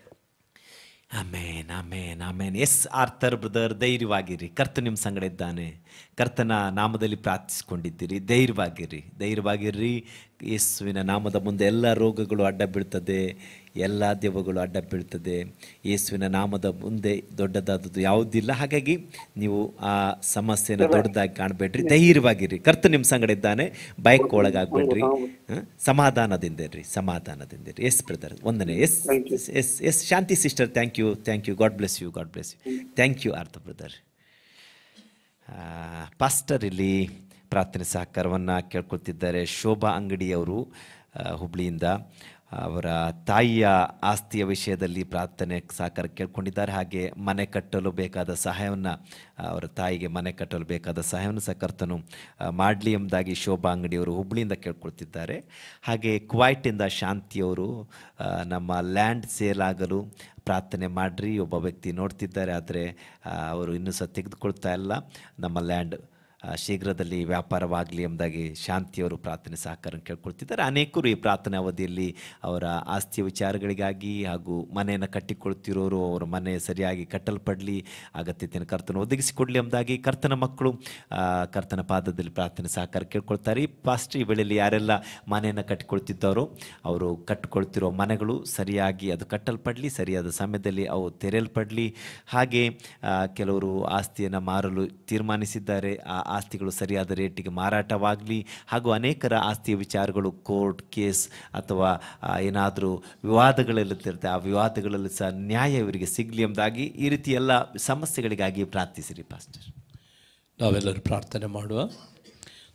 Amen amen amen. Yes Arthur brother, ಧೈರ್ಯವಾಗಿರಿ, ಕರ್ತ ನಿಮ್ಮ ಸಂಗಡ ಇದ್ದಾನೆ. ಕರ್ತನ ನಾಮದಲ್ಲಿ ಪ್ರಾರ್ಥಿಸಿಕೊಂಡಿದ್ದೀರಿ, ಧೈರ್ಯವಾಗಿರಿ, ಧೈರ್ಯವಾಗಿರ್ರಿ. ಯೇಸುವಿನ ನಾಮದ ಮುಂದೆ ಎಲ್ಲ ರೋಗಗಳು ಅಡ್ಡ ಬೀಳ್ತದೆ, ಎಲ್ಲ ದೆವ್ವಗಳು ಅಡ್ಡ ಬೀಳ್ತದೆ. ಯೇಸುವಿನ ನಾಮದ ಮುಂದೆ ದೊಡ್ಡದಾದದ್ದು ಯಾವುದಿಲ್ಲ. ಹಾಗಾಗಿ ನೀವು ಆ ಸಮಸ್ಯೆನ ದೊಡ್ಡದಾಗಿ ಕಾಣಬೇಡ್ರಿ, ಧೈರ್ಯವಾಗಿರಿ. ಕರ್ತ ನಿಮ್ಮ ಸಂಗಡ ಇದ್ದಾನೆ, ಭಯಕ್ಕೆ ಒಳಗಾಗ್ಬೇಡ್ರಿ, ಸಮಾಧಾನದಿಂದಿರ್ರಿ, ಸಮಾಧಾನದಿಂದಿರ್ರಿ. ಎಸ್ ಬ್ರದರ್, ಒಂದನೇ. Yes yes yes Shanti sister, thank you thank you god bless you god bless you thank you Arthur brother. Pastor ಇಲ್ಲಿ ಪ್ರಾರ್ಥನೆ ಸಹಕಾರವನ್ನು ಕೇಳ್ಕೊಳ್ತಿದ್ದಾರೆ. ಶೋಭಾ ಅಂಗಡಿಯವರು ಹುಬ್ಳಿಯಿಂದ ಅವರ ತಾಯಿಯ ಆಸ್ತಿಯ ವಿಷಯದಲ್ಲಿ ಪ್ರಾರ್ಥನೆ ಸಹಕಾರ ಕೇಳ್ಕೊಂಡಿದ್ದಾರೆ. ಹಾಗೆ ಮನೆ ಕಟ್ಟಲು ಬೇಕಾದ ಸಹಾಯವನ್ನು, ಅವರ ತಾಯಿಗೆ ಮನೆ ಕಟ್ಟಲು ಬೇಕಾದ ಸಹಾಯವನ್ನು ಸಹ ಕರ್ತನು ಮಾಡಲಿ ಎಂಬುದಾಗಿ ಶೋಭಾ ಅಂಗಡಿಯವರು ಹುಬ್ಳಿಯಿಂದ ಕೇಳ್ಕೊಳ್ತಿದ್ದಾರೆ. ಹಾಗೆ ಕುವೈಟಿಂದ ಶಾಂತಿಯವರು ನಮ್ಮ ಲ್ಯಾಂಡ್ ಸೇಲ್ ಆಗಲು ಪ್ರಾರ್ಥನೆ ಮಾಡಿರಿ. ಒಬ್ಬ ವ್ಯಕ್ತಿ ನೋಡ್ತಿದ್ದಾರೆ, ಆದರೆ ಅವರು ಇನ್ನೂ ಸಹ ತೆಗೆದುಕೊಳ್ತಾ ಇಲ್ಲ. ನಮ್ಮ ಲ್ಯಾಂಡ್ ಶೀಘ್ರದಲ್ಲಿ ವ್ಯಾಪಾರವಾಗಲಿ ಎಂಬುದಾಗಿ ಶಾಂತಿಯವರು ಪ್ರಾರ್ಥನೆ ಸಹಕಾರ ಕೇಳ್ಕೊಳ್ತಿದ್ದಾರೆ. ಅನೇಕರು ಈ ಪ್ರಾರ್ಥನೆ ಅವಧಿಯಲ್ಲಿ ಅವರ ಆಸ್ತಿಯ ವಿಚಾರಗಳಿಗಾಗಿ ಹಾಗೂ ಮನೆಯನ್ನು ಕಟ್ಟಿಕೊಳ್ತಿರೋರು ಅವರ ಮನೆ ಸರಿಯಾಗಿ ಕಟ್ಟಲ್ಪಡಲಿ, ಅಗತ್ಯತೆಯನ್ನು ಕರ್ತನ ಒದಗಿಸಿಕೊಡಲಿ ಎಂಬುದಾಗಿ ಕರ್ತನ ಮಕ್ಕಳು ಕರ್ತನ ಪಾದದಲ್ಲಿ ಪ್ರಾರ್ಥನೆ ಸಹಕಾರ ಕೇಳ್ಕೊಳ್ತಾರೆ. ಈ ಪಾಸ್ಟ್ ಈ ವೇಳೆಯಲ್ಲಿ ಯಾರೆಲ್ಲ ಮನೆಯನ್ನು ಕಟ್ಟಿಕೊಳ್ತಿದ್ದಾರೋ ಅವರು ಕಟ್ಟಿಕೊಳ್ತಿರೋ ಮನೆಗಳು ಸರಿಯಾಗಿ ಅದು ಕಟ್ಟಲ್ಪಡಲಿ, ಸರಿಯಾದ ಸಮಯದಲ್ಲಿ ಅವು ತೆರೆಯಲ್ಪಡಲಿ. ಹಾಗೆ ಕೆಲವರು ಆಸ್ತಿಯನ್ನು ಮಾರಲು ತೀರ್ಮಾನಿಸಿದ್ದಾರೆ, ಆ ಆಸ್ತಿಗಳು ಸರಿಯಾದ ರೇಟಿಗೆ ಮಾರಾಟವಾಗಲಿ. ಹಾಗೂ ಅನೇಕರ ಆಸ್ತಿಯ ವಿಚಾರಗಳು ಕೋರ್ಟ್ ಕೇಸ್ ಅಥವಾ ಏನಾದರೂ ವಿವಾದಗಳಲ್ಲಿರುತ್ತೆ, ಆ ವಿವಾದಗಳಲ್ಲಿ ಸಹ ನ್ಯಾಯ ಇವರಿಗೆ ಸಿಗಲಿ ಎಂಬುದಾಗಿ ಈ ರೀತಿ ಎಲ್ಲ ಸಮಸ್ಯೆಗಳಿಗಾಗಿ ಪ್ರಾರ್ಥಿಸಿರಿ ಪಾಸ್ಟರ್. ನಾವೆಲ್ಲರೂ ಪ್ರಾರ್ಥನೆ ಮಾಡುವ.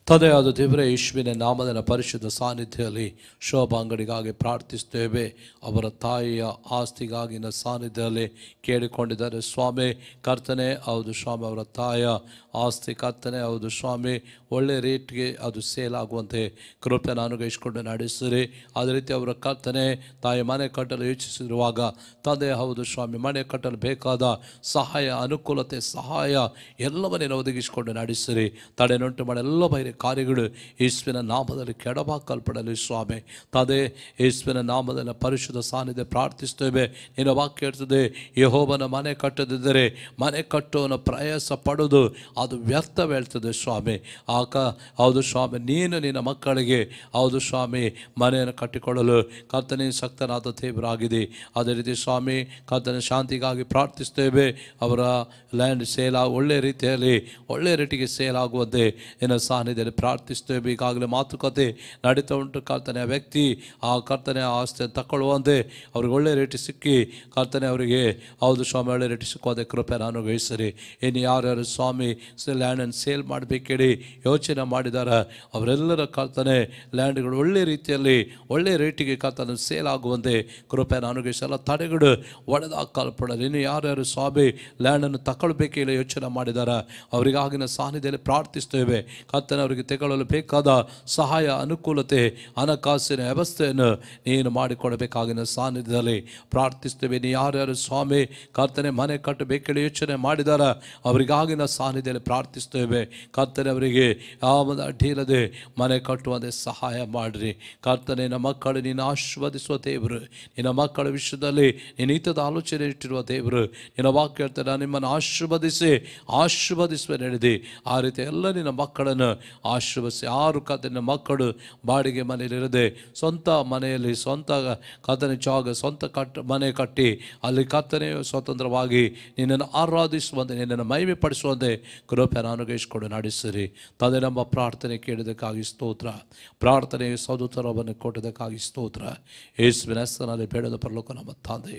ತಂದೆಯಾದ ದೇವರೇ, ಯೇಸುವಿನ ನಾಮದ ಪರಿಶುದ್ಧ ಸಾನ್ನಿಧ್ಯದಲ್ಲಿ ಶೋಭಾಂಗಡಿಗಾಗಿ ಪ್ರಾರ್ಥಿಸ್ತೇವೆ. ಅವರ ತಾಯಿಯ ಆಸ್ತಿಗಾಗಿ ಸಾನ್ನಿಧ್ಯದಲ್ಲಿ ಕೇಳಿಕೊಂಡಿದ್ದಾರೆ ಸ್ವಾಮಿ. ಕರ್ತನೆ, ಹೌದು ಸ್ವಾಮಿ, ಅವರ ತಾಯಿಯ ಆಸ್ತಿ ಕರ್ತನೆ, ಹೌದು ಸ್ವಾಮಿ, ಒಳ್ಳೆ ರೇಟ್ಗೆ ಅದು ಸೇಲ್ ಆಗುವಂತೆ ಕೃಪೆಯನ್ನು ಅನುಗ್ರಹಿಸಿಕೊಂಡು ನಡೆಸಿರಿ. ಅದೇ ರೀತಿ ಅವರ ಕರ್ತನೆ ತಾಯಿ ಮನೆ ಕಟ್ಟಲು ಯೋಚಿಸಿರುವಾಗ ತಂದೆ, ಹೌದು ಸ್ವಾಮಿ, ಮನೆ ಕಟ್ಟಲು ಬೇಕಾದ ಸಹಾಯ, ಅನುಕೂಲತೆ, ಸಹಾಯ ಎಲ್ಲವನ್ನೇನು ಒದಗಿಸಿಕೊಂಡು ನಡೆಸಿರಿ. ತಡೆನುಂಟು ಮಾಡಿ ಎಲ್ಲ ಬೈರಿ ಕಾರ್ಯಗಳು ಯೇಸುವಿನ ನಾಮದಲ್ಲಿ ಕೆಡವಾಕಲ್ಪಡಲಿ ಸ್ವಾಮಿ. ತಂದೆ, ಯೇಸುವಿನ ನಾಮದಲ್ಲಿ ಪರಿಶುದ್ಧ ಸಾನ್ನಿಧ್ಯ ಪ್ರಾರ್ಥಿಸ್ತೇವೆ. ನಿನ್ನ ವಾಕ್ಯ ಇರ್ತದೆ, ಯೆಹೋವನ ಮನೆ ಕಟ್ಟದಿದ್ದರೆ ಮನೆ ಕಟ್ಟುವನ ಪ್ರಯಾಸ ಪಡೋದು ಅದು ವ್ಯರ್ಥವೇಳ್ತದೆ ಸ್ವಾಮಿ. ಆಕ ಹೌದು ಸ್ವಾಮಿ, ನೀನು ನಿನ್ನ ಮಕ್ಕಳಿಗೆ ಹೌದು ಸ್ವಾಮಿ ಮನೆಯನ್ನು ಕಟ್ಟಿಕೊಳ್ಳಲು ಕರ್ತನೆ ಶಕ್ತನಾದ ದೇವರಾಗಿದೆ. ಅದೇ ರೀತಿ ಸ್ವಾಮಿ ಕರ್ತನ ಶಾಂತಿಗಾಗಿ ಪ್ರಾರ್ಥಿಸ್ತೇವೆ. ಅವರ ಲ್ಯಾಂಡ್ ಸೇಲ್ ಆಗ ಒಳ್ಳೆಯ ರೀತಿಯಲ್ಲಿ ಒಳ್ಳೆಯ ರೇಟಿಗೆ ಸೇಲ್ ಆಗುವಂತೆ ನಿನ್ನ ಸಾನ್ನಿಧ್ಯದಲ್ಲಿ ಪ್ರಾರ್ಥಿಸ್ತೇವೆ. ಈಗಾಗಲೇ ಮಾತುಕತೆ ನಡೀತಾ ಉಂಟು ಕರ್ತನೆ. ಆ ವ್ಯಕ್ತಿ ಆ ಕರ್ತನೆ ಆಸ್ತಿಯನ್ನು ತಗೊಳ್ಳುವಂತೆ ಅವ್ರಿಗೆ ಒಳ್ಳೆ ರೇಟಿ ಸಿಕ್ಕಿ ಕರ್ತನೆ ಅವರಿಗೆ ಹೌದು ಸ್ವಾಮಿ ಒಳ್ಳೆ ರೇಟಿ ಸಿಕ್ಕುವಂತೆ ಕೃಪೆಯನ್ನು ಅನುಗ್ರಹಿಸಿರಿ. ಇನ್ನು ಯಾರ್ಯಾರು ಸ್ವಾಮಿ ಲ್ಯಾಂಡನ್ನು ಸೇಲ್ ಮಾಡಬೇಕೇಳಿ ಯೋಚನೆ ಮಾಡಿದ್ದಾರೆ ಅವರೆಲ್ಲರ ಕರ್ತನೆ ಲ್ಯಾಂಡ್ಗಳು ಒಳ್ಳೆ ರೀತಿಯಲ್ಲಿ ಒಳ್ಳೆ ರೇಟಿಗೆ ಕರ್ತನೆ ಸೇಲ್ ಆಗುವಂತೆ ಕೃಪೆಯನ್ನು ಅನುಗ್ರಹಿಸಿ ಎಲ್ಲ ತಡೆಗಳು ಒಡೆದಾಕಲ್ಪಡಲಿ. ಇನ್ನು ಯಾರ್ಯಾರು ಸ್ವಾಮಿ ಲ್ಯಾಂಡನ್ನು ತಗೊಳ್ಬೇಕೇಳಿ ಯೋಚನೆ ಮಾಡಿದ್ದಾರೆ ಅವರಿಗಾಗಿನ ಸಾನ್ನಿಧ್ಯದಲ್ಲಿ ಪ್ರಾರ್ಥಿಸ್ತೇವೆ. ಕರ್ತನೆ ಅವರಿಗೆ ತೆಗೊಳ್ಳಲು ಬೇಕಾದ ಸಹಾಯ, ಅನುಕೂಲತೆ, ಹಣಕಾಸಿನ ವ್ಯವಸ್ಥೆಯನ್ನು ನೀನು ಮಾಡಿಕೊಡಬೇಕಾಗಿನ ಸಾನ್ನಿಧ್ಯದಲ್ಲಿ ಪ್ರಾರ್ಥಿಸ್ತೇವೆ. ನೀ ಯಾರ್ಯಾರು ಸ್ವಾಮಿ ಕರ್ತನೆ ಮನೆ ಕಟ್ಟಬೇಕೇಳಿ ಯೋಚನೆ ಮಾಡಿದಾರ ಅವರಿಗಾಗಿನ ಸಾನ್ನಿಧ್ಯದಲ್ಲಿ ಪ್ರಾರ್ಥಿಸ್ತೇವೆ. ಕರ್ತನೆ ಅವರಿಗೆ ಯಾವ ಅಡ್ಡಿ ಇಲ್ಲದೆ ಮನೆ ಕಟ್ಟುವಂತೆ ಸಹಾಯ ಮಾಡಿರಿ. ಕರ್ತನೆ ನಿನ್ನ ಮಕ್ಕಳು ನೀನು ಆಶೀರ್ವದಿಸುವ ದೇವರು, ನಿನ್ನ ಮಕ್ಕಳ ವಿಷಯದಲ್ಲಿ ನೀನು ಹಿತದ ಆಲೋಚನೆ ಇಟ್ಟಿರುವ ದೇವರು. ನಿನ್ನ ವಾಕ್ಯ ಹೇಳ್ತಾರೆ, ನಿಮ್ಮನ್ನು ಆಶೀರ್ವದಿಸಿ ಆಶೀರ್ವದಿಸುವ ನಡೆದಿ. ಆ ರೀತಿ ಎಲ್ಲ ನಿನ್ನ ಮಕ್ಕಳನ್ನು ಆಶೀರ್ವದಿಸಿ. ಆರು ಕರ್ತನ ಮಕ್ಕಳು ಬಾಡಿಗೆ ಮನೆಯಲ್ಲಿರದೆ ಸ್ವಂತ ಮನೆಯಲ್ಲಿ ಸ್ವಂತ ಕರ್ತನೆ ಜಾಗ ಸ್ವಂತ ಕಟ್ಟ ಮನೆ ಕಟ್ಟಿ ಅಲ್ಲಿ ಕರ್ತನೆ ಸ್ವತಂತ್ರವಾಗಿ ನಿನ್ನನ್ನು ಆರಾಧಿಸುವಂತೆ ನಿನ್ನನ್ನು ಮಹಿಮೆ ಪಡಿಸುವಂತೆ ಕೃಪೆಯನ್ನು ಅನುಗ್ರಹಿಸಿಕೊಂಡು ನಡೆಸಿರಿ. ತಂದೆ, ನಮ್ಮ ಪ್ರಾರ್ಥನೆ ಕೇಳಿದಕ್ಕಾಗಿ ಸ್ತೋತ್ರ. ಪ್ರಾರ್ಥನೆಗೆ ಸದುತ್ತರವನ್ನು ಕೊಟ್ಟದಕ್ಕಾಗಿ ಸ್ತೋತ್ರ. ಯೇಸುವಿನ ಹೆಸರಿನಲ್ಲಿ ಬೇಡದ ಪರಲೋಕ ನಮ್ಮ ತಂದೆ.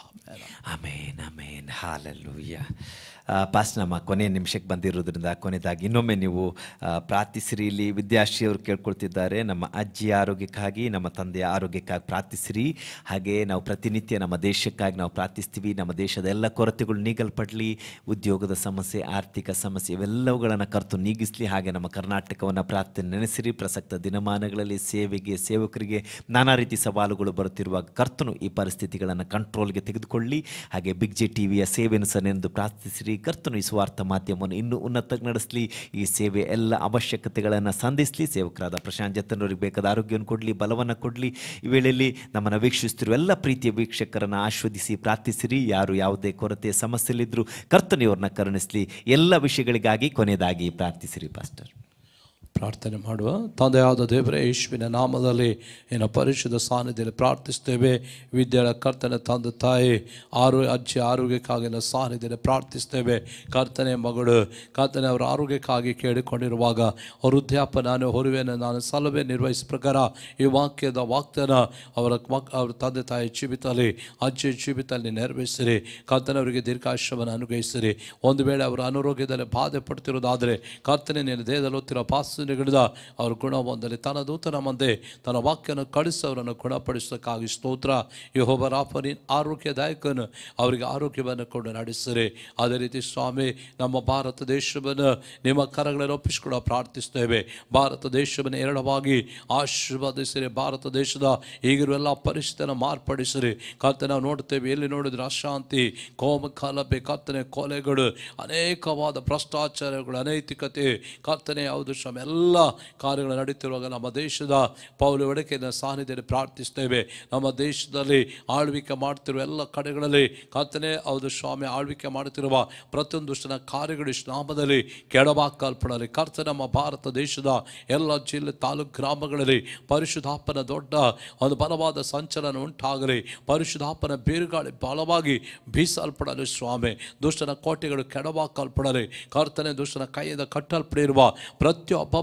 Amen amen hallelujah. ಪಾಸ್ ನಮ್ಮ ಕೊನೆಯ ನಿಮಿಷಕ್ಕೆ ಬಂದಿರೋದ್ರಿಂದ ಕೊನೆಯದಾಗಿ ಇನ್ನೊಮ್ಮೆ ನೀವು ಪ್ರಾರ್ಥಿಸಿರಿ. ಇಲ್ಲಿ ವಿದ್ಯಾಶ್ರೀಯವರು ಕೇಳ್ಕೊಳ್ತಿದ್ದಾರೆ, ನಮ್ಮ ಅಜ್ಜಿಯ ಆರೋಗ್ಯಕ್ಕಾಗಿ ನಮ್ಮ ತಂದೆಯ ಆರೋಗ್ಯಕ್ಕಾಗಿ ಪ್ರಾರ್ಥಿಸಿರಿ. ಹಾಗೆ ನಾವು ಪ್ರತಿನಿತ್ಯ ನಮ್ಮ ದೇಶಕ್ಕಾಗಿ ನಾವು ಪ್ರಾರ್ಥಿಸ್ತೀವಿ. ನಮ್ಮ ದೇಶದ ಎಲ್ಲ ಕೊರತೆಗಳು ನೀಗಲ್ಪಡಲಿ. ಉದ್ಯೋಗದ ಸಮಸ್ಯೆ, ಆರ್ಥಿಕ ಸಮಸ್ಯೆ ಇವೆಲ್ಲವುಗಳನ್ನು ಕರ್ತು ನೀಗಿಸಲಿ. ಹಾಗೆ ನಮ್ಮ ಕರ್ನಾಟಕವನ್ನು ಪ್ರಾರ್ಥನೆ ನೆನೆಸಿರಿ. ಪ್ರಸಕ್ತ ದಿನಮಾನಗಳಲ್ಲಿ ಸೇವೆಗೆ ಸೇವಕರಿಗೆ ನಾನಾ ರೀತಿ ಸವಾಲುಗಳು ಬರುತ್ತಿರುವಾಗ ಕರ್ತನು ಈ ಪರಿಸ್ಥಿತಿಗಳನ್ನು ಕಂಟ್ರೋಲ್ಗೆ ತೆಗೆದುಕೊಳ್ಳಿ. ಹಾಗೆ ಬಿಗ್ ಜೆ ಟಿ ವಿಯ ಸೇವೆಯನ್ನು ಸಹ ನೆನೆದು ಪ್ರಾರ್ಥಿಸಿರಿ. ಕರ್ತನು ಈ ಸ್ವಾರ್ಥ ಮಾಧ್ಯಮವನ್ನು ಇನ್ನೂ ಉನ್ನತ ನಡೆಸಲಿ. ಈ ಸೇವೆ ಎಲ್ಲ ಅವಶ್ಯಕತೆಗಳನ್ನು ಸಂಧಿಸಲಿ. ಸೇವಕರಾದ ಪ್ರಶಾಂತ್ ಜತನವರಿಗೆ ಬೇಕಾದ ಆರೋಗ್ಯವನ್ನು ಕೊಡಲಿ, ಬಲವನ್ನು ಕೊಡಲಿ. ಈ ವೇಳೆಯಲ್ಲಿ ನಮ್ಮನ್ನು ವೀಕ್ಷಿಸುತ್ತಿರುವ ಎಲ್ಲ ಪ್ರೀತಿಯ ವೀಕ್ಷಕರನ್ನು ಆಶ್ವದಿಸಿ ಪ್ರಾರ್ಥಿಸಿರಿ. ಯಾರು ಯಾವುದೇ ಕೊರತೆ ಸಮಸ್ಯೆಯಲ್ಲಿದ್ದರೂ ಕರ್ತನು ಇವ್ರನ್ನ ಕರುಣಿಸಲಿ. ಎಲ್ಲ ವಿಷಯಗಳಿಗಾಗಿ ಕೊನೆಯದಾಗಿ ಪ್ರಾರ್ಥಿಸಿರಿ ಪಾಸ್ಟರ್. ಪ್ರಾರ್ಥನೆ ಮಾಡುವ. ತಂದೆಯಾದ ದೇವರೇ, ಯೇಸುವಿನ ನಾಮದಲ್ಲಿ ನಿನ್ನ ಪರಿಶುದ್ಧ ಸಾನ್ನಿಧ್ಯದಲ್ಲಿ ಪ್ರಾರ್ಥಿಸ್ತೇವೆ. ವಿದ್ಯಾಳ ಕರ್ತನೆ ತಂದೆ ತಾಯಿ ಆರೋ ಅಜ್ಜಿ ಆರೋಗ್ಯಕ್ಕಾಗಿ ನನ್ನ ಸಾನ್ನಿಧ್ಯದಲ್ಲಿ ಪ್ರಾರ್ಥಿಸ್ತೇವೆ. ಕರ್ತನೆ ಮಗಳು ಕರ್ತನೆ ಅವರ ಆರೋಗ್ಯಕ್ಕಾಗಿ ಕೇಳಿಕೊಂಡಿರುವಾಗ ಅವ್ರ ವೃದ್ಧಾಪ್ಯ ನಾನು ಹೊರುವೆನ ನಾನು ಸಲಹೆ ನಿರ್ವಹಿಸಿದ ಪ್ರಕಾರ ಈ ವಾಕ್ಯದ ವಾಕ್ಯನ ಅವರ ಮಕ್ ಅವ್ರ ತಂದೆ ತಾಯಿ ಜೀವಿತಲ್ಲಿ ಅಜ್ಜಿ ಜೀವಿತಲ್ಲಿ ನೆರವೇರಿಸಿರಿ. ಕರ್ತನೆ ಅವರಿಗೆ ದೀರ್ಘಾಯುಷ್ಯವನ್ನು ಅನುಗ್ರಹಿಸಿರಿ. ಒಂದು ವೇಳೆ ಅವರು ಅನಾರೋಗ್ಯದಲ್ಲಿ ಬಾಧೆ ಪಡ್ತಿರೋದಾದರೆ ಕರ್ತನೆ ನಿನ್ನ ದೇಹದಲ್ಲಿ ಹೊತ್ತಿರೋ ಪಾಸ ಗಿಡದ ಅವ್ರ ಗುಣ ಹೊಂದಲಿ. ತನ್ನ ದೂತನ ಮುಂದೆ ತನ್ನ ವಾಕ್ಯನ ಕಳಿಸಿ ಅವರನ್ನು ಗುಣಪಡಿಸೋಕ್ಕಾಗಿ ಸ್ತೋತ್ರ. ಯೆಹೋವ ರಾಫ ನೀನು ಆರೋಗ್ಯದಾಯಕನು, ಅವರಿಗೆ ಆರೋಗ್ಯವನ್ನು ಕೊಂಡು ನಡೆಸಿರಿ. ಅದೇ ರೀತಿ ಸ್ವಾಮಿ ನಮ್ಮ ಭಾರತ ದೇಶವನ್ನು ನಿಮ್ಮ ಕರಗಳಲ್ಲಿ ಒಪ್ಪಿಸಿಕೊಡ ಪ್ರಾರ್ಥಿಸ್ತೇವೆ. ಭಾರತ ದೇಶವನ್ನು ಎರಡವಾಗಿ ಆಶೀರ್ವದಿಸಿರಿ. ಭಾರತ ದೇಶದ ಈಗಿರುವ ಎಲ್ಲ ಪರಿಸ್ಥಿತಿಯನ್ನು ಮಾರ್ಪಡಿಸಿರಿ. ಕರ್ತನೆ ನಾವು ನೋಡ್ತೇವೆ, ಎಲ್ಲಿ ನೋಡಿದ್ರೆ ಅಶಾಂತಿ, ಕೋಮ ಕಲಭೆ, ಕರ್ತನೆ ಕೊಲೆಗಳು, ಅನೇಕವಾದ ಭ್ರಷ್ಟಾಚಾರಗಳು, ಅನೈತಿಕತೆ ಕರ್ತನೆ ಯಾವುದು ಸ್ವಾಮಿ ಎಲ್ಲ ಕಾರ್ಯಗಳು ನಡೀತಿರುವಾಗ ನಮ್ಮ ದೇಶದ ಪೌಲ ಒಡಕೆಯ ಸಾನ್ನಿಧ್ಯದಲ್ಲಿ ಪ್ರಾರ್ಥಿಸ್ತೇವೆ. ನಮ್ಮ ದೇಶದಲ್ಲಿ ಆಳ್ವಿಕೆ ಮಾಡ್ತಿರುವ ಎಲ್ಲ ಕಡೆಗಳಲ್ಲಿ ಕರ್ತನೆ ಹೌದು ಸ್ವಾಮಿ ಆಳ್ವಿಕೆ ಮಾಡುತ್ತಿರುವ ಪ್ರತಿಯೊಂದು ದುಷ್ಟನ ಕಾರ್ಯಗಳು ನಾಮದಲ್ಲಿ ಕೆಡವಾಕಲ್ಪಡಲಿ. ಕರ್ತನೆ ನಮ್ಮ ಭಾರತ ದೇಶದ ಎಲ್ಲ ಜಿಲ್ಲೆ ತಾಲೂಕು ಗ್ರಾಮಗಳಲ್ಲಿ ಪರಿಶುದ್ಧಾತ್ಮನ ದೊಡ್ಡ ಒಂದು ಬಲವಾದ ಸಂಚಲನ ಉಂಟಾಗಲಿ. ಪರಿಶುದ್ಧಾತ್ಮನ ಬೇರುಗಾಳಿ ಬಲವಾಗಿ ಬೀಸಲ್ಪಡಲಿ ಸ್ವಾಮಿ. ದುಷ್ಟನ ಕೋಟೆಗಳು ಕೆಡವಾಕಲ್ಪಡಲಿ. ಕರ್ತನೆ ದುಷ್ಟನ ಕೈಯಿಂದ ಕಟ್ಟಲ್ಪಡಿರುವ ಪ್ರತಿಯೊಬ್ಬ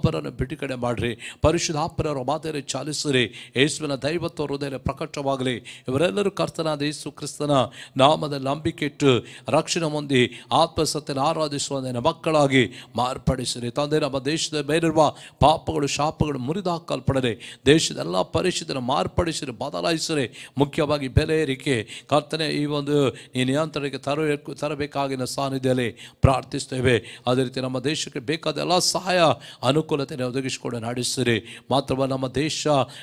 ಒಬ್ಬೊಬ್ಬರನ್ನು ಬಿಡುಗಡೆ ಮಾಡಿರಿ. ಪರಿಶುದ್ಧಾತ್ಮರ ಮಾತೆಯನ್ನು ಚಾಲಿಸಿರಿ. ಯೇಸುವಿನ ದೈವತ್ವ ಹೃದಯ ಪ್ರಕಟವಾಗಲಿ. ಇವರೆಲ್ಲರೂ ಕರ್ತನಾದ ಯೇಸು ಕ್ರಿಸ್ತನ ನಾಮದಲ್ಲಿ ನಂಬಿಕೆ ಇಟ್ಟು ರಕ್ಷಣೆ ಹೊಂದಿ ಆತ್ಮಸತ್ಯನ ಆರಾಧಿಸುವ ನನ್ನ ಮಕ್ಕಳಾಗಿ ಮಾರ್ಪಡಿಸಿರಿ. ತಂದೆ, ನಮ್ಮ ದೇಶದ ಮೇಲಿರುವ ಪಾಪಗಳು ಶಾಪಗಳು ಮುರಿದಾಕಲ್ಪಡದೆ ದೇಶದ ಎಲ್ಲ ಪರಿಸ್ಥಿತಿಯನ್ನು ಮಾರ್ಪಡಿಸಿರಿ, ಬದಲಾಯಿಸಿರಿ. ಮುಖ್ಯವಾಗಿ ಬೆಲೆ ಏರಿಕೆ ಕರ್ತನೆ ಈ ಒಂದು ಈ ನಿಯಂತ್ರಣಕ್ಕೆ ತರ ತರಬೇಕಾಗಿನ ಸಾನ್ನಿಧ್ಯದಲ್ಲಿ ಪ್ರಾರ್ಥಿಸ್ತೇವೆ. ಅದೇ ರೀತಿ ನಮ್ಮ ದೇಶಕ್ಕೆ ಬೇಕಾದ ಎಲ್ಲ ಸಹಾಯ ಅನುಕೂಲತೆಯನ್ನು ಒದಗಿಸಿಕೊಂಡು ನಡೆಸಿರಿ. ಮಾತ್ರವಲ್ಲ, ನಮ್ಮ ದೇಶ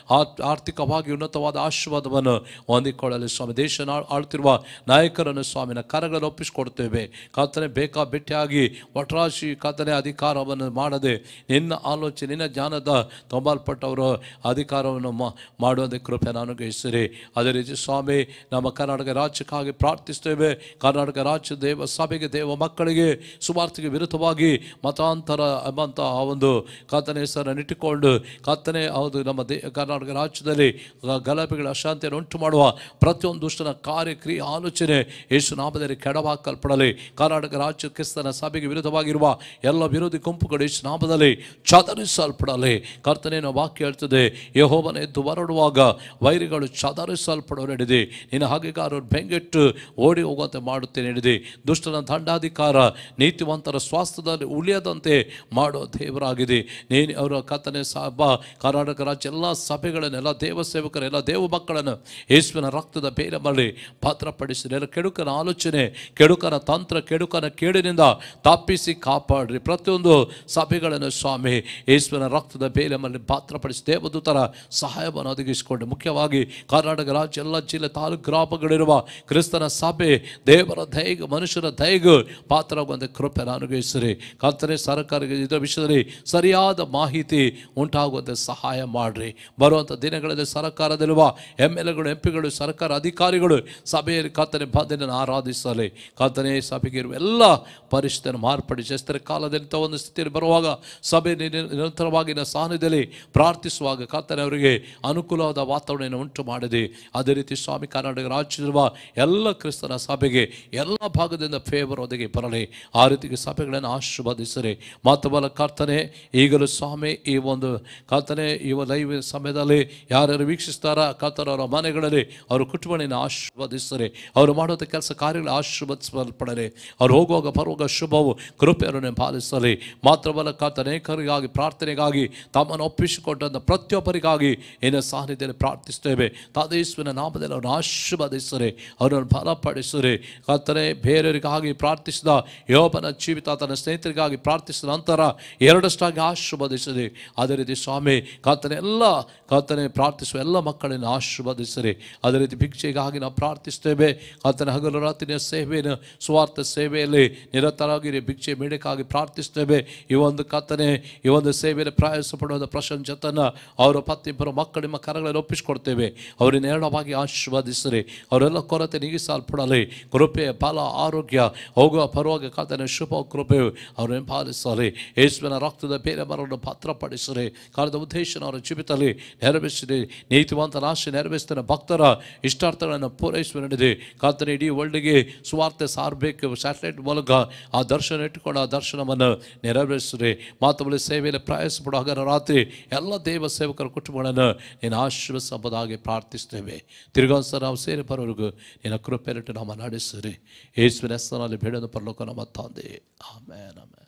ಆರ್ಥಿಕವಾಗಿ ಉನ್ನತವಾದ ಆಶೀರ್ವಾದವನ್ನು ಹೊಂದಿಕೊಳ್ಳಲು ಸ್ವಾಮಿ ದೇಶ ಆಳ್ತಿರುವ ನಾಯಕರನ್ನು ಸ್ವಾಮಿನ ಕರಗಳನ್ನು ಒಪ್ಪಿಸಿಕೊಡ್ತೇವೆ. ಕರ್ತನೆ ಬೇಕಾ ಬೆಟ್ಟಿಯಾಗಿ ಒಟ್ರಾಶಿ ಕರ್ತನೆ ಅಧಿಕಾರವನ್ನು ಮಾಡದೆ ನಿನ್ನ ಆಲೋಚನೆ ನಿನ್ನ ಜ್ಞಾನದ ತುಂಬಲ್ಪಟ್ಟವರು ಅಧಿಕಾರವನ್ನು ಮಾಡುವಂತೆ ಕೃಪೆ ಅನುಗ್ರಹಿಸಿರಿ. ಅದೇ ರೀತಿ ಸ್ವಾಮಿ ನಮ್ಮ ಕರ್ನಾಟಕ ರಾಜ್ಯಕ್ಕಾಗಿ ಪ್ರಾರ್ಥಿಸ್ತೇವೆ. ಕರ್ನಾಟಕ ರಾಜ್ಯ ದೇವ ಸಭೆಗೆ ದೇವ ಮಕ್ಕಳಿಗೆ ಸುವಾರ್ತೆಗೆ ವಿರುದ್ಧವಾಗಿ ಮತಾಂತರ ಎಂಬಂಥ ಆ ಒಂದು ಕರ್ತನೆ ಹೆಸರನ್ನು ಇಟ್ಟುಕೊಂಡು ಕರ್ತನೆ ಹೌದು ನಮ್ಮ ದೇ ಕರ್ನಾಟಕ ರಾಜ್ಯದಲ್ಲಿ ಗಲಭೆಗಳ ಅಶಾಂತಿಯನ್ನು ಉಂಟು ಮಾಡುವ ಪ್ರತಿಯೊಂದು ದುಷ್ಟನ ಕಾರ್ಯಕ್ರಿಯೆ ಆಲೋಚನೆ ಯೇಸು ನಾಮದಲ್ಲಿ ಕೆಡವಾಕಲ್ಪಡಲಿ. ಕರ್ನಾಟಕ ರಾಜ್ಯ ಕ್ರಿಸ್ತನ ಸಭೆಗೆ ವಿರುದ್ಧವಾಗಿರುವ ಎಲ್ಲ ವಿರೋಧಿ ಗುಂಪುಗಳು ಯೇಸು ನಾಮದಲ್ಲಿ ಚದರಿಸಲ್ಪಡಲಿ. ಕರ್ತನೇನ ವಾಕ್ಯ ಹೇಳ್ತದೆ, ಯೆಹೋವನ ಎದ್ದು ಹೊರಡುವಾಗ ವೈರಿಗಳು ಚದರಿಸಲ್ಪಡೋ ನಡೆದಿ ನಿನ್ನ ಹಾಗೆಗಾರರು ಬೆಂಗೆಟ್ಟು ಓಡಿ ಹೋಗುವಂತೆ ಮಾಡುತ್ತೇನೆ ನಡೆದಿ. ದುಷ್ಟನ ದಂಡಾಧಿಕಾರ ನೀತಿವಂತರ ಸ್ವಾಸ್ಥ್ಯದಲ್ಲಿ ಉಳಿಯದಂತೆ ಮಾಡೋ ದೇವರಾಗಿದೆ ನೀನು. ಅವರ ಕರ್ತನೆ ಸಭ ಕರ್ನಾಟಕ ರಾಜ್ಯ ಎಲ್ಲ ಸಭೆಗಳನ್ನು ಎಲ್ಲ ದೇವ ಸೇವಕರು ಎಲ್ಲ ದೇವ ಮಕ್ಕಳನ್ನು ಯೇಸುವಿನ ರಕ್ತದ ಬೇರೆ ಮಾಡಿ ಭದ್ರಪಡಿಸಿರಿ. ಎಲ್ಲ ಕೆಡುಕನ ಆಲೋಚನೆ ಕೆಡುಕನ ತಂತ್ರ ಕೆಡುಕನ ಕೇಡಿನಿಂದ ತಪ್ಪಿಸಿ ಕಾಪಾಡ್ರಿ. ಪ್ರತಿಯೊಂದು ಸಭೆಗಳನ್ನು ಸ್ವಾಮಿ ಯೇಸುವಿನ ರಕ್ತದ ಬೇಲೆ ಮೇಲೆ ಭದ್ರಪಡಿಸಿ ದೇವದೂತರ ಸಹಾಯವನ್ನು ಒದಗಿಸಿಕೊಂಡು ಮುಖ್ಯವಾಗಿ ಕರ್ನಾಟಕ ರಾಜ್ಯ ಎಲ್ಲ ಜಿಲ್ಲೆ ತಾಲೂಕು ಗ್ರಾಮಗಳಿರುವ ಕ್ರಿಸ್ತನ ಸಭೆ ದೇವರ ದಯೆಗೆ ಮನುಷ್ಯರ ದಯೆಗೆ ಪಾತ್ರವಾಗುವಂತೆ ಕೃಪೆ ಅನುಗ್ರಹಿಸಿರಿ. ಕರ್ತನೆ ಸರ್ಕಾರಕ್ಕೆ ಇದರ ವಿಷಯದಲ್ಲಿ ಸರಿಯಾದ ಮಾಹಿತಿ ಉಂಟಾಗುವಂತೆ ಸಹಾಯ ಮಾಡಿರಿ. ಬರುವಂಥ ದಿನಗಳಲ್ಲಿ ಸರ್ಕಾರದಲ್ಲಿರುವ ಎಮ್ ಎಲ್ ಎಗಳು ಎಂ ಪಿಗಳು ಸರ್ಕಾರ ಅಧಿಕಾರಿಗಳು ಸಭೆಯಲ್ಲಿ ಕರ್ತನೆ ಬಾಧೆಯನ್ನು ಆರಾಧಿಸಲಿ. ಕರ್ತನೆ ಸಭೆಗೆ ಇರುವ ಎಲ್ಲ ಪರಿಸ್ಥಿತಿಯನ್ನು ಮಾರ್ಪಡಿಸಿ ಎಷ್ಟರ ಕಾಲದಲ್ಲಿ ಒಂದು ಸ್ಥಿತಿಯಲ್ಲಿ ಬರುವಾಗ ಸಭೆ ನಿರಂತರವಾಗಿ ಸಾನ್ನಿಧ್ಯದಲ್ಲಿ ಪ್ರಾರ್ಥಿಸುವಾಗ ಕರ್ತನೆ ಅವರಿಗೆ ಅನುಕೂಲವಾದ ವಾತಾವರಣವನ್ನು ಉಂಟು ಮಾಡಿದೆ. ಅದೇ ರೀತಿ ಸ್ವಾಮಿ ಕರ್ನಾಟಕ ರಾಜ್ಯದಲ್ಲಿರುವ ಎಲ್ಲ ಕ್ರಿಸ್ತನ ಸಭೆಗೆ ಎಲ್ಲ ಭಾಗದಿಂದ ಫೇವರ್ ಒದಗಿ ಬರಲಿ. ಆ ರೀತಿಗೆ ಸಭೆಗಳನ್ನು ಆಶೀರ್ವದಿಸಿರಿ. ಮಾತ್ರವಲ್ಲ ಕರ್ತನೆ ಈಗಲೂ ಸ್ವಾಮಿ ಈ ಒಂದು ಕರ್ತನೆ ಈ ಲೈವ್ ಸಮಯದಲ್ಲಿ ಯಾರ್ಯಾರು ವೀಕ್ಷಿಸ್ತಾರ ಕರ್ತನ ಅವರ ಮನೆಗಳಲ್ಲಿ ಅವರ ಕುಟುಂಬವನ್ನು ಆಶೀರ್ವದಿಸಿರಿ. ಅವರು ಮಾಡುವಂಥ ಕೆಲಸ ಕಾರ್ಯಗಳು ಆಶೀರ್ವದಿಸಲ್ಪಡಲಿ. ಅವ್ರು ಹೋಗುವಾಗ ಬರುವಾಗ ಶುಭವು ಕೃಪೆಯನ್ನು ಪಾಲಿಸಲಿ. ಮಾತ್ರವಲ್ಲ ಕರ್ತನೆ ಅನೇಕರಿಗಾಗಿ ಪ್ರಾರ್ಥನೆಗಾಗಿ ತಮ್ಮನ್ನು ಒಪ್ಪಿಸಿಕೊಂಡಂಥ ಪ್ರತಿಯೊಬ್ಬರಿಗಾಗಿ ಏನೇ ಸಾನ್ನಿಧ್ಯದಲ್ಲಿ ಪ್ರಾರ್ಥಿಸ್ತೇವೆ. ತಾದೇಶ್ವನ ನಾಮದಲ್ಲಿ ಅವರನ್ನು ಆಶೀರ್ವದಿಸಿರಿ, ಅವರನ್ನು ಬಲಪಡಿಸಿರಿ. ಕರ್ತನೆ ಬೇರೆಯವರಿಗಾಗಿ ಪ್ರಾರ್ಥಿಸಿದ ಯೋಬನ ಜೀವಿತ ತನ್ನ ಸ್ನೇಹಿತರಿಗಾಗಿ ಪ್ರಾರ್ಥಿಸಿದ ನಂತರ ಎರಡಷ್ಟಾಗಿ ಆಶೀರ್ವದಿಸಿರಿ. ಅದೇ ರೀತಿ ಸ್ವಾಮಿ ಕರ್ತನೆ ಎಲ್ಲ ಕರ್ತನೆ ಪ್ರಾರ್ಥಿಸುವ ಎಲ್ಲ ಮಕ್ಕಳನ್ನು ಆಶೀರ್ವದಿಸಿರಿ. ಅದೇ ರೀತಿ ಭಿಕ್ಷೆಗಾಗಿ ನಾವು ಪ್ರಾರ್ಥಿಸ್ತೇವೆ. ಕರ್ತನೆ ಹಗಲು ರಾತ್ರಿಯ ಸೇವೆಯನ್ನು ಸುವಾರ್ಥ ಸೇವೆಯಲ್ಲಿ ನಿರತರಾಗಿರಿ. ಭಿಕ್ಷೆ ಬೇಡಕ್ಕಾಗಿ ಪ್ರಾರ್ಥಿಸ್ತೇವೆ. ಈ ಒಂದು ಕರ್ತನೆ ಈ ಒಂದು ಸೇವೆಯಲ್ಲಿ ಪ್ರಯಾಸ ಪಡುವ ಪ್ರಶಂಸತನ ಅವರ ಪತ್ತಿಬ್ಬರು ಮಕ್ಕಳು ನಿಮ್ಮ ಕರಗಳಲ್ಲಿ ಒಪ್ಪಿಸಿಕೊಡ್ತೇವೆ. ಅವರನ್ನು ನೇರವಾಗಿ ಆಶೀರ್ವದಿಸಿರಿ. ಅವರೆಲ್ಲ ಕೊರತೆ ನೀಗಿಸಲ್ಪಡಲಿ. ಕೃಪೆ ಬಲ ಆರೋಗ್ಯ ಹೋಗುವ ಪರವಾಗಿ ಕರ್ತನೆ ಶುಭ ಕೃಪೆಯು ಅವರನ್ನು ಪಾಲಿಸಲಿ. ಯೇಸುವಿನ ರಕ್ತದ ಬೇರೆ ಮರವನ್ನು ಭದ್ರಪಡಿಸಿರಿ. ಕಾಲದ ಉದ್ದೇಶ ಅವರ ಜೀವಿತದಲ್ಲಿ ನೆರವೇರಿಸಿರಿ. ನೀತಿವಂತ ಆಶೆ ನೆರವೇರಿಸಿದ ಭಕ್ತರ ಇಷ್ಟಾರ್ಥಗಳನ್ನು ಪೂರೈಸುವ ನಡೆದಿ. ಕರ್ತನೆ ಇಡೀ ವರ್ಲ್ಡ್ಗೆ ಸುವಾರ್ತೆ ಸಾರಬೇಕು. ಸ್ಯಾಟಲೈಟ್ ಮೂಲಕ ಆ ದರ್ಶನ ಇಟ್ಟುಕೊಂಡು ಆ ದರ್ಶನವನ್ನು ನೆರವೇರಿಸಿರಿ. ಮಾತುಗಳ ಸೇವೆಯಲ್ಲಿ ಪ್ರಯಾಸ ಪಡುವ ಹಗರ ರಾತ್ರಿ ಎಲ್ಲ ದೇವ ಸೇವಕರ ಕುಟುಂಬಗಳನ್ನು ನೀನು ಆಶೀರ್ವದಿಸಬಹುದಾಗಿ ಪ್ರಾರ್ಥಿಸ್ತೇವೆ. ತಿರುಗಾಸ ನಾವು ಸೇರಿ ಬರೋರಿಗೂ ನಿನ್ನ ಕೃಪೆಯನ್ನು ನಮ್ಮ ನಡೆಸಿರಿ. ಯೇಸುವಿನ ಹೆಸರಿನಲ್ಲಿ ಬೇಡದ ಪರಲೋಕ ನಮ್ಮ ತಂದೆ. ಆಮೇನ್ ಆಮೇನ್.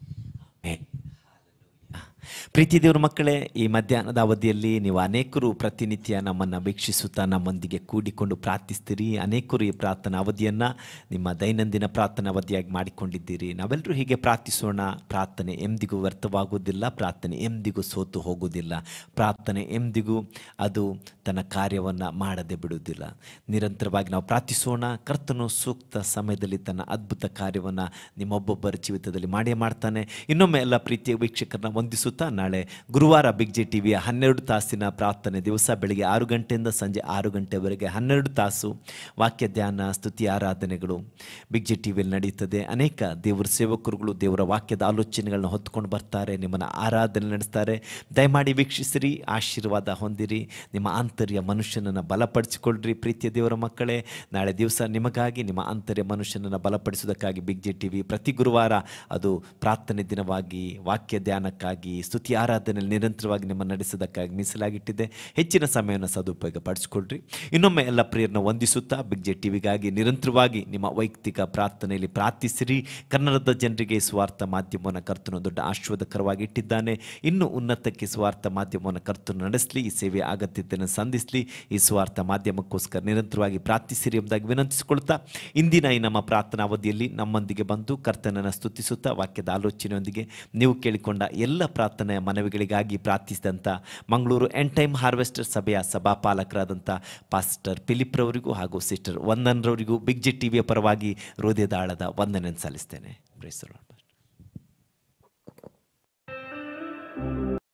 ಪ್ರೀತಿ ದೇವರ ಮಕ್ಕಳೇ, ಈ ಮಧ್ಯಾಹ್ನದ ಅವಧಿಯಲ್ಲಿ ನೀವು ಅನೇಕರು ಪ್ರತಿನಿತ್ಯ ನಮ್ಮನ್ನು ವೀಕ್ಷಿಸುತ್ತಾ ನಮ್ಮೊಂದಿಗೆ ಕೂಡಿಕೊಂಡು ಪ್ರಾರ್ಥಿಸ್ತೀರಿ. ಅನೇಕರು ಈ ಪ್ರಾರ್ಥನಾ ಅವಧಿಯನ್ನು ನಿಮ್ಮ ದೈನಂದಿನ ಪ್ರಾರ್ಥನಾ ಅವಧಿಯಾಗಿ ಮಾಡಿಕೊಂಡಿದ್ದೀರಿ. ನಾವೆಲ್ಲರೂ ಹೀಗೆ ಪ್ರಾರ್ಥಿಸೋಣ. ಪ್ರಾರ್ಥನೆ ಎಂದಿಗೂ ವ್ಯರ್ಥವಾಗುವುದಿಲ್ಲ. ಪ್ರಾರ್ಥನೆ ಎಂದಿಗೂ ಸೋತು ಹೋಗುವುದಿಲ್ಲ. ಪ್ರಾರ್ಥನೆ ಎಂದಿಗೂ ಅದು ತನ್ನ ಕಾರ್ಯವನ್ನು ಮಾಡದೆ ಬಿಡುವುದಿಲ್ಲ. ನಿರಂತರವಾಗಿ ನಾವು ಪ್ರಾರ್ಥಿಸೋಣ. ಕರ್ತನು ಸೂಕ್ತ ಸಮಯದಲ್ಲಿ ತನ್ನ ಅದ್ಭುತ ಕಾರ್ಯವನ್ನು ನಿಮ್ಮೊಬ್ಬೊಬ್ಬರ ಜೀವಿತದಲ್ಲಿ ಮಾಡೇ ಮಾಡ್ತಾನೆ. ಇನ್ನೊಮ್ಮೆ ಎಲ್ಲ ಪ್ರೀತಿಯ ವೀಕ್ಷಕರನ್ನ ವಂದಿಸುತ್ತಾ ನಾಳೆ ಗುರುವಾರ ಬಿಗ್ ಜೆ ಟಿ ವಿಯ ಹನ್ನೆರಡು ತಾಸಿನ ಪ್ರಾರ್ಥನೆ ದಿವಸ ಬೆಳಗ್ಗೆ ಆರು ಗಂಟೆಯಿಂದ ಸಂಜೆ ಆರು ಗಂಟೆವರೆಗೆ ಹನ್ನೆರಡು ತಾಸು ವಾಕ್ಯ ಧ್ಯಾನ ಸ್ತುತಿ ಆರಾಧನೆಗಳು ಬಿಗ್ ಜೆ ಟಿ ವಿಯಲ್ಲಿ ನಡೆಯುತ್ತದೆ. ಅನೇಕ ದೇವರ ಸೇವಕರುಗಳು ದೇವರ ವಾಕ್ಯದ ಆಲೋಚನೆಗಳನ್ನ ಹೊತ್ತುಕೊಂಡು ಬರ್ತಾರೆ, ನಿಮ್ಮನ್ನು ಆರಾಧನೆ ನಡೆಸ್ತಾರೆ. ದಯಮಾಡಿ ವೀಕ್ಷಿಸಿರಿ, ಆಶೀರ್ವಾದ ಹೊಂದಿರಿ, ನಿಮ್ಮ ಆಂತರ್ಯ ಮನುಷ್ಯನನ್ನು ಬಲಪಡಿಸಿಕೊಳ್ಳ್ರಿ. ಪ್ರೀತಿಯ ದೇವರ ಮಕ್ಕಳೇ, ನಾಳೆ ದಿವಸ ನಿಮಗಾಗಿ ನಿಮ್ಮ ಆಂತರ್ಯ ಮನುಷ್ಯನನ್ನು ಬಲಪಡಿಸುವುದಕ್ಕಾಗಿ ಬಿಗ್ ಜೆ ಟಿ ವಿ ಪ್ರತಿ ಗುರುವಾರ ಅದು ಪ್ರಾರ್ಥನೆ ದಿನವಾಗಿ ವಾಕ್ಯ ಧ್ಯಾನಕ್ಕಾಗಿ ಸ್ತುತಿ ಆರಾಧನೆಯಲ್ಲಿ ನಿರಂತರವಾಗಿ ನಿಮ್ಮ ನಡೆಸೋದಕ್ಕಾಗಿ ಮೀಸಲಾಗಿಟ್ಟಿದೆ. ಹೆಚ್ಚಿನ ಸಮಯವನ್ನು ಸದುಪಯೋಗ ಪಡಿಸ್ಕೊಳ್ರಿ. ಇನ್ನೊಮ್ಮೆ ಎಲ್ಲ ಪ್ರಿಯರನ್ನ ವಂದಿಸುತ್ತಾ ಬಿಗ್ ಜೆ ಟಿವಿಗಾಗಿ ನಿರಂತರವಾಗಿ ನಿಮ್ಮ ವೈಯಕ್ತಿಕ ಪ್ರಾರ್ಥನೆಯಲ್ಲಿ ಪ್ರಾರ್ಥಿಸಿರಿ. ಕನ್ನಡದ ಜನರಿಗೆ ಸ್ವಾರ್ಥ ಮಾಧ್ಯಮವನ್ನು ಕರ್ತನು ದೊಡ್ಡ ಆಶೀರ್ವಾದಕರವಾಗಿ ಇಟ್ಟಿದ್ದಾನೆ. ಇನ್ನು ಉನ್ನತಕ್ಕೆ ಸ್ವಾರ್ಥ ಮಾಧ್ಯಮವನ್ನು ಕರ್ತನು ನಡೆಸಲಿ, ಈ ಸೇವೆಯ ಅಗತ್ಯತೆಯನ್ನು ಸಂಧಿಸಲಿ. ಈ ಸ್ವಾರ್ಥ ಮಾಧ್ಯಮಕ್ಕೋಸ್ಕರ ನಿರಂತರವಾಗಿ ಪ್ರಾರ್ಥಿಸಿರಿ ಎಂಬುದಾಗಿ ವಿನಂತಿಸಿಕೊಳ್ತಾ, ಇಂದಿನ ಈ ನಮ್ಮ ಪ್ರಾರ್ಥನಾ ಅವಧಿಯಲ್ಲಿ ನಮ್ಮೊಂದಿಗೆ ಬಂದು ಕರ್ತನನ್ನು ಸ್ತುತಿಸುತ್ತಾ ವಾಕ್ಯದ ಆಲೋಚನೆಯೊಂದಿಗೆ ನೀವು ಕೇಳಿಕೊಂಡ ಎಲ್ಲ ಪ್ರಾರ್ಥನೆಯ ಮನವಿಗಳಿಗಾಗಿ ಪ್ರಾರ್ಥಿಸಿದಂಥ ಮಂಗಳೂರು ಎಂಡ್ ಟೈಮ್ ಹಾರ್ವೆಸ್ಟರ್ ಸಭೆಯ ಸಭಾಪಾಲಕರಾದಂಥ ಪಾಸ್ಟರ್ ಫಿಲಿಪ್ ರವರಿಗೂ ಹಾಗೂ ಸಿಸ್ಟರ್ ವಂದನ್ರವರಿಗೂ ಬಿಗ್ ಜೆ ಟಿವಿಯ ಪರವಾಗಿ ಹೃದಯದಾಳದ ವಂದನೆ ಸಲ್ಲಿಸ್ತೇನೆ. Praise the lord.